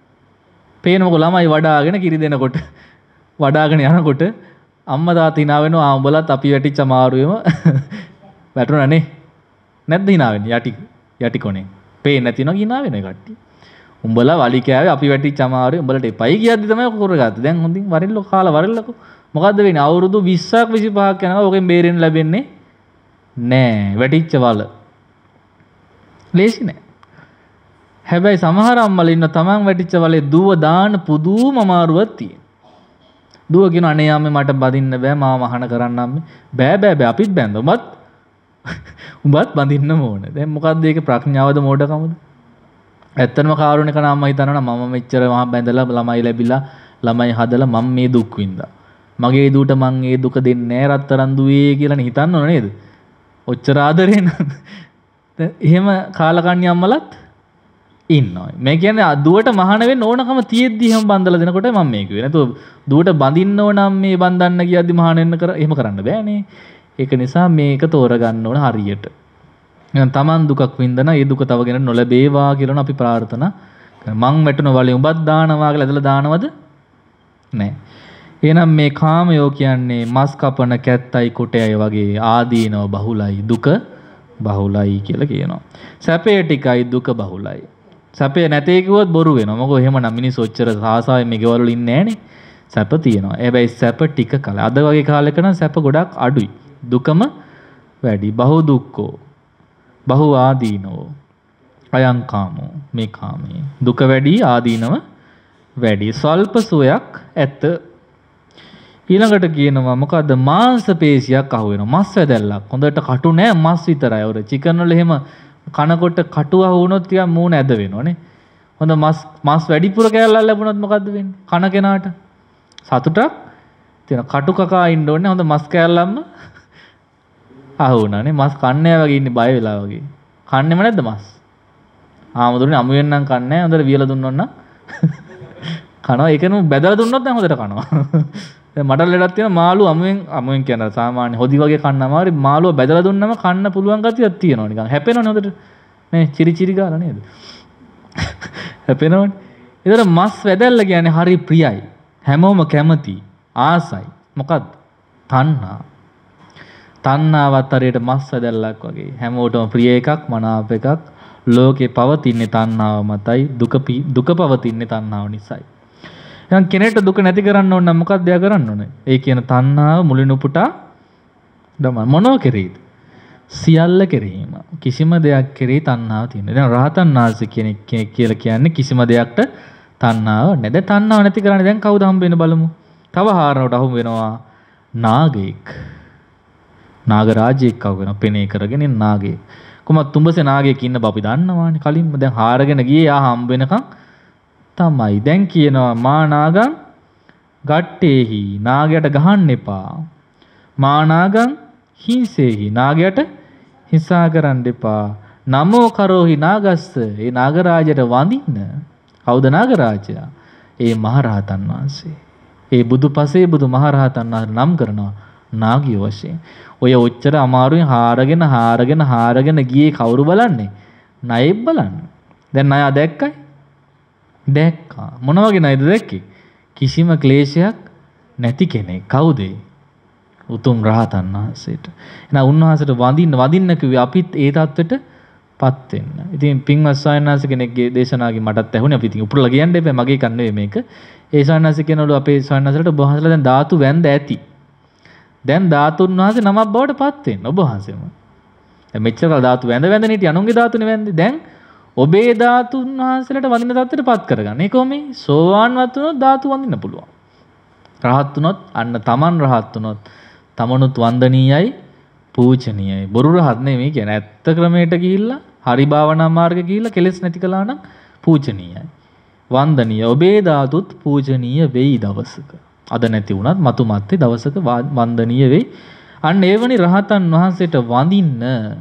පේනකො ළමයි වඩාගෙන කිරි දෙනකොට වඩාගෙන යනකොට අම්මා තාත්තා hina වෙනවා. ආ උඹලත් අපි වැටිච්ච අමාරුවෙම වැටුණානේ. නැද්ද hina වෙන්නේ? යටි යටි කොනේ. පේන්නේ නැති වෙනවා hina වෙන කට්ටිය. උඹලා වලි කෑවේ අපි වැටිච්ච අමාරුවේ උඹලට එපයි කියද්දි තමයි කරගත්තේ. දැන් හොඳින් වරිල්ල කාලා වරිල්ලකෝ. මොකද්ද වෙන්නේ? අවුරුදු විස්සක් විසිපහක් යනවා. ඔකෙන් බේරෙන්න ලැබෙන්නේ නෑ. වැටිච්ච වල. ලේසි නෑ. හැබැයි සමහර අම්මලා ඉන්න තමන් වැටිච්ච වලේ දුව දාන පුදුම අමාරුවක් තියෙන. දුව කියන අනේ අම්මේ මට බඳින්න බෑ මාව මහාන කරන්න අම්මේ. බෑ බෑ බෑ අපිත් බැඳ. උඹත් උඹත් බඳින්න ඕනේ. දැන් මොකද්ද ඒකේ ප්‍රඥාවද මෝඩකමද? ඇත්තටම කාරුණික නම් අම්මා හිතනවා මම මෙච්චර මහා බැඳලා ළමයි ලැබිලා ළමයි හදලා මම මේ දුක් විඳා. මගේ දුවට මං ඒ දුක දෙන්නේ නැහැ රත්තරන් දුවේ කියලානේ හිතන්න ඕන නේද? ඔච්චර ආදරේ නේද? එහෙම කාලකන්ණි අම්මලත් ඉන්නවා. මේ කියන්නේ දුවට මහාන වෙන්න ඕනකම තියෙද්දි එහෙම බඳලා දෙනකොට මම මේ කිව්වේ. නැතුව දුවට බඳින්න ඕන නම් මේ බඳන්න කියද්දි මහාන වෙන්න කර එහෙම කරන්න බෑනේ. ඒක නිසා මේක තෝරගන්න ඕන හරියට. එහෙනම් Taman දුකක් වින්දන ඒ දුක තව කෙනෙක් නොලැබේවා කියලා අපි ප්‍රාර්ථනා කරනවා. මං වැටුණ වලේ උඹත් දානවා කියලා ඇදලා දානවද? නැහැ. එහෙනම් මේ කාමයෝ කියන්නේ මස් කපන කැත්තයි කොටයයි වගේ ආදීනව බහුලයි දුක බහුලයි කියලා කියනවා. සැපේ ටිකයි දුක බහුලයි. සැපේ නැතේ කිව්වොත් බොරු වෙනවා. මොකද එහෙමනම් මිනිස්සු ඔච්චර සාසාවෙන් මේ ගෙවල් වල ඉන්නේ නැහනේ. සැප තියෙනවා. හැබැයි සැප ටික කාලේ. අද වගේ කාලෙක නම් සැප ගොඩක් අඩුයි. දුකම වැඩි. බහු දුක්ඛෝ. බහු ආදීනෝ. අයං කාමෝ. මේ කාමයේ දුක වැඩි ආදීනව වැඩි. ස්වල්ප සුවයක් ඇත. ඊළඟට කියනවා මොකද්ද? මාංශ පේශියක් අහු වෙනවා. මස් වැදැල්ලක්. හොඳට කටු නෑ මස් විතරයි. ඔර චිකන් වල එහෙම කනකොට කටු අහු වුණොත් ටිකක් මූණ ඇද වෙනවනේ. හොඳ මස් මස් වැඩිපුර කෑල්ලක් ලැබුණොත් මොකද්ද වෙන්නේ? කන කෙනාට සතුටක් තියෙන. කටු කකා ඉන්න ඕනේ. හොඳ මස් කෑල්ලක්ම අහු වුණානේ. මස් කන්නේ වගේ ඉන්නේ බය වෙලා වගේ. කන්නේම නැද්ද මස්? ආමුදුරනේ අමු වෙන්නම් කන්නේ. හොඳට වියලා දුන්නොත් නම් කනවා. ඒකනු බැදලා දුන්නොත් නම් හොඳට කනවා. මට ලෙඩක් තියෙන මාළු අමුවෙන් අමුවෙන් කියන සාමාන්‍ය හොදි වගේ කන්න අමාරුයි. මාළුව බැදලා දුන්නම කන්න පුළුවන් ගතියක් තියෙනවා නිකන්. හැපෙනවනේ හොදට. නේ චිරි චිරි ගාලා නේද? හැපෙනවනේ. ඒතර මස් වැදල්ල කියන්නේ හරි ප්‍රියයි. හැමෝම කැමති. ආසයි. මොකද්ද? තණ්හා. තණ්හාවත් හරියට මස් වැදල්ලක් වගේ. හැමෝටම ප්‍රිය එකක්, මනාප එකක්. ලෝකේ පවතින්නේ තණ්හාව මතයි. දුක දුක පවතින්නේ තණ්හාව නිසායි. එහෙනම් කෙනෙක්ට දුක නැති කරන්න ඕන නම් මොකක්ද එයා කරන්න ඕනේ? ඒ කියන තණ්හාව මුලින් උපුටා දමන මොනෝ කෙරෙයිද? සියල්ල කෙරෙහිම කිසිම දෙයක් කෙරෙහි තණ්හාව තියෙනවා. දැන් රහතන් වහන්සේ කෙනෙක් කියලා කියන්නේ කිසිම දෙයකට තණ්හාව නැහැ. දැන් තණ්හාව නැති කරන්නේ දැන් කවුද හම්බ වෙන බලමු. තව හාරනකට අහු වෙනවා නාගයෙක්. නාග රාජයෙක් කව වෙනවා. පෙනේ කරගෙන නාගයෙක්. කොහොමද තුඹසේ නාගයෙක් ඉන්න බව අපි දන්නවානේ. කලින්ම දැන් හාරගෙන ගියේ ආ හම්බ වෙනකන් තමයි. දැන් කියනවා මා නාගං ගට්ටේහි නාගයට ගහන්න එපා. මා නාගං හිංසේහි නාගයට හිංසා කරන්න එපා. නමෝ කරෝහි නාගස්ස ඒ නාගරාජයට වඳින්න. කවුද නාගරාජයා? ඒ මහරහතන් වහන්සේ. ඒ බුදුපසේ බුදු මහරහතන් වහන්සේ නම් කරනවා නාගිය වශයෙන්. ඔය ඔච්චර අමාරුවෙන් හාරගෙන හාරගෙන හාරගෙන ගියේ කවුරු බලන්නේ? ණයෙක් බලන්න. දැන් ණය දැක්කයි? දැක්කා. මොන වගේ ණයද දැක්කේ? කිසිම ක්ලේශයක් නැති කෙනෙක්. කවුද? උතුම් රහතන් වහන්සේට. එහෙනම් උන්වහන්සේට වඳින්න වඳින්න කිව්වේ අපිත් ඒ தත්වෙටපත් වෙන්න. ඉතින් පින්වත් ස්වාමීන් වහන්සේ කෙනෙක්ගේ දේශනාවකින් මටත් ඇහුණේ අපි ඉතින් උපුරලා කියන්න එපා මගේ කන් නෙවෙයි මේක. ඒ ස්වාමීන් වහන්සේ කියනවලු අපේ ස්වාමීන් වහන්සේලාට ඔබ වහන්සේලා දැන් ධාතු වැන්ද ඇති. දැන් ධාතුන් වහන්සේ නමක් බවට පත් වෙන්න ඔබ වහන්සේම. දැන් මෙච්චර කල් ධාතු වැඳ වැඳ හිටිය අනුන්ගේ ධාතුනේ වැන්දේ. දැන් ඔබේ ධාතුන් වහන්සේලාට වඳින தත්වෙටපත් කරගන්න. ඒ කොහොමද? සෝවාන්වත් වුණොත් ධාතු වඳින්න පුළුවන්. රහත් වුණොත් අන්න තමන් රහත් වුණොත් තමනුත් වන්දනීයයි පූජනීයයි. බොරු රහත් නෙමෙයි කියන්නේ ඇත්ත ක්‍රමයට ගිහිල්ලා හරි භාවනා මාර්ගෙ ගිහිල්ලා කෙලෙස් නැති කළා නම් පූජනීයයි. වන්දනීය ඔබේ ධාතුත් පූජනීය වෙයි දවසක. අද නැති වුණත් මතු මත්තේ දවසක වන්දනීය වෙයි. අන්න එවැනි රහතන් වහන්සේට වඳින්න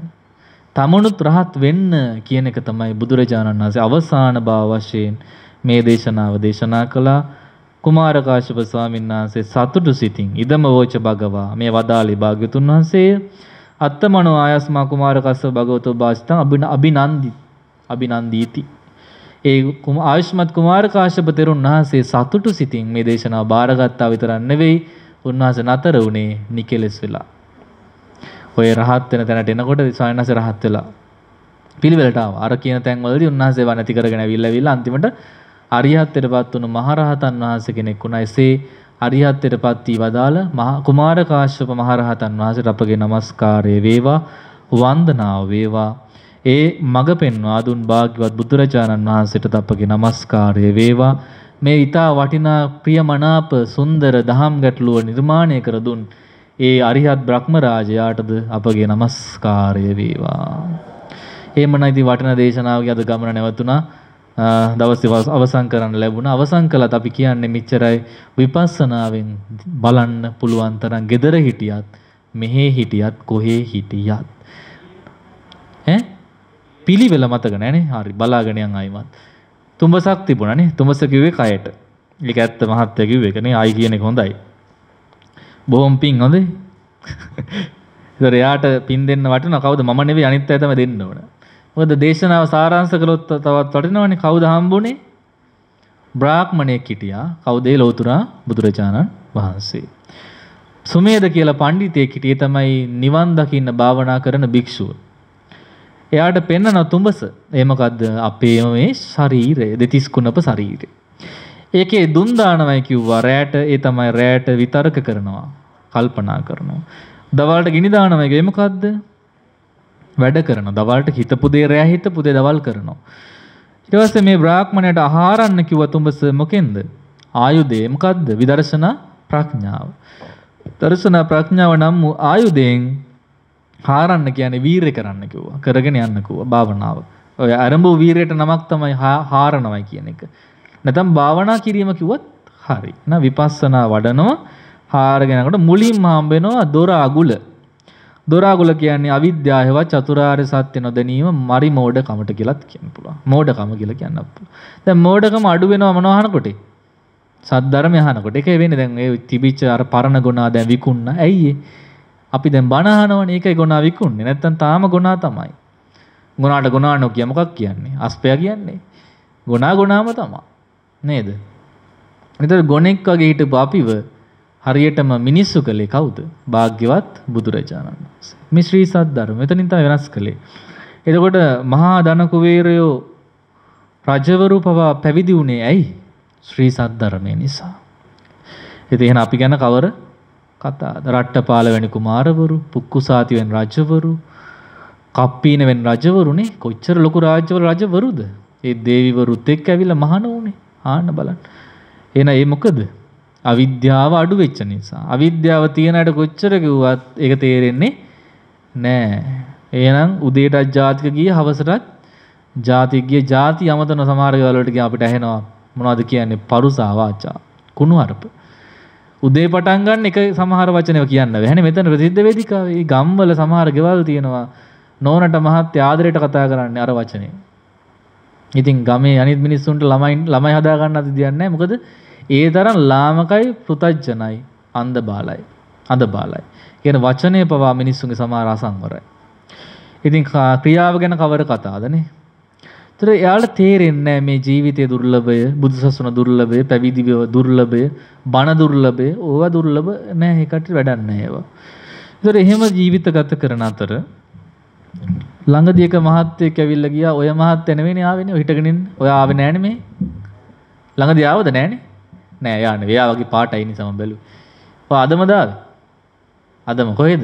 තමනුත් රහත් වෙන්න කියන එක තමයි බුදුරජාණන් වහන්සේ අවසාන භාව වශයෙන් මේ දේශනාව දේශනා කළා. කුමාර කාශ්‍යප ස්වාමීන් වහන්සේ සතුටු සිතින් ඉදම වෝච භගවා මේ වදාළේ භාග්‍යතුන් වහන්සේ අත්තමනෝ ආයස්මා කුමාර කාශ්‍යප භගවතෝ වාසිතං අභිනන්දි අභිනන්දීති. ඒ ආයුෂ්මත් කුමාර කාශ්‍යප තෙරුන් වහන්සේ සතුටු සිතින් මේ දේශනාව බාරගත්තා විතරක් නෙවෙයි උන්වහන්සේ නතර වුණේ නිකලස් වෙලා. ඔය රහත් වෙන තැනට එනකොට ස්වාමීන් වහන්සේ රහත් වෙලා පිළිවෙලට ආවා. අර කියන තැන්වලදී උන්වහන්සේ වා නැති කරගෙන ඇවිල්ලා ඇවිල්ලා අන්තිමට අරිහත්ත්වයටපත් වුණු මහරහතන් වහන්සේ කෙනෙක් වුණා. එසේ අරිහත්ත්වයටපත් වී වදාළ මහා කුමාර කාශ්‍යප මහරහතන් වහන්සේට අපගේ নমස්කාරය වේවා, වන්දනාව වේවා. ඒ මඟ පෙන්වා දුන් භාග්‍යවත් බුදුරජාණන් වහන්සේට අපගේ নমස්කාරය වේවා. මේ ඊතා වටිනා ප්‍රියමනාප සුන්දර දහම් ගැටලුව නිර්මාණය කර දුන් ඒ අරිහත් බ්‍රහ්ම රාජයාටද අපගේ নমස්කාරය වේවා. එහෙමනම් ඉතින් වටිනා දේශනාවක අද ගමන නැවතුණා. දවසේ අවසන් කරන්න ලැබුණා. අවසන් කළත් අපි කියන්නේ මෙච්චරයි විපස්සනාවෙන් බලන්න පුළුවන් තරම් gedara හිටියත් මෙහෙ හිටියත් කොහේ හිටියත් ඈ පිළිවෙල මතක නැනේ. හරි බලාගෙන යන් ආයිමත්. තුඹසක් තිබුණානේ. තුඹස කිව්වේ කයට. ඒක ඇත්ත මහත්ය කිව්වේ ඒක නේ. ආයි කියන එක හොඳයි. බොහොම පිං හොඳේ. ඒතර එයාට පින් දෙන්න වටිනවා. කවුද? මම නෙවෙයි අනිත් අය තමයි දෙන්න ඕන. මොකද දේශනාව සාරාංශ කළොත් තවත් වටිනවනේ. කවුද හම්බුනේ? බ්‍රාහ්මණයෙක් හිටියා. කවුද? ඒ ලෞතුරා බුදුරජාණන් වහන්සේ. සුමේද කියලා පඬිතෙක් හිටියේ තමයි නිවන් දකින්න භාවනා කරන භික්ෂුව. එයාට පෙන්නන තුඹස. ඒ මොකද්ද? අපේම මේ ශරීරය, දෙතිස් කුණප ශරීරය. ඒකේ දුන් දානමයි කිව්වා. රැට ඒ තමයි රැට විතරක කරනවා. කල්පනා කරනවා. දවල්ට ගිනි දානමයි කිව්වේ මොකද්ද? වැඩ කරනවා. දවල්ට හිතපු දේ රැ හිතපු දේ දවල් කරනවා. ඊට පස්සේ මේ බ්‍රාහ්මණයට ආහාරන්න කිව්ව තුඹස මොකෙන්ද? ආයුධය මොකද්ද? විදර්ශනා ප්‍රඥාව. දර්ශනා ප්‍රඥාව නම් ආයුධයෙන් හාරන්න කියන්නේ වීරය කරන්න කිව්වා. කරගෙන යන්න කිව්වා භාවනාව. ඔය ආරම්භ වීරයට නමක් තමයි හාරනවයි කියන එක. නැත්නම් භාවනා කිරීම කිව්වත් හරි. නා විපස්සනා වඩනවා හාරගෙන යනකොට මුලින්ම හම්බ වෙනවා දොර අගුල. දොර අගුල කියන්නේ අවිද්‍යාවවත් චතුරාර්ය සත්‍ය නොදැනීම මරි මෝඩකමට කියලාත් කියන්න පුළුවන්. මෝඩකම කියලා කියන්න පුළුවන්. දැන් මෝඩකම අඩු වෙනවා මොනවා අහනකොට? සද්ධර්මය අහනකොට. ඒකේ වෙන්නේ දැන් ඒ තිබිච්ච අර පරණ ගුණා දැන් විකුණන. ඇයි ඒ? අපි දැන් බණ අහනවනේ ඒකයි ගුණා විකුණන්නේ. නැත්තම් තාම ගුණා තමයි. ගුණාට ගුණා නොකිය මොකක් කියන්නේ? අස්පයා කියන්නේ. ගුණා ගුණාම තමයි. නේද? ඒතර ගොනෙක් වගේ හිටපු අපිව හරියටම මිනිස්සු කලේ කවුද? භාග්‍යවත් බුදුරජාණන් වහන්සේ. මේ ශ්‍රී සද්ධර්ම මෙතනින් තමයි වෙනස් කළේ. එතකොට මහා ධන කුවේරයෝ රජවරු පවා පැවිදි වුණේ ඇයි? ශ්‍රී සද්ධර්මය නිසා. ඉතින් එහෙනම් අපි ගැන කවර කතාවද? රට්ටපාල වැනි කුමාරවරු, පුක්කුසාති වැනි රජවරු, කප්පීන වෙන රජවරුනේ කොච්චර ලොකු රාජ්‍යවල රජවරුද? ඒ දේවිවරුත් එක්ක ඇවිල්ලා මහාන වුණේ. ආන්න බලන්න. එහෙනම් ඒ මොකද? අවිද්‍යාව අඩු වෙච්ච නිසා. අවිද්‍යාව තියනට කොච්චර කිව්වත් ඒක තේරෙන්නේ නෑ. එහෙනම් උදේටත් ජාතික ගියේ හවසටත් ජාතික ගියේ ජාති යමතන සමහර ගෙවල් වලට ගියා අපිට ඇහෙනවා මොනවද කියන්නේ පරුසා වාචා කුණුහරුප. උදේ පටන් ගන්න එක සමහර වචනව කියන්න බැහැනේ මෙතන ප්‍රසිද්ධ වේදිකාවේ. මේ ගම්වල සමහර ගෙවල් තියෙනවා නෝනට මහත්ය ආදරයට කතා කරන්නේ අර වචනේ. ඉතින් ගමේ අනිත් මිනිස්සුන්ට ළමයි ළමයි හදා ගන්න අද දෙයක් නැහැ. මොකද ඒ තරම් ලාමකයි පෘතජ්ජනයි අන්ධ බාලයි අන්ධ බාලයි කියන වචනේ පවා මිනිස්සුන්ගේ සමහර අසංවරයි. ඉතින් ක්‍රියාව ගැන කවර කතාවදනේ. ඒතර එයාලට තේරෙන්නේ මේ ජීවිතයේ දුර්ලභය, බුදුසසුන දුර්ලභය, පැවිදි දුර්ලභය, බණ දුර්ලභය, ඕවා දුර්ලභ නෑ. ඒකට වැඩක් නෑ ඒවා. ඒතර එහෙම ජීවිත ගත කරන අතර ළඟදී එක මහත්තයෙක් ඇවිල්ලා ගියා. ඔය මහත්තයා නෙවෙයිනේ ආවෙනේ. ඔය හිටගෙන ඉන්න. ඔය ආවේ නෑනේ මේ. ළඟදී ආවද නෑනේ? නෑ යා නෙවෙයි. එයා වගේ පාටයි නිසා මම බැලුවේ. ඔය අදම දාවේ. අදම කොහෙද?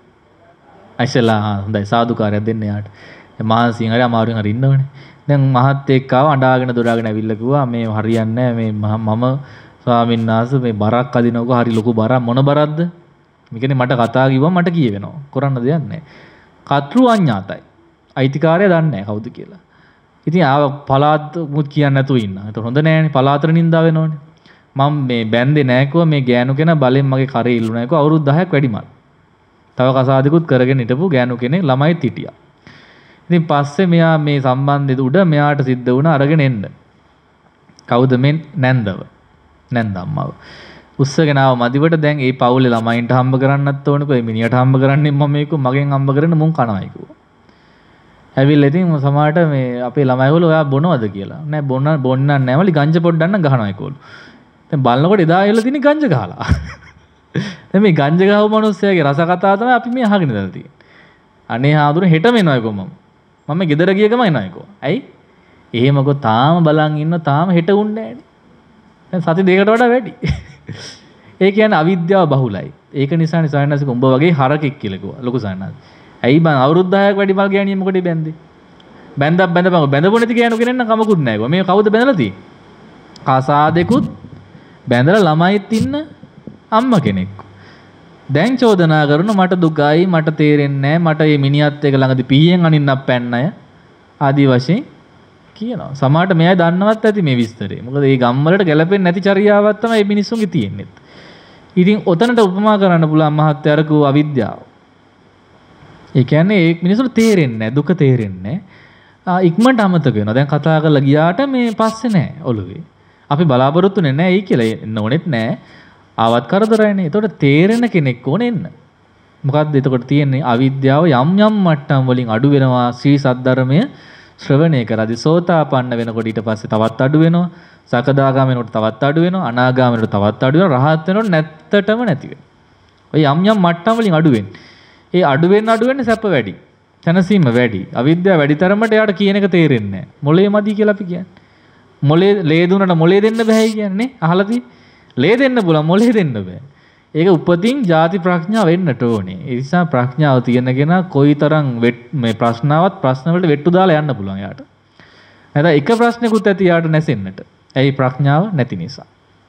ඇයිසලා හොඳයි සාදුකාරයක් දෙන්න යාට. මහන්සියෙන් හරි අමාරුවෙන් හරි ඉන්නවනේ. දැන් මහත්තයෙක් ආව අඬාගෙන දොඩාගෙන ඇවිල්ලා කිව්වා මේ හරියන්නේ නෑ මේ මම ස්වාමීන් වහන්සේ මේ බරක් අදිනවක හරි ලොකු බරක් මොන බරක්ද? මේකනේ මට කතා කිව්වම මට කියවෙනවා. කරන්න දෙයක් නෑ. කතෘ අඥාතයි. අයිතිකාරය දන්නේ නෑ කවුද කියලා. ඉතින් ආව පලාත් මුත් කියන්නේ නැතුව ඉන්න. ඒක හොඳ නෑනේ. පලාතර නින්දා වෙනවනේ. මම මේ බැන්දේ නෑ කිව්වා මේ ගෑනු කෙනා බලෙන් මගේ කරේ ඉල්ලුණා කිව්වා අවුරුදු දහයක් වැඩිමල්. තව කසාදිකුත් කරගෙන හිටපු ගෑනු කෙනෙක් ළමයිත් හිටියා. ඉතින් පස්සේ මෙයා මේ සම්බන්ධෙ උඩ මෙයාට සිද්ධ වුණා අරගෙන එන්න. කවුද මේ නැන්දව? නැන්දම්මව. උස්සගෙන ආව මදිවට දැන් ඒ පවුලේ ළමයින්ට හම්බ කරන්නත් ඕනේ කොයි මිනිහට හම්බ කරන්නේ මම මේක මගෙන් හම්බ කරන්න මුන් කනවායි කිව්වා. ඇවිල්ලා ඉතින් සමහරට මේ අපේ ළමයිවල ඔයා බොනවද කියලා. නෑ බොන්න බොන්නක් නෑමලි ගංජා පොඩ්ඩක් නම් ගහනවා ඒකෝලු. දැන් බලනකොට එදා එල්ල තියෙන ගංජා ගහලා. දැන් මේ ගංජා ගහව මිනිස්සයාගේ රස කතාව තමයි අපි මේ අහගෙන ඉඳලා තියෙන්නේ. අනේ හාදුර හෙටම එනවා ඒකෝ මම. මම ගෙදර ගිය ගමන් එනවා ඒකෝ. ඇයි? එහෙමකෝ තාම බලන් ඉන්න තාම හෙට උන්නේ නෑනේ. දැන් සති දෙකකට වඩා වැඩි. ඒ කියන්නේ අවිද්‍යාව බහුලයි. ඒක නිසානේ සයන්නාසික උඹ වගේ හරකෙක් කියලා කිව්වා ලොකු සයන්නාස්. ඇයි බං අවුරුදු දහයක් වැඩි මල් ගෑණිය මොකටද බැන්දේ? බැන්දක් බැන්දපන් බැන්දපො නැති ගෑනු කෙනෙක් නම් කමකුත් නැහැ කිව්වා. මේ කවුද බැඳලා තියෙන්නේ? කසාදෙකුත් බැඳලා ළමයිත් ඉන්න අම්මා කෙනෙක්. දැන් චෝදනා කරන මට දුකයි මට තේරෙන්නේ නැහැ මට මේ මිනිහත් එක ළඟදී පීයෙන් අනින්නක් පැන්න අය ආදි වශයෙන් කියනවා. සමහරට මෙයා දන්නවත් ඇති මේ විස්තරේ. මොකද මේ ගම් වලට ගැලපෙන්නේ නැති චර්යාවක් තමයි මේ මිනිස්සුන්ගේ තියෙන්නේ. ඉතින් ඔතනට උපමා කරන්න පුළුවන් මහත්යර කෝ අවිද්‍යාව. ඒ කියන්නේ ඒ මිනිස්සුන්ට තේරෙන්නේ නැහැ දුක තේරෙන්නේ නැහැ. ඉක්මනට අමතක වෙනවා. දැන් කතා කරලා ගියාට මේ පස්සේ නැහැ ඔළුවේ. අපි බලාපොරොත්තුනේ නැහැ එයි කියලා එන්න ඕනෙත් නැහැ. ආවත් කරදරයිනේ. ඒතකොට තේරෙන කෙනෙක් ඕනේ එන්න. මොකද්ද එතකොට තියෙන්නේ? අවිද්‍යාව යම් යම් මට්ටම් වලින් අඩු වෙනවා. ශ්‍රී සද්ධර්මය ශ්‍රවණය කරද්දී සෝතාපන්න වෙනකොට ඊට පස්සේ තවත් අඩු වෙනවා. සකදාගාම වෙනකොට තවත් අඩු වෙනවා. අනාගාම වෙනකොට තවත් අඩු වෙනවා. රහත් වෙනකොට නැත්තටම නැති වෙනවා. ඔය යම් යම් මට්ටම් වලින් අඩු වෙන්නේ. ඒ අඩු වෙන්න අඩු වෙන්න සැප වැඩි. තනසීම වැඩි. අවිද්‍යාව වැඩි තරමට යාට කියන එක තේරෙන්නේ නැහැ. මොලේ මදි කියලා අපි කියන්නේ. මොලේ ලේ දුන්නට මොලේ දෙන්න බෑයි කියන්නේ. අහලාදී ලේ දෙන්න පුළුවන් මොලේ දෙන්න බෑ. ඒක උපතින් ಜಾති ප්‍රඥාව වෙන්නට ඕනේ. ඒ නිසා ප්‍රඥාව තියෙන කෙනා කොයිතරම් මේ ප්‍රශ්නාවත් ප්‍රශ්න වලට වෙට්ටු දාලා යන්න පුළුවන් යාට. නැත්නම් එක ප්‍රශ්නකුත් ඇති යාට නැසෙන්නට. ඇයි ප්‍රඥාව නැති නිසා.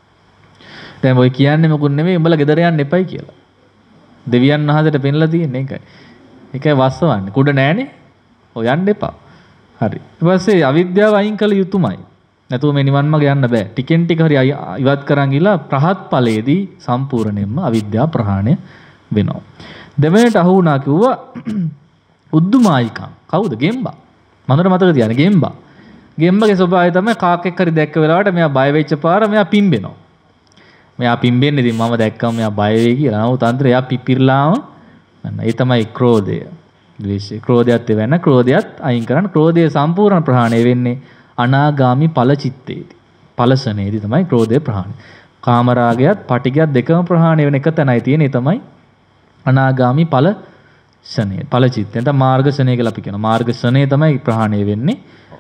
දැන් ඔය කියන්නේ මොකුත් නෙමෙයි උඹලා ගෙදර යන්න එපයි කියලා. දෙවියන් වහන්සේට පෙන්ලා තියෙන්නේ ඒකයි. ඒකයි වස්සවන්නේ. කුඩ නෑනේ. ඔය යන්න එපා. හරි. ඊට පස්සේ අවිද්‍යාව අයින් කළ යුතුමයි. නැතුව මේ නිවන් මාර්ග යන්න බෑ. ටිකෙන් ටික හරි ඉවත් කරන් ගිහලා ප්‍රහත් ඵලයේදී සම්පූර්ණයෙන්ම අවිද්‍යාව ප්‍රහාණය වෙනවා. දෙවෙනිට අහු වුණා කිව්වා උද්දුමායිකම්. කවුද? ගෙම්බා. මනර මතක තියාගන්න ගෙම්බා. ගෙම්බගේ ස්වභාවය තමයි කාක්කෙක් හරි දැක්ක වෙලාවට මෙයා බය වෙච්ච පාර මෙයා පිම්බෙනවා. මෙයා පිම්බෙන්නේ ඉතින් මම දැක්කම මෙයා බය වෙයි කියලා. නමුත් අන්තර එයා පිපිරලාම නන්න. ඒ තමයි ක්‍රෝධය. ද්වේෂය. ක්‍රෝධයත් වෙන ක්‍රෝධයත් අයින් කරන්න. ක්‍රෝධය සම්පූර්ණ ප්‍රහාණය වෙන්නේ අනාගාමි ඵල චිත්තේදී. ඵලසනේදී තමයි ක්‍රෝධය ප්‍රහාණය. කාමරාගයත් පටිගයත් දෙකම ප්‍රහාණය වෙන එක තැනයි තියෙන්නේ. ඒ තමයි අනාගාමි ඵල ශනේ. ඵල චිත්තේ. නැත්නම් මාර්ග ශනේ කියලා අපි කියනවා. මාර්ග ශනේ තමයි ප්‍රහාණය වෙන්නේ.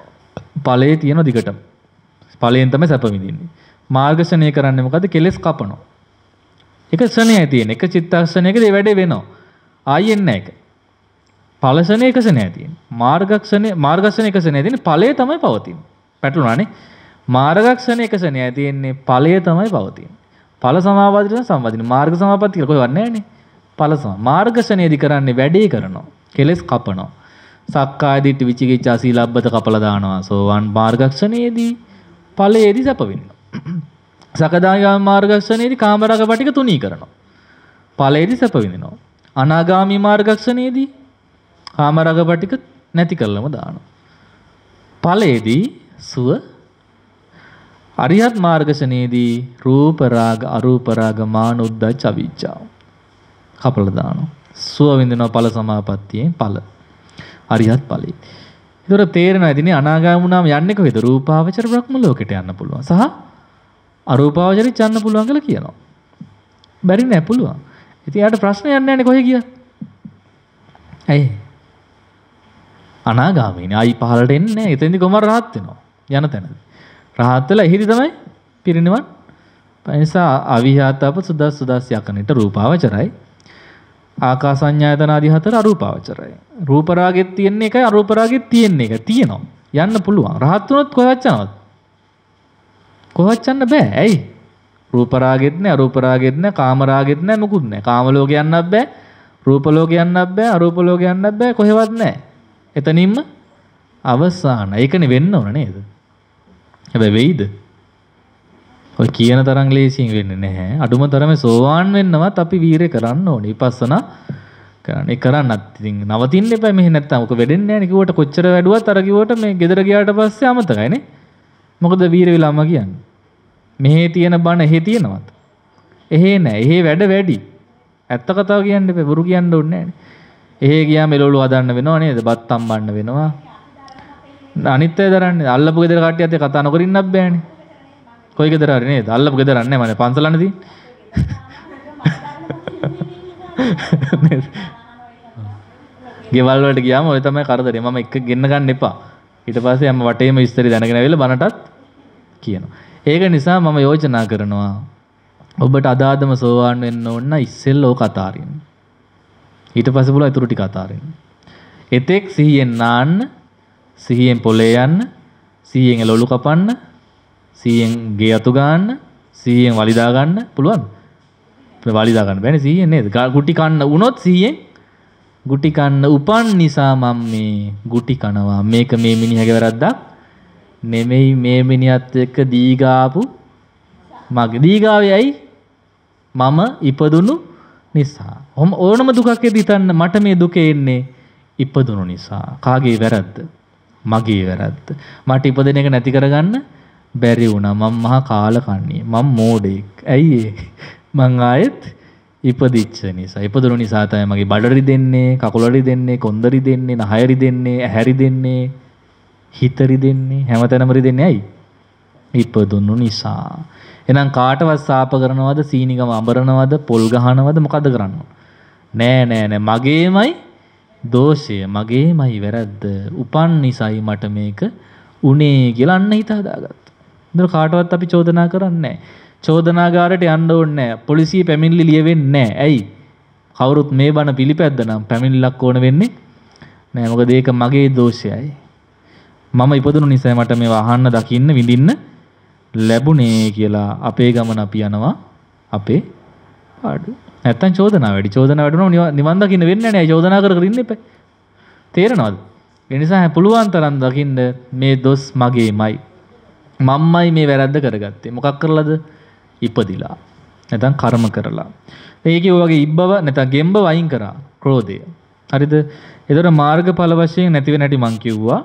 ඵලයේ තියෙන දිගටම. ඵලයෙන් තමයි සැප විඳින්නේ. මාර්ග ශනේ කරන්නේ මොකද්ද? කෙලස් කපනවා. එක ශනේයි තියෙන්නේ. එක චිත්තක්ෂණයකදී ඒ වැඩේ වෙනවා. ආයෙත් නැහැ ඒක. ඵලසනේ එකසනේ තියෙන්නේ. මාර්ගක්ෂනේ මාර්ගක්ෂනේ එකසනේ තියෙන්නේ. ඵලය තමයි පවතින්නේ. පැටළුණානේ. මාර්ගක්ෂනේ එකසනේ තියෙන්නේ. ඵලය තමයි පවතින්නේ. ඵල සමාපatti සම්වදින මාර්ග සමාපatti කියලා කොහෙවත් නැහැනේ. ඵල සම මාර්ගක්ෂනේදී කරන්නේ වැඩේ කරනවා. කෙලස් කපනවා. සක්කාය දිට්ඨි විචිකිච්ඡා සීලබ්බත කපලා දානවා. සෝවන් මාර්ගක්ෂනේදී ඵලයේදී සැප විඳිනවා. සකදාගාමී මාර්ගක්ෂනේදී කාමරාග පිටික තුනී කරනවා. ඵලයේදී සැප විඳිනවා. අනාගාමී මාර්ගක්ෂනේදී කාමරාග පිටික නැති කරලම දානවා. ඵලයේදී සුව අරියත් මාර්ගක්ෂනේදී රූප රාග අරූප රාග මාන උද්දච්ච අවිජ්ජා කපලා දානවා. සුව විඳිනවා ඵල සමාපත්තියෙන් ඵල. අරියත් ඵලයි. ඒතර තේරෙනවා ඉතින් අනාගාමී වුණාම යන්නේ කොහෙද? රූපාවචර බ්‍රහ්ම ලෝකෙට යන්න පුළුවන්. සහ අරූපාවචරෙත් යන්න පුළුවන් කියලා කියනවා. බැරි නෑ පුළුවන්. ඉතින් යාට ප්‍රශ්නයක් නෑනේ කොහෙ ගියා? ඇයි? අනාගාමීනේ ආයි පහලට එන්නේ නෑ. එතෙන්දි කොහමද රහත් වෙනවා. යන තැනදී. රහත් වෙලා එහිදී තමයි පිරිනිවන්. ඒ නිසා අවිහාතප සුදස් සුදස් යකනිට රූපාවචරයි. ආකාසඤ්ඤායතන ආදී හතර අරූපාවචරයි. රූප රාගෙත් තියෙන්නේ එකයි අරූප රාගෙත් තියෙන්නේ එකයි. තියෙනවා. යන්න පුළුවන්. රහත් වුණොත් කොහෙවත් යනවද? කොහෙවත් යන්න බෑ. ඇයි? රූප රාගෙත් නෑ අරූප රාගෙත් නෑ කාම රාගෙත් නෑ මොකුත් නෑ. කාම ලෝකේ යන්නත් බෑ. රූප ලෝකේ යන්නත් බෑ. අරූප ලෝකේ යන්නත් බෑ. කොහෙවත් නෑ. එතනින්ම අවසාන. ඒකනේ වෙන්න ඕන නේද? හැබැයි වෙයිද? ඔය කියන තරම් ලේසියෙන් වෙන්නේ නැහැ. අඩුම තරමේ සෝවාන් වෙන්නවත් අපි වීරය කරන්න ඕනේ. විපස්සනා කරන්න. ඒ කරන්නත් ඉතින් නවතින්න එපා මෙහෙ නැත්තම් ඔක වෙඩෙන්නේ නැහැ නේ. කිව්වට කොච්චර වැඩුවත් අර කිව්වට මේ ගෙදර ගියාට පස්සේ අමතකයි නේ. මොකද වීර වෙලාම කියන්නේ. මෙහෙ තියෙන බණ එහෙ තියෙනවද? එහෙ නැහැ. එහෙ වැඩ වැඩි. ඇත්ත කතාව කියන්න එපා. බොරු කියන්න ඕනේ නැහැ නේ. එහෙ ගියාම එළවලු හදන්න වෙනව නේද? බත් අම්බන්න වෙනවා. අනිත් අය දරන්නේ අල්ලපු ගෙදර කට්ටියත් එක්ක කතා නොකර ඉන්නත් බෑනේ. කොයි ගෙදර හරි නේද? අල්ලපු ගෙදර නැහැ මම පන්සලන්නේ තියෙන්නේ. ගෙවල් වලට ගියාම ඔය තමයි කරදරේ. මම එක ගෙන්න ගන්න එපා. ඊට පස්සේ අම්ම වටේම විස්තරي දැනගෙන ඇවිල්ලා බනටත් කියනවා. ඒක නිසා මම යෝජනා කරනවා ඔබට අදාදම සෝවාන් වෙන්න ඕන නම් ඉස්සෙල්ලා ඕක අතාරින්න. ඊට පස්සේ පුළුවන් ඊටු ටික අතාරින්න. එතෙක් සිහියෙන් නාන්න, සිහියෙන් පොලේ යන්න, සිහියෙන් එළවලු කපන්න, සිහියෙන් ගේ අතු ගන්න, සිහියෙන් වලි දා ගන්න පුළුවන්. වලි දා ගන්න බෑනේ සිහියෙන් නේද? ගුටි කන්න වුණොත් සිහියෙන් ගුටි කන්න උපන් නිසා මම මේ ගුටි කනවා. මේක මේ මිනිහගේ වැරද්දක් නෙමෙයි. මේ මිනිහත් එක්ක දීගාපු මගේ දීගාවේ ඇයි මම ඉපදුණු නිසා. ඔහොම ඕනම දුකක් එද්දි හිතන්න මට මේ දුක එන්නේ ඉපදුණු නිසා. කාගේ වැරද්ද? මගේ වැරද්ද. මට ඉපදෙන එක නැති කරගන්න බැරි වුණා. මම මහා කාලකන්ණියෙක්. මම මෝඩෙක්. ඇයි ඒ? මං ආයෙත් ඉපදිච්ච නිසා. ඉපදුණු නිසා තමයි මගේ බඩරි දෙන්නේ, කකුලරි දෙන්නේ, කොන්දරි දෙන්නේ, නහයරි දෙන්නේ, ඇහැරි දෙන්නේ, හිතරි දෙන්නේ, හැමතැනම රි දෙන්නේ ඇයි? ඉපදුණු නිසා. එහෙනම් කාටවත් සාප කරනවද, සීනිගම අඹරනවද, පොල් ගහනවද මොකද කරන්නේ? නෑ නෑ නෑ මගේමයි දෝෂය, මගේමයි වැරද්ද. උපන් නිසායි මට මේක උනේ කියලා අන්න හිත හදාගත්තා. ඉතින් කාටවත් අපි චෝදනා කරන්නේ නෑ. චෝදනාගාරයට යන්න ඕනේ නෑ. පොලිසිය පැමිණිලි ලියවෙන්නේ නෑ. ඇයි? කවුරුත් මේ බණ පිළිපැද්ද නම් පැමිණිල්ලක් ඕන වෙන්නේ නෑ. මොකද ඒක මගේ දෝෂයයි. මම ඉපදුණු නිසා මට මේවා අහන්න, දකින්න, විඳින්න ලැබුණේ කියලා අපේ ගමන අපි යනවා අපේ පාඩු. නැත්තම් චෝදනා වැඩි. චෝදනා වැඩුණොත් නිවන් දකින්න වෙන්නේ නැහැ. චෝදනා කර කර ඉන්න එපා. තේරෙනවද? ඒ නිසා පුළුවන් තරම් දකින්න මේ දොස් මගේමයි. මම්මයි මේ වැරද්ද කරගත්තේ. මොකක් කරලාද? ඉපදිලා. නැත්නම් කර්ම කරලා. ඒකේ ඔය වගේ ඉබ්බව නැත්නම් ගෙම්බව වයින් කරා. ක්‍රෝධය. හරිද? ඒතර මාර්ගඵල වශයෙන් නැති වෙ නැටි මං කිව්වා.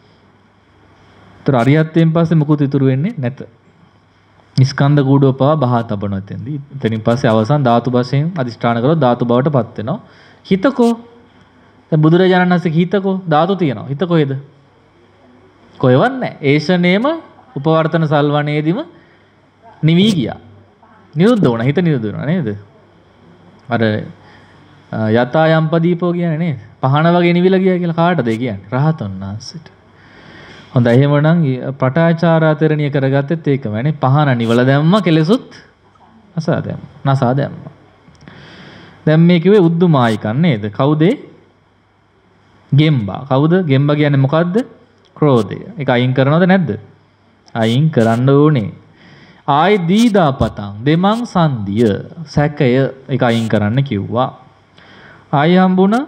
ඒතර අරියත්යෙන් පස්සේ මොකුත් ඉතුරු වෙන්නේ නැත. නිස්කන්ධ කූඩුව පවා බහා තබනවා එතෙන්දී. එතනින් පස්සේ අවසන් ධාතු වශයෙන් අදිෂ්ඨාන කරලා ධාතු බවට පත් වෙනවා. හිතකෝ. දැන් බුදුරජාණන් වහන්සේ හිතකෝ ධාතු තියෙනවා. හිත කොහෙද? කොහෙවත් නැහැ. ඒෂණේම උපවර්තන සල්වණේදීම නිවි ගියා. නිරුද්ධ වුණා. හිත නිරුද්ධ වුණා නේද? අර යතා යම්පදීපෝ කියන්නේ නේද? පහන වගේ නිවිලා ගියා කියලා කාටද ඒ කියන්නේ? රහතන් වහන්සේට. හොඳයි එහෙමනම් පටාචාරාතරණිය කරගත්තෙත් ඒකමනේ. පහන නිවල දැම්ම කෙලෙසුත් අසා දැම්ම. නසා දැම්ම. දැන් මේ කිව්වේ උද්දුමායිකන් නේද? කවුද? ගෙම්බා. කවුද? ගෙම්බා කියන්නේ මොකද්ද? ක්‍රෝධය. ඒක අයින් කරනවද නැද්ද? අයින් කරන්න ඕනේ. ආයි දීදාපතං දෙමං සන්ධිය සැකය ඒක අයින් කරන්න කිව්වා. ආයි හම්බුණා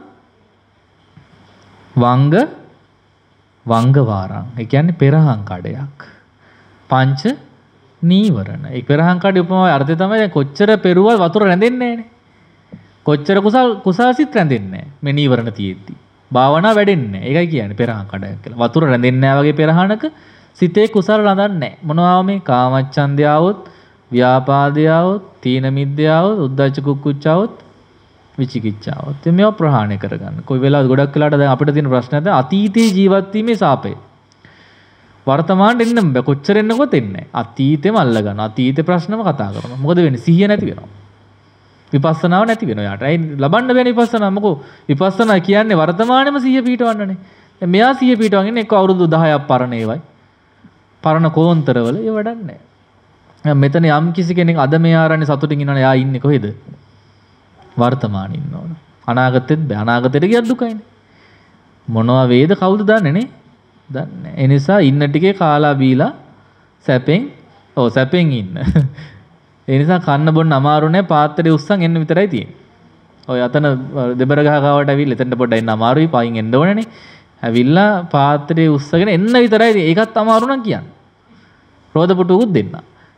වංග වංග වාරං. ඒ කියන්නේ පෙරහන් කඩයක්. පංච නීවරණ. ඒ පෙරහන් කඩේ උපමාවේ අර්ථය තමයි කොච්චර පෙරුවත් වතුර රැඳෙන්නේ නැහනේ. කොච්චර කුසල් කුසාසිත රැඳෙන්නේ නැහැ. මේ නීවරණ තියෙද්දි. භාවනා වැඩෙන්නේ නැහැ. ඒකයි කියන්නේ පෙරහන් කඩයක් කියලා. වතුර රැඳෙන්නේ නැහැ වගේ පෙරහනක සිතේ කුසල රඳන්නේ නැහැ. මොනවා මේ කාමච්ඡන්දය આવොත්, ව්‍යාපාදය આવොත්, තීන මිද්දය આવොත්, උද්ධච්ච කුක්කුච්චාවොත්, විචිකිච්ඡාවොත්. ඉතින් මේවා ප්‍රහාණය කරගන්න. කොයි වෙලාවද ගොඩක් වෙලාට දැන් අපිට තියෙන ප්‍රශ්නය තමයි අතීතේ ජීවත් වීමේ සාපේ. වර්තමානට එන්න බෑ. කොච්චර එන්නකොත් එන්නේ නැහැ. අතීතෙම අල්ල ගන්න. අතීතේ ප්‍රශ්නම කතා කරනවා. මොකද වෙන්නේ? සිහිය නැති වෙනවා. විපස්සනාව නැති වෙනවා යාට. ඒ ලබන්න බෑනේ විපස්සනා. මොකෝ විපස්සනා කියන්නේ වර්තමානෙම සිහිය පිටවන්නනේ. දැන් මෙයා සිහිය පිටවන් ඉන්නේ එක්ක අවුරුදු දහයක් පරණ ඒවයි. පරණ කෝන්තරවල ඒ වැඩන්නේ නැහැ. මෙතන යම් කිසි කෙනෙක් අද මෙයා ආරන්නේ සතුටින් ඉන්නවනේ. යා ඉන්නේ කොහෙද? වර්තමානෙ ඉන්නවනේ. අනාගතෙත් බෑ. අනාගතෙට ගියත් දුකයිනේ. මොනවා වේද කවුද දන්නේ නේ? දන්නේ. ඒ නිසා ඉන්න ටිකේ කාලා බීලා සැපෙන් ඔව් සැපෙන් ඉන්න. ඒ නිසා කන්න බොන්න අමාරු නැහැ. පාත්‍රේ උස්සන් එන්න විතරයි තියෙන්නේ. ඔය අතන දෙබර ගහ ගාවට ඇවිල්ලා එතනට පොඩ්ඩක් එන්න අමාරුයි. පයින් එන්න ඕනේනේ. ඇවිල්ලා පාත්‍රේ උස්සගෙන එන්න විතරයි තියෙන්නේ. ඒකත් අමාරු නම් කියන්නේ. රෝද පුටුකුත් දෙන්න.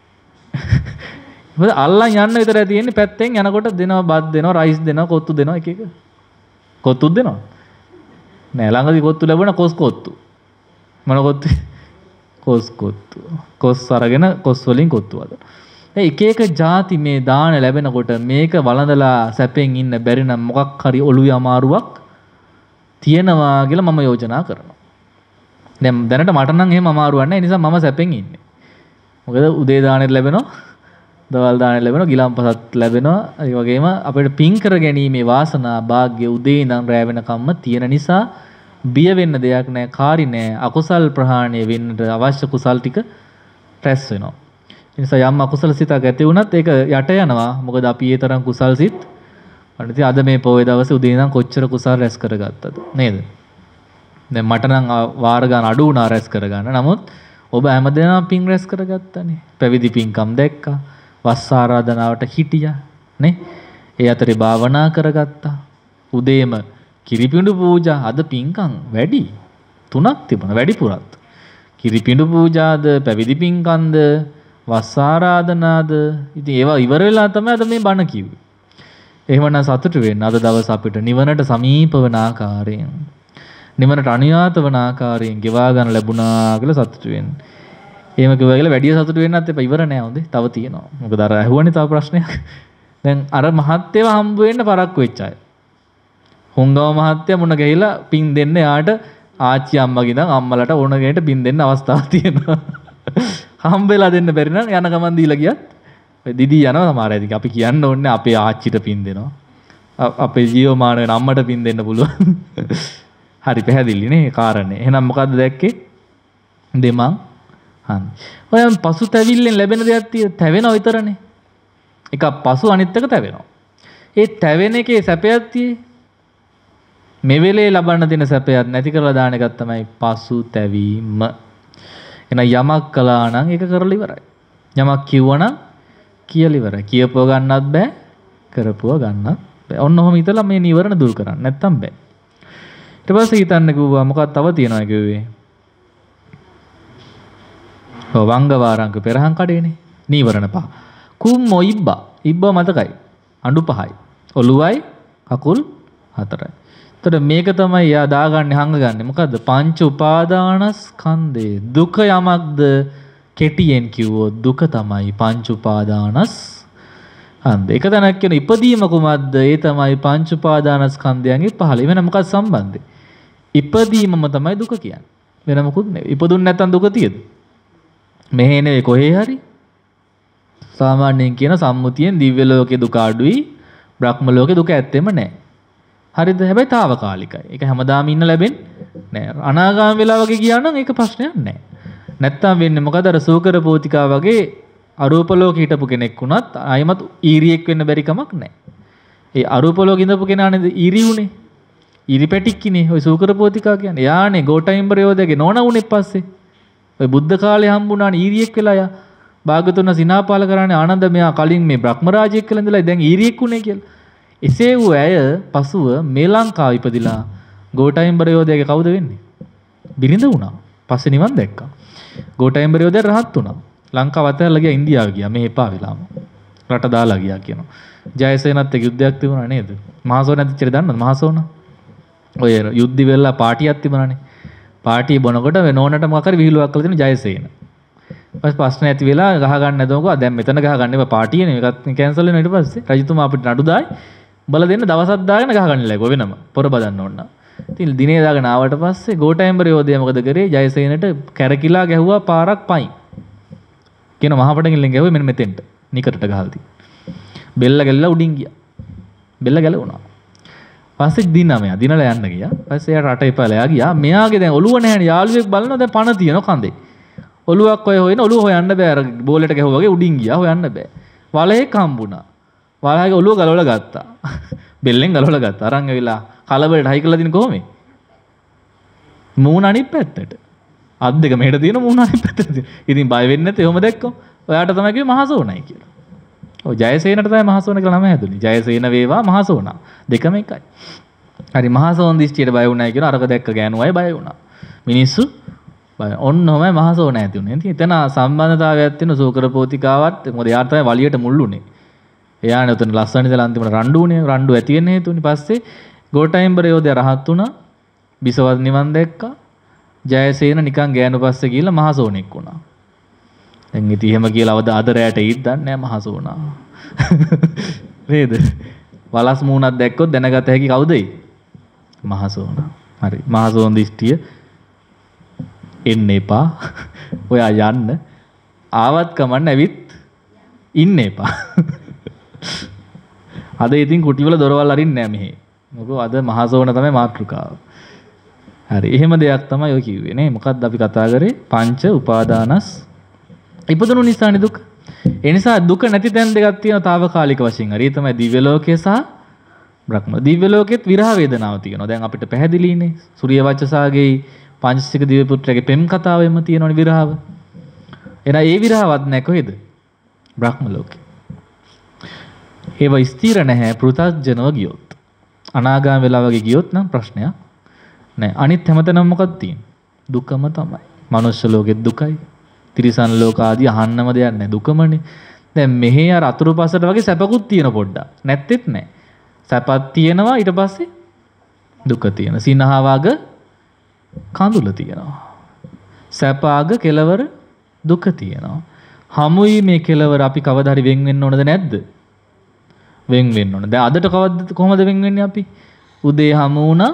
මොකද අල්ලන් යන්න විතරයි තියෙන්නේ. පැත්තෙන් යනකොට දෙනවා බත් දෙනවා, රයිස් දෙනවා, කොත්තු දෙනවා එක එක. කොත්තුත් දෙනවා. නෑ ළඟදී කොත්තු ලැබුණා කොස් කොත්තු. මොන කොත්තු? කොස් කොත්තු. කොස් අරගෙන කොස් වලින් කොත්තු වද. ඒ එක එක ಜಾති මේ දාන ලැබෙනකොට මේක වළඳලා සැපෙන් ඉන්න බැරි නම් මොකක් හරි ඔළුවේ අමාරුවක් තියෙනවා කියලා මම යෝජනා කරනවා. දැන් දැනට මට නම් එහෙම අමාරුවක් නැහැ. ඒ නිසා මම සැපෙන් ඉන්නේ. මොකද උදේ දානෙත් ලැබෙනවා, දවල් දානෙත් ලැබෙනවා, ගිලම්පසත් ලැබෙනවා. ඒ වගේම අපිට පින් කර ගැනීමේ වාසනා භාග්‍ය උදේ ඉඳන් රැ වෙනකම්ම තියෙන නිසා බිය වෙන්න දෙයක් නැහැ, කාරි නැහැ. අකුසල් ප්‍රහාණය වෙන්නට අවශ්‍ය කුසල් ටික රැස් වෙනවා. ඒ නිසා යම් අකුසල සිතක් ඇති වුණත් ඒක යට යනවා. මොකද අපි ඒ තරම් කුසල් සිත් අනිත් අද මේ පොයේ දවසේ උදේ ඉඳන් කොච්චර කුසල් රැස් කරගත්තද නේද? දැන් මට නම් වාර ගන්න අඩු වුණා රැස් කරගන්න. නමුත් ඔබ හැමදේම පින් රැස් කරගත්තානේ. පැවිදි පින්කම් දැක්කා. වස් ආරාධනාවට හිටියා නේ. ඒ අතරේ භාවනා කරගත්තා. උදේම කිරිපිඬු පූජා අද පින්කම් වැඩි. තුනක් තිබුණා වැඩිපුරත්. කිරිපිඬු පූජාද, පැවිදි පින්කම්ද, වස් ආරාධනාද. ඉතින් ඒවා ඉවර වෙලා තමයි අද මේ බණ කිව්වේ. එහෙමනම් සතුටු වෙන්න අද දවස් අපිට නිවනට සමීප වන ආකාරයෙන්, නිවනට අනුයාත වන ආකාරයෙන් ගෙවා ගන්න ලැබුණා කියලා සතුටු වෙන්න. එහෙම කිව්වා කියලා වැඩි සතුටු වෙන්නත් එපා. ඉවර නෑ හොඳේ. තව තියෙනවා. මොකද අර ඇහුවනේ තව ප්‍රශ්නයක්. දැන් අර මහත්යව හම්බ වෙන්න පරක්කු වෙච්ච අය. හොංගව මහත්ය මුණ ගැහිලා පින් දෙන්න යාට ආච්චි අම්මගේ ඉඳන් අම්මලට ඕන කෙනෙක්ට පින් දෙන්න අවස්ථාවක් තියෙනවා. හම්බෙලා දෙන්න බැරි නම් යන ගමන් දීලා ගියත් ඔය දිදී යනවා සමහර අය. අපි කියන්න ඕනේ අපේ ආච්චිට පින් දෙනවා. අපේ ජීවමාන වෙන අම්මට පින් දෙන්න පුළුවන්. හරි පැහැදිලි නේ කාරණේ. එහෙනම් මොකද්ද දැක්කේ? දෙමං හන්දි. ඔය පසුතැවිල්ලෙන් ලැබෙන දෙයක් තියෙ තැවෙනව විතරනේ. එක පසු අනිත් එක තැවෙනවා. ඒ තැවෙන එකේ සැපයක් තියෙයි. මේ වෙලේ ලබන්න දෙන සැපයක් නැති කරලා දාන එකක් තමයි පසුතැවීම. එහෙනම් යමක් කළා නම් ඒක කරලා ඉවරයි. යමක් කිව්වා නම් කියලා ඉවරයි. කියපුව ගන්නත් බෑ, කරපුව ගන්නත් බෑ. ඔන්න ඔහොම හිතලා මේ නිවරණ දුරු කරන්න. නැත්තම් බෑ. ඊට පස්සේ හිතන්න කිව්වා මොකක්ද තව තියනවා කිව්වේ. ඔව් වංග වාරංග පෙරහන් කඩේනේ. නීවරණ පහ. කුම්මෝ ඉබ්බා. ඉබ්බා මතකයි. අඬු පහයි. ඔළුවයි කකුල් හතරයි. එතකොට මේක තමයි යා දාගන්නේ හංගගන්නේ. මොකද්ද? පංච උපාදානස්කන්ධේ. දුක යමක්ද කෙටියෙන් කිව්වොත් දුක තමයි පංච උපාදානස් හන්ද. එක තැනක් කියන ඉපදීම කුමක්ද? ඒ තමයි පංච උපාදානස්කන්ධයන්ගේ පහළ. වෙන මොකක්ද සම්බන්ධය? ඉපදීමම තමයි දුක කියන්නේ. වෙන මොකුත් නෙවෙයි. ඉපදුන්නේ නැත්තම් දුක තියෙද? මෙහෙ නෙවෙයි කොහේ හරි. සාමාන්‍යයෙන් කියන සම්මුතියෙන් දිව්‍ය ලෝකේ දුක අඩුයි, බ්‍රහ්ම ලෝකේ දුක ඇත්තෙම නැහැ. හරිද? හැබැයි తాවකාලිකයි. ඒක හැමදාම ඉන්න ලැබෙන්නේ නැහැ. අනාගාමී වෙලා වගේ ගියා නම් ඒක ප්‍රශ්නයක් නැහැ. නැත්තම් වෙන්නේ මොකද? අර සූකර පෝතිකා වගේ අරූප ලෝකෙ හිටපු කෙනෙක් වුණත් ආයමත් ඊරියෙක් වෙන්න බැරි කමක් නැහැ. ඒ අරූප ලෝකෙ ඉඳපු කෙනා නේද ඊරි උනේ. ඉරිපැටික්කිනේ ඔය සූකරපෝතිකා කියන්නේ. යානේ ගෝඨයිම්බරයෝදගේ නෝනා උනේ පස්සේ. ඔය බුද්ධ කාලේ හම්බුණානේ ඊරියෙක් වෙලා යා. භාගතුන් සිනාපාල කරන්නේ ආනන්ද මෙයා කලින් මේ බ්‍රහ්ම රාජයෙක් කියලා ඉඳලා දැන් ඊරියෙක් උනේ කියලා. එසේ වූ ඇය පසුව මේ ලංකාව ඉපදිලා ගෝඨයිම්බරයෝදගේ කවුද වෙන්නේ? බිරිඳ වුණා. පස්සේ නිවන් දැක්කා. ගෝඨයිම්බරයෝදය රහත් වුණා. ලංකාව අතහැරලා ගියා ඉන්දියාව ගියා. මේ එපා වෙලාම. රට දාලා ගියා කියනවා. ජයසේනත් එක්ක යුද්ධයක් තිබුණා නේද? මහසෝන ඇතිච්චර දන්නවද මහසෝන? ඔය යුද්ධි වෙලා පාටියක් තිබුණානේ. පාටිය බොනකොට මේ නෝනට මොකක් හරි විහිළුවක් කළා දෙන ජයසේන. ඊපස්සේ ප්‍රශ්න ඇති වෙලා ගහ ගන්න නැතුවකෝ දැන් මෙතන ගහ ගන්න එපා පාටියනේ මේකත් කැන්සල් වෙනවා ඊට පස්සේ රජතුමා අපිට නඩු දායි බල දෙන්න දවසක් දාගෙන ගහ ගන්න ලැගුව වෙනම පොර බදන්න ඕන. ඉතින් දිනේ දාගෙන ආවට පස්සේ ගෝඨයිම්බරයෝදය මොකද කරේ? ජයසේනට කැරකිලා ගැහුවා පාරක් පයින්. කියන මහපටගිල්ලෙන් ගැහුවේ මෙන්න මෙතෙන්ට. නිකටට ගහල්දී. බෙල්ල ගැලලා උඩින් ගියා. බෙල්ල ගැලුණා. පස්සේ දිනා මෙයා දිනලා යන්න ගියා. පස්සේ එයා රට එපාලා ගියා. මෙයාගේ දැන් ඔළුව නැහැනේ. යාළුවෙක් බලනවා දැන් පණ තියෙනවා කඳේ. ඔළුවක් ඔය හොයන ඔළුව හොයන්න බෑ. අර බෝලෙට ගැහුවා වගේ උඩින් ගියා. හොයන්න බෑ. වලහෙක් හම්බුණා. වලහගේ ඔළුව ගලවලා ගත්තා. බෙල්ලෙන් ගලවලා ගත්තා. අරන් ඇවිල්ලා කලබලට හයි කළා දින කොහොමද? මූණ අනිත් පැත්තට. අත් දෙක මෙහෙට තියෙන මූණ අනිත් පැත්තට. ඉතින් බය වෙන්නේ නැත්නම් එහෙම දැක්කම ඔයාට තමයි කිව්වේ මහසෝනයි කියලා. ඔය ජයසේනට තමයි මහසෝන කියලා නම හැදුනේ. ජයසේන වේවා මහසෝනා. දෙකම එකයි. හරි මහසෝන දිස්ත්‍රියට බය වුණායි කියන අරක දැක්ක ගෑනු අය බය වුණා. මිනිස්සු බය. ඔන්නෝමයි මහසෝන ඇති උනේ. ඉතින් එතන සම්බන්ධතාවයක් තියෙන සූකරපෝතිකාවත් මොකද යාට තමයි වලියට මුල්ුනේ. එයානේ උතන ලස්සන ඉඳලා අන්තිමට රණ්ඩු උනේ. රණ්ඩු ඇති වෙන්න හේතුනේ. පස්සේ ගෝඨයිම්බරයෝදය රහත් වුණා. බිසවත් නිවන් දැක්කා. ජයසේන නිකන් ගෑනු පස්සේ ගිහලා මහසෝනෙක් වුණා. දැන් ඉතින් එහෙම කියලා අවද ආදරයට ඊත් දන්නේ නැහැ මහසෝනා. නේද? වලස් මූණක් දැක්කොත් දැනගත හැකි කවුද ඒ? මහසෝනා. හරි. මහසෝන දිස්ත්‍රිය එන්න එපා. ඔයා යන්න. ආවත් කමන්න ඇවිත් ඉන්න එපා. අද ඉතින් කුටිවල දොරවල් අරින්නේ නැහැ මෙහි. මොකද අද මහසෝන තමයි මාතෘකාව. හරි. එහෙම දෙයක් තමයි ඔය කිව්වේ නේ. මොකක්ද අපි කතා කරේ? පංච උපාදානස් ඉපදුණු නිසානේ දුක. ඒ නිසා දුක නැති තැන් දෙකක් තියෙනවා తాවකාලික වශයෙන්. හරි. ඒ තමයි දිව්‍ය ලෝකය සහ බ්‍රහ්ම. දිව්‍ය ලෝකෙත් විරහ වේදනාව තියෙනවා. දැන් අපිට පැහැදිලිනේ. සූර්ය වච්චසාගේ පංචසික දිව්‍ය පුත්‍රයාගේ පෙම් කතාවෙම තියෙනවනේ විරහව. එහෙනම් ඒ විරහවත් නැහැ කොහෙද? බ්‍රහ්ම ලෝකේ. ඒව ස්ථිර නැහැ පෘථග්ජනව ගියොත්. අනාගාම වෙලා වගේ ගියොත් නම් ප්‍රශ්නයක් නැහැ. අනිත් හැමතැනම මොකක්ද තියෙන්නේ? දුකම තමයි. මනුෂ්‍ය ලෝකෙත් දුකයි. තිරිසන් ලෝක ආදී අහන්නම දෙයක් නැහැ. දුකමනේ. දැන් මෙහි අර අතුරු පසට වගේ සැපකුත් තියෙන පොඩ්ඩක්. නැත්තේත් නැහැ. සැපක් තියෙනවා ඊට පස්සේ දුක තියෙනවා. සිනහවාග කඳුල තියෙනවා. සැපාග කෙලවර දුක තියෙනවා. හමුයි මේ කෙලවර අපි කවදා හරි වෙන් වෙන්න ඕනද නැද්ද? වෙන් වෙන්න ඕන. දැන් අදට කවද්ද කොහොමද වෙන් වෙන්නේ අපි? උදේ හමු වුණා.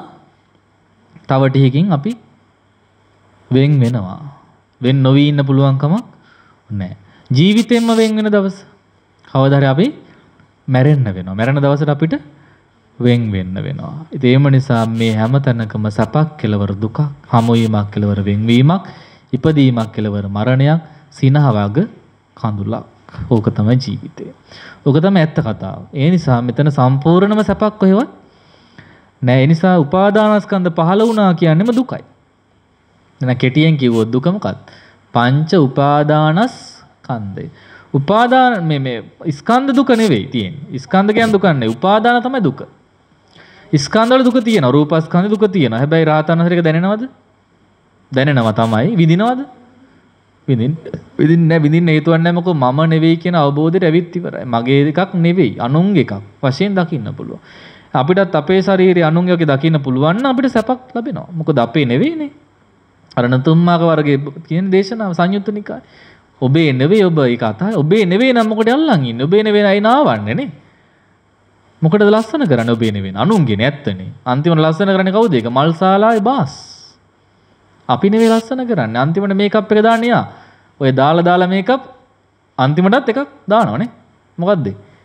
තව ටිකකින් අපි වෙන් වෙනවා. වෙන් නොවි ඉන්න පුළුවන් කමක් නැහැ. ජීවිතෙන්ම වෙන් වෙන දවස කවදා හරි අපි මැරෙන්න වෙනවා. මැරෙන දවසට අපිට වෙන් වෙන්න වෙනවා. ඉතින් ඒම නිසා මේ හැම තැනකම සපක් කෙලවර දුකක්, හමුවීමක් කෙලවර වෙන්වීමක්, ඉපදීමක් කෙලවර මරණයක්, සිනහවග කඳුලක්. ඕක තමයි ජීවිතය. ඕක තමයි ඇත්ත කතාව. ඒ නිසා මෙතන සම්පූර්ණම සපක් කොහෙවත් නෑ. ඒ නිසා උපාදානස්කන්ධ පහළ වුණා කියන්නේම දුකයි. එහෙනම් කෙටියෙන් කිව්වොත් දුක මොකක්ද? පංච උපාදානස්කන්ධය. උපාදාන මේ මේ ස්කන්ධ දුක නෙවෙයි තියෙන්නේ. ස්කන්ධ කියන්නේ දුක නෙවෙයි. උපාදාන තමයි දුක. ස්කන්ධ වල දුක තියෙනවා. රූපස්කන්ධ දුක තියෙනවා. හැබැයි රාතන හතරක දැනෙනවද? දැනෙනවා තමයි. විඳිනවද? විඳින්න විඳින්න නැහැ. විඳින්න හේතුවක් නැහැ. මොකද මම නෙවෙයි කියන අවබෝධයට ඇවිත් ඉවරයි. මගේ එකක් නෙවෙයි. අනුන්ගේ එකක් වශයෙන් දකින්න පුළුවන්. අපිටත් අපේ ශරීරය අනුන්ගේ වගේ දකින්න පුළුවන් නම් අපිට සැපක් ලැබෙනවා. මොකද අපේ නෙවෙයිනේ. අරණ තුම්මාක වර්ගයේ කියන දේශනාව සංයුත්ත නිකාය. ඔබේ නෙවෙයි ඔබ ඒක අතයි. ඔබේ නෙවෙයි නම් මොකටද අල්ලන් ඉන්නේ? ඔබේ නෙවෙයි අය නාවන්නේ නේ. මොකටද ලස්සන කරන්නේ ඔබේ නෙවෙයි? අනුන්ගේ නැත්තනේ. අන්තිමට ලස්සන කරන්නේ කවුද? ඒක මල්සාලාවේ බාස්. අපි නෙවෙයි ලස්සන කරන්නේ. අන්තිමට මේකප් එක දාන්නේ යා. ඔය දාලා දාලා මේකප් අන්තිමටත් එකක් දානවනේ. මොකද්ද?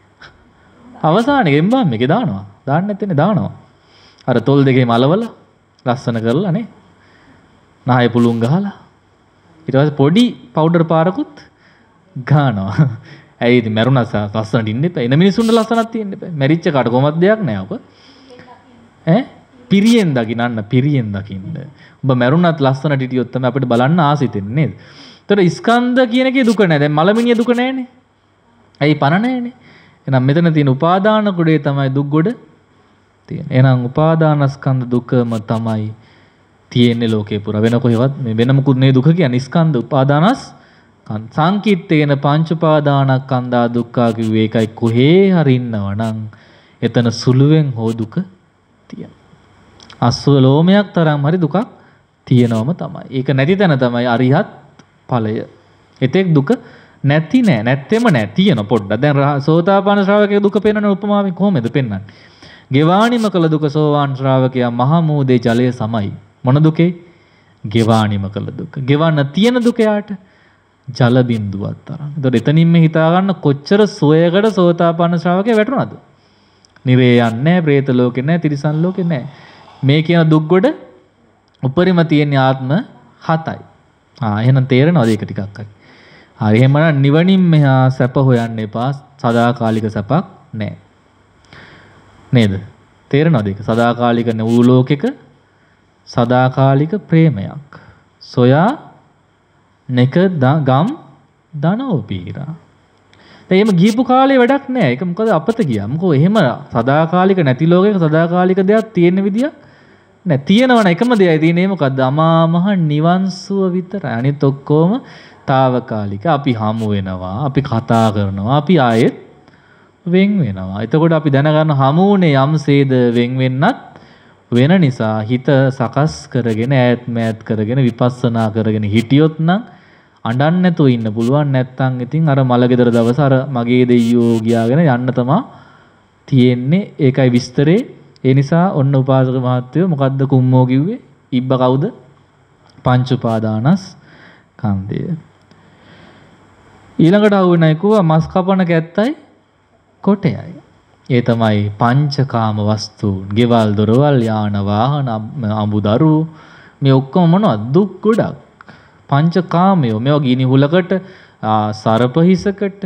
අවසානයේ ගෙම්බම් එකේ දානවා. දාන්න නැත්තේ දානවා. අර තොල් දෙකේම අලවලා ලස්සන කරලා නේ. නහය පුළුන් ගහලා ඊට පස්සේ පොඩි පවුඩර් පාරකුත් ගන්නවා. ඇයි ඉතින් මැරුණා ලස්සනට ඉන්න එපා. එන මිනිස්සුන්ට ලස්සනක් තියෙන්න එපා. මැරිච්ච කාට කොහොමද දෙයක් නෑ ඔක. ඈ පිරියෙන් දකින්න පිරියෙන් දකින්න. ඔබ මැරුණත් ලස්සනට හිටියොත් තමයි අපිට බලන්න ආසිතෙන්නේ නේද? ඒතර ස්කන්ධ කියන එකේ දුක නැහැ. දැන් මලමිනිය දුක නැහැනේ. ඇයි පණ නැහැනේ. එහෙනම් මෙතන තියෙන උපාදාන කුඩේ තමයි දුක් ගොඩ තියෙන්නේ. එහෙනම් උපාදානස්කන්ධ දුකම තමයි තියෙන්නේ ලෝකේ පුරා. වෙන කොහෙවත් මේ වෙන මොකුත් නේ දුක කියන්නේ ස්කන්ධ උපාදානස් සංකිට්ඨේන පංච උපාදානස්කන්ධා දුක්ඛා කිව්වේ ඒකයි. කොහේ හරි ඉන්නවනම් එතන සුළුවෙන් හෝ දුක තියෙනවා. අස්වලෝමයක් තරම් හරි දුකක් තියෙනවම තමයි. ඒක නැති තැන තමයි අරිහත් ඵලය. එතෙක් දුක නැති නෑ. නැත්තෙම නෑ. තියෙන පොඩ්ඩක්. දැන් සෝතාපන්න ශ්‍රාවකයේ දුක පෙන්වන උපමාවෙන් කොහොමද පෙන්වන්නේ? ගෙවාණිම කළ දුක සෝවාන් ශ්‍රාවකයා මහා මූදේ ජලය සමයි. මොන දුකේ? ගෙවාණිම කළ දුක. ගෙවන්න තියෙන දුක යාට ජල බිඳුවක් තරම්. ඒතකොට එතනින් මේ හිතා ගන්න කොච්චර සෝයකට සෝතාපන්න ශ්‍රාවකයා වැටුණාද? නිරේ යන්නේ නැහැ, പ്രേත ලෝකේ නැහැ, තිරිසන් ලෝකේ නැහැ. මේ කියන දුක් ගොඩ උපරිම තියෙන ආත්ම හතයි. ආ එහෙනම් තේරෙනවද ඒක ටිකක් හරි? හරි එහෙමනම් නිවනින් මෙහා සැප හොයන්න එපා. සදාකාලික සැපක් නැහැ. නේද? තේරෙනවද ඒක? සදාකාලික නූ ලෝකෙක සදාකාලික ප්‍රේමයක්. සොයා නෙක ගම් ධනෝපීරා. එහෙම ගියපු කාලේ වැඩක් නැහැ. ඒක මොකද අපත ගියා. මොකෝ එහෙම සදාකාලික නැති ලෝකයක සදාකාලික දෙයක් තියෙන විදියක් නෑ. තියෙනවන එකම දෙයයි තියෙන්නේ මොකද්ද? අමා මහ නිවන් සුව විතරයි. අනිත් ඔක්කොම తాවකාලික. අපි හමු වෙනවා, අපි කතා කරනවා, අපි ආයෙත් වෙන් වෙනවා. එතකොට අපි දැනගන්න හමුුනේ යම්සේද වෙන් වෙන්නත් වෙන නිසා හිත සකස් කරගෙන ඈත් මෑත් කරගෙන විපස්සනා කරගෙන හිටියොත් නම් අඬන්න නැතුව ඉන්න පුළුවන්. නැත්තම් ඉතින් අර මලගෙදර දවස අර මගේ දෙයියෝ ගියාගෙන යන්න තමයි තියෙන්නේ. ඒකයි විස්තරේ. ඒ නිසා ඔන්න උපාසක මහත්තයෝ මොකද්ද කුම්මෝ කිව්වේ? ඉබ්බ කවුද? පංච උපාදානස් කන්දය. ඊළඟට අහුවෙනයි කිව්වා මස් කපන කැත්තයි කොටයයි. ඒ තමයි පංචකාම වස්තුන්. ගෙවල් දොරවල් යාන වාහන අඹදරු මේ ඔක්කොම මොනවද? දුක් ගොඩක්. පංචකාමයෝ මේවා ගිනි හුලකට සරප හිසකට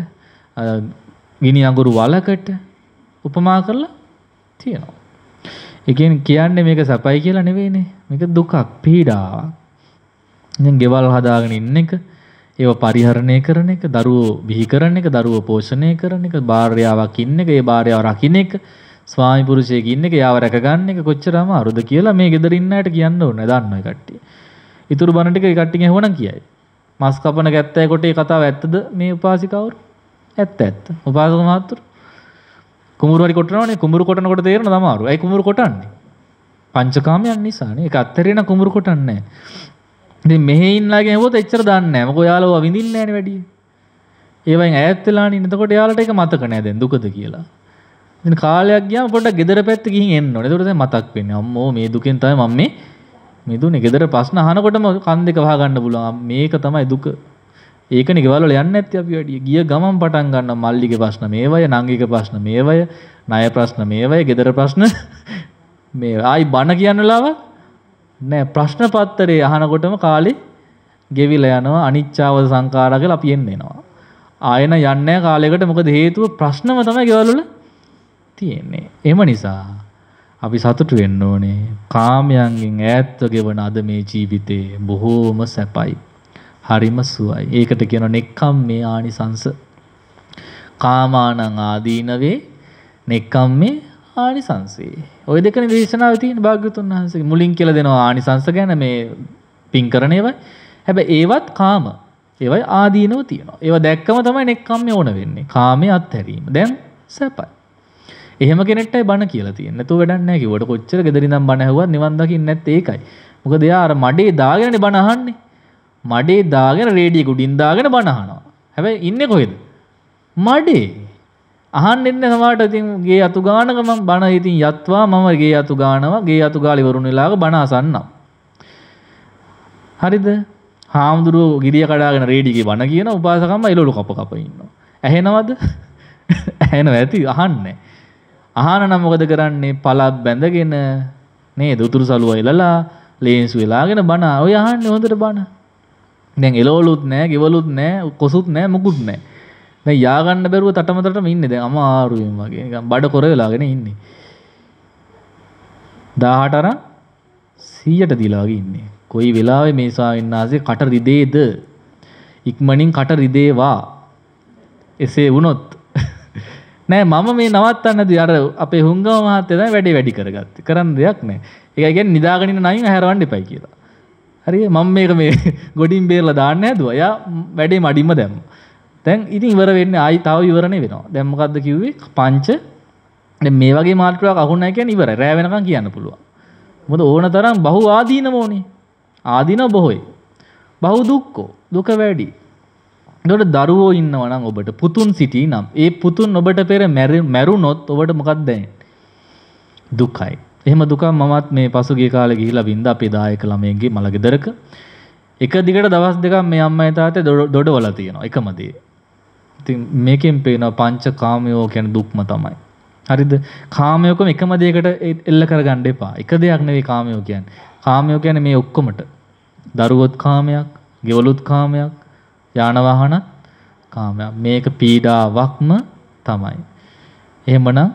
ගිනි අඟුරු වලකට උපමා කරලා තියෙනවා. ඒ කියන්නේ මේක සැපයි කියලා නෙවෙයිනේ. මේක දුකක්, පීඩාවක්. ඉතින් ගෙවල් හදාගෙන ඉන්න එක, ඒව පරිහරණය කරන එක, දරුවෝ බිහි කරන එක, දරුවෝ පෝෂණය කරන එක, භාර්යාවක් ඉන්න එක, ඒ භාර්යාව රකින්න එක, ස්වාමි පුරුෂයෙක් ඉන්න එක, යාව රැක ගන්න එක කොච්චර අමාරුද කියලා මේ ගෙදර ඉන්න අයට කියන්න ඕනේ. දන්නවයි කට්ටිය. ඊතුරු බණ ටික කට්ටිය ඇහුවනම් කියයි. මස් කපන ගැත්තයි කොටේ කතාව ඇත්තද මේ උපාසිකාවරු? ඇත්ත ඇත්ත. උපාසක මහත්තුරු කුඹුරු හරි කොටනවනේ. කුඹුරු කොටනකොට තේරෙනවද අමාරු? ඇයි කුඹුරු කොටන්නේ? පංචකාමයන් නිසානේ. ඒක අත්හැරියන කුඹුරු කොටන්නේ නැහැ. ඉතින් මෙහෙ ඉන්නලාගේ ඇහුවොත් එච්චර දන්නේ නැහැ. මොකද යාළුවා විඳින්නේ නැහැනේ වැඩි. ඒවෙන් ඈත් වෙලානේ ඉන්න. එතකොට යාළුවට ඒක මතක නැහැ දැන් දුකද කියලා. ඉතින් කාලයක් ගියාම පොඩ්ඩක් ගෙදර පැත්තේ ගිහින් එන්න ඕනේ. එතකොට දැන් මතක් වෙන්නේ. අම්මෝ මේ දුකෙන් තමයි මම මේ මිදුනේ. ගෙදර ප්‍රශ්න අහනකොටම කන් දෙක වහ ගන්න පුළුවන්. මේක තමයි දුක. ඒකනේ ගෙවල් වල යන්නේ නැත්තේ අපි වැඩි. ගිය ගමන් පටන් ගන්න මල්ලිගේ ප්‍රශ්න මේවය, නංගිගේ ප්‍රශ්න මේවය, ණය ප්‍රශ්න මේවය, ගෙදර ප්‍රශ්න මේ ආයි බණ කියන්න වෙලාවක් නෑ. ප්‍රශ්න පත්‍රේ අහනකොටම කාලේ ගෙවිලා යනවා. අනිච්චාව සංඛාරා කියලා අපි එන්න එනවා. ආයෙන යන්නේ නැහැ කාලයකට. මොකද හේතුව ප්‍රශ්නම තමයි ගෙවල් වල තියෙන්නේ. එහෙම නිසා අපි සතුටු වෙන්න ඕනේ. කාමයන්ගෙන් ඈත්ව ගෙවන අද මේ ජීවිතේ බොහෝම සැපයි. හරිම සුවයි. ඒකට කියනවා නෙක්ඛම්මේ ආනිසංස. කාමානං ආදීනවේ නෙක්ඛම්මේ ආනිසංසේ. ওই දෙකනේ දේශනාවේ තියෙන භාග්‍යවතුන් වහන්සේ මුලින් කියලා දෙනවා ආනිසංස ගැන මේ පින් කරන ඒවා. හැබැයි ඒවත් කාම. ඒවයි ආදීනව තියෙනවා. ඒවා දැක්කම තමයි නෙක්ඛම්මේ ඕන වෙන්නේ. කාමයේ අත්හැරීම. දැන් සැපයි. එහෙම කෙනෙක්ටයි බණ කියලා තියෙන්නේ. නැතුව වැඩක් නැහැ කිව්වට කොච්චර ගෙදර ඉඳන් බණ ඇහුවත් නිවන් දකින්න නැත්තේ ඒකයි. මොකද එයා අර මඩේ දාගෙනනේ බණ අහන්නේ. මඩේ දාගෙන රේඩියක උඩින් දාගෙන බණ අහනවා. හැබැයි ඉන්නේ කොහෙද? මඩේ. අහන්නේ නැහැ සමහරට ඉතින් ගේ අතු ගානක මම බණ ඉතින් යත්වා මම ගේ අතු ගානවා. ගේ අතු ගාලි වරුණ වෙලාවක බණ අසන්නම්. හරිද? හාමුදුරුවෝ ගිරිය කඩාගෙන රේඩියකේ බණ කියන උපාසකම්ම එළවලු කප කප ඉන්නවා. ඇහෙනවද? ඇහෙනව ඇති අහන්නේ. අහන නම් මොකද කරන්නේ? පළක් බැඳගෙන නේද? උතුරු සළුව එලලා ලේන්සු වෙලාගෙන බණ. ඔය අහන්නේ හොඳට බණ. දැන් එළවලුත් නැහැ, ගෙවලුත් නැහැ, කොසුත් නැහැ, මුකුත් නැහැ. දැන් යා ගන්න බැරුව තටමතටම ඉන්නේ. දැන් අමාරුවෙන් වගේ නිකන් බඩ කොර වෙලාගෙන ඉන්නේ. දහඅට අරන් සීයට දීලා වගේ ඉන්නේ. කොයි වෙලාවෙ මේ ස්වාමීන් වහන්සේ කට රිදේද? ඉක්මනින් කට රිදේවා. එසේ වුණොත් නෑ මම මේ නවත්තන්නදී අර අපේ හුංගව මහත්තයා තමයි වැඩේ වැඩි කරගත්තේ. කරන්න දෙයක් නෑ. ඒක කියන්නේ නිදාගෙන ඉන්න නයින් හැරවන්න එපයි කියලා. හරිද? මම මේක මේ ගොඩින් බේරලා දාන්න හැදුවා. එයා වැඩේ මඩින්ම දැම්මා. දැන් ඉතින් ඉවර වෙන්නේ ආයි තව ඉවරනේ වෙනවා. දැන් මොකද්ද කිව්වේ? පංච දැන් මේ වගේ මාතෘකාවක් අහුන් නැහැ කියන්නේ ඉවරයි. රෑ වෙනකන් කියන්න පුළුවන්. මොකද ඕන තරම් බහු ආදීනම ඕනේ. ආදීන බොහෝයි. බහු දුක්ඛෝ. දුක වැඩි. ඒකට දරුවෝ ඉන්නවා නම් ඔබට පුතුන් සිටී නම් ඒ පුතුන් ඔබට පෙර මැරුණොත් ඔබට මොකක්ද දැනෙන්නේ? දුකයි. එහෙම දුකක් මමත් මේ පසුගිය කාලේ ගිහිලා වින්ද අපේ දායක ළමයෙක්ගේ මල ගෙදරක. එක දිගට දවස් දෙකක් මේ අම්මයි තාත්තේ දොඩවලා තියෙනවා එකම දේ. ඉතින් මේකෙන් පේනවා පංච කාමයෝ කියන්නේ දුක්ම තමයි. හරිද? කාමයෝකම එකම දෙයකට එල්ල කරගන්න එපා. එක දෙයක් නෙවෙයි කාමයෝ කියන්නේ. කාමයෝ කියන්නේ මේ ඔක්කොමට. දරුවොත් කාමයක්, ගෙවලුත් කාමයක්, යාන වාහනත් කාමයක්. මේක පීඩාවක්ම තමයි. එහෙමනම්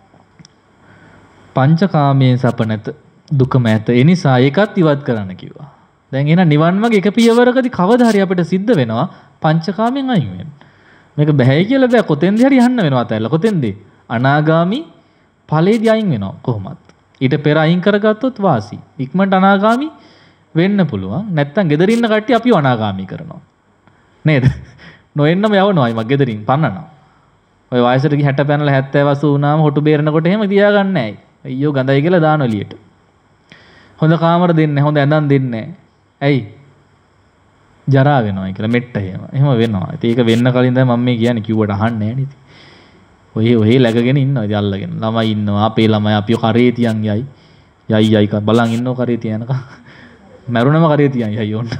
පංචකාමයෙන් සැප නැත දුකම ඇත. ඒ නිසා ඒකත් ඉවත් කරන්න කිව්වා. දැන් එහෙනම් නිවන් මාර්ග එක පියවරකදී කවදා හරි අපිට සිද්ධ වෙනවා පංචකාමයෙන් අයින් වෙන්න. මේක බෑයි කියලා බෑ. කොතෙන්ද හරි යන්න වෙනවා තැල්ල. කොතෙන්ද? අනාගාමි ඵලයේදී අයින් වෙනවා කොහොමත්. ඊට පෙර අයින් කරගත්තොත් වාසි. ඉක්මනට අනාගාමි වෙන්න පුළුවන්. නැත්තම් ගෙදර ඉන්න කට්ටිය අපිව අනාගාමි කරනවා. නේද? නොඑන්නම යවනවායි මග ගෙදරින් පන්නනවා. ඔය වයසට ගිහ හැට පැනලා හැත්තෑ වසූ වුණාම හොටු බේරනකොට එහෙම තියාගන්නේ නැහැ. අයියෝ ගඳයි කියලා දාන එළියට. හොඳ කාමර දෙන්නේ, හොඳ ඇඳන් දෙන්නේ නැහැ. ඇයි? ජරා වෙනවායි කියලා මෙට්ට එහෙම. එහෙම වෙනවා. ඉතින් ඒක වෙන්න කලින් තමයි මම මේ කියන්නේ කිව්වට අහන්නේ නැහැ නේද? ඔය ඔය läගගෙන ඉන්නවා ඉතින් අල්ලගෙන. ළමයි ඉන්නවා. අපේ ළමයි අපිව කරේ තියන් යයි. යයි යයි බලන් ඉන්නව කරේ තියනකම්. මැරුණම කරේ තියන් යයි ඕන්න.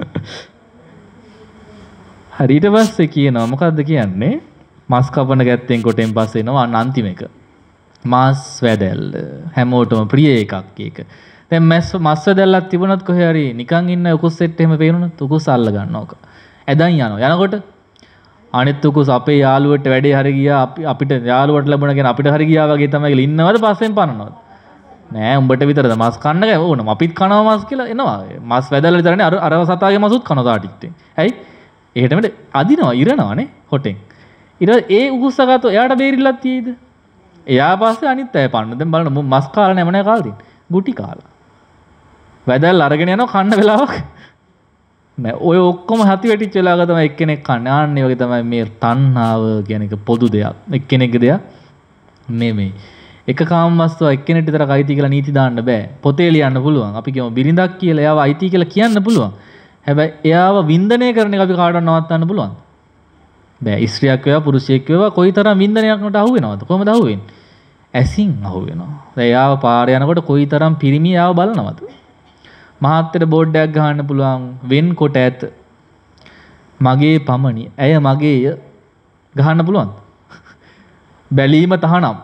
හරි ඊට පස්සේ කියනවා මොකද්ද කියන්නේ? මස් කපන ගැත්තෙන් කොටෙන් පස්සේ එනවා අන්න අන්තිම එක. මාස් වැදැල්ල. හැමෝටම ප්‍රිය එකක් ඒක. දැන් මස් මස් වැදැල්ලක් තිබුණත් කොහේ හරි නිකන් ඉන්න උකුස් සෙට් එහෙම පේනොත් උකුස් අල්ල ගන්නවක. ඇදන් යනවා. යනකොට අනිත් උකුස් අපේ යාළුවට වැඩේ හරි ගියා අපි අපිට යාළුවට ලැබුණා කියන අපිට හරි ගියා වගේ තමයි කියලා ඉන්නවද පස්සෙන් පනනවද? නෑ උඹට විතරද මස් කන්න ගෑ ඕන අපිත් කනවා මස් කියලා එනවා. මස් වැදැල්ල විතරනේ අර අර සතාගේ මසුත් කනවා තාටික්ටෙන්. ඇයි? එහෙටම අදිනවා ඉරනවානේ හොටෙන්. ඊට ඒ උකුස්සගත එයාට බේරිල්ලක් තියෙයිද? එයා පස්සේ අනිත් අය පන්න. දැන් බලන්න මස් කාලා නැම නෑ කාලා තියෙන්නේ. ගුටි කාලා. වැදල් අරගෙන යනවා කන්න වෙලාවක් නෑ. ඔය ඔක්කොම හති වැටිච්ච වෙලාවක තමයි එක්කෙනෙක් කන්නේ. ආන්නේ වගේ තමයි මේ තණ්හාව කියන එක පොදු දෙයක්. එක්කෙනෙක්ගේ දෙයක් නෙමෙයි. එක කාමවස්තුව එක්කෙනෙක්ට විතරක් අයිති කියලා නීති දාන්න බෑ. පොතේ ලියන්න පුළුවන්. අපි කියමු බිරිඳක් කියලා එයාව අයිති කියලා කියන්න පුළුවන්. හැබැයි එයාව වින්දනය කරන එක අපි කාටවත් නවත්තන්න පුළුවන්. බෑ. ස්ත්‍රියක් වේවා පුරුෂයෙක් වේවා කොයිතරම් වින්දනයක්කට අහු වෙනවද? කොහමද අහු වෙන්නේ? ඇසින් අහු වෙනවා. දැන් එයාව පාරේ යනකොට කොයිතරම් පිරිමි එයාව බලනවද? මහත්තයට බෝඩ් එකක් ගහන්න පුළුවන් වෙන්කොට ඇත. මගේ පමණි. ඇය මගේය ගහන්න පුළුවන්. බැලීම තහනම්.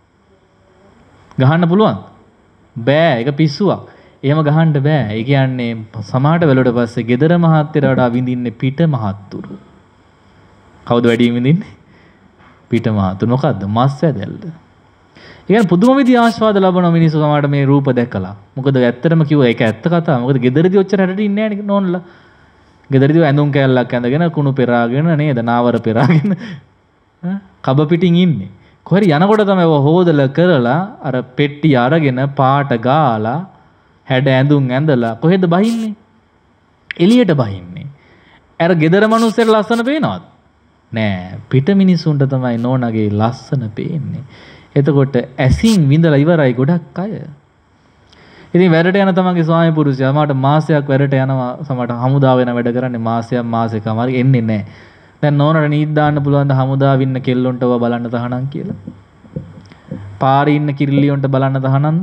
ගහන්න පුළුවන්. බෑ. ඒක පිස්සුවක්. එහෙම ගහන්න බෑ. ඒ කියන්නේ සමාහට වෙලට පස්සේ gedara මහත්තයට වඩා විඳින්නේ පිට මහත්තුරු. කවුද වැඩි විඳින්නේ? පිට මහත්තුරු. මොකද්ද? මස් වැදැල්ල. ඒ කියන්නේ පුදුම විදිහේ ආස්වාද ලබන මිනිස්සු සමහරට මේ රූප දැකලා. මොකද ඇත්තටම කිව්වා ඒක ඇත්ත කතාව. මොකද ගෙදරදී ඔච්චර හැඩට ඉන්නේ නැහැ නෝනලා. ගෙදරදී ඇඳුම් කෑල්ලක් ඇඳගෙන කුණු පෙරාගෙන නේද? නාවර පෙරාගෙන කබ පිටින් ඉන්නේ. කොහරි යනකොට තමයි හොදලා කරලා අර පෙට්ටි අරගෙන පාට ගාලා හැඩ ඇඳුම් ඇඳලා කොහෙද බහින්නේ? එළියට බහින්නේ. අර ගෙදර මිනිස්සුන්ට ලස්සන පේනවද? නෑ. පිට මිනිස්සුන්ට තමයි නෝනාගේ ලස්සන පේන්නේ. එතකොට ඇසින් විඳලා ඉවරයි ගොඩක් අය. ඉතින් වැඩට යන තමන්ගේ ස්වාමි පුරුෂයා මාට මාසයක් වැඩට යනවා සමහරට හමුදාව වෙන වැඩ කරන්නේ මාසයක් මාසෙකම හරි එන්නේ නැහැ. දැන් නෝනට නීත් දාන්න පුළුවන් ද හමුදාව ඉන්න කෙල්ලොන්ට ඔබ බලන්න තහනම් කියලා? පාරේ ඉන්න කිරිල්ලියොන්ට බලන්න තහනම්ද?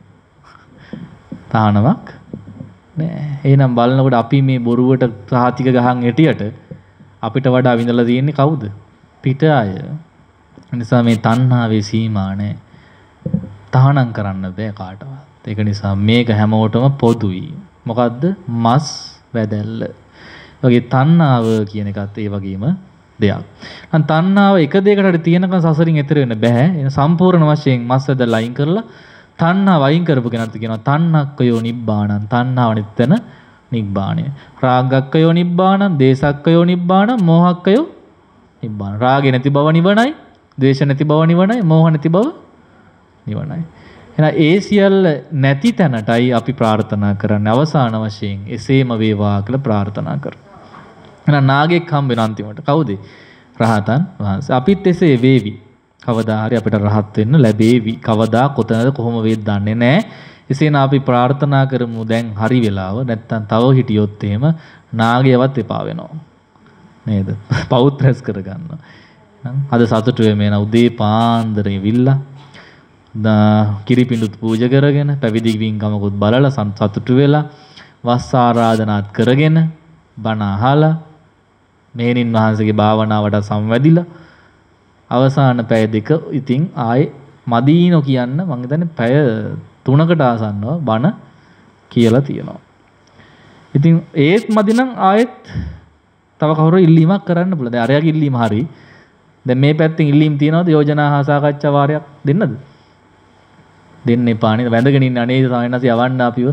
තහනමක් නෑ. එහෙනම් බලනකොට අපි මේ බොරුවට සාතික ගහන් හිටියට අපිට වඩා විඳලා තියෙන්නේ කවුද? පිට අය. නිසා මේ තණ්හාවේ සීමා නැහැ. තහනම් කරන්න බෑ කාටවත්. ඒක නිසා මේක හැමෝටම පොදුයි. මොකද්ද? මස් වැදැල්ල. වගේ තණ්හාව කියන එකත් ඒ වගේම දෙයක්. අන් තණ්හාව එක දෙයකට හරි තියෙනකන් සසරින් එතර වෙන්න බෑ. එන සම්පූර්ණ වශයෙන් මස් වැදැල්ල අයින් කරලා තණ්හා වයින් කරපු කෙනාට කියනවා තණ්හක්කයෝ නිබ්බාණං. තණ්හාව නිත්තන නිබ්බාණය. රාගක්කයෝ නිබ්බාණං, දේසක්කයෝ නිබ්බාණං, මෝහක්කයෝ නිබ්බාණං. රාගේ නැති බව නිවනයි, ද්වේෂ නැති බව නිවනයි, මෝහ නැති බව නිවනයි. එහෙනම් ඒ සියල්ල නැති තැනටයි අපි ප්‍රාර්ථනා කරන්නේ අවසාන වශයෙන් එසේම වේවා කියලා ප්‍රාර්ථනා කරනවා. එහෙනම් නාගයෙක් හම්බ වෙන අන්තිමට කවුද? රහතන් වහන්සේ. අපිත් එසේ වේවි. කවදා හරි අපිට රහත් වෙන්න ලැබේවි. කවදා කොතනද කොහොම වේද දන්නේ නැහැ. එසේන අපි ප්‍රාර්ථනා කරමු දැන් හරි වෙලාව. නැත්තම් තව හිටියොත් එහෙම නාගයවත් එපා වෙනවා. නේද? පෞත් රැස් කරගන්න. අද සතුටු වෙමේ න උදේ පාන්දර ඉවිල්ලා කිරිපිඬුත් පූජා කරගෙන පැවිදි වින්කමකුත් බලලා සතුටු වෙලා වස් ආරාධනාත් කරගෙන බණ අහලා මේනින් වහන්සේගේ භාවනාවට සම්වැදිලා අවසාන පැය දෙක ඉතින් ආයේ මදීනෝ කියන්න මම හිතන්නේ පැය තුනකට ආසන්නව බණ කියලා තියෙනවා. ඉතින් ඒත් මදි නම් ආයෙත් තව කවුරු ඉල්ලීමක් කරන්න පුළුවන්. දැන් අරයාගේ ඉල්ලීම හරි. දැන් මේ පැත්තෙන් ඉල්ලීම් තියනවාද? යෝජනා හා සාකච්ඡා වාරයක් දෙන්නද? දෙන්න එපා නේද? වැඳගෙන ඉන්න අනේ සායනස යවන්න අපිව.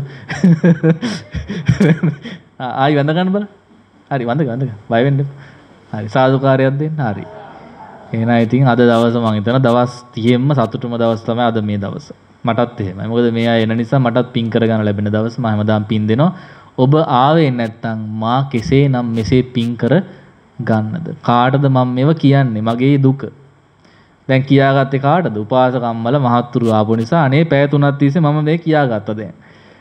ආයි වැඳ ගන්න බල. හරි වඳ ගන්න. බය වෙන්න එපා. හරි සාදුකාරයක් දෙන්න. හරි. එහෙනම් ඉතින් අද දවස මම හිතන දවස් තිහෙන්ම සතුටුම දවස් තමයි අද මේ දවස. මටත් එහෙමයි. මොකද මේ අය එන නිසා මටත් පින් කරගන්න ලැබෙන දවස්. මම හැමදාම පින් දෙනවා. ඔබ ආවේ නැත්තම් මා කෙසේනම් මෙසේ පින් කර ගන්නද? කාටද මම මේව කියන්නේ? මගේ දුක. දැන් කියාගත්තේ කාටද? උපාසක අම්මලා මහත්තුරු ආපු නිසා අනේ පැය තුනක් තිස්සේ මම මේ කියාගත්තා දැන්.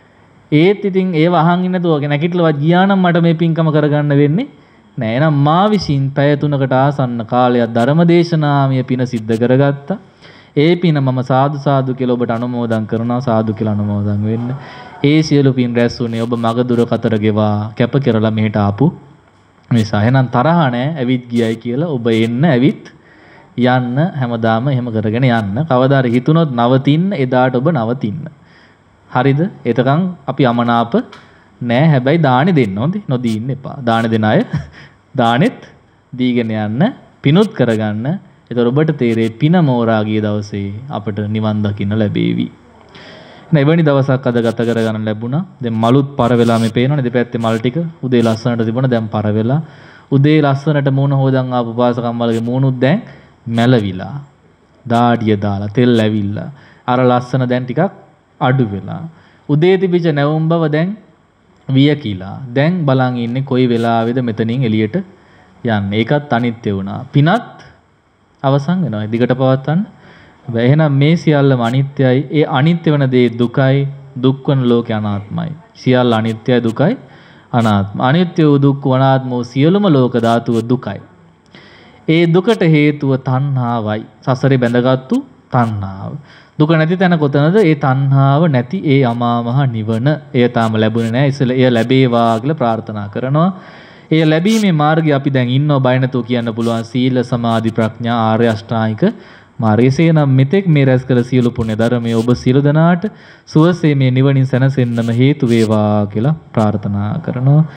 ඒත් ඉතින් ඒව අහන් ඉන්න තුවක නැගිටලවත් ගියා නම් මට මේ පින්කම කරගන්න වෙන්නේ නෑ. එහෙනම් මා විසින් පැය තුනකට ආසන්න කාලයක් ධර්මදේශනාමිය පින සිද්ධ කරගත්තා. ඒ පින මම සාදු සාදු කියලා ඔබට අනුමෝදන් කරනවා. සාදු කියලා අනුමෝදන් වෙන්න. ඒ සියලු පින් රැස් වුණේ ඔබ මග දුර කතර ගෙවා කැප කරලා මෙහෙට ආපු නිසා. එහෙනම් තරහ නෑ ඇවිත් ගියයි කියලා ඔබ එන්න ඇවිත් යන්න හැමදාම එහෙම කරගෙන යන්න. කවදා හරි හිතුනොත් නවතින්න එදාට ඔබ නවතින්න. හරිද? එතකන් අපි අමනාප නෑ. හැබැයි දානි දෙන්න හොඳේ. නොදී ඉන්න එපා. දානි දෙන අය දානෙත් දීගෙන යන්න, පිනුත් කරගන්න. ඒතර ඔබට තේරෙයි පින මෝරා ගිය දවසේ අපට නිවන් දකින්න ලැබේවි. එවැනි දවසක් අද ගත කරගන්න ලැබුණා. දැන් මලුත් පර වෙලා මේ පේනවනේ දෙපැත්තේ මල් ටික. උදේ ලස්සනට තිබුණා දැන් පර වෙලා. උදේ ලස්සනට මූණ හොදන් ආපු පාසකම්මලගේ මූණුත් දැන් මැලවිලා. දාඩිය දාලා තෙල් ඇවිල්ලා. අර ලස්සන දැන් ටිකක් අඩු වෙලා. උදේ තිබිච්ච නැවුම් බව දැන් වියකිලා. දැන් බලන් ඉන්නේ කොයි වෙලාවෙද මෙතනින් එළියට යන්නේ. ඒකත් අනිත්‍ය වුණා. පිනත් අවසන් වෙනවා. දිගට පවත්වන්න. එහෙනම් මේ සියල්ලම අනිත්‍යයි. ඒ අනිත්‍ය වෙන දේ දුකයි. දුක් වන ලෝකේ අනාත්මයි. සියල්ල අනිත්‍යයි දුකයි අනාත්ම. අනිත්‍ය වූ දුක් අනාත්ම වූ සියලුම ලෝක ධාතුව දුකයි. ඒ දුකට හේතුව තණ්හාවයි. සසරේ බැඳගත්තු තණ්හාව. දුක නැති තැන කොතනද? ඒ තණ්හාව නැති ඒ අමා මහ නිවන. එය තාම ලැබුණේ නැහැ. ඉතින් එය ලැබේවා කියලා ප්‍රාර්ථනා කරනවා. එය ලැබීමේ මාර්ගය අපි දැන් ඉන්නව බය නැතුව කියන්න පුළුවන්. සීල සමාධි ප්‍රඥා ආර්ය අෂ්ටාංගික මාර්ගයේ නම් මෙතෙක් මේ රැස් කළ සියලු පුණ්‍ය ධර්මයේ ඔබ සියලු දෙනාට සුවසේ මේ නිවනින් සැනසෙන්නම හේතු වේවා කියලා ප්‍රාර්ථනා කරනවා.